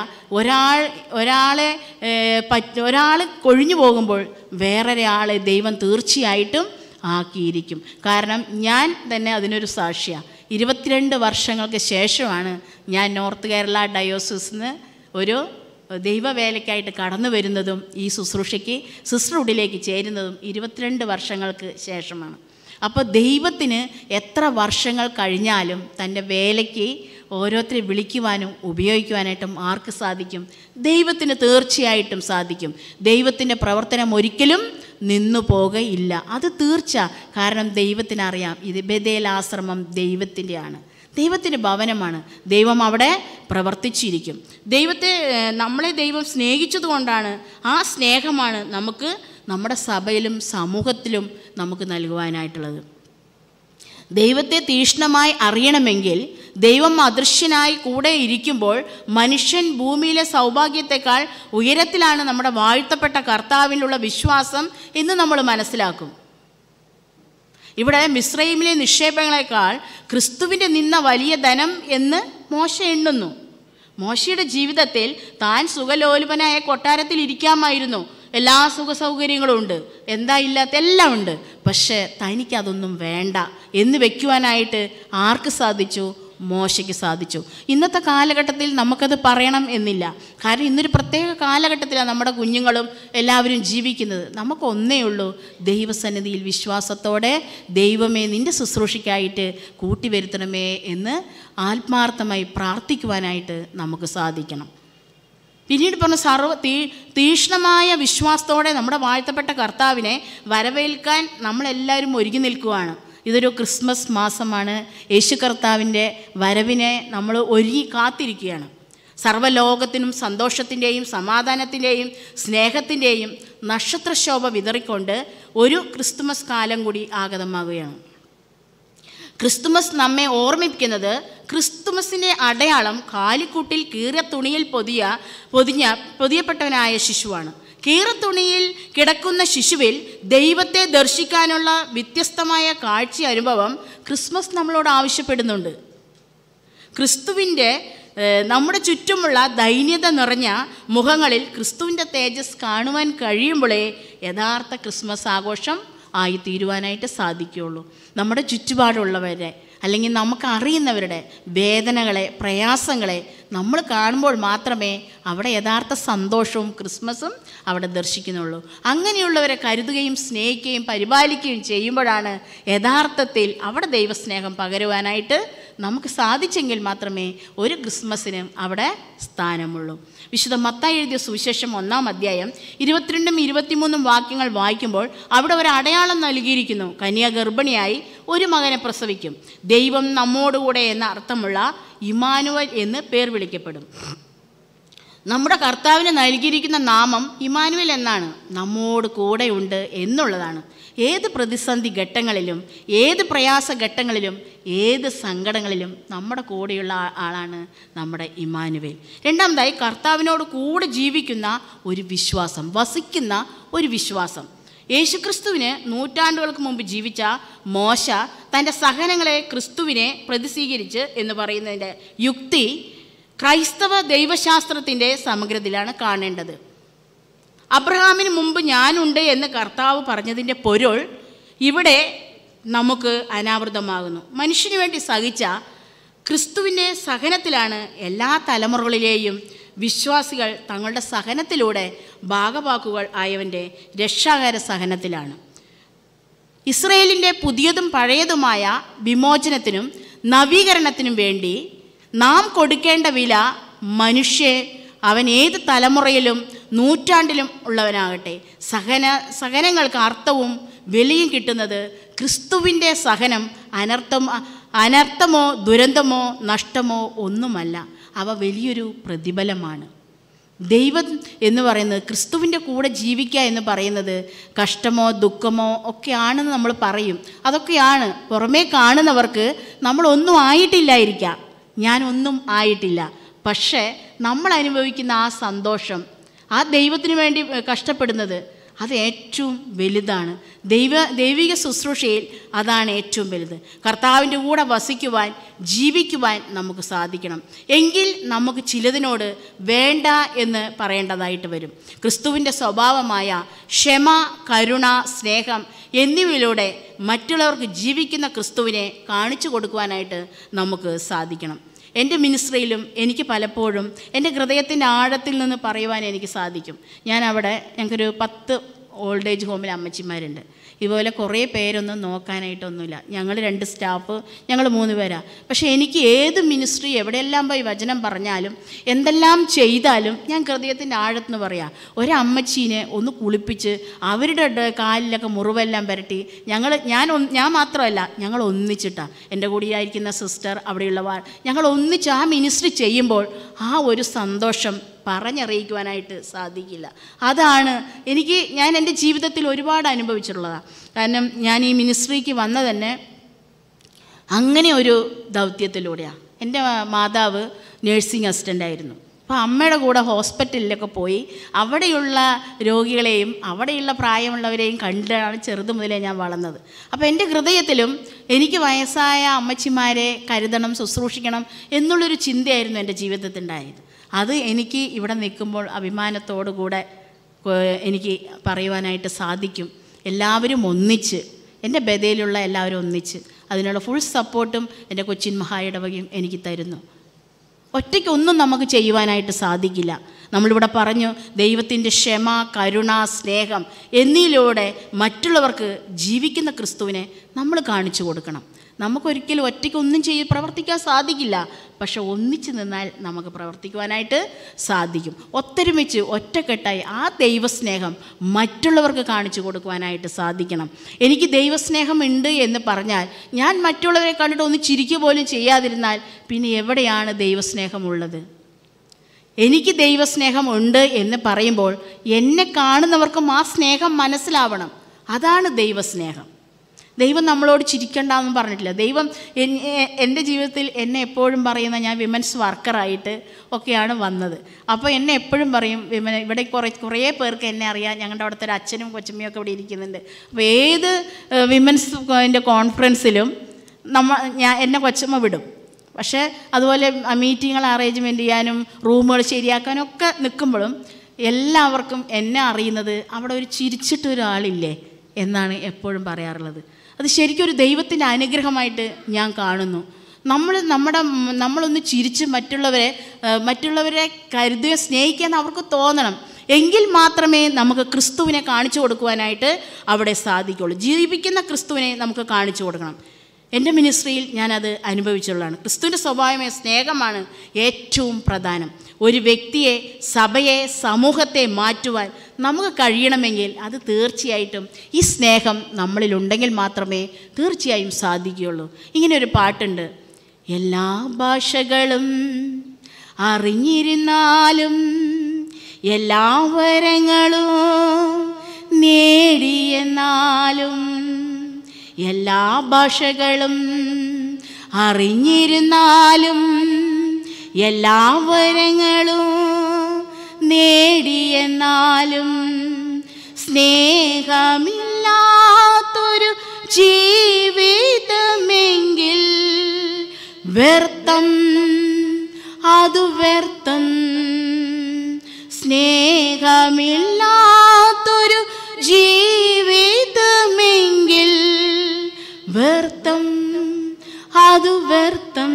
S4: ഒരാൾ കൊഴിഞ്ഞു പോകുമ്പോൾ വേറൊരാളെ ദൈവം തീർച്ചയായിട്ടും ആക്കിയിരിക്കും. കാരണം ഞാൻ തന്നെ അതിനൊരു സാക്ഷിയാണ്. 22 വർഷങ്ങൾക്ക് ശേഷമാണ് ഞാൻ നോർത്ത് കേരള ഡയോസിസിന് ഒരു ദൈവവേലയ്ക്കായിട്ട് കടന്നു വരുന്നതും ഈ ശുശ്രൂഷയ്ക്ക് സിസ്റ്റർഹുഡിലേക്ക് ചേരുന്നതും 22 വർഷങ്ങൾക്ക് ശേഷമാണ്. അപ്പോൾ ദൈവത്തിന് എത്ര വർഷങ്ങൾ കഴിഞ്ഞാലും തൻ്റെ വേലയ്ക്ക് ഓരോരുത്തരെ വിളിക്കുവാനും ഉപയോഗിക്കുവാനായിട്ടും ആർക്ക് സാധിക്കും? ദൈവത്തിന് തീർച്ചയായിട്ടും സാധിക്കും. ദൈവത്തിൻ്റെ പ്രവർത്തനം ഒരിക്കലും നിന്നു പോകയില്ല, അത് തീർച്ച. കാരണം ദൈവത്തിനറിയാം ഇത് ബഥേൽ ആശ്രമം ദൈവത്തിൻ്റെയാണ്, ദൈവത്തിൻ്റെ ഭവനമാണ്. ദൈവം അവിടെ പ്രവർത്തിച്ചിരിക്കും. നമ്മളെ ദൈവം സ്നേഹിച്ചതുകൊണ്ടാണ്, ആ സ്നേഹമാണ് നമുക്ക് നമ്മുടെ സഭയിലും സമൂഹത്തിലും നമുക്ക് നൽകുവാനായിട്ടുള്ളത്. ദൈവത്തെ തീക്ഷ്ണമായി അറിയണമെങ്കിൽ ദൈവം അദൃശ്യനായി കൂടെ ഇരിക്കുമ്പോൾ മനുഷ്യൻ ഭൂമിയിലെ സൗഭാഗ്യത്തെക്കാൾ ഉയരത്തിലാണ് നമ്മുടെ വാഴ്ത്തപ്പെട്ട കർത്താവിലുള്ള വിശ്വാസം എന്ന് നമ്മൾ മനസ്സിലാക്കും. ഇവിടെ മിസ്രൈമിലെ നിക്ഷേപങ്ങളെക്കാൾ ക്രിസ്തുവിൻ്റെ നിന്ന വലിയ ധനം എന്ന് മോശ എണ്ണുന്നു. മോശയുടെ ജീവിതത്തിൽ താൻ സുഖലോലുപനായ കൊട്ടാരത്തിൽ ഇരിക്കാമായിരുന്നു, എല്ലാ സുഖ സൗകര്യങ്ങളും ഉണ്ട്, എന്താ ഇല്ലാത്ത എല്ലാം ഉണ്ട്. പക്ഷേ തനിക്കതൊന്നും വേണ്ട എന്ന് വയ്ക്കുവാനായിട്ട് ആർക്ക് സാധിച്ചു? മോശയ്ക്ക് സാധിച്ചു. ഇന്നത്തെ കാലഘട്ടത്തിൽ നമുക്കത് പറയണം എന്നില്ല. കാരണം ഇന്നൊരു പ്രത്യേക കാലഘട്ടത്തിലാണ് നമ്മുടെ കുഞ്ഞുങ്ങളും എല്ലാവരും ജീവിക്കുന്നത്. നമുക്കൊന്നേ ഉള്ളൂ, ദൈവസന്നിധിയിൽ വിശ്വാസത്തോടെ ദൈവമേ നിൻ്റെ ശുശ്രൂഷയ്ക്കായിട്ട് കൂട്ടിവരുത്തണമേ എന്ന് ആത്മാർത്ഥമായി പ്രാർത്ഥിക്കുവാനായിട്ട് നമുക്ക് സാധിക്കണം. പിന്നീട് പറഞ്ഞ തീക്ഷ്ണമായ വിശ്വാസത്തോടെ നമ്മുടെ വാഴ്ത്തപ്പെട്ട കർത്താവിനെ വരവേൽക്കാൻ നമ്മളെല്ലാവരും ഒരുങ്ങി നിൽക്കുകയാണ്. ഇതൊരു ക്രിസ്മസ് മാസമാണ്. യേശു കർത്താവിൻ്റെ വരവിനെ നമ്മൾ ഒരുങ്ങി കാത്തിരിക്കുകയാണ്. സർവ്വലോകത്തിനും സന്തോഷത്തിൻ്റെയും സമാധാനത്തിൻ്റെയും സ്നേഹത്തിൻ്റെയും നക്ഷത്രശോഭ വിതറിക്കൊണ്ട് ഒരു ക്രിസ്തുമസ് കാലം കൂടി ആഗതമാകുകയാണ്. ക്രിസ്തുമസ് നമ്മെ ഓർമ്മിപ്പിക്കുന്നത് ക്രിസ്തുമസിൻ്റെ അടയാളം കാലിക്കൂട്ടിൽ കീറിയ തുണിയിൽ പൊതിയപ്പെട്ടവനായ ശിശുവാണ്. കീറത്തുണിയിൽ കിടക്കുന്ന ശിശുവിൽ ദൈവത്തെ ദർശിക്കാനുള്ള വ്യത്യസ്തമായ കാഴ്ച അനുഭവം ക്രിസ്മസ് നമ്മളോട് ആവശ്യപ്പെടുന്നുണ്ട്. ക്രിസ്തുവിൻ്റെ നമ്മുടെ ചുറ്റുമുള്ള ദൈന്യത നിറഞ്ഞ മുഖങ്ങളിൽ ക്രിസ്തുവിൻ്റെ തേജസ് കാണുവാൻ കഴിയുമ്പോഴേ യഥാർത്ഥ ക്രിസ്മസ് ആഘോഷം ആയിത്തീരുവാനായിട്ട് സാധിക്കുകയുള്ളൂ. നമ്മുടെ ചുറ്റുപാടുള്ളവരെ അല്ലെങ്കിൽ നമുക്കറിയുന്നവരുടെ വേദനകളെ പ്രയാസങ്ങളെ നമ്മൾ കാണുമ്പോൾ മാത്രമേ അവിടെ യഥാർത്ഥ സന്തോഷവും ക്രിസ്മസും അവിടെ ദർശിക്കുന്നുള്ളൂ. അങ്ങനെയുള്ളവരെ കരുതുകയും സ്നേഹിക്കുകയും പരിപാലിക്കുകയും ചെയ്യുമ്പോഴാണ് യഥാർത്ഥത്തിൽ അവിടെ ദൈവസ്നേഹം പകരുവാനായിട്ട് നമുക്ക് സാധിച്ചെങ്കിൽ മാത്രമേ ഒരു ക്രിസ്മസിന് അവിടെ സ്ഥാനമുള്ളൂ. വിശുദ്ധ മത്തായി എഴുതിയ സുവിശേഷം 1-ാം അധ്യായം 22-23 വാക്യങ്ങൾ വായിക്കുമ്പോൾ അവിടെ ഒരു അടയാളം നൽകിയിരിക്കുന്നു. കന്യ ഗർഭിണിയായി ഒരു മകനെ പ്രസവിക്കും, ദൈവം നമ്മോടുകൂടെ എന്ന അർത്ഥമുള്ള ഇമ്മാനുവൽ എന്ന് പേർ വിളിക്കപ്പെടും. നമ്മുടെ കർത്താവിന് നൽകിയിരിക്കുന്ന നാമം ഇമ്മാനുവൽ എന്നാണ്, നമ്മോട് കൂടെയുണ്ട് എന്നുള്ളതാണ്. ഏത് പ്രതിസന്ധി ഘട്ടങ്ങളിലും ഏത് പ്രയാസ ഘട്ടങ്ങളിലും ഏത് സങ്കടങ്ങളിലും നമ്മുടെ കൂടെയുള്ള ആളാണ് നമ്മുടെ ഇമ്മാനുവേൽ. രണ്ടാമതായി കർത്താവിനോട് കൂടെ ജീവിക്കുന്ന ഒരു വിശ്വാസം, വസിക്കുന്ന ഒരു വിശ്വാസം. യേശുക്രിസ്തുവിന് നൂറ്റാണ്ടുകൾക്ക് മുമ്പ് ജീവിച്ച മോശ തൻ്റെ സഹനങ്ങളെ ക്രിസ്തുവിനെ പ്രതിസ്വീകരിച്ച് എന്ന് പറയുന്നതിൻ്റെ യുക്തി ക്രൈസ്തവ ദൈവശാസ്ത്രത്തിൻ്റെ സമഗ്രതയിലാണ് കാണേണ്ടത്. അബ്രഹാമിന് മുമ്പ് ഞാനുണ്ട് എന്ന് കർത്താവ് പറഞ്ഞതിൻ്റെ പൊരുൾ ഇവിടെ നമുക്ക് അനാവൃതമാകുന്നു. മനുഷ്യന് വേണ്ടി സഹിച്ച ക്രിസ്തുവിൻ്റെ സഹനത്തിലാണ് എല്ലാ തലമുറകളിലെയും വിശ്വാസികൾ തങ്ങളുടെ സഹനത്തിലൂടെ ഭാഗവാക്കുകൾ ആയവൻ്റെ രക്ഷാകര സഹനത്തിലാണ്. ഇസ്രയേലിൻ്റെ പുതിയതും പഴയതുമായ വിമോചനത്തിനും നവീകരണത്തിനും വേണ്ടി നാം കൊടുക്കേണ്ട വില മനുഷ്യൻ അവൻ ഏത് തലമുറയിലും നൂറ്റാണ്ടിലും ഉള്ളവനാകട്ടെ സഹനങ്ങൾക്ക് അർത്ഥവും വിലയും കിട്ടുന്നത് ക്രിസ്തുവിൻ്റെ സഹനം അനർത്ഥമോ ദുരന്തമോ നഷ്ടമോ ഒന്നുമല്ല, അവ വലിയൊരു പ്രതിഫലമാണ്. ദൈവം എന്ന് പറയുന്നത് ക്രിസ്തുവിൻ്റെ കൂടെ ജീവിക്കുക എന്ന് പറയുന്നത് കഷ്ടമോ ദുഃഖമോ ഒക്കെയാണെന്ന് നമ്മൾ പറയും. അതൊക്കെയാണ് പുറമേ കാണുന്നവർക്ക് നമ്മളൊന്നും ആയിട്ടില്ലായിരിക്കാം, ഞാനൊന്നും ആയിട്ടില്ല. പക്ഷേ നമ്മൾ അനുഭവിക്കുന്ന ആ സന്തോഷം, ആ ദൈവത്തിന് വേണ്ടി കഷ്ടപ്പെടുന്നത് അത് ഏറ്റവും വലുതാണ്. ദൈവിക ശുശ്രൂഷയിൽ അതാണ് ഏറ്റവും വലുത്. കർത്താവിൻ്റെ കൂടെ വസിക്കുവാൻ ജീവിക്കുവാൻ നമുക്ക് സാധിക്കണം. എങ്കിൽ നമുക്ക് ചിലതിനോട് വേണ്ട എന്ന് പറയേണ്ടതായിട്ട് വരും. ക്രിസ്തുവിൻ്റെ സ്വഭാവമായ ക്ഷമ, കരുണ, സ്നേഹം എന്നിവയിലൂടെ മറ്റുള്ളവർക്ക് ജീവിക്കുന്ന ക്രിസ്തുവിനെ കാണിച്ചു കൊടുക്കുവാനായിട്ട് നമുക്ക് സാധിക്കണം. എൻ്റെ മിനിസ്ട്രിയിലും എനിക്ക് പലപ്പോഴും എൻ്റെ ഹൃദയത്തിൻ്റെ ആഴത്തിൽ നിന്ന് പറയുവാൻ എനിക്ക് സാധിക്കും. ഞാൻ അവിടെ ഞങ്ങൾക്കൊരു 10 ഓൾഡ് ഏജ് ഹോമിൽ അമ്മച്ചിമാരുണ്ട്. ഇതുപോലെ കുറേ പേരൊന്നും നോക്കാനായിട്ടൊന്നുമില്ല. ഞങ്ങൾ 2 സ്റ്റാഫ്, ഞങ്ങൾ 3 പേരാണ്. പക്ഷേ എനിക്ക് ഏത് മിനിസ്ട്രി എവിടെയെല്ലാം പോയി വചനം പറഞ്ഞാലും എന്തെല്ലാം ചെയ്താലും ഞാൻ ഹൃദയത്തിൻ്റെ ആഴത്തുനിന്ന് പറയാം, ഒരമ്മച്ചീനെ ഒന്ന് കുളിപ്പിച്ച് അവരുടെ കാലിലൊക്കെ മുറിവെല്ലാം പുരട്ടി ഞാൻ മാത്രമല്ല, ഞങ്ങൾ ഒന്നിച്ചിട്ടാണ്. എൻ്റെ കൂടെയായിരിക്കുന്ന സിസ്റ്റർ, അവിടെയുള്ളവർ, ഞങ്ങൾ ഒന്നിച്ച് ആ മിനിസ്ട്രി ചെയ്യുമ്പോൾ ആ ഒരു സന്തോഷം പറഞ്ഞറിയിക്കുവാനായിട്ട് സാധിക്കില്ല. അതാണ് ഞാൻ എൻ്റെ ജീവിതത്തിൽ ഒരുപാട് അനുഭവിച്ചിട്ടുള്ളതാണ്. കാരണം ഞാൻ ഈ മിനിസ്ട്രിക്ക് വന്ന തന്നെ അങ്ങനെ ഒരു ദൗത്യത്തിലൂടെയാണ്. എൻ്റെ മാതാവ് നേഴ്സിംഗ് അസിസ്റ്റൻ്റായിരുന്നു. അപ്പോൾ അമ്മയുടെ കൂടെ ഹോസ്പിറ്റലിലൊക്കെ പോയി അവിടെയുള്ള രോഗികളെയും അവിടെയുള്ള പ്രായമുള്ളവരെയും കണ്ടാണ് ചെറുത് മുതലേ ഞാൻ വളർന്നത്. അപ്പോൾ എൻ്റെ ഹൃദയത്തിലും എനിക്ക് വയസ്സായ അമ്മച്ചിമാരെ കരുതണം, ശുശ്രൂഷിക്കണം എന്നുള്ളൊരു ചിന്തയായിരുന്നു എൻ്റെ ജീവിതത്തിലുണ്ടായത്. അത് എനിക്ക് ഇവിടെ നിൽക്കുമ്പോൾ അഭിമാനത്തോടു കൂടെ എനിക്ക് പറയുവാനായിട്ട് സാധിക്കും. എല്ലാവരും ഒന്നിച്ച്, എൻ്റെ ബദയിലുള്ള എല്ലാവരും ഒന്നിച്ച് അതിനുള്ള ഫുൾ സപ്പോർട്ടും എൻ്റെ കൊച്ചിൻ മഹായിടവകയും എനിക്ക് തരുന്നു. ഒറ്റയ്ക്കൊന്നും നമുക്ക് ചെയ്യുവാനായിട്ട് സാധിക്കില്ല. നമ്മളിവിടെ പറഞ്ഞു, ദൈവത്തിൻ്റെ ക്ഷമ, കരുണ, സ്നേഹം എന്നിലൂടെ മറ്റുള്ളവർക്ക് ജീവിക്കുന്ന ക്രിസ്തുവിനെ നമ്മൾ കാണിച്ചു കൊടുക്കണം. നമുക്കൊരിക്കലും ഒറ്റയ്ക്കൊന്നും പ്രവർത്തിക്കാൻ സാധിക്കില്ല. പക്ഷെ ഒന്നിച്ച് നിന്നാൽ നമുക്ക് പ്രവർത്തിക്കുവാനായിട്ട് സാധിക്കും. ഒത്തൊരുമിച്ച് ഒറ്റക്കെട്ടായി ആ ദൈവസ്നേഹം മറ്റുള്ളവർക്ക് കാണിച്ചു കൊടുക്കുവാനായിട്ട് സാധിക്കണം. എനിക്ക് ദൈവസ്നേഹം ഉണ്ട് എന്ന് പറഞ്ഞാൽ ഞാൻ മറ്റുള്ളവരെ കണ്ടിട്ട് ഒന്ന് ചിരിക്കുക പോലും ചെയ്യാതിരുന്നാൽ പിന്നെ എവിടെയാണ് ദൈവസ്നേഹമുള്ളത്? എനിക്ക് ദൈവസ്നേഹം ഉണ്ട് എന്ന് പറയുമ്പോൾ എന്നെ കാണുന്നവർക്കും ആ സ്നേഹം മനസ്സിലാവണം. അതാണ് ദൈവസ്നേഹം. ദൈവം നമ്മളോട് ചിരിക്കണ്ടെന്ന് പറഞ്ഞിട്ടില്ല. ദൈവം എൻ്റെ ജീവിതത്തിൽ എന്നെ എപ്പോഴും പറയുന്ന, ഞാൻ വിമൻസ് വർക്കറായിട്ട് ഒക്കെയാണ് വന്നത്. അപ്പോൾ എന്നെ എപ്പോഴും പറയും, ഇവിടെ കുറേ പേർക്ക് എന്നെ അറിയാം, ഞങ്ങളുടെ അവിടുത്തെ ഒരു അച്ഛനും കൊച്ചമ്മയും ഒക്കെ ഇവിടെ ഇരിക്കുന്നുണ്ട്. അപ്പോൾ ഏത് വിമൻസിൻ്റെ കോൺഫറൻസിലും എന്നെ കൊച്ചമ്മ വിടും. പക്ഷേ അതുപോലെ മീറ്റിങ്ങുകൾ അറേഞ്ച്മെൻറ്റ് ചെയ്യാനും റൂമുകൾ ശരിയാക്കാനും ഒക്കെ നിൽക്കുമ്പോഴും എല്ലാവർക്കും എന്നെ അറിയുന്നത് അവിടെ ഒരു ചിരിച്ചിട്ടൊരാളില്ലേ എന്നാണ് എപ്പോഴും പറയാറുള്ളത്. അത് ശരിക്കും ഒരു ദൈവത്തിൻ്റെ അനുഗ്രഹമായിട്ട് ഞാൻ കാണുന്നു. നമ്മളൊന്ന് ചിരിച്ച് മറ്റുള്ളവരെ കരുതുകയും സ്നേഹിക്കാൻ അവർക്ക് തോന്നണം. എങ്കിൽ മാത്രമേ നമുക്ക് ക്രിസ്തുവിനെ കാണിച്ചു കൊടുക്കുവാനായിട്ട് അവിടെ സാധിക്കുള്ളൂ. ജീവിക്കുന്ന ക്രിസ്തുവിനെ നമുക്ക് കാണിച്ചു കൊടുക്കണം. എൻ്റെ മിനിസ്ട്രിയിൽ ഞാനത് അനുഭവിച്ചുള്ളതാണ്. ക്രിസ്തുവിൻ്റെ സ്വഭാവമായ സ്നേഹമാണ് ഏറ്റവും പ്രധാനം. ഒരു വ്യക്തിയെ, സഭയെ, സമൂഹത്തെ മാറ്റുവാൻ നമുക്ക് കഴിയണമെങ്കിൽ അത് തീർച്ചയായിട്ടും ഈ സ്നേഹം നമ്മളിലുണ്ടെങ്കിൽ മാത്രമേ തീർച്ചയായും സാധിക്കുകയുള്ളൂ. ഇങ്ങനെയൊരു പാട്ടുണ്ട്, എല്ലാ ഭാഷകളും അറിഞ്ഞിരുന്നാലും എല്ലാ വരങ്ങളും നേടിയെന്നാലും, എല്ലാ ഭാഷകളും അറിഞ്ഞിരുന്നാലും എല്ലാ വരങ്ങളും നേടിയെന്നാലും സ്നേഹമില്ലാത്തൊരു ജീവിതമെങ്കിൽ വ്യർത്ഥം, അതു വ്യർത്ഥം. സ്നേഹമില്ലാത്തൊരു ജീവിതമെങ്കിൽ വ്യർത്ഥം, അതു വ്യർത്ഥം.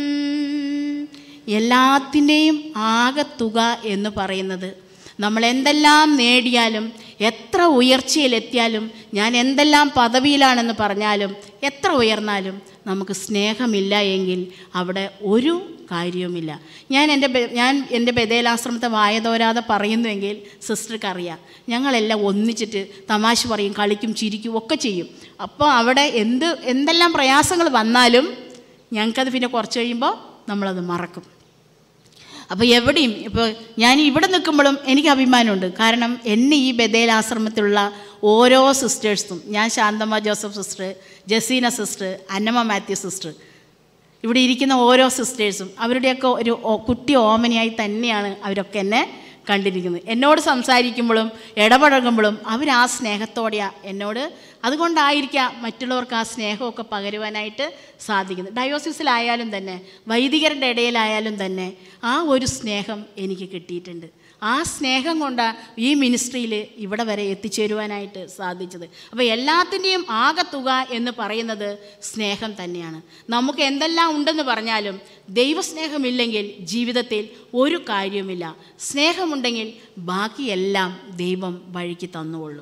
S4: എല്ലാത്തിൻ്റെയും ആകത്തുക എന്ന് പറയുന്നത്, നമ്മൾ എന്തെല്ലാം നേടിയാലും, എത്ര ഉയർച്ചയിലെത്തിയാലും, ഞാൻ എന്തെല്ലാം പദവിയിലാണെന്ന് പറഞ്ഞാലും, എത്ര ഉയർന്നാലും നമുക്ക് സ്നേഹമില്ല എങ്കിൽ അവിടെ ഒരു കാര്യവുമില്ല. ഞാൻ എൻ്റെ ബഥേലാശ്രമത്തെ വായതോരാതെ പറയുന്നുവെങ്കിൽ സിസ്റ്റർക്കറിയാം, ഞങ്ങളെല്ലാം ഒന്നിച്ചിട്ട് തമാശ പറയും, കളിക്കും, ചിരിക്കും ഒക്കെ ചെയ്യും. അപ്പോൾ അവിടെ എന്തെല്ലാം പ്രയാസങ്ങൾ വന്നാലും ഞങ്ങൾക്കത് പിന്നെ കുറച്ച് കഴിയുമ്പോൾ നമ്മളത് മറക്കും. അപ്പോൾ എവിടെയും ഇപ്പോൾ ഞാൻ ഇവിടെ നിൽക്കുമ്പോഴും എനിക്ക് അഭിമാനമുണ്ട്. കാരണം എന്നെ ഈ ബഥേലാശ്രമത്തിലുള്ള ഓരോ സിസ്റ്റേഴ്സും, ഞാൻ Shanthamma Joseph sister, Jaseena sister, Annamma Mathew sister, ഇവിടെ ഇരിക്കുന്ന ഓരോ സിസ്റ്റേഴ്സും അവരുടെയൊക്കെ ഒരു കുട്ടി ഓമനയായി തന്നെയാണ് അവരൊക്കെ എന്നെ കണ്ടിരിക്കുന്നത്. എന്നോട് സംസാരിക്കുമ്പോഴും ഇടപഴകുമ്പോഴും അവർ ആ സ്നേഹത്തോടെയാണ് എന്നോട്. അതുകൊണ്ടായിരിക്കാം മറ്റുള്ളവർക്ക് ആ സ്നേഹമൊക്കെ പകരുവാനായിട്ട് സാധിക്കുന്നത്. ഡയോസിസിലായാലും തന്നെ, വൈദികരുടെ ഇടയിലായാലും തന്നെ ആ ഒരു സ്നേഹം എനിക്ക് കിട്ടിയിട്ടുണ്ട്. ആ സ്നേഹം കൊണ്ടാണ് ഈ മിനിസ്ട്രിയിൽ ഇവിടെ വരെ എത്തിച്ചേരുവാനായിട്ട് സാധിച്ചത്. അപ്പോൾ എല്ലാത്തിൻ്റെയും ആകത്തുക എന്ന് പറയുന്നത് സ്നേഹം തന്നെയാണ്. നമുക്ക് എന്തെല്ലാം ഉണ്ടെന്ന് പറഞ്ഞാലും ദൈവസ്നേഹമില്ലെങ്കിൽ ജീവിതത്തിൽ ഒരു കാര്യവുമില്ല. സ്നേഹമുണ്ടെങ്കിൽ ബാക്കിയെല്ലാം ദൈവം വഴിക്ക് തന്നുകൊള്ളും.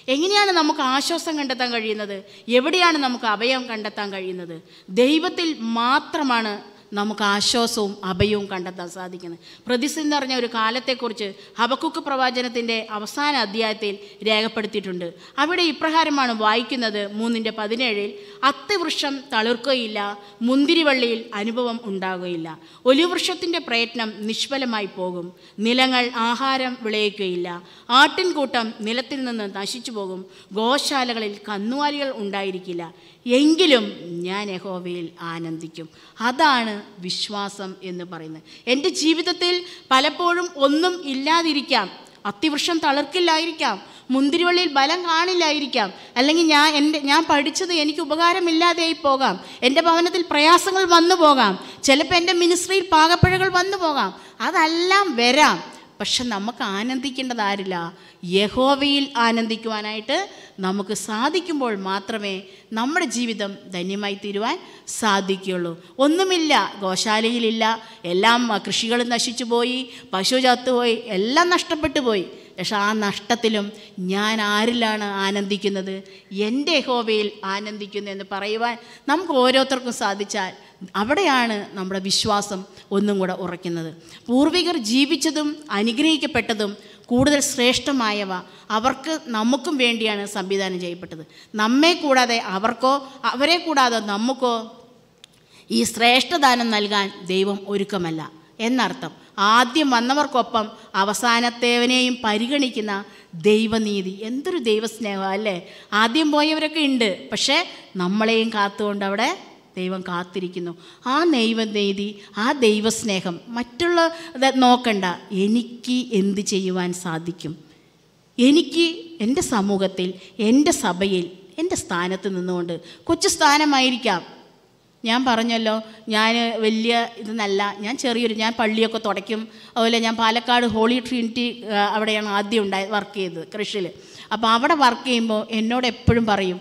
S4: എങ്ങനെയാണ് നമുക്ക് ആശ്വാസം കണ്ടെത്താൻ കഴിയുന്നത്? എവിടെയാണ് നമുക്ക് അഭയം കണ്ടെത്താൻ കഴിയുന്നത്? ദൈവത്തിൽ മാത്രമാണ് നമുക്ക് ആശ്വാസവും അഭയവും കണ്ടെത്താൻ സാധിക്കുന്നത്. പ്രതിസന്ധി നിറഞ്ഞ ഒരു കാലത്തെക്കുറിച്ച് ഹബക്കുക്ക് പ്രവാചനത്തിൻ്റെ അവസാന അധ്യായത്തിൽ രേഖപ്പെടുത്തിയിട്ടുണ്ട്. അവിടെ ഇപ്രകാരമാണ് വായിക്കുന്നത് 3:17, അത്തിവൃക്ഷം തളിർക്കുകയില്ല, മുന്തിരിവള്ളിയിൽ അനുഭവം ഉണ്ടാകുകയില്ല, ഒലിവൃക്ഷത്തിൻ്റെ പ്രയത്നം നിഷ്ഫലമായി പോകും, നിലങ്ങൾ ആഹാരം വിളയിക്കുകയില്ല, ആട്ടിൻകൂട്ടം നിലത്തിൽ നിന്ന് നശിച്ചു പോകും, ഗോശാലകളിൽ കന്നുകാലികൾ ഉണ്ടായിരിക്കില്ല, എങ്കിലും ഞാൻ യഹോവയിൽ ആനന്ദിക്കും. അതാണ് വിശ്വാസം എന്ന് പറയുന്നത്. എൻ്റെ ജീവിതത്തിൽ പലപ്പോഴും ഒന്നും ഇല്ലാതിരിക്കാം, അത്തിവൃക്ഷം തളിർക്കില്ലായിരിക്കാം, മുന്തിരിവള്ളിയിൽ ബലം കാണില്ലായിരിക്കാം, അല്ലെങ്കിൽ ഞാൻ പഠിച്ചത് എനിക്ക് ഉപകാരമില്ലാതെയായി പോകാം, എൻ്റെ ഭവനത്തിൽ പ്രയാസങ്ങൾ വന്നു പോകാം, ചിലപ്പോൾ എൻ്റെ മിനിസ്ട്രിയിൽ പാകപ്പിഴകൾ വന്നു പോകാം, അതെല്ലാം വരാം. പക്ഷെ നമുക്ക് ആനന്ദിക്കേണ്ടത് ആരില്ല? യഹോവയിൽ ആനന്ദിക്കുവാനായിട്ട് നമുക്ക് സാധിക്കുമ്പോൾ മാത്രമേ നമ്മുടെ ജീവിതം ധന്യമായി തീരുവാൻ സാധിക്കുകയുള്ളൂ. ഒന്നുമില്ല, ഗോശാലയിലില്ല, എല്ലാം കൃഷികളും നശിച്ചു പോയി, പശു ചത്തുപോയി, എല്ലാം നഷ്ടപ്പെട്ടു പോയി. പക്ഷെ ആ നഷ്ടത്തിലും ഞാൻ ആരിലാണ് ആനന്ദിക്കുന്നത്? എൻ്റെ യഹോവയിൽ ആനന്ദിക്കുന്നു എന്ന് പറയുവാൻ നമുക്ക് ഓരോരുത്തർക്കും സാധിച്ചാൽ അവിടെയാണ് നമ്മുടെ വിശ്വാസം ഒന്നും കൂടെ ഉറയ്ക്കുന്നത്. പൂർവികർ ജീവിച്ചതും അനുഗ്രഹിക്കപ്പെട്ടതും കൂടുതൽ ശ്രേഷ്ഠമായവ നമുക്കും വേണ്ടിയാണ് സംവിധാനം ചെയ്യപ്പെട്ടത്. നമ്മെ കൂടാതെ അവർക്കോ അവരെ കൂടാതെ നമുക്കോ ഈ ശ്രേഷ്ഠദാനം നൽകാൻ ദൈവം ഒരുക്കമല്ല എന്നർത്ഥം. ആദ്യം വന്നവർക്കൊപ്പം അവസാനത്തേവനെയും പരിഗണിക്കുന്ന ദൈവനീതി, എന്തൊരു ദൈവസ്നേഹം അല്ലേ! ആദ്യം പോയവരൊക്കെ ഉണ്ട്, പക്ഷേ നമ്മളെയും കാത്തുകൊണ്ട് അവിടെ ദൈവം കാത്തിരിക്കുന്നു. ആ ദൈവനീതി, ആ ദൈവസ്നേഹം മറ്റുള്ള നോക്കണ്ട. എനിക്ക് എന്ത് ചെയ്യുവാൻ സാധിക്കും? എനിക്ക് എൻ്റെ സമൂഹത്തിൽ, എൻ്റെ സഭയിൽ, എൻ്റെ സ്ഥാനത്ത് നിന്നുകൊണ്ട്, കൊച്ചു സ്ഥാനമായിരിക്കാം, ഞാൻ പറഞ്ഞല്ലോ, ഞാൻ വലിയ ഇതെന്നല്ല, ഞാൻ പള്ളിയൊക്കെ തുടയ്ക്കും. അതുപോലെ ഞാൻ പാലക്കാട് ഹോളി ട്രിനിറ്റി അവിടെയാണ് ആദ്യം വർക്ക് ചെയ്തത്, കൃഷിയിൽ. അപ്പോൾ അവിടെ വർക്ക് ചെയ്യുമ്പോൾ എന്നോട് എപ്പോഴും പറയും,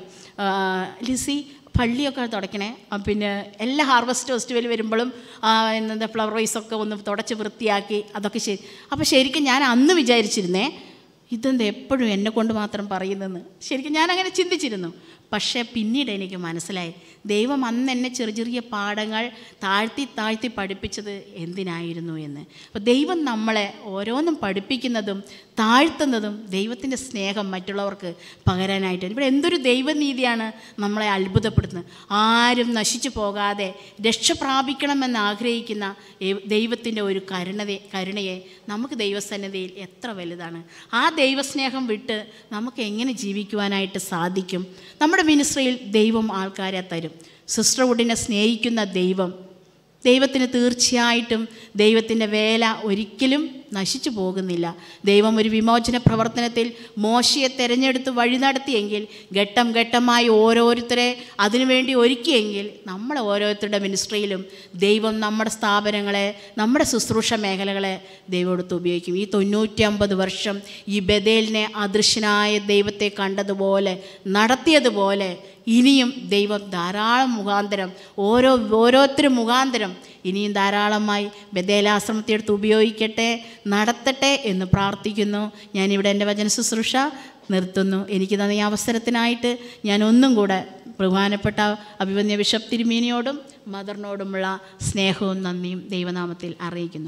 S4: ലിസി പള്ളിയൊക്കെ തുടയ്ക്കണേ, പിന്നെ എല്ലാ ഹാർവസ്റ്റ് ഫെസ്റ്റിവൽ വരുമ്പോഴും എന്താ ഫ്ലവർ വൈസൊക്കെ ഒന്ന് തുടച്ച് വൃത്തിയാക്കി, അതൊക്കെ ശരി. അപ്പോൾ ശരിക്കും ഞാൻ അന്ന് വിചാരിച്ചിരുന്നേ, ഇതെന്താ എപ്പോഴും എന്നെ കൊണ്ട് മാത്രം പറയുന്നതെന്ന്. ശരിക്കും ഞാനങ്ങനെ ചിന്തിച്ചിരുന്നു. പക്ഷേ പിന്നീട് എനിക്ക് മനസ്സിലായി, ദൈവം അന്ന് എന്നെ ചെറിയ പാഠങ്ങൾ താഴ്ത്തി പഠിപ്പിച്ചത് എന്തിനായിരുന്നു എന്ന്. അപ്പോൾ ദൈവം നമ്മളെ ഓരോന്നും പഠിപ്പിക്കുന്നതും താഴ്ത്തുന്നതും ദൈവത്തിൻ്റെ സ്നേഹം മറ്റുള്ളവർക്ക് പകരാനായിട്ട്. ഇവിടെ എന്തൊരു ദൈവനീതിയാണ് നമ്മളെ അത്ഭുതപ്പെടുത്തുന്നത്. ആരും നശിച്ചു പോകാതെ രക്ഷ പ്രാപിക്കണമെന്ന് ആഗ്രഹിക്കുന്ന ദൈവത്തിൻ്റെ ഒരു കരുണയെ നമുക്ക് ദൈവസന്നിധിയിൽ എത്ര വലുതാണ്. ആ ദൈവസ്നേഹം വിട്ട് നമുക്ക് എങ്ങനെ ജീവിക്കുവാനായിട്ട് സാധിക്കും? നമ്മുടെ മിനിസ്ട്രിയിൽ ദൈവം ആൾക്കാരെ തരും. സിസ്റ്റർ വുഡിനെ സ്നേഹിക്കുന്ന ദൈവത്തിന് തീർച്ചയായിട്ടും ദൈവത്തിൻ്റെ വേല ഒരിക്കലും നശിച്ചു പോകുന്നില്ല. ദൈവം ഒരു വിമോചന പ്രവർത്തനത്തിൽ മോശയെ തിരഞ്ഞെടുത്ത് വഴി നടത്തിയെങ്കിൽ, ഘട്ടം ഘട്ടമായി ഓരോരുത്തരെ അതിനുവേണ്ടി ഒരുക്കിയെങ്കിൽ, നമ്മളെ ഓരോരുത്തരുടെ മിനിസ്ട്രിയിലും ദൈവം നമ്മുടെ സ്ഥാപനങ്ങളെ, നമ്മുടെ ശുശ്രൂഷ മേഖലകളെ ദൈവം എടുത്ത് ഉപയോഗിക്കും. ഈ 99 വർഷം ഈ ബഥേലിനെ അദൃശ്യനായ ദൈവത്തെ കണ്ടതുപോലെ, നടത്തിയതുപോലെ ഇനിയും ദൈവം ധാരാളം മുഖാന്തരം, ഓരോരുത്തരും മുഖാന്തരം ഇനിയും ധാരാളമായി ബഥേലാശ്രമത്തെ എടുത്ത് ഉപയോഗിക്കട്ടെ, നടത്തട്ടെ എന്ന് പ്രാർത്ഥിക്കുന്നു. ഞാനിവിടെ എൻ്റെ വചന ശുശ്രൂഷ നിർത്തുന്നു. എനിക്ക് തന്ന ഈ അവസരത്തിനായിട്ട് ഞാൻ ഒന്നും കൂടെ ബഹുമാനപ്പെട്ട അഭിവന്യ ബിഷപ്പ് തിരുമേനിയോടും മദറിനോടുമുള്ള സ്നേഹവും നന്ദിയും ദൈവനാമത്തിൽ അറിയിക്കുന്നു.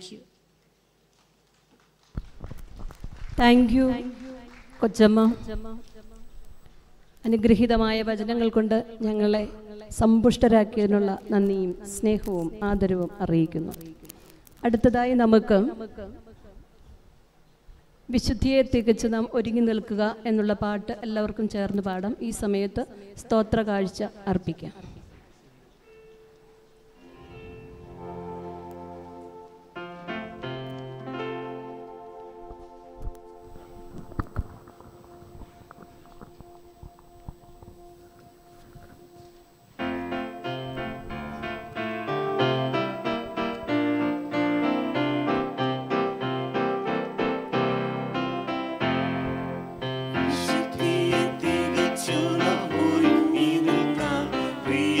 S9: താങ്ക് യു കൊച്ചമ്മ. അനുഗ്രഹീതമായ വചനങ്ങൾ കൊണ്ട് ഞങ്ങളെ സമ്പുഷ്ടരാക്കിയതിനുള്ള നന്ദിയും സ്നേഹവും ആദരവും അറിയിക്കുന്നു. അടുത്തതായി നമുക്ക് വിശുദ്ധിയെ തികച്ച് നാം ഒരുങ്ങി നിൽക്കുക എന്നുള്ള പാട്ട് എല്ലാവർക്കും ചേർന്ന് പാടാം. ഈ സമയത്ത് സ്തോത്ര കാഴ്ച അർപ്പിക്കാം.
S15: Be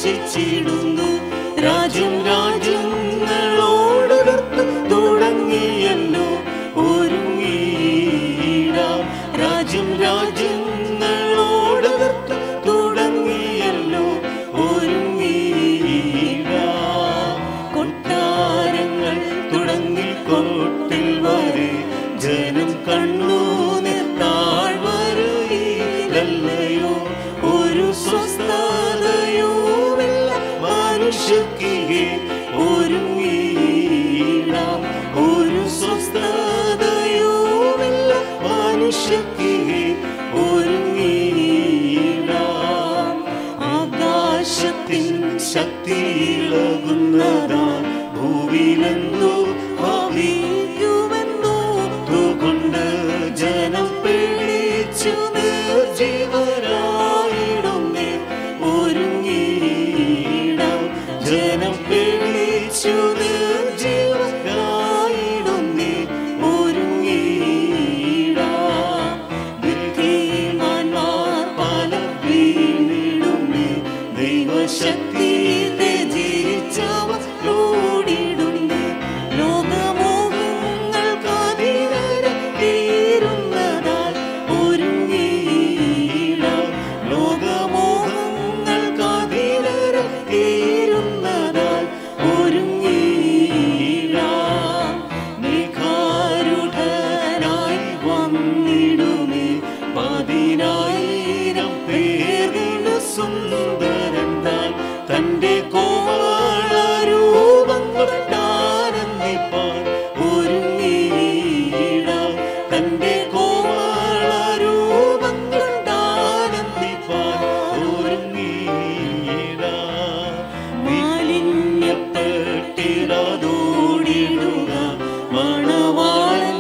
S15: ഘോഷിച്ചിടുന്നു. രാജ്യം രാജ്യങ്ങളോടടുത്ത് തുടങ്ങിയല്ലോ ഒരുങ്ങിയിടാം. രാജ്യം രാജ്യങ്ങളോടടുത്ത് തുടങ്ങിയല്ലോ ഒരുങ്ങിയിടാം. കൊട്ടാരങ്ങൾ തുടങ്ങി കോട്ടിൽ വരെ ജനം കണ്ണൂനീർ താഴ്വരയിലല്ലയോ. ഒരു സ്വസ്ഥതയുമില്ല മനുഷ്യക്ക് ഒരുങ്ങിയിടാം. ഒരു സ്വസ്ഥതയുമില്ല മനുഷ്യക്ക് ഒരുങ്ങിയിടാം. ആകാശത്തിൻ ശക്തിയിളകുന്നതാ ഭൂവിലെന്തോ ഭവിക്കുമെന്നോർത്തുകൊണ്ട് ജനം പേടിച്ചു നിർജീവരായിടുന്നേ ഒരുങ്ങിയിടാം. ജനം പേടിച്ചു നിർജീവരായിടുന്നേ ഒരുങ്ങിയിടാം. ബുദ്ധിമാന്മാർ പല വീണിടുന്നേ ദൈവശക്തി ോടിടുന്നേ. ലോകമോഹങ്ങൾക്കതിരെ തീരുന്നതാൽ ഒരുങ്ങിയിടാം. ലോകമോഹങ്ങൾക്കതിരെ തീരുന്നതാൽ ഒരുങ്ങിയിടാം. മേഘാരൂഢനായി വന്നിടുമേ 10,000 പേർന്നു സുന്ദരൻ താൻ തൻ്റെ കോമളരൂപങ്ങൾ ആനന്ദിപ്പാൻ ഒരുങ്ങിയിടാം. തൻ്റെ കോമളരൂപങ്ങൾ ആനന്ദിപ്പാൻ ഒരുങ്ങിയിടാം. മാലിന്യപ്പെട്ടിടാതോടിടുക മണവാളൻ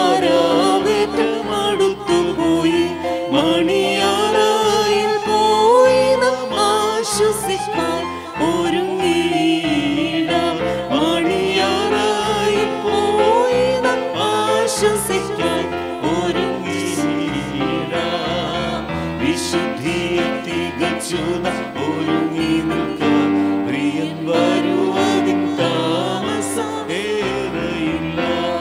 S15: വരവേറ്റമടുത്തുപോയി. മണിയാറായിൽ പോയി നാം ആശ്വസിക്കാൻ ഒരുങ്ങിയിടാം. മണിയാറായിൽ പോയി നാം ആശ്വസിക്കാൻ ഒരുങ്ങിയിടാം. വിശുദ്ധിയെ തികച്ചു നാം ഒരുങ്ങി നിൽക്കാം. പ്രിയൻ വരുവതിൻ താമസം ഏറെയില്ല.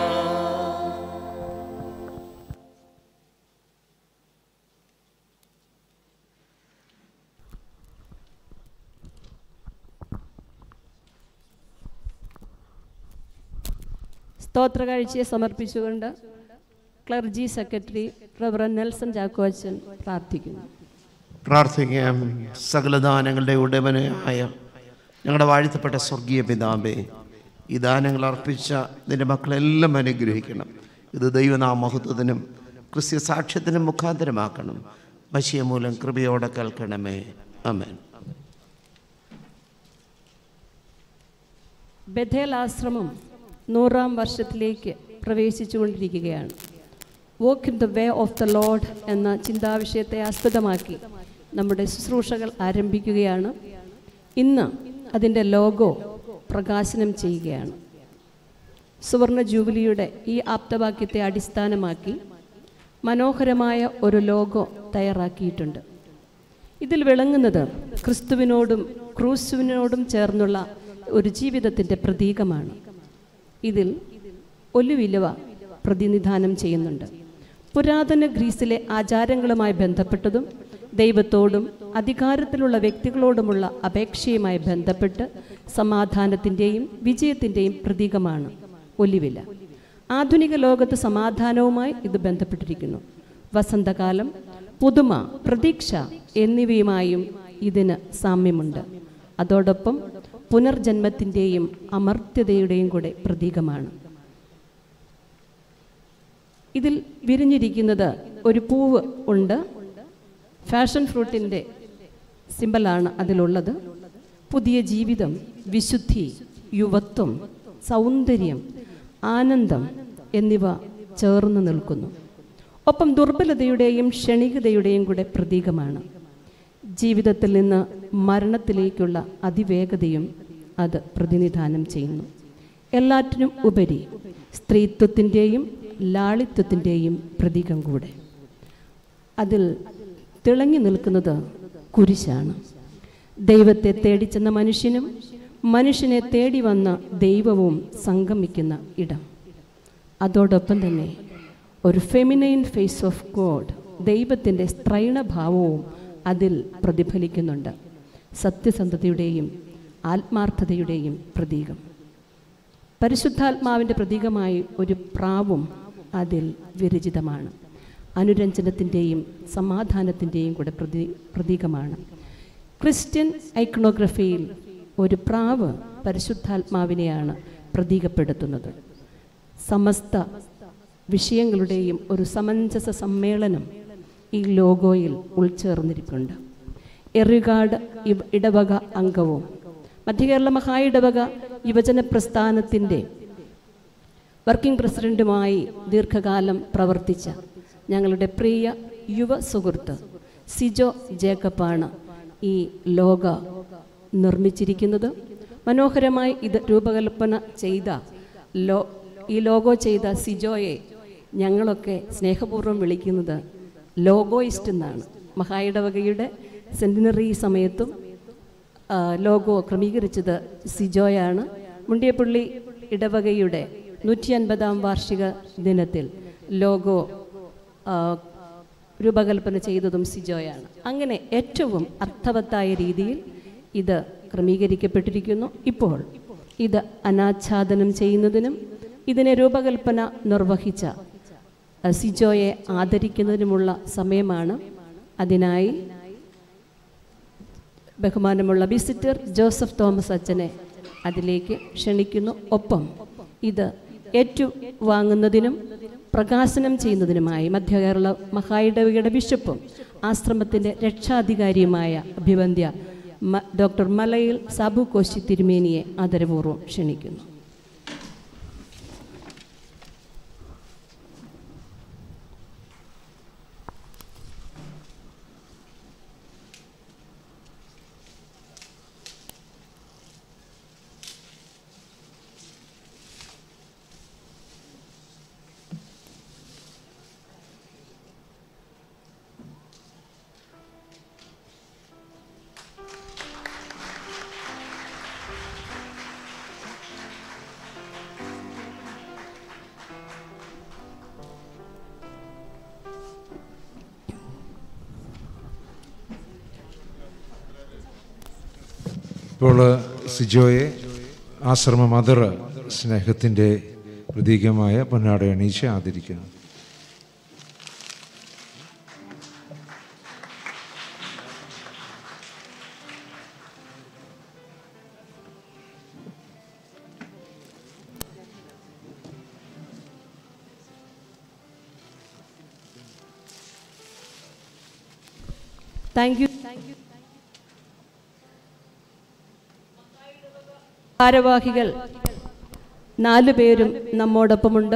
S9: സ്തോത്രകാഴ്ചയെ സമർപ്പിച്ചുകൊണ്ട് ക്ലർജി സെക്രട്ടറി റവറൻ നെൽസൺ ചാക്കോച്ചൻ പ്രാർത്ഥിക്കുന്നു.
S8: പ്രാർത്ഥിക്കാം. സകലദാനങ്ങളുടെ ഉടമനായ ഞങ്ങളുടെ വാഴ്ത്തപ്പെട്ട സ്വർഗീയ പിതാവേ, ഈ ദാനങ്ങൾ അർപ്പിച്ച നിൻ്റെ മക്കളെല്ലാം അനുഗ്രഹിക്കണം. ഇത് ദൈവനാമഹത്വത്തിനും ക്രിസ്ത്യ സാക്ഷ്യത്തിനും മുഖാന്തരമാക്കണം. മശിയ മൂലം കൃപയോടെ കേൾക്കണമേ. ആമേൻ.
S9: ബഥേൽ ആശ്രമം 100-ാം വർഷത്തിലേക്ക് പ്രവേശിച്ചുകൊണ്ടിരിക്കുകയാണ്. Walk in the way of the Lord എന്ന ചിന്താവിഷയത്തെ ആസ്പദമാക്കി നമ്മുടെ ശുശ്രൂഷകൾ ആരംഭിക്കുകയാണ്. ഇന്ന് അതിൻ്റെ ലോഗോ പ്രകാശനം ചെയ്യുകയാണ്. സുവർണ ജൂബിലിയുടെ ഈ ആപ്തവാക്യത്തെ അടിസ്ഥാനമാക്കി മനോഹരമായ ഒരു ലോഗോ തയ്യാറാക്കിയിട്ടുണ്ട്. ഇതിൽ വിളങ്ങുന്നത് ക്രിസ്തുവിനോടും ക്രൂശുവിനോടും ചേർന്നുള്ള ഒരു ജീവിതത്തിൻ്റെ പ്രതീകമാണ്. ഇതിൽ ഒലിവിലവ പ്രതിനിധാനം ചെയ്യുന്നുണ്ട്. പുരാതന ഗ്രീസിലെ ആചാരങ്ങളുമായി ബന്ധപ്പെട്ടതും ദൈവത്തോടും അധികാരത്തിലുള്ള വ്യക്തികളോടുമുള്ള അപേക്ഷയുമായി ബന്ധപ്പെട്ട് സമാധാനത്തിൻ്റെയും വിജയത്തിൻ്റെയും പ്രതീകമാണ് ഒലിവില. ആധുനിക ലോകത്ത് സമാധാനവുമായി ഇത് ബന്ധപ്പെട്ടിരിക്കുന്നു. വസന്തകാലം, പുതുമ, പ്രതീക്ഷ എന്നിവയുമായും ഇതിന് സാമ്യമുണ്ട്. അതോടൊപ്പം പുനർജന്മത്തിൻ്റെയും അമർത്യതയുടെയും കൂടെ പ്രതീകമാണ്. ഇതിൽ വിരിഞ്ഞിരിക്കുന്നത് ഒരു പൂവ് ഉണ്ട്. ഫാഷൻ ഫ്രൂട്ടിൻ്റെ സിമ്പലാണ് അതിലുള്ളത്. പുതിയ ജീവിതം, വിശുദ്ധി, യുവത്വം, സൗന്ദര്യം, ആനന്ദം എന്നിവ ചേർന്ന് നിൽക്കുന്നു. ഒപ്പം ദുർബലതയുടെയും ക്ഷണികതയുടെയും കൂടെ പ്രതീകമാണ്. ജീവിതത്തിൽ നിന്ന് മരണത്തിലേക്കുള്ള അതിവേഗതയും അത് പ്രതിനിധാനം ചെയ്യുന്നു. എല്ലാറ്റിനും ഉപരി സ്ത്രീത്വത്തിൻ്റെയും ലാളിത്യത്തിൻ്റെയും പ്രതീകം കൂടെ. അതിൽ തിളങ്ങി നിൽക്കുന്നത് കുരിശാണ്. ദൈവത്തെ തേടിച്ചെന്ന മനുഷ്യനും മനുഷ്യനെ തേടി വന്ന ദൈവവും സംഗമിക്കുന്ന ഇടം. അതോടൊപ്പം തന്നെ ഒരു ഫെമിനൈൻ ഫേസ് ഓഫ് ഗോഡ്, ദൈവത്തിൻ്റെ സ്ത്രൈണഭാവവും അതിൽ പ്രതിഫലിക്കുന്നുണ്ട്. സത്യസന്ധതയുടെയും ആത്മാർത്ഥതയുടെയും പ്രതീകം. പരിശുദ്ധാത്മാവിൻ്റെ പ്രതീകമായി ഒരു പ്രാവും അതിൽ വിരചിതമാണ്. അനുരഞ്ജനത്തിൻ്റെയും സമാധാനത്തിൻ്റെയും കൂടെ പ്രതീകമാണ്. ക്രിസ്ത്യൻ ഐക്കണോഗ്രഫിയിൽ ഒരു പ്രാവ് പരിശുദ്ധാത്മാവിനെയാണ് പ്രതീകപ്പെടുത്തുന്നത്. സമസ്ത വിഷയങ്ങളുടെയും ഒരു സമഞ്ജസ സമ്മേളനം ഈ ലോഗോയിൽ ഉൾച്ചേർന്നിരിപ്പുണ്ട്. എറികാട് ഇടവക അംഗവും മധ്യകേരള മഹായിടവക യുവജന പ്രസ്ഥാനത്തിൻ്റെ വർക്കിംഗ് പ്രസിഡൻറ്റുമായി ദീർഘകാലം പ്രവർത്തിച്ച ഞങ്ങളുടെ പ്രിയ യുവ സുഹൃത്ത് സിജോ ജേക്കബാണ് ഈ ലോഗോ നിർമ്മിച്ചിരിക്കുന്നത്. മനോഹരമായി ഇത് രൂപകൽപ്പന ചെയ്ത ഈ ലോഗോ ചെയ്ത സിജോയെ ഞങ്ങളൊക്കെ സ്നേഹപൂർവ്വം വിളിക്കുന്നത് ലോഗോയിസ്റ്റ് എന്നാണ്. മഹായിടവകയുടെ സെൻറ്റിനറി സമയത്തും ലോഗോ ക്രമീകരിച്ചത് സിജോയാണ്. മുണ്ടിയപ്പള്ളി ഇടവകയുടെ 150-ാം വാർഷിക ദിനത്തിൽ ലോഗോ രൂപകൽപ്പന ചെയ്തതും സിജോയാണ്. അങ്ങനെ ഏറ്റവും അർത്ഥവത്തായ രീതിയിൽ ഇത് ക്രമീകരിക്കപ്പെട്ടിരിക്കുന്നു. ഇപ്പോൾ ഇത് അനാച്ഛാദനം ചെയ്യുന്നതിനും ഇതിനെ രൂപകൽപ്പന നിർവഹിച്ച സിജോയെ ആദരിക്കുന്നതിനുമുള്ള സമയമാണ്. അതിനായി ബഹുമാനമുള്ള വിസിറ്റർ ജോസഫ് തോമസ് അച്ഛനെ അതിലേക്ക് ക്ഷണിക്കുന്നു. ഒപ്പം ഇത് ഏറ്റുവാങ്ങുന്നതിനും പ്രകാശനം ചെയ്യുന്നതിനുമായി മധ്യകേരള മഹായിടവകയുടെ ബിഷപ്പും ആശ്രമത്തിൻ്റെ രക്ഷാധികാരിയുമായ അഭിവന്ദ്യ ഡോക്ടർ മലയിൽ സാബു കോശി തിരുമേനിയെ ആദരപൂർവ്വം ക്ഷണിക്കുന്നു.
S7: ഇപ്പോൾ സിജോയെ ആശ്രമ മദർ സ്നേഹത്തിൻ്റെ പ്രതീകമായ പൊന്നാട അണിയിച്ച് ആദരിക്കുന്നു.
S9: Thank you. ഭാരവാഹികൾ 4 പേരും നമ്മോടൊപ്പമുണ്ട്.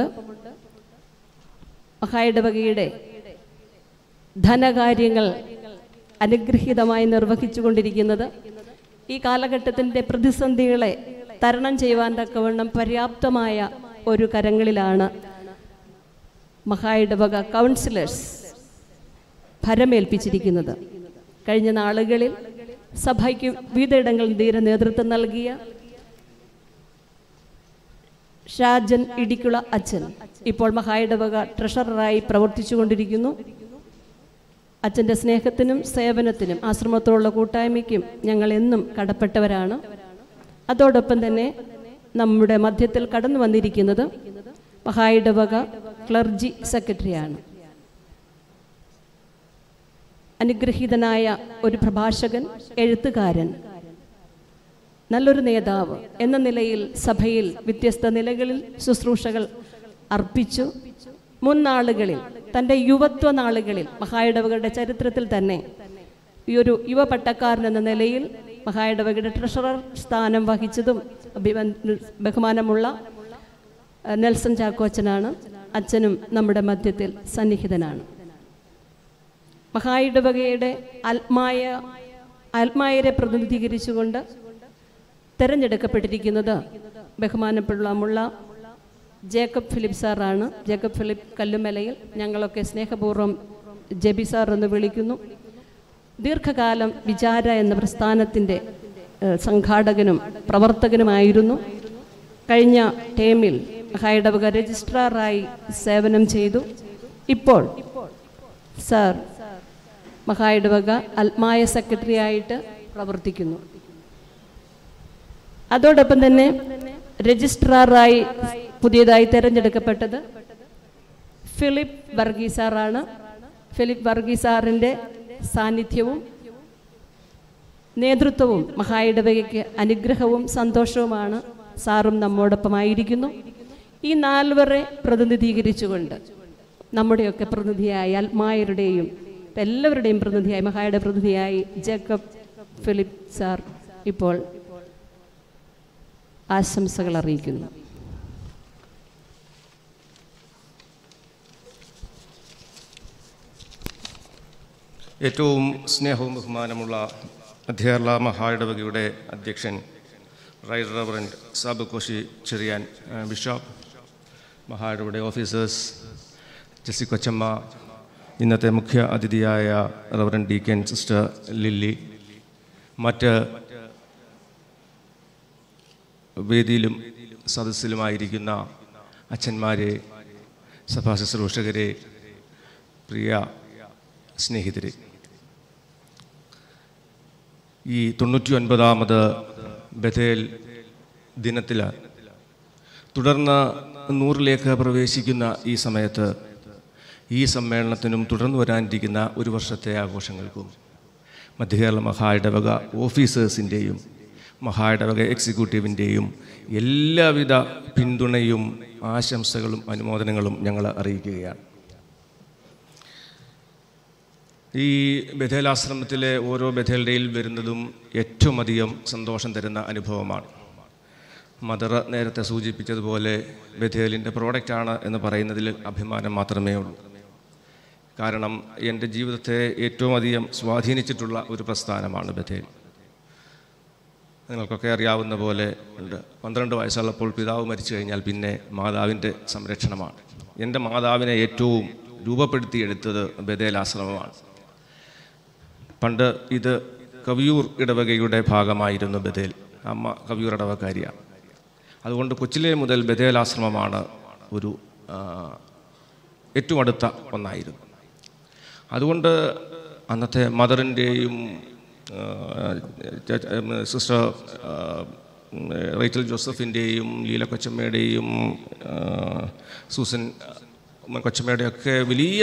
S9: മഹായിടവകയുടെ ധനകാര്യങ്ങൾ അനുഗ്രഹീതമായി നിർവഹിച്ചുകൊണ്ടിരിക്കുന്നത് ഈ കാലഘട്ടത്തിൻ്റെ പ്രതിസന്ധികളെ തരണം ചെയ്യുവാൻ തക്കവണ്ണം പര്യാപ്തമായ ഒരു കരങ്ങളിലാണ് മഹായിടവക കൗൺസിലേഴ്സ് ഭരമേൽപ്പിച്ചിരിക്കുന്നത്. കഴിഞ്ഞ നാളുകളിൽ സഭയ്ക്ക് വിവിധയിടങ്ങളിൽ ധീര നേതൃത്വം നൽകിയ ഷാജൻ ഇടിക്കുള അച്ഛൻ ഇപ്പോൾ മഹായിടവക ട്രഷററായി പ്രവർത്തിച്ചുകൊണ്ടിരിക്കുന്നു. അച്ഛൻ്റെ സ്നേഹത്തിനും സേവനത്തിനും ആശ്രമത്തോടുള്ള കൂട്ടായ്മയ്ക്കും ഞങ്ങൾ എന്നും കടപ്പെട്ടവരാണ്. അതോടൊപ്പം തന്നെ നമ്മുടെ മധ്യത്തിൽ കടന്നു വന്നിരിക്കുന്നത് മഹായിടവക ക്ലർജി സെക്രട്ടറിയാണ്. അനുഗ്രഹീതനായ ഒരു പ്രഭാഷകൻ, എഴുത്തുകാരൻ, നല്ലൊരു നേതാവ് എന്ന നിലയിൽ സഭയിൽ വ്യത്യസ്ത നിലകളിൽ ശുശ്രൂഷകൾ അർപ്പിച്ചു. മുൻ നാളുകളിൽ തൻ്റെ യുവത്വ നാളുകളിൽ മഹായിടവകയുടെ ചരിത്രത്തിൽ തന്നെ ഈ ഒരു യുവ പട്ടക്കാരൻ എന്ന നിലയിൽ മഹായിടവകയുടെ ട്രഷറർ സ്ഥാനം വഹിച്ചതും ബഹുമാനമുള്ള നെൽസൺ ചാക്കോച്ചനാണ്. അച്ഛനും നമ്മുടെ മധ്യത്തിൽ സന്നിഹിതനാണ്. മഹായിടവകയുടെ ആത്മായരെ പ്രതിനിധീകരിച്ചുകൊണ്ട് തിരഞ്ഞെടുക്കപ്പെട്ടിരിക്കുന്നത് ബഹുമാനമുള്ള ജേക്കബ് ഫിലിപ്പ് സാറാണ്. ജേക്കബ് ഫിലിപ്പ് കല്ലുമലയിൽ ഞങ്ങളൊക്കെ സ്നേഹപൂർവ്വം ജെബി സാർ എന്ന് വിളിക്കുന്നു. ദീർഘകാലം വിചാര എന്ന പ്രസ്ഥാനത്തിൻ്റെ സംഘാടകനും പ്രവർത്തകനുമായിരുന്നു. കഴിഞ്ഞ ടേമിൽ മഹായിടവക രജിസ്ട്രാറായി സേവനം ചെയ്തു. ഇപ്പോൾ സർ മഹായിടവക ആത്മായ സെക്രട്ടറി ആയിട്ട് പ്രവർത്തിക്കുന്നു. അതോടൊപ്പം തന്നെ രജിസ്ട്രാറായി പുതിയതായി തിരഞ്ഞെടുക്കപ്പെട്ടത് ഫിലിപ്പ് വർഗീസാറാണ്. ഫിലിപ്പ് വർഗീസാറിൻ്റെ സാന്നിധ്യവും നേതൃത്വവും മഹായിടവകയ്ക്ക് അനുഗ്രഹവും സന്തോഷവുമാണ്. സാറും നമ്മോടൊപ്പമായിരിക്കുന്നു. ഈ 4 പ്രതിനിധീകരിച്ചുകൊണ്ട് നമ്മുടെയൊക്കെ പ്രതിനിധിയായി ആത്മായരുടെയും എല്ലാവരുടെയും പ്രതിനിധിയായി മഹായുടെ പ്രതിനിധിയായി ജേക്കബ് ഫിലിപ്പ് സാർ ഇപ്പോൾ ആശംസകൾ അറിയിക്കുന്നു.
S16: ഏറ്റവും സ്നേഹവും ബഹുമാനമുള്ള കേരള മഹായിടവകയുടെ അധ്യക്ഷൻ right reverend Sabu Koshy Cherian bishop, മഹായിടവകയുടെ ഓഫീസേഴ്സ്, ജെസ്സി കൊച്ചമ്മ, ഇന്നത്തെ മുഖ്യ അതിഥിയായ റവറൻഡ് ഡീക്കൻ സിസ്റ്റർ ലില്ലി, മറ്റ് വേദിയിലും സദസ്സിലുമായിരിക്കുന്ന അച്ഛന്മാരെ, സഭാ ശുശ്രൂഷകരെ, പ്രിയ സ്നേഹിതരെ, ഈ 99ാമത് ബഥേൽ ദിനത്തിൽ തുടർന്ന് 100ലേക്ക് പ്രവേശിക്കുന്ന ഈ സമയത്ത് ഈ സമ്മേളനത്തിനും തുടർന്ന് വരാനിരിക്കുന്ന ഒരു വർഷത്തെ ആഘോഷങ്ങൾക്കും മധ്യകേരള മഹായിടവക ഓഫീസേഴ്സിൻ്റെയും മഹായിടവക എക്സിക്യൂട്ടീവിൻ്റെയും എല്ലാവിധ പിന്തുണയും ആശംസകളും അനുമോദനങ്ങളും ഞങ്ങൾ അറിയിക്കുകയാണ്. ഈ ബഥേലാശ്രമത്തിലെ ഓരോ ബഥേൽ വരുന്നതും ഏറ്റവും അധികം സന്തോഷം തരുന്ന അനുഭവമാണ്. മദർ നേരത്തെ സൂചിപ്പിച്ചതുപോലെ ബഥേലിൻ്റെ പ്രോഡക്റ്റാണ് എന്ന് പറയുന്നതിൽ അഭിമാനം മാത്രമേ ഉള്ളൂ. കാരണം എൻ്റെ ജീവിതത്തെ ഏറ്റവും അധികം സ്വാധീനിച്ചിട്ടുള്ള ഒരു പ്രസ്ഥാനമാണ് ബഥേൽ. നിങ്ങൾക്കൊക്കെ അറിയാവുന്ന പോലെ 12 വയസ്സുള്ളപ്പോൾ പിതാവ് മരിച്ചു കഴിഞ്ഞാൽ പിന്നെ മാതാവിൻ്റെ സംരക്ഷണമാണ്. എൻ്റെ മാതാവിനെ ഏറ്റവും രൂപപ്പെടുത്തിയെടുത്തത് ബഥേലാശ്രമമാണ്. പണ്ട് ഇത് കവിയൂർ ഇടവകയുടെ ഭാഗമായിരുന്നു ബഥേൽ. അമ്മ കവിയൂർ ഇടവകാരിയാണ്. അതുകൊണ്ട് കൊച്ചിലെ മുതൽ ബഥേലാശ്രമമാണ് ഒരു ഏറ്റവും അടുത്ത ഒന്നായിരുന്നു. അതുകൊണ്ട് അന്നത്തെ മദറിൻ്റെയും സിസ്റ്റർ റേച്ചൽ ജോസഫിൻ്റെയും ലീല കൊച്ചമ്മയുടെയും സൂസൻ കൊച്ചമ്മയുടെയൊക്കെ വലിയ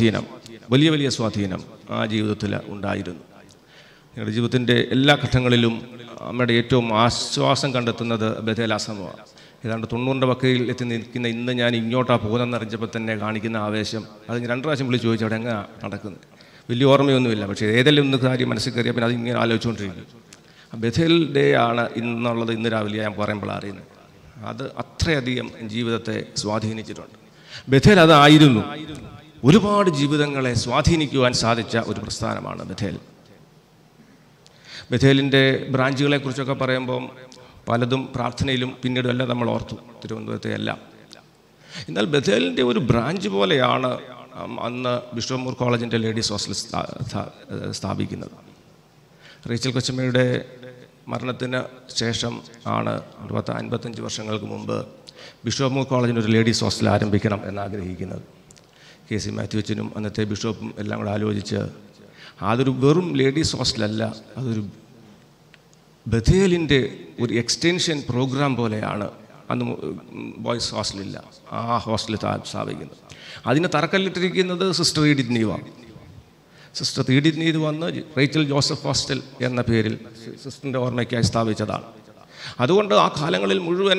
S16: സ്വാധീനം ആ ജീവിതത്തിൽ ഉണ്ടായിരുന്നു. ഞങ്ങളുടെ ജീവിതത്തിൻ്റെ എല്ലാ ഘട്ടങ്ങളിലും അമ്മയുടെ ഏറ്റവും ആശ്വാസം കണ്ടെത്തുന്നത് ബഥേലാശ്രമമാണ്. ഏതാണ്ട് 90ൻ്റെ വക്കയിൽ എത്തി നിൽക്കുന്ന ഇന്ന് ഞാൻ ഇങ്ങോട്ടാണ് പോകുന്നതെന്ന് അറിഞ്ഞപ്പോൾ തന്നെ കാണിക്കുന്ന ആവേശം, അത് 2 പ്രാവശ്യം വിളിച്ച് ചോദിച്ചു അവിടെ എങ്ങനെ നടക്കുന്നത്. വലിയ ഓർമ്മയൊന്നുമില്ല, പക്ഷേ ഏതെങ്കിലും ഒന്ന് കാര്യം മനസ്സിൽ കയറിയാൽ പിന്നെ അതിങ്ങനെ ആലോചിച്ചുകൊണ്ടിരിക്കും. ബഥേൽ ഡേ ആണ് ഇന്നുള്ളത്. ഇന്ന് രാവിലെ ഞാൻ പറയുമ്പോഴാണ് അറിയുന്നത്. അത് അത്രയധികം ജീവിതത്തെ സ്വാധീനിച്ചിട്ടുണ്ട്. ബഥേൽ അതായിരുന്നു. ഒരുപാട് ജീവിതങ്ങളെ സ്വാധീനിക്കുവാൻ സാധിച്ച ഒരു പ്രസ്ഥാനമാണ് ബഥേൽ. ബഥേലിൻ്റെ ബ്രാഞ്ചുകളെക്കുറിച്ചൊക്കെ പറയുമ്പം പലതും പ്രാർത്ഥനയിലും പിന്നീടും എല്ലാം നമ്മൾ ഓർത്തു, തിരുവനന്തപുരത്തെ എല്ലാം. എന്നാൽ ബഥേലിൻ്റെ ഒരു ബ്രാഞ്ച് പോലെയാണ് അന്ന് ബിഷപ്പ് മൂർ കോളേജിൻ്റെ ലേഡീസ് ഹോസ്റ്റൽ സ്ഥാപിക്കുന്നത്. റേച്ചൽ കൊച്ചമ്മയുടെ മരണത്തിന് ശേഷം ആണ് 55 വർഷങ്ങൾക്ക് മുമ്പ് ബിഷപ്പ് മൂർ കോളേജിൻ്റെ ഒരു ലേഡീസ് ഹോസ്റ്റൽ ആരംഭിക്കണം എന്നാഗ്രഹിക്കുന്നത്. KC മാത്യു അച്ഛനും അന്നത്തെ ബിഷപ്പും എല്ലാം കൂടെ ആലോചിച്ച് അതൊരു വെറും ലേഡീസ് ഹോസ്റ്റലല്ല, അതൊരു ബഥേലിൻ്റെ ഒരു എക്സ്റ്റൻഷൻ പ്രോഗ്രാം പോലെയാണ്. അന്ന് ബോയ്സ് ഹോസ്റ്റലില്ല, ആ ഹോസ്റ്റലിൽ സ്ഥാപിക്കുന്നത്. അതിന് തറക്കല്ലിട്ടിരിക്കുന്നത് സിസ്റ്റർ ഈഡിത്ത് നീവാണ്. സിസ്റ്റർ ഈഡിത്ത് നീവ് വന്ന് റേച്ചൽ ജോസഫ് ഹോസ്റ്റൽ എന്ന പേരിൽ സിസ്റ്ററിൻ്റെ ഓർമ്മയ്ക്കായി സ്ഥാപിച്ചതാണ്. അതുകൊണ്ട് ആ കാലങ്ങളിൽ മുഴുവൻ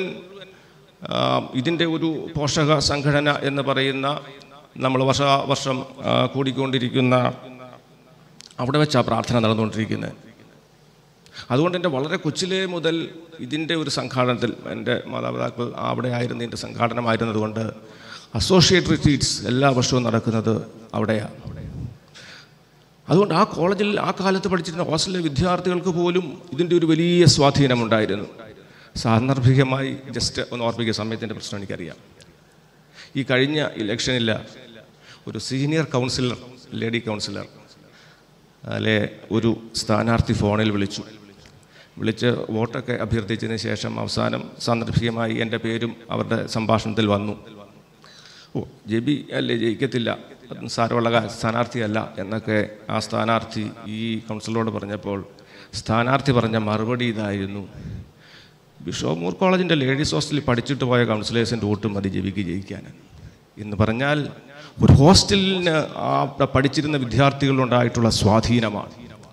S16: ഇതിൻ്റെ ഒരു പോഷക സംഘടന എന്ന് പറയുന്ന നമ്മൾ വർഷം കൂടിക്കൊണ്ടിരിക്കുന്ന അവിടെ വെച്ചാണ് പ്രാർത്ഥന നടന്നുകൊണ്ടിരിക്കുന്നത്. അതുകൊണ്ട് എൻ്റെ വളരെ കൊച്ചിലെ മുതൽ ഇതിൻ്റെ ഒരു സംഘാടനത്തിൽ എൻ്റെ മാതാപിതാക്കൾ അവിടെ ആയിരുന്നു, ഇതിൻ്റെ സംഘാടനമായിരുന്നതുകൊണ്ട് അസോസിയേറ്റ് റിട്രീറ്റ്സ് എല്ലാ വർഷവും നടക്കുന്നത് അവിടെയാണ്. അതുകൊണ്ട് ആ കോളേജിൽ ആ കാലത്ത് പഠിച്ചിരുന്ന ഹോസ്റ്റലിലെ വിദ്യാർത്ഥികൾക്ക് പോലും ഇതിൻ്റെ ഒരു വലിയ സ്വാധീനമുണ്ടായിരുന്നു. സാന്ദർഭികമായി ജസ്റ്റ് ഒന്ന് ഓർമ്മിക്കുക, സമയത്തിൻ്റെ പ്രശ്നം എനിക്കറിയാം. ഈ കഴിഞ്ഞ ഇലക്ഷനിൽ ഒരു സീനിയർ കൗൺസിലർ, ലേഡി കൗൺസിലർ അല്ലെ ഒരു സ്ഥാനാർത്ഥി ഫോണിൽ വിളിച്ച് വോട്ടൊക്കെ അഭ്യർത്ഥിച്ചതിന് ശേഷം അവസാനം സാന്ദർഭികമായി എൻ്റെ പേരും അവരുടെ സംഭാഷണത്തിൽ വന്നു. ഓ, ജെബി അല്ലേ ജയിക്കത്തില്ല, സാരമുള്ള സ്ഥാനാർത്ഥിയല്ല എന്നൊക്കെ ആ സ്ഥാനാർത്ഥി ഈ കൗൺസിലറോട് പറഞ്ഞപ്പോൾ സ്ഥാനാർത്ഥി പറഞ്ഞ മറുപടി ഇതായിരുന്നു: ബിഷപ്പ് മൂർ കോളേജിൻ്റെ ലേഡീസ് ഹോസ്റ്റലിൽ പഠിച്ചിട്ട് പോയ കൗൺസിലേഴ്സിൻ്റെ വോട്ടും മതി ജെബിക്ക് ജയിക്കാൻ എന്ന് പറഞ്ഞാൽ ഒരു ഹോസ്റ്റലിന് അവിടെ പഠിച്ചിരുന്ന വിദ്യാർത്ഥികളുണ്ടായിട്ടുള്ള സ്വാധീനമാണ്.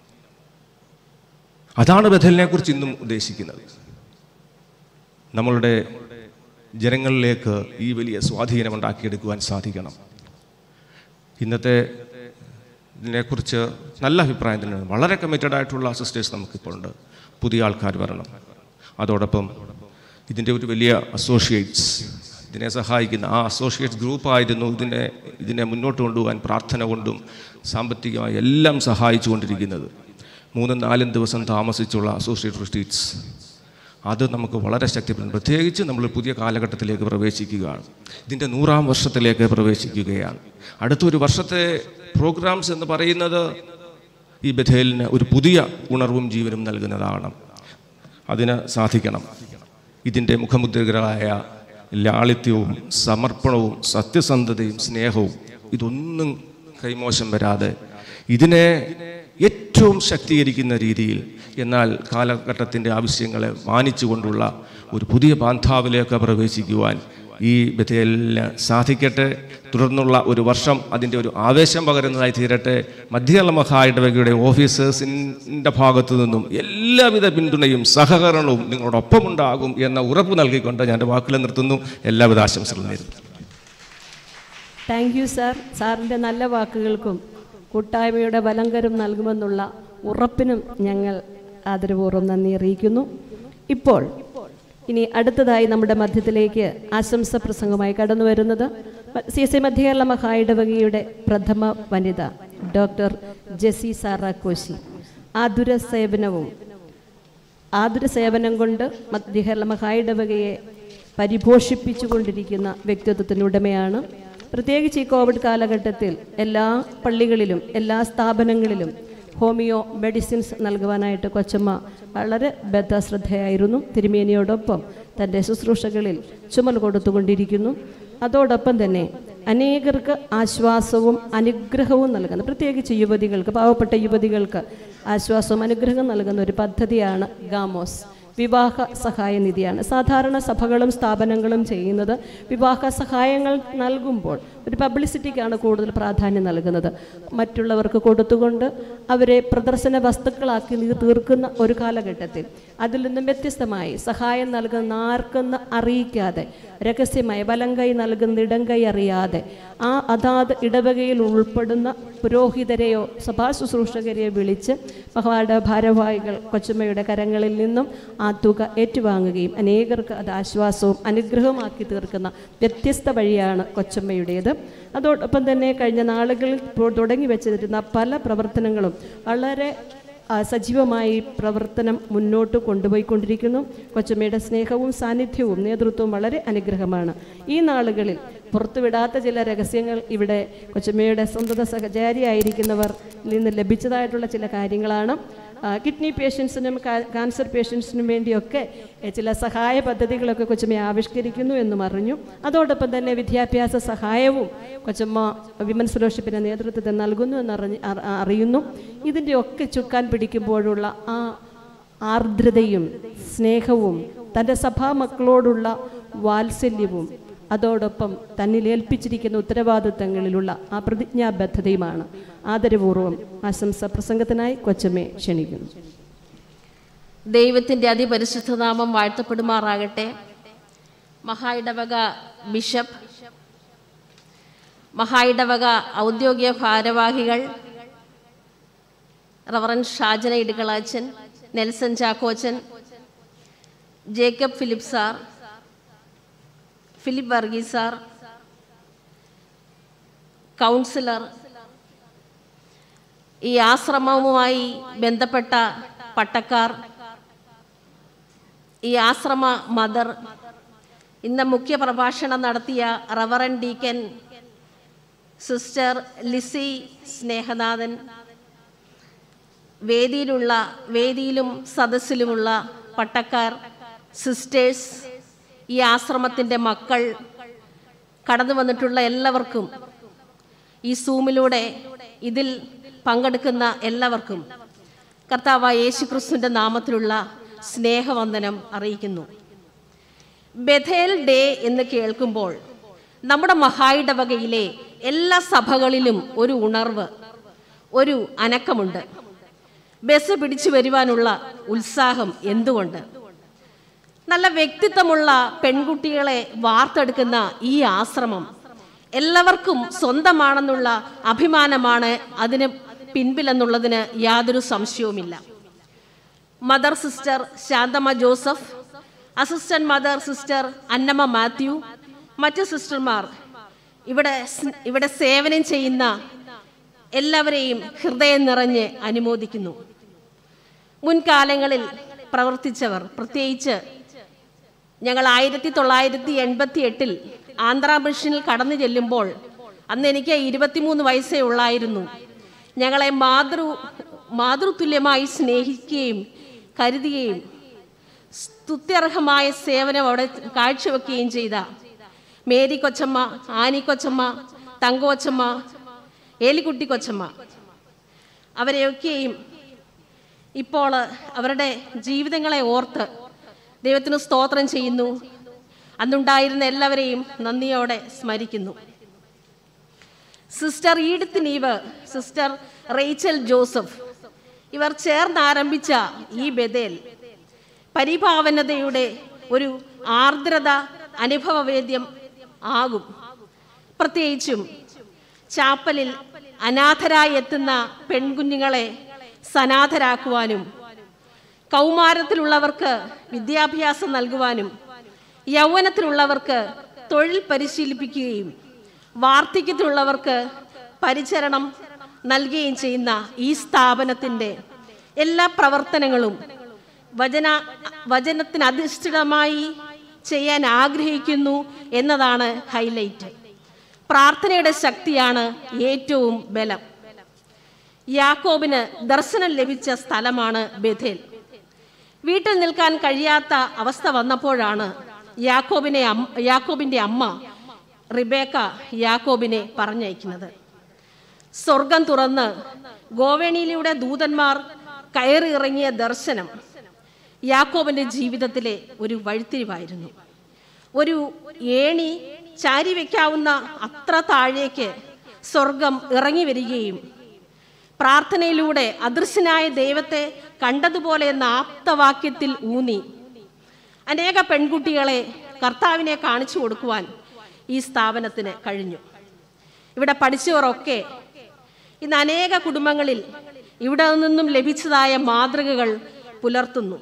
S16: അതാണ് ബഥലിനെ കുറിച്ച് ഇന്നും ഉദ്ദേശിക്കുന്നത്. നമ്മളുടെ ജനങ്ങളിലേക്ക് ഈ വലിയ സ്വാധീനം ഉണ്ടാക്കിയെടുക്കുവാൻ സാധിക്കണം. ഇന്നത്തെ ഇതിനെക്കുറിച്ച് നല്ല അഭിപ്രായം തന്നെയാണ്. വളരെ കമ്മിറ്റഡ് ആയിട്ടുള്ള സിസ്റ്റേഴ്സ് നമുക്കിപ്പോൾ ഉണ്ട്. പുതിയ ആൾക്കാർ വരണം. അതോടൊപ്പം ഇതിൻ്റെ ഒരു വലിയ അസോസിയേറ്റ്സ്, ഇതിനെ സഹായിക്കുന്ന ആ അസോസിയേറ്റ്സ് ഗ്രൂപ്പായിരുന്നു ഇതിനെ മുന്നോട്ട് കൊണ്ടുപോകാൻ പ്രാർത്ഥന കൊണ്ടും സാമ്പത്തികമായി എല്ലാം സഹായിച്ചു കൊണ്ടിരിക്കുന്നത്. 3-4 ദിവസം താമസിച്ചുള്ള അസോസിയേറ്റ് റിട്രീറ്റ്സ് അത് നമുക്ക് വളരെ ശക്തിപ്പെടും. പ്രത്യേകിച്ച് നമ്മൾ പുതിയ കാലഘട്ടത്തിലേക്ക് പ്രവേശിക്കുകയാണ്. ഇതിൻ്റെ 100ാം വർഷത്തിലേക്ക് പ്രവേശിക്കുകയാണ്. അടുത്തൊരു വർഷത്തെ പ്രോഗ്രാംസ് എന്ന് പറയുന്നത് ഈ ബഥേലിന് ഒരു പുതിയ ഉണർവും ജീവനും നൽകുന്നതാണ്. അതിന് സാധിക്കണം. ഇതിൻ്റെ മുഖമുദ്രകളായ ലാളിത്യവും സമർപ്പണവും സത്യസന്ധതയും സ്നേഹവും ഇതൊന്നും കൈമോശം വരാതെ ഇതിനെ ഏറ്റവും ശക്തീകരിക്കുന്ന രീതിയിൽ, എന്നാൽ കാലഘട്ടത്തിൻ്റെ ആവശ്യങ്ങളെ മാനിച്ചുകൊണ്ടുള്ള ഒരു പുതിയ പാന്താവിലേക്ക് പ്രവേശിക്കുവാൻ ഈ ബഥേലിന് സാധിക്കട്ടെ. തുടർന്നുള്ള ഒരു വർഷം അതിൻ്റെ ഒരു ആവേശം പകരുന്നതായി തീരട്ടെ. മധ്യകേരള മഹായിടവകയുടെ ഓഫീസേഴ്സിൻ്റെ ഭാഗത്തു നിന്നും എല്ലാവിധ പിന്തുണയും സഹകരണവും നിങ്ങളോടൊപ്പമുണ്ടാകും എന്ന ഉറപ്പ് നൽകിക്കൊണ്ട് ഞാൻ എൻ്റെ വാക്കുകൾ നിർത്തുന്നു. എല്ലാവിധ ആശംസകളും നേരുന്നു.
S9: Thank you sir. സാറിൻ്റെ നല്ല വാക്കുകൾക്കും കൂട്ടായ്മയുടെ ബലങ്കരം നൽകുമെന്നുള്ള ഉറപ്പിനും ഞങ്ങൾ ആദരപൂർവ്വം നന്ദി അറിയിക്കുന്നു. ഇപ്പോൾ ഇനി അടുത്തതായി നമ്മുടെ മധ്യത്തിലേക്ക് ആശംസ പ്രസംഗമായി കടന്നു വരുന്നത് CSI മധ്യകേരള മഹായിടവകയുടെ പ്രഥമ വനിത ഡോക്ടർ ജെസി സാറാക്കോശി. ആതുര സേവനം കൊണ്ട് മധ്യകേരള മഹായിടവകയെ പരിപോഷിപ്പിച്ചുകൊണ്ടിരിക്കുന്ന വ്യക്തിത്വത്തിനുടമയാണ്. പ്രത്യേകിച്ച് ഈ കോവിഡ് കാലഘട്ടത്തിൽ എല്ലാ പള്ളികളിലും എല്ലാ സ്ഥാപനങ്ങളിലും ഹോമിയോ മെഡിസിൻസ് നൽകുവാനായിട്ട് കൊച്ചമ്മ വളരെ ബദ്ധശ്രദ്ധയായിരുന്നു. തിരുമേനിയോടൊപ്പം തൻ്റെ ശുശ്രൂഷകളിൽ ചുമൽ കൊടുത്തുകൊണ്ടിരിക്കുന്നു. അതോടൊപ്പം തന്നെ അനേകർക്ക് ആശ്വാസവും അനുഗ്രഹവും നൽകുന്ന, പ്രത്യേകിച്ച് യുവതികൾക്ക്, പാവപ്പെട്ട യുവതികൾക്ക് ആശ്വാസവും അനുഗ്രഹവും നൽകുന്ന ഒരു പദ്ധതിയാണ് ഗാമോസ്. വിവാഹ സഹായ നിധിയാണ്. സാധാരണ സഭകളും സ്ഥാപനങ്ങളും ചെയ്യുന്നത് വിവാഹ സഹായങ്ങൾ നൽകുമ്പോൾ ഒരു പബ്ലിസിറ്റിക്കാണ് കൂടുതൽ പ്രാധാന്യം നൽകുന്നത്. മറ്റുള്ളവർക്ക് കൊടുത്തുകൊണ്ട് അവരെ പ്രദർശന വസ്തുക്കളാക്കി തീർക്കുന്ന ഒരു കാലഘട്ടത്തിൽ അതിൽ നിന്നും വ്യത്യസ്തമായി സഹായം നൽകുന്ന ആർക്കെന്ന് അറിയിക്കാതെ, രഹസ്യമായി വലങ്കൈ നൽകുന്ന ഇടങ്കൈ അറിയാതെ അതാത് ഇടവകയിൽ ഉൾപ്പെടുന്ന പുരോഹിതരെയോ സഭാ ശുശ്രൂഷകരെയോ വിളിച്ച് മഹായുടെ ഭാരവാഹികൾ കൊച്ചമ്മയുടെ കരങ്ങളിൽ നിന്നും ആ തുക ഏറ്റുവാങ്ങുകയും അനേകർക്ക് അത് ആശ്വാസവും അനുഗ്രഹവുമാക്കി തീർക്കുന്ന വ്യത്യസ്ത വഴിയാണ് കൊച്ചമ്മയുടേത്. അതോടൊപ്പം തന്നെ കഴിഞ്ഞ നാളുകളിൽ തുടങ്ങി വെച്ചിരുന്ന പല പ്രവർത്തനങ്ങളും വളരെ സജീവമായി പ്രവർത്തനം മുന്നോട്ട് കൊണ്ടുപോയിക്കൊണ്ടിരിക്കുന്നു. കൊച്ചമ്മയുടെ സ്നേഹവും സാന്നിധ്യവും നേതൃത്വവും വളരെ അനുഗ്രഹമാണ്. ഈ നാളുകളിൽ പുറത്തുവിടാത്ത ചില രഹസ്യങ്ങൾ ഇവിടെ കൊച്ചമ്മയുടെ സ്വന്തം സഹചാരിയായിരിക്കുന്നവർ നിന്ന് ലഭിച്ചതായിട്ടുള്ള ചില കാര്യങ്ങളാണ്. കിഡ്നി പേഷ്യൻസിനും ക്യാൻസർ പേഷ്യൻസിനും വേണ്ടിയൊക്കെ ചില സഹായ പദ്ധതികളൊക്കെ കൊച്ചമ്മ ആവിഷ്കരിക്കുന്നു എന്നും അറിഞ്ഞു. അതോടൊപ്പം തന്നെ വിദ്യാഭ്യാസ സഹായവും കൊച്ചമ്മ വിമൻസ് ഫെലോഷിപ്പിൻ്റെ നേതൃത്വത്തിൽ നൽകുന്നു അറിയുന്നു. ഇതിൻ്റെ ഒക്കെ ചുക്കാൻ പിടിക്കുമ്പോഴുള്ള ആ ആർദ്രതയും സ്നേഹവും തൻ്റെ സഭാമക്കളോടുള്ള വാത്സല്യവും അതോടൊപ്പം തന്നിൽ ഏൽപ്പിച്ചിരിക്കുന്ന ഉത്തരവാദിത്തങ്ങളിലുള്ള ആ പ്രതിജ്ഞാബദ്ധതയുമാണ്. ആദരപൂർവ്വം ആശംസ പ്രസംഗത്തിനായി കൊച്ചമ്മയെ ക്ഷണിക്കുന്നു.
S17: ദൈവത്തിൻ്റെ അതിപരിശുദ്ധ നാമം വാഴ്ത്തപ്പെടുമാറാകട്ടെ. മഹായിടവക ബിഷപ്പ്, മഹായിടവക ഔദ്യോഗിക ഭാരവാഹികൾ, റവറൻ ഷാജന ഇടുകളാച്ചൻ, നെൽസൺ ചാക്കോച്ചൻ, Jacob Philip sir, Philip Varghese sir, councillor, ഈ ആശ്രമവുമായി ബന്ധപ്പെട്ട പട്ടക്കാർ, ഈ ആശ്രമ മദർ, ഇന്ന് മുഖ്യ പ്രഭാഷണം നടത്തിയ reverend deacon sister Lissy Snehanathan, വേദിയിലും സദസ്സിലുമുള്ള പട്ടക്കാർ, സിസ്റ്റേഴ്സ്, ഈ ആശ്രമത്തിൻ്റെ മക്കൾ, കടന്നു വന്നിട്ടുള്ള എല്ലാവർക്കും, ഈ സൂമിലൂടെ ഇതിൽ പങ്കെടുക്കുന്ന എല്ലാവർക്കും കർത്താവായ യേശുക്രിസ്തുവിൻ്റെ നാമത്തിലുള്ള സ്നേഹവന്ദനം അറിയിക്കുന്നു. ബെഥേൽ ഡേ എന്ന് കേൾക്കുമ്പോൾ നമ്മുടെ മഹായിടവകയിലെ എല്ലാ സഭകളിലും ഒരു ഉണർവ്, ഒരു അനക്കമുണ്ട്. ബസ് പിടിച്ചു വരുവാനുള്ള ഉത്സാഹം എന്തുകൊണ്ട്? നല്ല വ്യക്തിത്വമുള്ള പെൺകുട്ടികളെ വാർത്തെടുക്കുന്ന ഈ ആശ്രമം എല്ലാവർക്കും സ്വന്തമാണെന്നുള്ള അഭിമാനമാണ് അതിന് പിൻപിലെന്നുള്ളതിന് യാതൊരു സംശയവുമില്ല. Mother sister Shanthamma Joseph, assistant mother sister Annamma Mathew, മറ്റ് സിസ്റ്റർമാർ, ഇവിടെ സേവനം ചെയ്യുന്ന എല്ലാവരെയും ഹൃദയം നിറഞ്ഞ് അനുമോദിക്കുന്നു. മുൻകാലങ്ങളിൽ പ്രവർത്തിച്ചവർ, പ്രത്യേകിച്ച് ഞങ്ങൾ 1988 ആന്ധ്രാ മിഷനിൽ കടന്നു ചെല്ലുമ്പോൾ അന്ന് എനിക്ക് 23 വയസ്സേ ഉള്ളായിരുന്നു. ഞങ്ങളെ മാതൃതുല്യമായി സ്നേഹിക്കുകയും കരുതുകയും സ്തുത്യർഹമായ സേവനം അവിടെ കാഴ്ചവെക്കുകയും ചെയ്ത മേരി കൊച്ചമ്മ, ആനി കൊച്ചമ്മ, തങ്കോച്ചമ്മ, ഏലിക്കുട്ടി കൊച്ചമ്മ, അവരെയൊക്കെയും ഇപ്പോൾ അവരുടെ ജീവിതങ്ങളെ ഓർത്ത് ദൈവത്തിന് സ്തോത്രം ചെയ്യുന്നു. അന്നുണ്ടായിരുന്ന എല്ലാവരെയും നന്ദിയോടെ സ്മരിക്കുന്നു. Sister Edith Neave, sister Rachel Joseph, ഇവർ ചേർന്നാരംഭിച്ച ഈ ബെഥേൽ പരിഭാവനതയുടെ ഒരു ആർദ്രത അനുഭവവേദ്യം ആകും. പ്രത്യേകിച്ചും ചാപ്പലിൽ അനാഥരായി എത്തുന്ന പെൺകുഞ്ഞുങ്ങളെ സനാഥരാക്കുവാനും കൗമാരത്തിലുള്ളവർക്ക് വിദ്യാഭ്യാസം നൽകുവാനും യൗവനത്തിലുള്ളവർക്ക് തൊഴിൽ പരിശീലിപ്പിക്കുകയും വാർദ്ധക്യത്തിലുള്ളവർക്ക് പരിചരണം നൽകുകയും ചെയ്യുന്ന ഈ സ്ഥാപനത്തിൻ്റെ എല്ലാ പ്രവർത്തനങ്ങളും വചനത്തിനധിഷ്ഠിതമായി ചെയ്യാൻ ആഗ്രഹിക്കുന്നു എന്നതാണ് ഹൈലൈറ്റ്. പ്രാർത്ഥനയുടെ ശക്തിയാണ് ഏറ്റവും ബലം. യാക്കോബിന് ദർശനം ലഭിച്ച സ്ഥലമാണ് ബെഥേൽ. വീട്ടിൽ നിൽക്കാൻ കഴിയാത്ത അവസ്ഥ വന്നപ്പോഴാണ് യാക്കോബിൻ്റെ അമ്മ റിബേക്ക യാക്കോബിനെ പറഞ്ഞയക്കുന്നത്. സ്വർഗം തുറന്ന് ഗോവേണിയിലൂടെ ദൂതന്മാർ കയറി ഇറങ്ങിയ ദർശനം യാക്കോബിൻ്റെ ജീവിതത്തിലെ ഒരു വഴിത്തിരിവായിരുന്നു. ഒരു ഏണി ചാരി വയ്ക്കാവുന്ന അത്ര താഴേക്ക് സ്വർഗം ഇറങ്ങി വരികയും പ്രാർത്ഥനയിലൂടെ അദൃശ്യനായ ദൈവത്തെ കണ്ടതുപോലെ എന്ന ആപ്തവാക്യത്തിൽ ഊന്നി അനേക പെൺകുട്ടികളെ കർത്താവിനെ കാണിച്ചു കൊടുക്കുവാൻ ഈ സ്ഥാപനത്തിന് കഴിഞ്ഞു. ഇവിടെ പഠിച്ചവരൊക്കെ ഇന്ന് അനേക കുടുംബങ്ങളിൽ ഇവിടെ നിന്നും ലഭിച്ചതായ മാതൃകകൾ പുലർത്തുന്നു.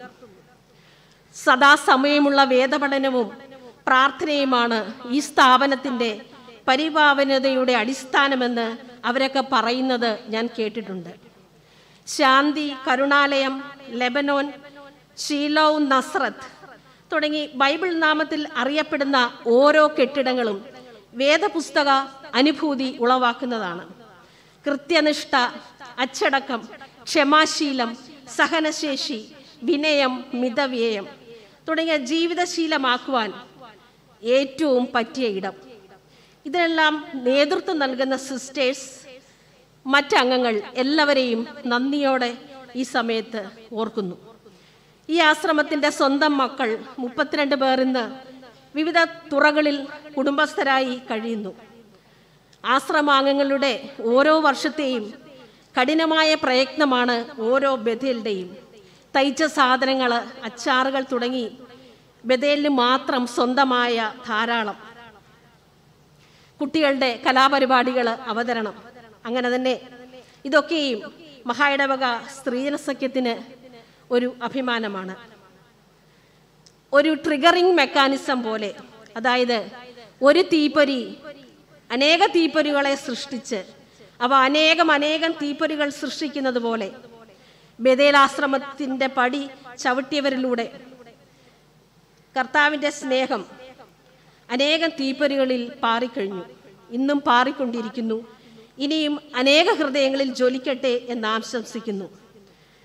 S17: സദാസമയമുള്ള വേദപഠനവും പ്രാർത്ഥനയുമാണ് ഈ സ്ഥാപനത്തിൻ്റെ പരിഭാവനതയുടെ അടിസ്ഥാനമെന്ന് അവരൊക്കെ പറയുന്നത് ഞാൻ കേട്ടിട്ടുണ്ട്. ശാന്തി, കരുണാലയം, ലെബനോൻ, ഷീലോവ്, നസ്രത്ത് തുടങ്ങി ബൈബിൾ നാമത്തിൽ അറിയപ്പെടുന്ന ഓരോ കെട്ടിടങ്ങളും വേദപുസ്തക അനുഭൂതി ഉളവാക്കുന്നതാണ്. കൃത്യനിഷ്ഠ, അച്ചടക്കം, ക്ഷമാശീലം, സഹനശേഷി, വിനയം, മിതവ്യയം തുടങ്ങിയ ജീവിതശീലമാക്കുവാൻ ഏറ്റവും പറ്റിയ ഇടം. ഇതിനെല്ലാം നേതൃത്വം നൽകുന്ന സിസ്റ്റേഴ്സ്, മറ്റംഗങ്ങൾ എല്ലാവരെയും നന്ദിയോടെ ഈ സമയത്ത് ഓർക്കുന്നു. ഈ ആശ്രമത്തിൻ്റെ സ്വന്തം മക്കൾ 32 പേർ ഇന്ന് വിവിധ തുറകളിൽ കുടുംബസ്ഥരായി കഴിയുന്നു. ആശ്രമാംഗങ്ങളുടെ ഓരോ വർഷത്തെയും കഠിനമായ പ്രയത്നമാണ് ഓരോ ബെഥേലിൻ്റെയും. തയ്ച്ച സാധനങ്ങൾ, അച്ചാറുകൾ തുടങ്ങി ബെഥേലിന് മാത്രം സ്വന്തമായ ധാരാളം. കുട്ടികളുടെ കലാപരിപാടികൾ, അവതരണം, അങ്ങനെ തന്നെ ഇതൊക്കെയും മഹായിടവക സ്ത്രീജന സഖ്യത്തിന് ഒരു അഭിമാനമാണ്. ഒരു ട്രിഗറിംഗ് മെക്കാനിസം പോലെ, അതായത് ഒരു തീപ്പൊരി അനേക തീപ്പൊരികളെ സൃഷ്ടിച്ച് അവ അനേകം തീപ്പൊരികൾ സൃഷ്ടിക്കുന്നത് പോലെ ബെഥേലാശ്രമത്തിൻ്റെ പടി ചവിട്ടിയവരിലൂടെ കർത്താവിൻ്റെ സ്നേഹം അനേകം തീപ്പൊരികളിൽ പാറിക്കഴിഞ്ഞു, ഇന്നും പാറിക്കൊണ്ടിരിക്കുന്നു. ഇനിയും അനേക ഹൃദയങ്ങളിൽ ജ്വലിക്കട്ടെ എന്ന് ആശംസിക്കുന്നു.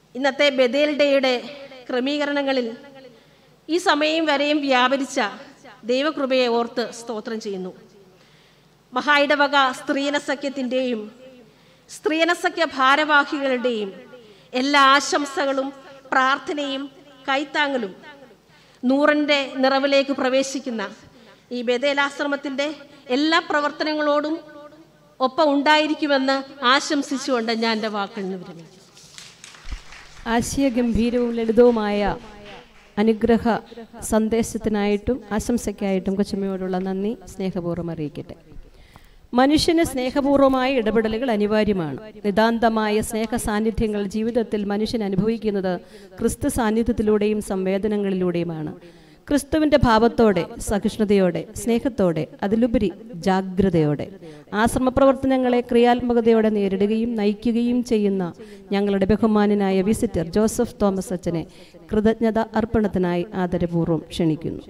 S17: ഇന്നത്തെ ബെഥേൽ ഡേയുടെ ക്രമീകരണങ്ങളിൽ ഈ സമയം വരെയും വ്യാപരിച്ച ദൈവകൃപയെ ഓർത്ത് സ്തോത്രം ചെയ്യുന്നു. മഹായിടവക സ്ത്രീയനസഖ്യത്തിൻ്റെയും സ്ത്രീയനസഖ്യ ഭാരവാഹികളുടെയും എല്ലാ ആശംസകളും പ്രാർത്ഥനയും കൈത്താങ്ങലും നൂറിൻ്റെ നിറവിലേക്ക് പ്രവേശിക്കുന്ന ഈ ബെഥേലാശ്രമത്തിൻ്റെ എല്ലാ പ്രവർത്തനങ്ങളോടും ഒപ്പം ഉണ്ടായിരിക്കുമെന്ന് ആശംസിച്ചുകൊണ്ട് ഞാൻ എൻ്റെ വാക്കിൽ നിന്ന് വിരമിക്കും.
S9: ആശയഗംഭീരവും ലളിതവുമായ അനുഗ്രഹ സന്ദേശത്തിനായിട്ടും ആശംസയ്ക്കായിട്ടും കൊച്ചമ്മയോടുള്ള നന്ദി സ്നേഹപൂർവ്വം അറിയിക്കട്ടെ. മനുഷ്യന് സ്നേഹപൂർവമായ ഇടപെടലുകൾ അനിവാര്യമാണ്. നിതാന്തമായ സ്നേഹ സാന്നിധ്യങ്ങൾ ജീവിതത്തിൽ മനുഷ്യൻ അനുഭവിക്കുന്നത് ക്രിസ്തു സാന്നിധ്യത്തിലൂടെയും സംവേദനങ്ങളിലൂടെയുമാണ്. ക്രിസ്തുവിൻ്റെ ഭാവത്തോടെ, സഹിഷ്ണുതയോടെ, സ്നേഹത്തോടെ, അതിലുപരി ജാഗ്രതയോടെ ആശ്രമപ്രവർത്തനങ്ങളെ ക്രിയാത്മകതയോടെ നേരിടുകയും നയിക്കുകയും ചെയ്യുന്ന ഞങ്ങളുടെ ബഹുമാനനായ വിസിറ്റർ ജോസഫ് തോമസ് അച്ഛനെ കൃതജ്ഞത അർപ്പണത്തിനായി ആദരപൂർവ്വം ക്ഷണിക്കുന്നു.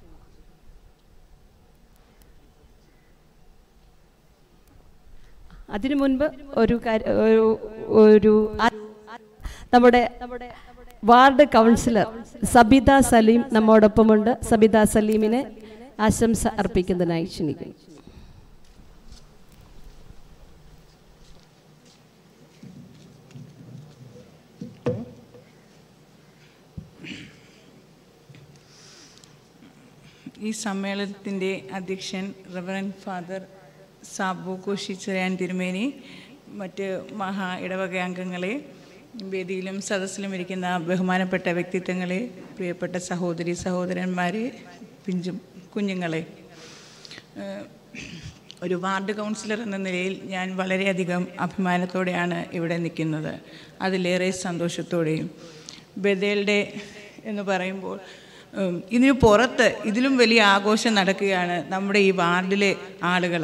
S9: അതിനു മുൻപ് നമ്മുടെ വാർഡ് കൗൺസിലർ സബിത സലീം നമ്മോടൊപ്പമുണ്ട്. സബിത സലീമിനെ ആശംസ അർപ്പിക്കുന്നതിനായി ക്ഷണിക്കുന്നു.
S18: ഈ സമ്മേളനത്തിൻ്റെ അധ്യക്ഷൻ റവറൻഡ് ഫാദർ സാബു കോശി ചെറിയാൻ തിരുമേനി, മറ്റ് മഹാ ഇടവക അംഗങ്ങളെ, വേദിയിലും സദസ്സിലും ഇരിക്കുന്ന ബഹുമാനപ്പെട്ട വ്യക്തിത്വങ്ങളെ, പ്രിയപ്പെട്ട സഹോദരി സഹോദരന്മാരെ, കുഞ്ഞുങ്ങളെ, ഒരു വാർഡ് കൗൺസിലർ എന്ന നിലയിൽ ഞാൻ വളരെയധികം അഭിമാനത്തോടെയാണ് ഇവിടെ നിൽക്കുന്നത്, അതിലേറെ സന്തോഷത്തോടെയും. ബെഥേൽ ഡേ എന്ന് പറയുമ്പോൾ ഇതിന് പുറത്ത് ഇതിലും വലിയ ആഘോഷം നടക്കുകയാണ് നമ്മുടെ ഈ വാർഡിലെ ആളുകൾ.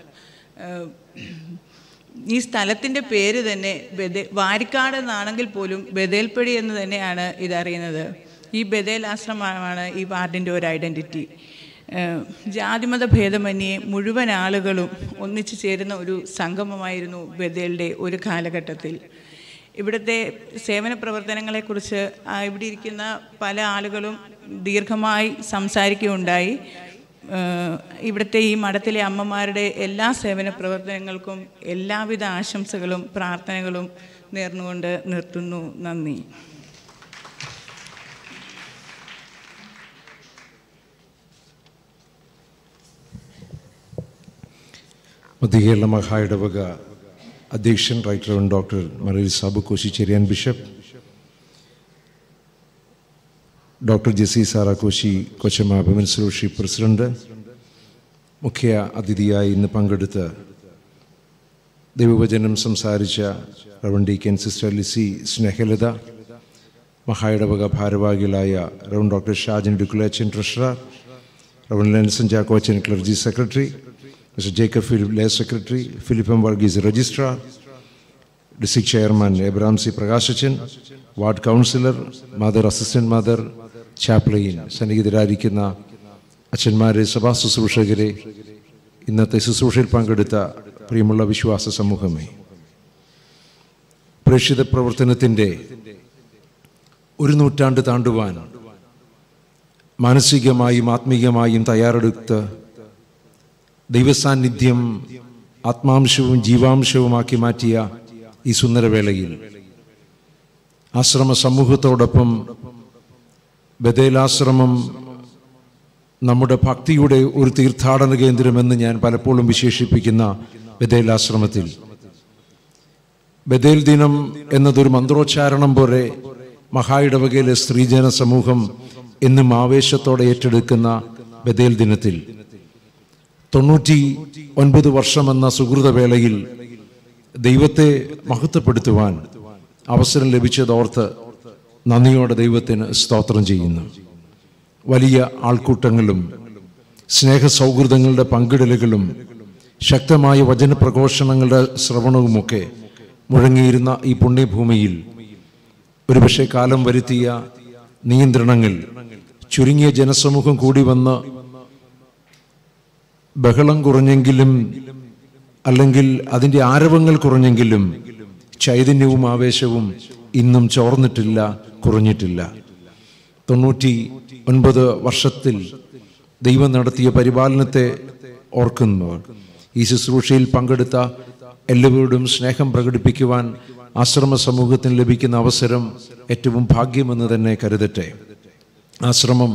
S18: ഈ സ്ഥലത്തിൻ്റെ പേര് തന്നെ വാരിക്കാട് എന്നാണെങ്കിൽ പോലും ബെഥേൽപ്പടി എന്ന് തന്നെയാണ് ഇതറിയുന്നത്. ഈ ബെഥേൽ ആശ്രമമാണ് ഈ വാർഡിൻ്റെ ഒരു ഐഡൻറ്റിറ്റി. ജാതിമത ഭേദമന്യേ മുഴുവൻ ആളുകളും ഒന്നിച്ചു ചേരുന്ന ഒരു സംഗമമായിരുന്നു ബെഥേൽ ഡേ ഒരു കാലഘട്ടത്തിൽ. ഇവിടുത്തെ സേവന പ്രവർത്തനങ്ങളെക്കുറിച്ച് ഇവിടെ ഇരിക്കുന്ന പല ആളുകളും ദീർഘമായി സംസാരിക്കുകയുണ്ടായി. ഇവിടുത്തെ ഈ മഠത്തിലെ അമ്മമാരുടെ എല്ലാ സേവന പ്രവർത്തനങ്ങൾക്കും എല്ലാവിധ ആശംസകളും പ്രാർത്ഥനകളും നേർന്നുകൊണ്ട് നിർത്തുന്നു. നന്ദി.
S7: മധ്യകേരള മഹായിടവക അധ്യക്ഷൻ right reverend doctor Malayil Sabu Koshy Cherian bishop, doctor Jessy Sarah Koshy കൊച്ചമ്മ വിമൻസ് ഫെലോഷിപ്പ് പ്രസിഡന്റ്, മുഖ്യ അതിഥിയായി ഇന്ന് പങ്കെടുത്ത് ദൈവവചനം സംസാരിച്ച reverend deacon sister Lissy Snehalatha, മഹായിടവക ഭാരവാഹികളായ റവറൻഡ് ഡോക്ടർ ഷാജൻ ഡുക്കുലച്ചൻ ട്രഷറർ, റവറൻഡ് ലെൻസൺ ചാക്കോച്ചൻ clergy secretary, mister Jacob Philip lay secretary, Philip M Varghese registrar, district chairman Abraham C പ്രകാശച്ചൻ, ward councillor, mother, assistant mother, chaplain, സന്നിഹിതരായിരിക്കുന്ന അച്ഛന്മാരെ, സഭാ ശുശ്രൂഷകരെ, ഇന്നത്തെ ശുശ്രൂഷയിൽ പങ്കെടുത്ത പ്രിയമുള്ള വിശ്വാസ സമൂഹമേ, പ്രേക്ഷിത പ്രവർത്തനത്തിൻ്റെ ഒരു നൂറ്റാണ്ട് താണ്ടുവാൻ മാനസികമായും ആത്മീയമായും തയ്യാറെടുത്ത് ദൈവസാന്നിധ്യം ആത്മാംശവും ജീവാംശവുമാക്കി മാറ്റിയ ഈ സുന്ദരവേളയിൽ ആശ്രമ സമൂഹത്തോടൊപ്പം ബഥേലാശ്രമം നമ്മുടെ ഭക്തിയുടെ ഒരു തീർത്ഥാടന കേന്ദ്രമെന്ന് ഞാൻ പലപ്പോഴും വിശേഷിപ്പിക്കുന്ന ബഥേലാശ്രമത്തിൽ ബഥേൽ ദിനം എന്നതൊരു മന്ത്രോച്ചാരണം പോലെ മഹായിടവകയിലെ സ്ത്രീജന സമൂഹം എന്നും ആവേശത്തോടെ ഏറ്റെടുക്കുന്ന ബഥേൽ ദിനത്തിൽ 99 വർഷമെന്ന സുഹൃതവേളയിൽ ദൈവത്തെ മഹത്വപ്പെടുത്തുവാൻ അവസരം ലഭിച്ചതോർത്ത് നന്ദിയോടെ ദൈവത്തിന് സ്തോത്രം ചെയ്യുന്നു. വലിയ ആൾക്കൂട്ടങ്ങളും സ്നേഹസൗഹൃദങ്ങളുടെ പങ്കിടലുകളും ശക്തമായ വചനപ്രഘോഷണങ്ങളുടെ ശ്രവണവുമൊക്കെ മുഴങ്ങിയിരുന്ന ഈ പുണ്യഭൂമിയിൽ ഒരുപക്ഷെ കാലം വരുത്തിയ നിയന്ത്രണങ്ങൾ, ചുരുങ്ങിയ ജനസമൂഹം കൂടി വന്ന് ബഹളം കുറഞ്ഞെങ്കിലും അല്ലെങ്കിൽ അതിൻ്റെ ആരവങ്ങൾ കുറഞ്ഞെങ്കിലും ചൈതന്യവും ആവേശവും ഇന്നും ചോർന്നിട്ടില്ല, കുറഞ്ഞിട്ടില്ല. 99 വർഷത്തിൽ ദൈവം നടത്തിയ പരിപാലനത്തെ ഓർക്കുന്നവർ, ഈ ശുശ്രൂഷയിൽ പങ്കെടുത്ത എല്ലാവരോടും സ്നേഹം പ്രകടിപ്പിക്കുവാൻ ആശ്രമ സമൂഹത്തിന് ലഭിക്കുന്ന അവസരം ഏറ്റവും ഭാഗ്യമെന്ന് തന്നെ കരുതട്ടെ. ആശ്രമം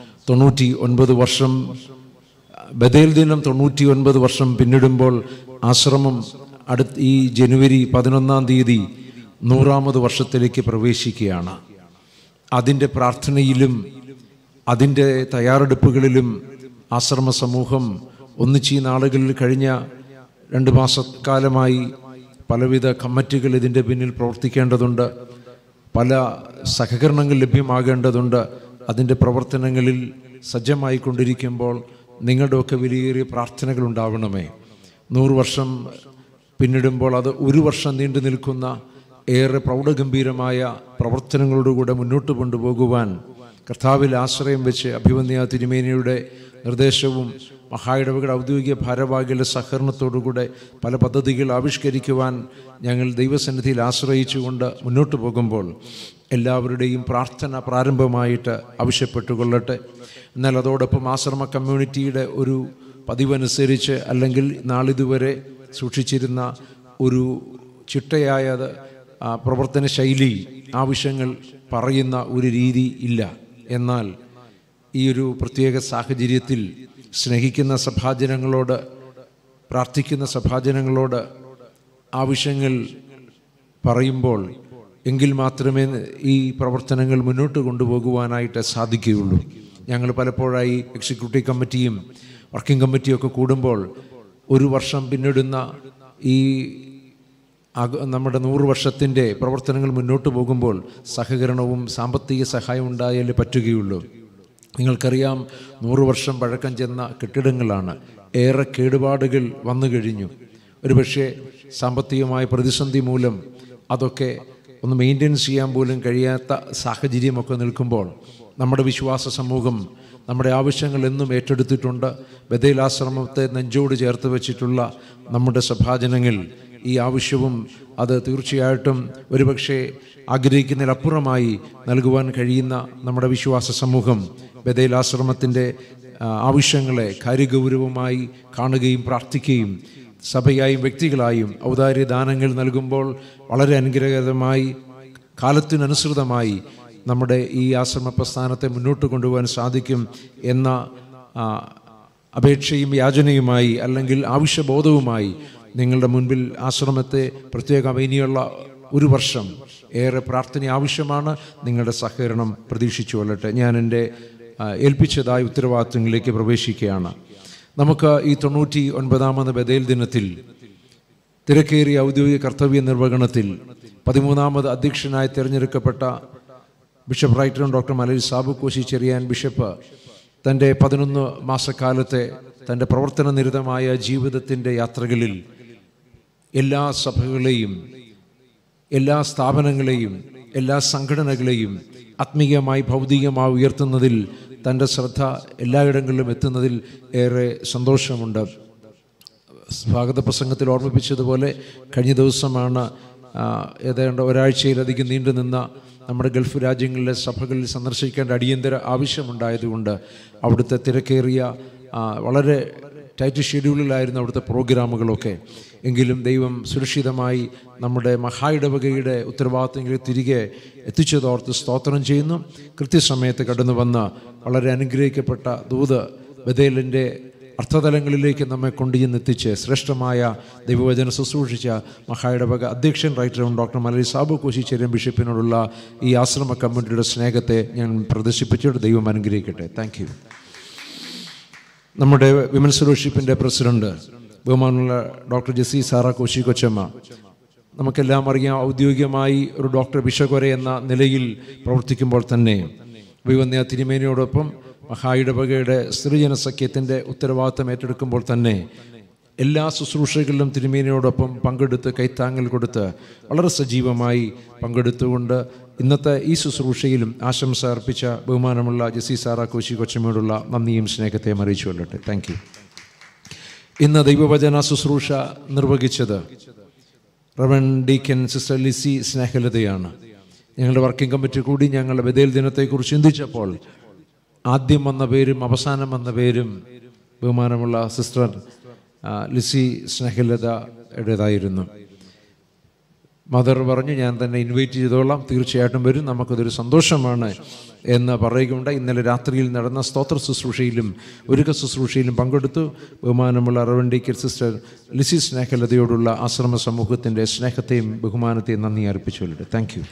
S7: 99 വർഷം, ബദേൽ ദിനം 99 വർഷം പിന്നിടുമ്പോൾ ആശ്രമം ഈ ജനുവരി 11-ാം തീയതി 100ാമത് വർഷത്തിലേക്ക് പ്രവേശിക്കുകയാണ്. അതിൻ്റെ പ്രാർത്ഥനയിലും അതിൻ്റെ തയ്യാറെടുപ്പുകളിലും ആശ്രമ സമൂഹം ഒന്നിച്ച് ഈ നാളുകളിൽ കഴിഞ്ഞ 2 മാസക്കാലമായി പലവിധ കമ്മിറ്റികൾ ഇതിൻ്റെ പിന്നിൽ പ്രവർത്തിക്കേണ്ടതുണ്ട്, പല സഹകരണങ്ങൾ ലഭ്യമാകേണ്ടതുണ്ട്. അതിൻ്റെ പ്രവർത്തനങ്ങളിൽ സജ്ജമായി കൊണ്ടിരിക്കുമ്പോൾ നിങ്ങളുടെയൊക്കെ വിലയേറിയ പ്രാർത്ഥനകൾ ഉണ്ടാവണമേ. 100 വർഷം പിന്നിടുമ്പോൾ അത് 1 വർഷം നീണ്ടു നിൽക്കുന്ന ഏറെ പ്രൗഢഗംഭീരമായ പ്രവർത്തനങ്ങളോടുകൂടെ മുന്നോട്ട് കൊണ്ടുപോകുവാൻ കർത്താവിൽ ആശ്രയം വെച്ച് അഭിവന്യ തിരുമേനിയുടെ നിർദ്ദേശവും മഹായിടവകയുടെ ഔദ്യോഗിക ഭാരവാഹികളുടെ സഹകരണത്തോടുകൂടെ പല പദ്ധതികൾ ആവിഷ്കരിക്കുവാൻ ഞങ്ങൾ ദൈവസന്നിധിയിൽ ആശ്രയിച്ചുകൊണ്ട് മുന്നോട്ട് പോകുമ്പോൾ എല്ലാവരുടെയും പ്രാർത്ഥന പ്രാരംഭമായിട്ട് ആവശ്യപ്പെട്ടുകൊള്ളട്ടെ. എന്നാൽ അതോടൊപ്പം ആശ്രമ കമ്മ്യൂണിറ്റിയുടെ ഒരു പതിവനുസരിച്ച് അല്ലെങ്കിൽ നാളിതുവരെ സൂക്ഷിച്ചിരുന്ന ഒരു ചിട്ടയായ പ്രവർത്തന ശൈലി, ആവശ്യങ്ങൾ പറയുന്ന ഒരു രീതി ഇല്ല. എന്നാൽ ഈ ഒരു പ്രത്യേക സാഹചര്യത്തിൽ സ്നേഹിക്കുന്ന സഭാജനങ്ങളോട്, പ്രാർത്ഥിക്കുന്ന സഭാജനങ്ങളോട് ആവശ്യങ്ങൾ പറയുമ്പോൾ എങ്കിൽ മാത്രമേ ഈ പ്രവർത്തനങ്ങൾ മുന്നോട്ട് കൊണ്ടുപോകുവാനായിട്ട് സാധിക്കുകയുള്ളൂ. ഞങ്ങൾ പലപ്പോഴായി എക്സിക്യൂട്ടീവ് കമ്മിറ്റിയും വർക്കിംഗ് കമ്മിറ്റിയൊക്കെ കൂടുമ്പോൾ 1 വർഷം പിന്നിടുന്ന ഈ നമ്മുടെ 100 വർഷത്തിൻ്റെ പ്രവർത്തനങ്ങൾ മുന്നോട്ട് പോകുമ്പോൾ സഹകരണവും സാമ്പത്തിക സഹായം ഉണ്ടായാലേ പറ്റുകയുള്ളൂ. നിങ്ങൾക്കറിയാം, 100 വർഷം പഴക്കം ചെന്ന കെട്ടിടങ്ങളാണ്. ഏറെ കേടുപാടുകൾ വന്നു കഴിഞ്ഞു. ഒരുപക്ഷെ സാമ്പത്തികമായ പ്രതിസന്ധി മൂലം അതൊക്കെ ഒന്ന് മെയിൻ്റെനൻസ് ചെയ്യാൻ പോലും കഴിയാത്ത സാഹചര്യമൊക്കെ നിൽക്കുമ്പോൾ നമ്മുടെ വിശ്വാസ സമൂഹം നമ്മുടെ ആവശ്യങ്ങൾ എന്നും ഏറ്റെടുത്തിട്ടുണ്ട്. ബഥേൽ ആശ്രമത്തെ നെഞ്ചോട് ചേർത്ത് വെച്ചിട്ടുള്ള നമ്മുടെ സഭാജനങ്ങൾ ഈ ആവശ്യവും അത് തീർച്ചയായിട്ടും ഒരുപക്ഷെ ആഗ്രഹിക്കുന്നതിലപ്പുറമായി നൽകുവാൻ കഴിയുന്ന നമ്മുടെ വിശ്വാസ സമൂഹം ബഥേൽ ആശ്രമത്തിൻ്റെ ആവശ്യങ്ങളെ കാര്യഗൗരവമായി കാണുകയും പ്രാർത്ഥിക്കുകയും സഭയായും വ്യക്തികളായും ഔദാര്യദാനങ്ങൾ നൽകുമ്പോൾ വളരെ അനുഗ്രഹകരമായി കാലത്തിനനുസൃതമായി നമ്മുടെ ഈ ആശ്രമ പ്രസ്ഥാനത്തെ മുന്നോട്ട് കൊണ്ടുപോകാൻ സാധിക്കും എന്ന അപേക്ഷയും യാചനയുമായി അല്ലെങ്കിൽ ആവശ്യബോധവുമായി നിങ്ങളുടെ മുൻപിൽ ആശ്രമത്തെ പ്രത്യേകം ഇനിയുള്ള 1 വർഷം ഏറെ പ്രാർത്ഥന ആവശ്യമാണ്. നിങ്ങളുടെ സഹകരണം പ്രതീക്ഷിച്ചു കൊള്ളട്ടെ. ഞാൻ എൻ്റെ ഏൽപ്പിച്ചതായ ഉത്തരവാദിത്തങ്ങളിലേക്ക് പ്രവേശിക്കുകയാണ്. നമുക്ക് ഈ 99ാമത് ബഥേൽ ദിനത്തിൽ തിരക്കേറിയ ഔദ്യോഗിക കർത്തവ്യ നിർവഹണത്തിൽ 13ാമത് അധ്യക്ഷനായി തിരഞ്ഞെടുക്കപ്പെട്ട bishop writer doctor Malayil Sabu Koshy Cherian bishop തൻ്റെ 11 മാസക്കാലത്തെ തൻ്റെ പ്രവർത്തന നിരതമായ ജീവിതത്തിൻ്റെ യാത്രകളിൽ എല്ലാ സഭകളെയും, എല്ലാ സ്ഥാപനങ്ങളെയും, എല്ലാ സംഘടനകളെയും ആത്മീയമായി ഭൗതികമായി ഉയർത്തുന്നതിൽ തൻ്റെ ശ്രദ്ധ എല്ലായിടങ്ങളിലും എത്തുന്നതിൽ ഏറെ സന്തോഷമുണ്ട്. സ്വാഗത പ്രസംഗത്തിൽ ഓർമ്മിപ്പിച്ചതുപോലെ കഴിഞ്ഞ ദിവസമാണ് ഏതാണ്ട് ഒരാഴ്ചയിലധികം നീണ്ടുനിന്ന നമ്മുടെ ഗൾഫ് രാജ്യങ്ങളിലെ സഭകളിൽ സന്ദർശിക്കേണ്ട അടിയന്തര ആവശ്യമുണ്ടായതുകൊണ്ട് അവിടുത്തെ തിരക്കേറിയ വളരെ ടൈറ്റ് ഷെഡ്യൂളിലായിരുന്നു അവിടുത്തെ പ്രോഗ്രാമുകളൊക്കെ. എങ്കിലും ദൈവം സുരക്ഷിതമായി നമ്മുടെ മഹായിടവകയുടെ ഉത്തരവാദിത്തങ്ങളിൽ തിരികെ എത്തിച്ചതോർത്ത് സ്തോത്രം ചെയ്യുന്നു. കൃത്യസമയത്ത് കടന്നു വന്ന വളരെ അനുഗ്രഹിക്കപ്പെട്ട ദൂത് ബഥേലിൻ്റെ അർത്ഥതലങ്ങളിലേക്ക് നമ്മെ കൊണ്ടുചെന്നെത്തിച്ച് ശ്രേഷ്ഠമായ ദൈവവചനം ശുശ്രൂഷിച്ച മഹായിടവക അധ്യക്ഷൻ റൈറ്റർ ഡോക്ടർ മലയിൽ സാബു കോശി ചെറിയാൻ ബിഷപ്പിനോടുള്ള ഈ ആശ്രമ കമ്മിറ്റിയുടെ സ്നേഹത്തെ ഞാൻ പ്രദർശിപ്പിച്ചിട്ട് ദൈവം അനുഗ്രഹിക്കട്ടെ. Thank you. നമ്മുടെ വിമൻസ് ഫെലോഷിപ്പിൻ്റെ പ്രസിഡന്റ് ബഹുമാനുള്ള ഡോക്ടർ ജെസ്സി സാറ കോശി കൊച്ചമ്മ, നമുക്കെല്ലാം അറിയാം, ഔദ്യോഗികമായി ഒരു ഡോക്ടർ ബിഷകൊരെ എന്ന നിലയിൽ പ്രവർത്തിക്കുമ്പോൾ തന്നെ വിവന്യ തിരുമേനിയോടൊപ്പം മഹായിടവകയുടെ സ്ത്രീജന സഖ്യത്തിൻ്റെ ഉത്തരവാദിത്തം ഏറ്റെടുക്കുമ്പോൾ തന്നെ എല്ലാ ശുശ്രൂഷകളിലും തിരുമേനിയോടൊപ്പം പങ്കെടുത്ത് കൈത്താങ്ങൽ കൊടുത്ത് വളരെ സജീവമായി പങ്കെടുത്തുകൊണ്ട് ഇന്നത്തെ ഈ ശുശ്രൂഷയിലും ആശംസ അർപ്പിച്ച ബഹുമാനമുള്ള ജെസ്സി സാറ കോശി കൊച്ചമ്മയോടുള്ള നന്ദിയും സ്നേഹത്തെയും അറിയിച്ചു കൊള്ളട്ടെ. Thank you. ഇന്ന് ദൈവവചന ശുശ്രൂഷ നിർവഹിച്ചത് റവൻ ഡീക്കൻ സിസ്റ്റർ ലിസി സ്നേഹലതയാണ്. ഞങ്ങളുടെ വർക്കിംഗ് കമ്മിറ്റി കൂടി ഞങ്ങളുടെ ബദേൽ ദിനത്തെക്കുറിച്ച് ചിന്തിച്ചപ്പോൾ ആദ്യം വന്ന പേരും അവസാനം വന്ന പേരും ബഹുമാനമുള്ള സിസ്റ്റർ ലിസി സ്നേഹലതയുടേതായിരുന്നു. മദർ പറഞ്ഞു, ഞാൻ തന്നെ ഇൻവൈറ്റ് ചെയ്തോളാം, തീർച്ചയായിട്ടും വരും, നമുക്കതൊരു സന്തോഷമാണ് എന്ന് പറയുകയുണ്ടായി. ഇന്നലെ രാത്രിയിൽ നടന്ന സ്തോത്ര ശുശ്രൂഷയിലും ഒരുക്ക ശുശ്രൂഷയിലും പങ്കെടുത്തു. ബഹുമാനമുള്ള റവൻഡിക്കൽ സിസ്റ്റർ ലിസി സ്നേഹലതയോടുള്ള ആശ്രമ സമൂഹത്തിൻ്റെ സ്നേഹത്തെയും ബഹുമാനത്തെയും നന്ദി അർപ്പിച്ചുകൊള്ളട്ടെ. Thank U.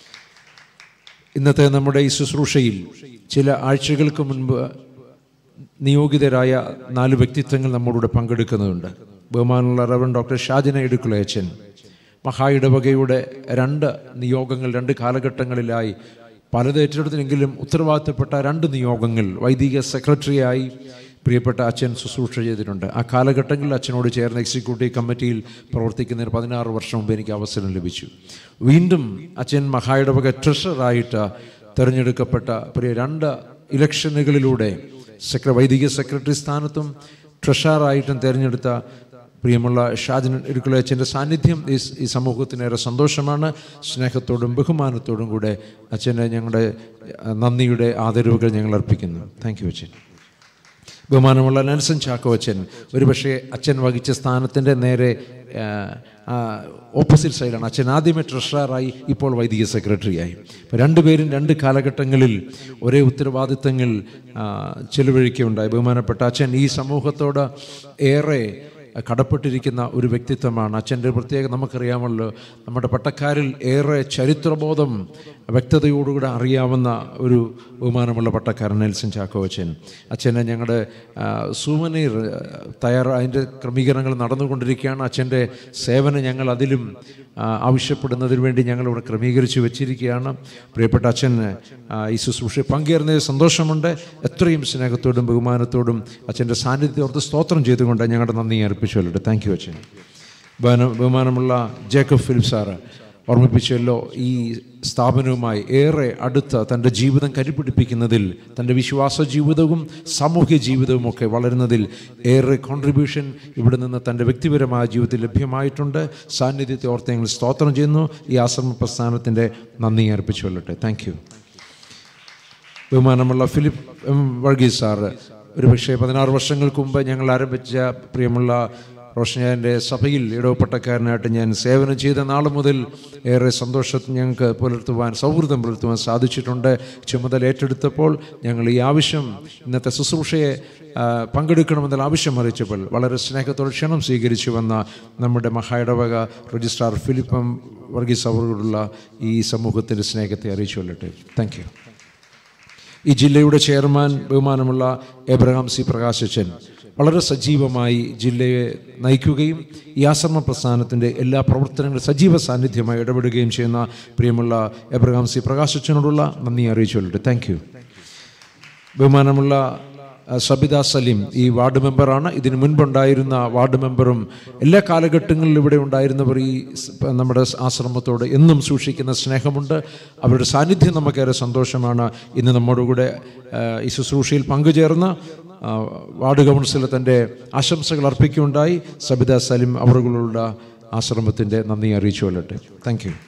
S7: ഇന്നത്തെ നമ്മുടെ ഈ ശുശ്രൂഷയിൽ ചില ആഴ്ചകൾക്ക് മുൻപ് നിയോഗിതരായ 4 വ്യക്തിത്വങ്ങൾ നമ്മോടുകൂടെ പങ്കെടുക്കുന്നുണ്ട്. ബഹുമാനമുള്ള റവൻ ഡോക്ടർ ഷാജിന ഇടുക്കുളയച്ചൻ മഹായിടവകയുടെ 2 നിയോഗങ്ങൾ 2 കാലഘട്ടങ്ങളിലായി പലത് ഏറ്റെടുത്തെങ്കിലും ഉത്തരവാദിത്തപ്പെട്ട 2 നിയോഗങ്ങൾ വൈദിക സെക്രട്ടറിയായി പ്രിയപ്പെട്ട അച്ഛൻ ശുശ്രൂഷ ചെയ്തിട്ടുണ്ട്. ആ കാലഘട്ടങ്ങളിൽ അച്ഛനോട് ചേർന്ന് എക്സിക്യൂട്ടീവ് കമ്മിറ്റിയിൽ പ്രവർത്തിക്കുന്നതിന് 16 വർഷം മുമ്പ് എനിക്ക് അവസരം ലഭിച്ചു. വീണ്ടും അച്ഛൻ മഹായിടവക ട്രഷററായിട്ട് തിരഞ്ഞെടുക്കപ്പെട്ട 2 ഇലക്ഷനുകളിലൂടെ വൈദിക സെക്രട്ടറി സ്ഥാനത്തും ട്രഷറായിട്ടും തിരഞ്ഞെടുത്ത പ്രിയമുള്ള ഷാജിൻ ഇടുക്കുളയച്ചൻ്റെ സാന്നിധ്യം ഈ സമൂഹത്തിനേറെ സന്തോഷമാണ്. സ്നേഹത്തോടും ബഹുമാനത്തോടും കൂടെ അച്ഛനെ ഞങ്ങളുടെ നന്ദിയുടെ ആദരവുകൾ ഞങ്ങൾ അർപ്പിക്കുന്നു. താങ്ക് യു അച്ഛൻ. ബഹുമാനമുള്ള നെൽസൺ ചാക്കോ അച്ഛൻ ഒരുപക്ഷെ അച്ഛൻ വഹിച്ച സ്ഥാനത്തിൻ്റെ നേരെ ഓപ്പോസിറ്റ് സൈഡാണ്. അച്ഛൻ ആദ്യമേ ട്രഷററായി, ഇപ്പോൾ വൈദിക സെക്രട്ടറിയായി. അപ്പോൾ 2 പേരും 2 കാലഘട്ടങ്ങളിൽ ഒരേ ഉത്തരവാദിത്തങ്ങൾ ചെലവഴിക്കുകയുണ്ടായി. ബഹുമാനപ്പെട്ട അച്ഛൻ ഈ സമൂഹത്തോട് ഏറെ കടപ്പെട്ടിരിക്കുന്ന ഒരു വ്യക്തിത്വമാണ്. അച്ഛൻ്റെ പ്രത്യേകം നമുക്കറിയാമല്ലോ, നമ്മുടെ പട്ടക്കാരിൽ ഏറെ ചരിത്രബോധം വ്യക്തതയോടുകൂടെ അറിയാവുന്ന ഒരു ബഹുമാനമുള്ള പട്ടക്കാരൻ നെൽസൺ ചാക്കോ അച്ഛൻ. അച്ഛനെ ഞങ്ങളുടെ സൂവനീർ അതിൻ്റെ ക്രമീകരണങ്ങൾ നടന്നുകൊണ്ടിരിക്കുകയാണ്. അച്ഛൻ്റെ സേവനം ഞങ്ങൾ അതിലും ആവശ്യപ്പെടുന്നതിന് വേണ്ടി ഞങ്ങളിവിടെ ക്രമീകരിച്ച് വെച്ചിരിക്കുകയാണ്. പ്രിയപ്പെട്ട അച്ഛൻ ഈ ശുശ്രൂഷ പങ്കേറുന്നതിൽ സന്തോഷമുണ്ട്. എത്രയും സ്നേഹത്തോടും ബഹുമാനത്തോടും അച്ഛൻ്റെ സാന്നിധ്യം ഓർത്ത് സ്തോത്രം ചെയ്തുകൊണ്ട് ഞങ്ങളുടെ നന്ദി അർപ്പിച്ചുകൊള്ളട്ടെ. താങ്ക് യു അച്ഛൻ. ബഹുമാനമുള്ള ജേക്കബ് ഫിലിപ്പ് സാറ് ഓർമ്മിപ്പിച്ചല്ലോ, ഈ സ്ഥാപനവുമായി ഏറെ അടുത്ത തൻ്റെ ജീവിതം കരുപിടിപ്പിക്കുന്നതിൽ, തൻ്റെ വിശ്വാസ ജീവിതവും സാമൂഹ്യ ജീവിതവും ഒക്കെ വളരുന്നതിൽ ഏറെ കോൺട്രിബ്യൂഷൻ ഇവിടെ നിന്ന് തൻ്റെ വ്യക്തിപരമായ ജീവിതത്തിൽ ലഭ്യമായിട്ടുണ്ട്. സാന്നിധ്യത്തെ ഓർത്ത് ഞങ്ങൾ സ്തോത്രം ചെയ്യുന്നു. ഈ ആശ്രമ പ്രസ്ഥാനത്തിൻ്റെ നന്ദി അർപ്പിച്ചുകൊള്ളട്ടെ. Thank you. ബഹുമാനമുള്ള ഫിലിപ്പ് വർഗീസ് സാറ് ഒരുപക്ഷെ 16 വർഷങ്ങൾക്ക് മുമ്പ് ഞങ്ങൾ ആരംഭിച്ച പ്രിയമുള്ള റോഷനായൻ്റെ സഭയിൽ ഇടവപ്പട്ടക്കാരനായിട്ട് ഞാൻ സേവനം ചെയ്ത നാൾ മുതൽ ഏറെ സന്തോഷത്തിൽ ഞങ്ങൾക്ക് സൗഹൃദം പുലർത്തുവാൻ സാധിച്ചിട്ടുണ്ട്. ചുമതല ഏറ്റെടുത്തപ്പോൾ ഞങ്ങൾ ഈ ആവശ്യം, ഇന്നത്തെ ശുശ്രൂഷയെ പങ്കെടുക്കണമെന്നുള്ള ആവശ്യം അറിയിച്ചപ്പോൾ വളരെ സ്നേഹത്തോടെ ക്ഷണം സ്വീകരിച്ചു വന്ന നമ്മുടെ മഹായിടവക രജിസ്ട്രാർ ഫിലിപ്പ് വർഗീസ് അവരോടുള്ള ഈ സമൂഹത്തിൻ്റെ സ്നേഹത്തെ അറിയിച്ചുകൊള്ളട്ടെ. Thank U. ഈ ജില്ലയുടെ ചെയർമാൻ ബഹുമാനമുള്ള എബ്രഹാം സി പ്രകാശച്ചൻ വളരെ സജീവമായി ജില്ലയെ നയിക്കുകയും ഈ ആശ്രമ പ്രസ്ഥാനത്തിൻ്റെ എല്ലാ പ്രവർത്തനങ്ങളും സജീവ സാന്നിധ്യമായി ഇടപെടുകയും ചെയ്യുന്ന പ്രിയമുള്ള എബ്രഹാം സി പ്രകാശച്ചനോടുള്ള നന്ദി അറിയിച്ചുകൊള്ളട്ടെ. Thank you. ബഹുമാനമുള്ള സബിത സലീം ഈ വാർഡ് മെമ്പറാണ്. ഇതിനു മുൻപുണ്ടായിരുന്ന വാർഡ് മെമ്പറും എല്ലാ കാലഘട്ടങ്ങളിലും ഇവിടെ ഉണ്ടായിരുന്നവർ ഈ നമ്മുടെ ആശ്രമത്തോട് എന്നും സൂക്ഷിക്കുന്ന സ്നേഹമുണ്ട്. അവരുടെ സാന്നിധ്യം നമുക്കേറെ സന്തോഷമാണ്. ഇന്ന് നമ്മോടുകൂടെ ഈ ശുശ്രൂഷയിൽ പങ്കുചേർന്ന് വാർഡ് കൗൺസിലർ തൻ്റെ ആശംസകൾ അർപ്പിക്കുകയുണ്ടായി. സബിത സലീം അവരുടെ ആശ്രമത്തിൻ്റെ നന്ദി അറിയിച്ചുകൊള്ളട്ടെ. Thank you.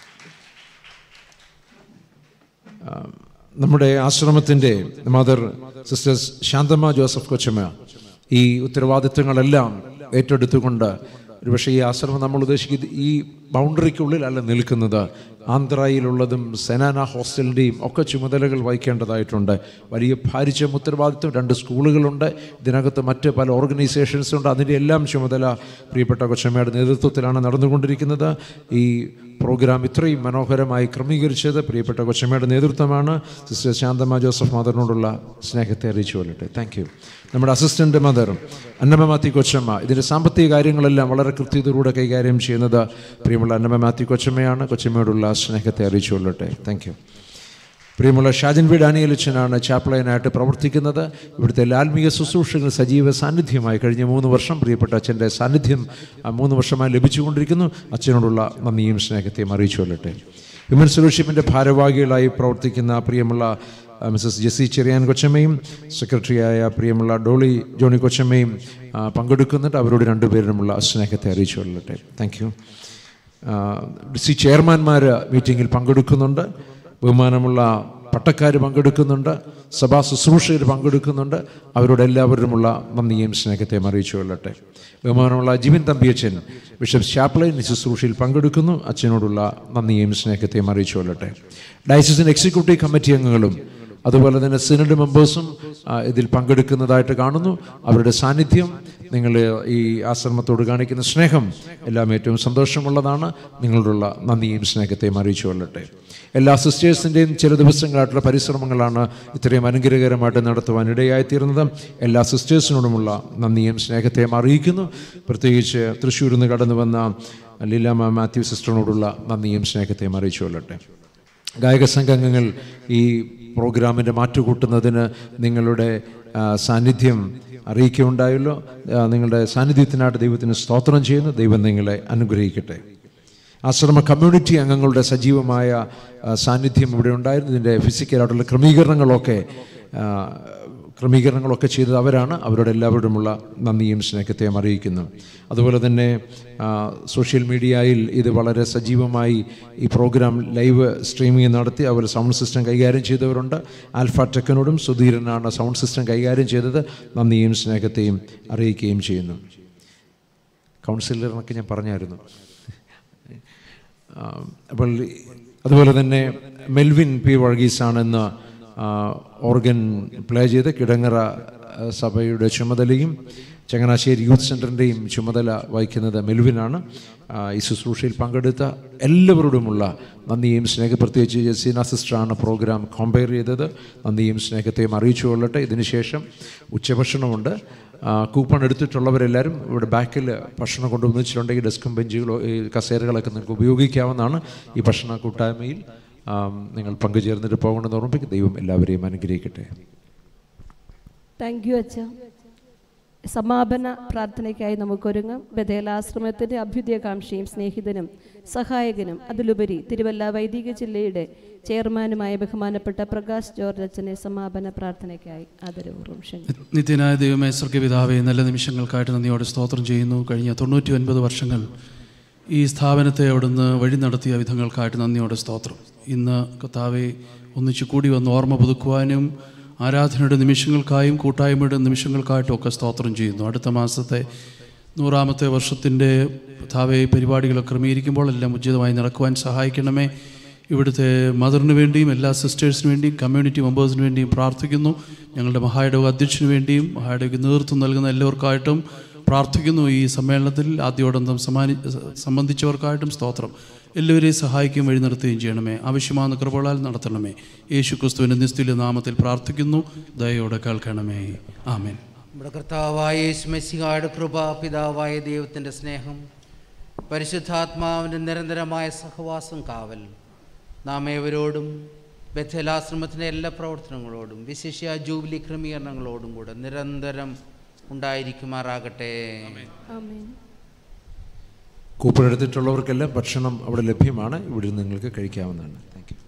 S7: നമ്മുടെ ആശ്രമത്തിൻ്റെ മദർ സിസ്റ്റർ ശാന്തമ്മ ജോസഫ് കൊച്ചമ്മ ഈ ഉത്തരവാദിത്വങ്ങളെല്ലാം ഏറ്റെടുത്തുകൊണ്ട് ഒരുപക്ഷെ ഈ ആശ്രമം നമ്മൾ ഉദ്ദേശിക്കുന്നത് ഈ ബൗണ്ടറിക്കുള്ളിലല്ല നിൽക്കുന്നത്. ആന്ധ്രയിലുള്ളതും സെനാന ഹോസ്റ്റലിൻ്റെയും ഒക്കെ ചുമതലകൾ വഹിക്കേണ്ടതായിട്ടുണ്ട്. വലിയ ഭാരിച്ച ഉത്തരവാദിത്വം. 2 സ്കൂളുകളുണ്ട്. ഇതിനകത്ത് മറ്റ് പല ഓർഗനൈസേഷൻസുണ്ട്. അതിൻ്റെ എല്ലാം ചുമതല പ്രിയപ്പെട്ട കൊച്ചമ്മയുടെ നേതൃത്വത്തിലാണ് നടന്നുകൊണ്ടിരിക്കുന്നത്. ഈ പ്രോഗ്രാം ഇത്രയും മനോഹരമായി ക്രമീകരിച്ചത് പ്രിയപ്പെട്ട കൊച്ചമ്മയുടെ നേതൃത്വമാണ്. സിസ്റ്റർ ശാന്തമ്മ ജോസഫ് മദറിനോടുള്ള സ്നേഹത്തെ അറിയിച്ചു കൊള്ളട്ടെ. Thank you. നമ്മുടെ അസിസ്റ്റൻ്റ് മദർ അന്നമ്മ മാത്യു കൊച്ചമ്മ ഇതിൻ്റെ സാമ്പത്തിക കാര്യങ്ങളെല്ലാം വളരെ കൃത്യതയോടെ കൈകാര്യം ചെയ്യുന്നത് പ്രിയമുള്ള അന്നമ്മ മാത്യു കൊച്ചമ്മയാണ്. കൊച്ചമ്മയോടുള്ള സ്നേഹത്തെ അറിയിച്ചു കൊള്ളട്ടെ. Thank you. പ്രിയമുള്ള ഷാജൻ വി ഡാനിയലച്ചനാണ് ചാപ്ലൈനായിട്ട് പ്രവർത്തിക്കുന്നത്. ഇവിടുത്തെ ആത്മീയ ശുശ്രൂഷകൾ സജീവ സാന്നിധ്യമായി കഴിഞ്ഞ 3 വർഷം പ്രിയപ്പെട്ട അച്ഛൻ്റെ സാന്നിധ്യം 3 വർഷമായി ലഭിച്ചുകൊണ്ടിരിക്കുന്നു. അച്ഛനോടുള്ള നന്ദിയും സ്നേഹത്തെയും അറിയിച്ചു കൊള്ളട്ടെ. വിമൻസ് ഫെലോഷിപ്പിൻ്റെ ഭാരവാഹികളായി പ്രവർത്തിക്കുന്ന പ്രിയമുള്ള മിസ്സസ് ജെസ്സി ചെറിയാൻ കൊച്ചമ്മയും സെക്രട്ടറിയായ പ്രിയമുള്ള ഡോളി ജോണി കൊച്ചമ്മയും പങ്കെടുക്കുന്നുണ്ട്. അവരോട് 2 പേരിനുമുള്ള സ്നേഹത്തെ അറിയിച്ചു കൊള്ളട്ടെ. Thank U. DC ചെയർമാൻമാർ മീറ്റിങ്ങിൽ പങ്കെടുക്കുന്നുണ്ട്, ബഹുമാനമുള്ള പട്ടക്കാർ പങ്കെടുക്കുന്നുണ്ട്, സഭാ ശുശ്രൂഷകർ പങ്കെടുക്കുന്നുണ്ട്. അവരോട് എല്ലാവരുമുള്ള നന്ദിയും സ്നേഹത്തെയും അറിയിച്ചു കൊള്ളട്ടെ. ബഹുമാനമുള്ള ജിബിൻ തമ്പിയച്ചൻ ബിഷപ്പ് ചാപ്ലൈൻ ശുശ്രൂഷയിൽ പങ്കെടുക്കുന്നു. അച്ഛനോടുള്ള നന്ദിയും സ്നേഹത്തെയും അറിയിച്ചു കൊള്ളട്ടെ. ഡയസിസിൻ്റെ എക്സിക്യൂട്ടീവ് കമ്മിറ്റി അംഗങ്ങളും അതുപോലെ തന്നെ സിനഡ് മെമ്പേഴ്സും ഇതിൽ പങ്കെടുക്കുന്നതായിട്ട് കാണുന്നു. അവരുടെ സാന്നിധ്യം, നിങ്ങൾ ഈ ആശ്രമത്തോട് കാണിക്കുന്ന സ്നേഹം എല്ലാം ഏറ്റവും സന്തോഷമുള്ളതാണ്. നിങ്ങളോടുള്ള നന്ദിയും സ്നേഹത്തെയും അറിയിച്ചു കൊള്ളട്ടെ. എല്ലാ സിസ്റ്റേഴ്സിൻ്റെയും ചില ദിവസങ്ങളായിട്ടുള്ള പരിശ്രമങ്ങളാണ് ഇത്രയും അനുഗ്രഹകരമായിട്ട് നടത്തുവാൻ ഇടയായിത്തീർന്നത്. എല്ലാ സിസ്റ്റേഴ്സിനോടുമുള്ള നന്ദിയും സ്നേഹത്തെയും അറിയിക്കുന്നു. പ്രത്യേകിച്ച് തൃശ്ശൂരിൽ നിന്ന് കടന്നു വന്ന ലീലാമ്മ മാത്യു സിസ്റ്ററിനോടുള്ള നന്ദിയും സ്നേഹത്തെയും അറിയിച്ചു കൊള്ളട്ടെ. ഗായക സംഘങ്ങൾ ഈ പ്രോഗ്രാമിൻ്റെ മാറ്റുകൂട്ടുന്നതിന് നിങ്ങളുടെ സാന്നിധ്യം അറിയിക്കുകയുണ്ടായല്ലോ. നിങ്ങളുടെ സാന്നിധ്യത്തിനായിട്ട് ദൈവത്തിന് സ്തോത്രം ചെയ്യുന്നു. ദൈവം നിങ്ങളെ അനുഗ്രഹിക്കട്ടെ. ആശ്രമ കമ്മ്യൂണിറ്റി അംഗങ്ങളുടെ സജീവമായ സാന്നിധ്യം ഇവിടെ ഉണ്ടായിരുന്നു. ഇതിൻ്റെ ഫിസിക്കലായിട്ടുള്ള ക്രമീകരണങ്ങളൊക്കെ ചെയ്തത് അവരാണ്. അവരോട് എല്ലാവരോടുമുള്ള നന്ദിയും സ്നേഹത്തെയും അറിയിക്കുന്നു. അതുപോലെ തന്നെ സോഷ്യൽ മീഡിയയിൽ ഇത് വളരെ സജീവമായി ഈ പ്രോഗ്രാം ലൈവ് സ്ട്രീമിംഗ് നടത്തി. അവർ സൗണ്ട് സിസ്റ്റം കൈകാര്യം ചെയ്തവരുണ്ട്. ആൽഫ ടെക്കിനോടും സുധീരനാണ് സൗണ്ട് സിസ്റ്റം കൈകാര്യം ചെയ്തത്. നന്ദിയും സ്നേഹത്തെയും അറിയിക്കുകയും ചെയ്യുന്നു. കൗൺസിലറിനൊക്കെ ഞാൻ പറഞ്ഞായിരുന്നു. അപ്പോൾ അതുപോലെ തന്നെ മെൽവിൻ പി വർഗീസാണെന്ന് ഓർഗൻ പ്ലേ ചെയ്ത് കിടങ്ങറ സഭയുടെ ചുമതലയും ചങ്ങനാശ്ശേരി യൂത്ത് സെൻറ്ററിൻ്റെയും ചുമതല വഹിക്കുന്നത് മെൽവിനാണ്. ഈ ശുശ്രൂഷയിൽ പങ്കെടുത്ത എല്ലാവരോടുമുള്ള നന്ദിയും സ്നേഹം, പ്രത്യേകിച്ച് ജസീന സിസ്റ്ററാണ് പ്രോഗ്രാം കമ്പയർ ചെയ്തത്. നന്ദിയും സ്നേഹത്തെയും അറിയിച്ചു കൊള്ളട്ടെ. ഇതിനുശേഷം ഉച്ചഭക്ഷണമുണ്ട്. കൂപ്പൺ എടുത്തിട്ടുള്ളവരെല്ലാവരും ഇവിടെ ബാക്കിൽ ഭക്ഷണം കൊണ്ടുവന്നിട്ടുണ്ടെങ്കിൽ ഡെസ്കും ബെഞ്ചുകളോ ഈ കസേരകളൊക്കെ നിങ്ങൾക്ക് ഉപയോഗിക്കാവുന്നതാണ്. ഈ ഭക്ഷണ കൂട്ടായ്മയിൽ നിങ്ങൾ പങ്കുചേർന്നിട്ട് പോകണമെന്ന് ഓർമ്മിപ്പിക്കും. ദൈവം എല്ലാവരെയും അനുഗ്രഹിക്കട്ടെ.
S9: താങ്ക് യു അച്ഛ. സമാപന പ്രാർത്ഥനയ്ക്കായി നമുക്കൊരുങ്ങാം. ബഥേലാശ്രമത്തിൻ്റെ അഭ്യുദയകാംക്ഷിയും സ്നേഹിതനും സഹായകനും അതിലുപരി തിരുവല്ല വൈദിക ജില്ലയുടെ ചെയർമാനുമായ ബഹുമാനപ്പെട്ട പ്രകാശ് ജോർജ് അച്ഛനെ സമാപന പ്രാർത്ഥനയ്ക്കായി ആദരപൂർവ്വം ക്ഷണിക്കുന്നു.
S19: നിത്യനായ ദൈവമേ, സ്വർഗ്ഗപിതാവേ, നല്ല നിമിഷങ്ങൾക്കായിട്ട് നന്ദിയോടെ സ്തോത്രം ചെയ്യുന്നു. കഴിഞ്ഞ 99 വർഷങ്ങൾ ഈ സ്ഥാപനത്തെ അവിടുന്ന് വഴി നടത്തിയ വിധങ്ങൾക്കായിട്ട് നന്ദിയോടെ സ്തോത്രം. ഇന്ന് കർത്താവെ ഒന്നിച്ചു കൂടി വന്ന് ഓർമ്മ പുതുക്കുവാനും ആരാധനയുടെ നിമിഷങ്ങൾക്കായും കൂട്ടായ്മയുടെ നിമിഷങ്ങൾക്കായിട്ടും ഒക്കെ സ്തോത്രം ചെയ്യുന്നു. അടുത്ത മാസത്തെ 100ാമത്തെ വർഷത്തിൻ്റെ കർത്താവെ പരിപാടികളൊക്കെ ക്രമീകരിക്കുമ്പോൾ എല്ലാം ഉചിതമായി നടക്കുവാൻ സഹായിക്കണമേ. ഇവിടുത്തെ മദറിന് വേണ്ടിയും എല്ലാ സിസ്റ്റേഴ്സിന് വേണ്ടിയും കമ്മ്യൂണിറ്റി മെമ്പേഴ്സിന് വേണ്ടിയും പ്രാർത്ഥിക്കുന്നു. ഞങ്ങളുടെ മഹായിടവക അധ്യക്ഷന് വേണ്ടിയും മഹായിടവക നേതൃത്വം നൽകുന്ന എല്ലാവർക്കായിട്ടും പ്രാർത്ഥിക്കുന്നു. ഈ സമ്മേളനത്തിൽ ആദ്യോടന്തം സംബന്ധിച്ചവർക്കായിട്ടും സ്തോത്രം. എല്ലാവരെയും സഹായിക്കുകയും വഴി നിർത്തുകയും ചെയ്യണമേ. ആവശ്യമാകുന്ന കൃപകളാൽ നടത്തണമേ. യേശു ക്രിസ്തുവിൻ്റെ നിസ്തുല്യ നാമത്തിൽ പ്രാർത്ഥിക്കുന്നു. ദയയോടെ കേൾക്കണമേ. ആമേൻ.
S10: നമ്മുടെ കർത്താവായ യേശു മെസ്സിഹായുടെ കൃപ, പിതാവായ ദൈവത്തിൻ്റെ സ്നേഹം, പരിശുദ്ധാത്മാവിൻ്റെ നിരന്തരമായ സഹവാസം, കാവൽ നാം ഏവരോടും ബഥേലാശ്രമത്തിൻ്റെ എല്ലാ പ്രവർത്തനങ്ങളോടും വിശേഷ ജൂബിലി ക്രമീകരണങ്ങളോടും കൂടെ നിരന്തരം ഉണ്ടായിരിക്കുമാറാകട്ടെ.
S7: കൂപ്പൺ എടുത്തിട്ടുള്ളവർക്കെല്ലാം ഭക്ഷണം അവിടെ ലഭ്യമാണ്. ഇവിടെ നിങ്ങൾക്ക് കഴിക്കാവുന്നതാണ്. Thank U.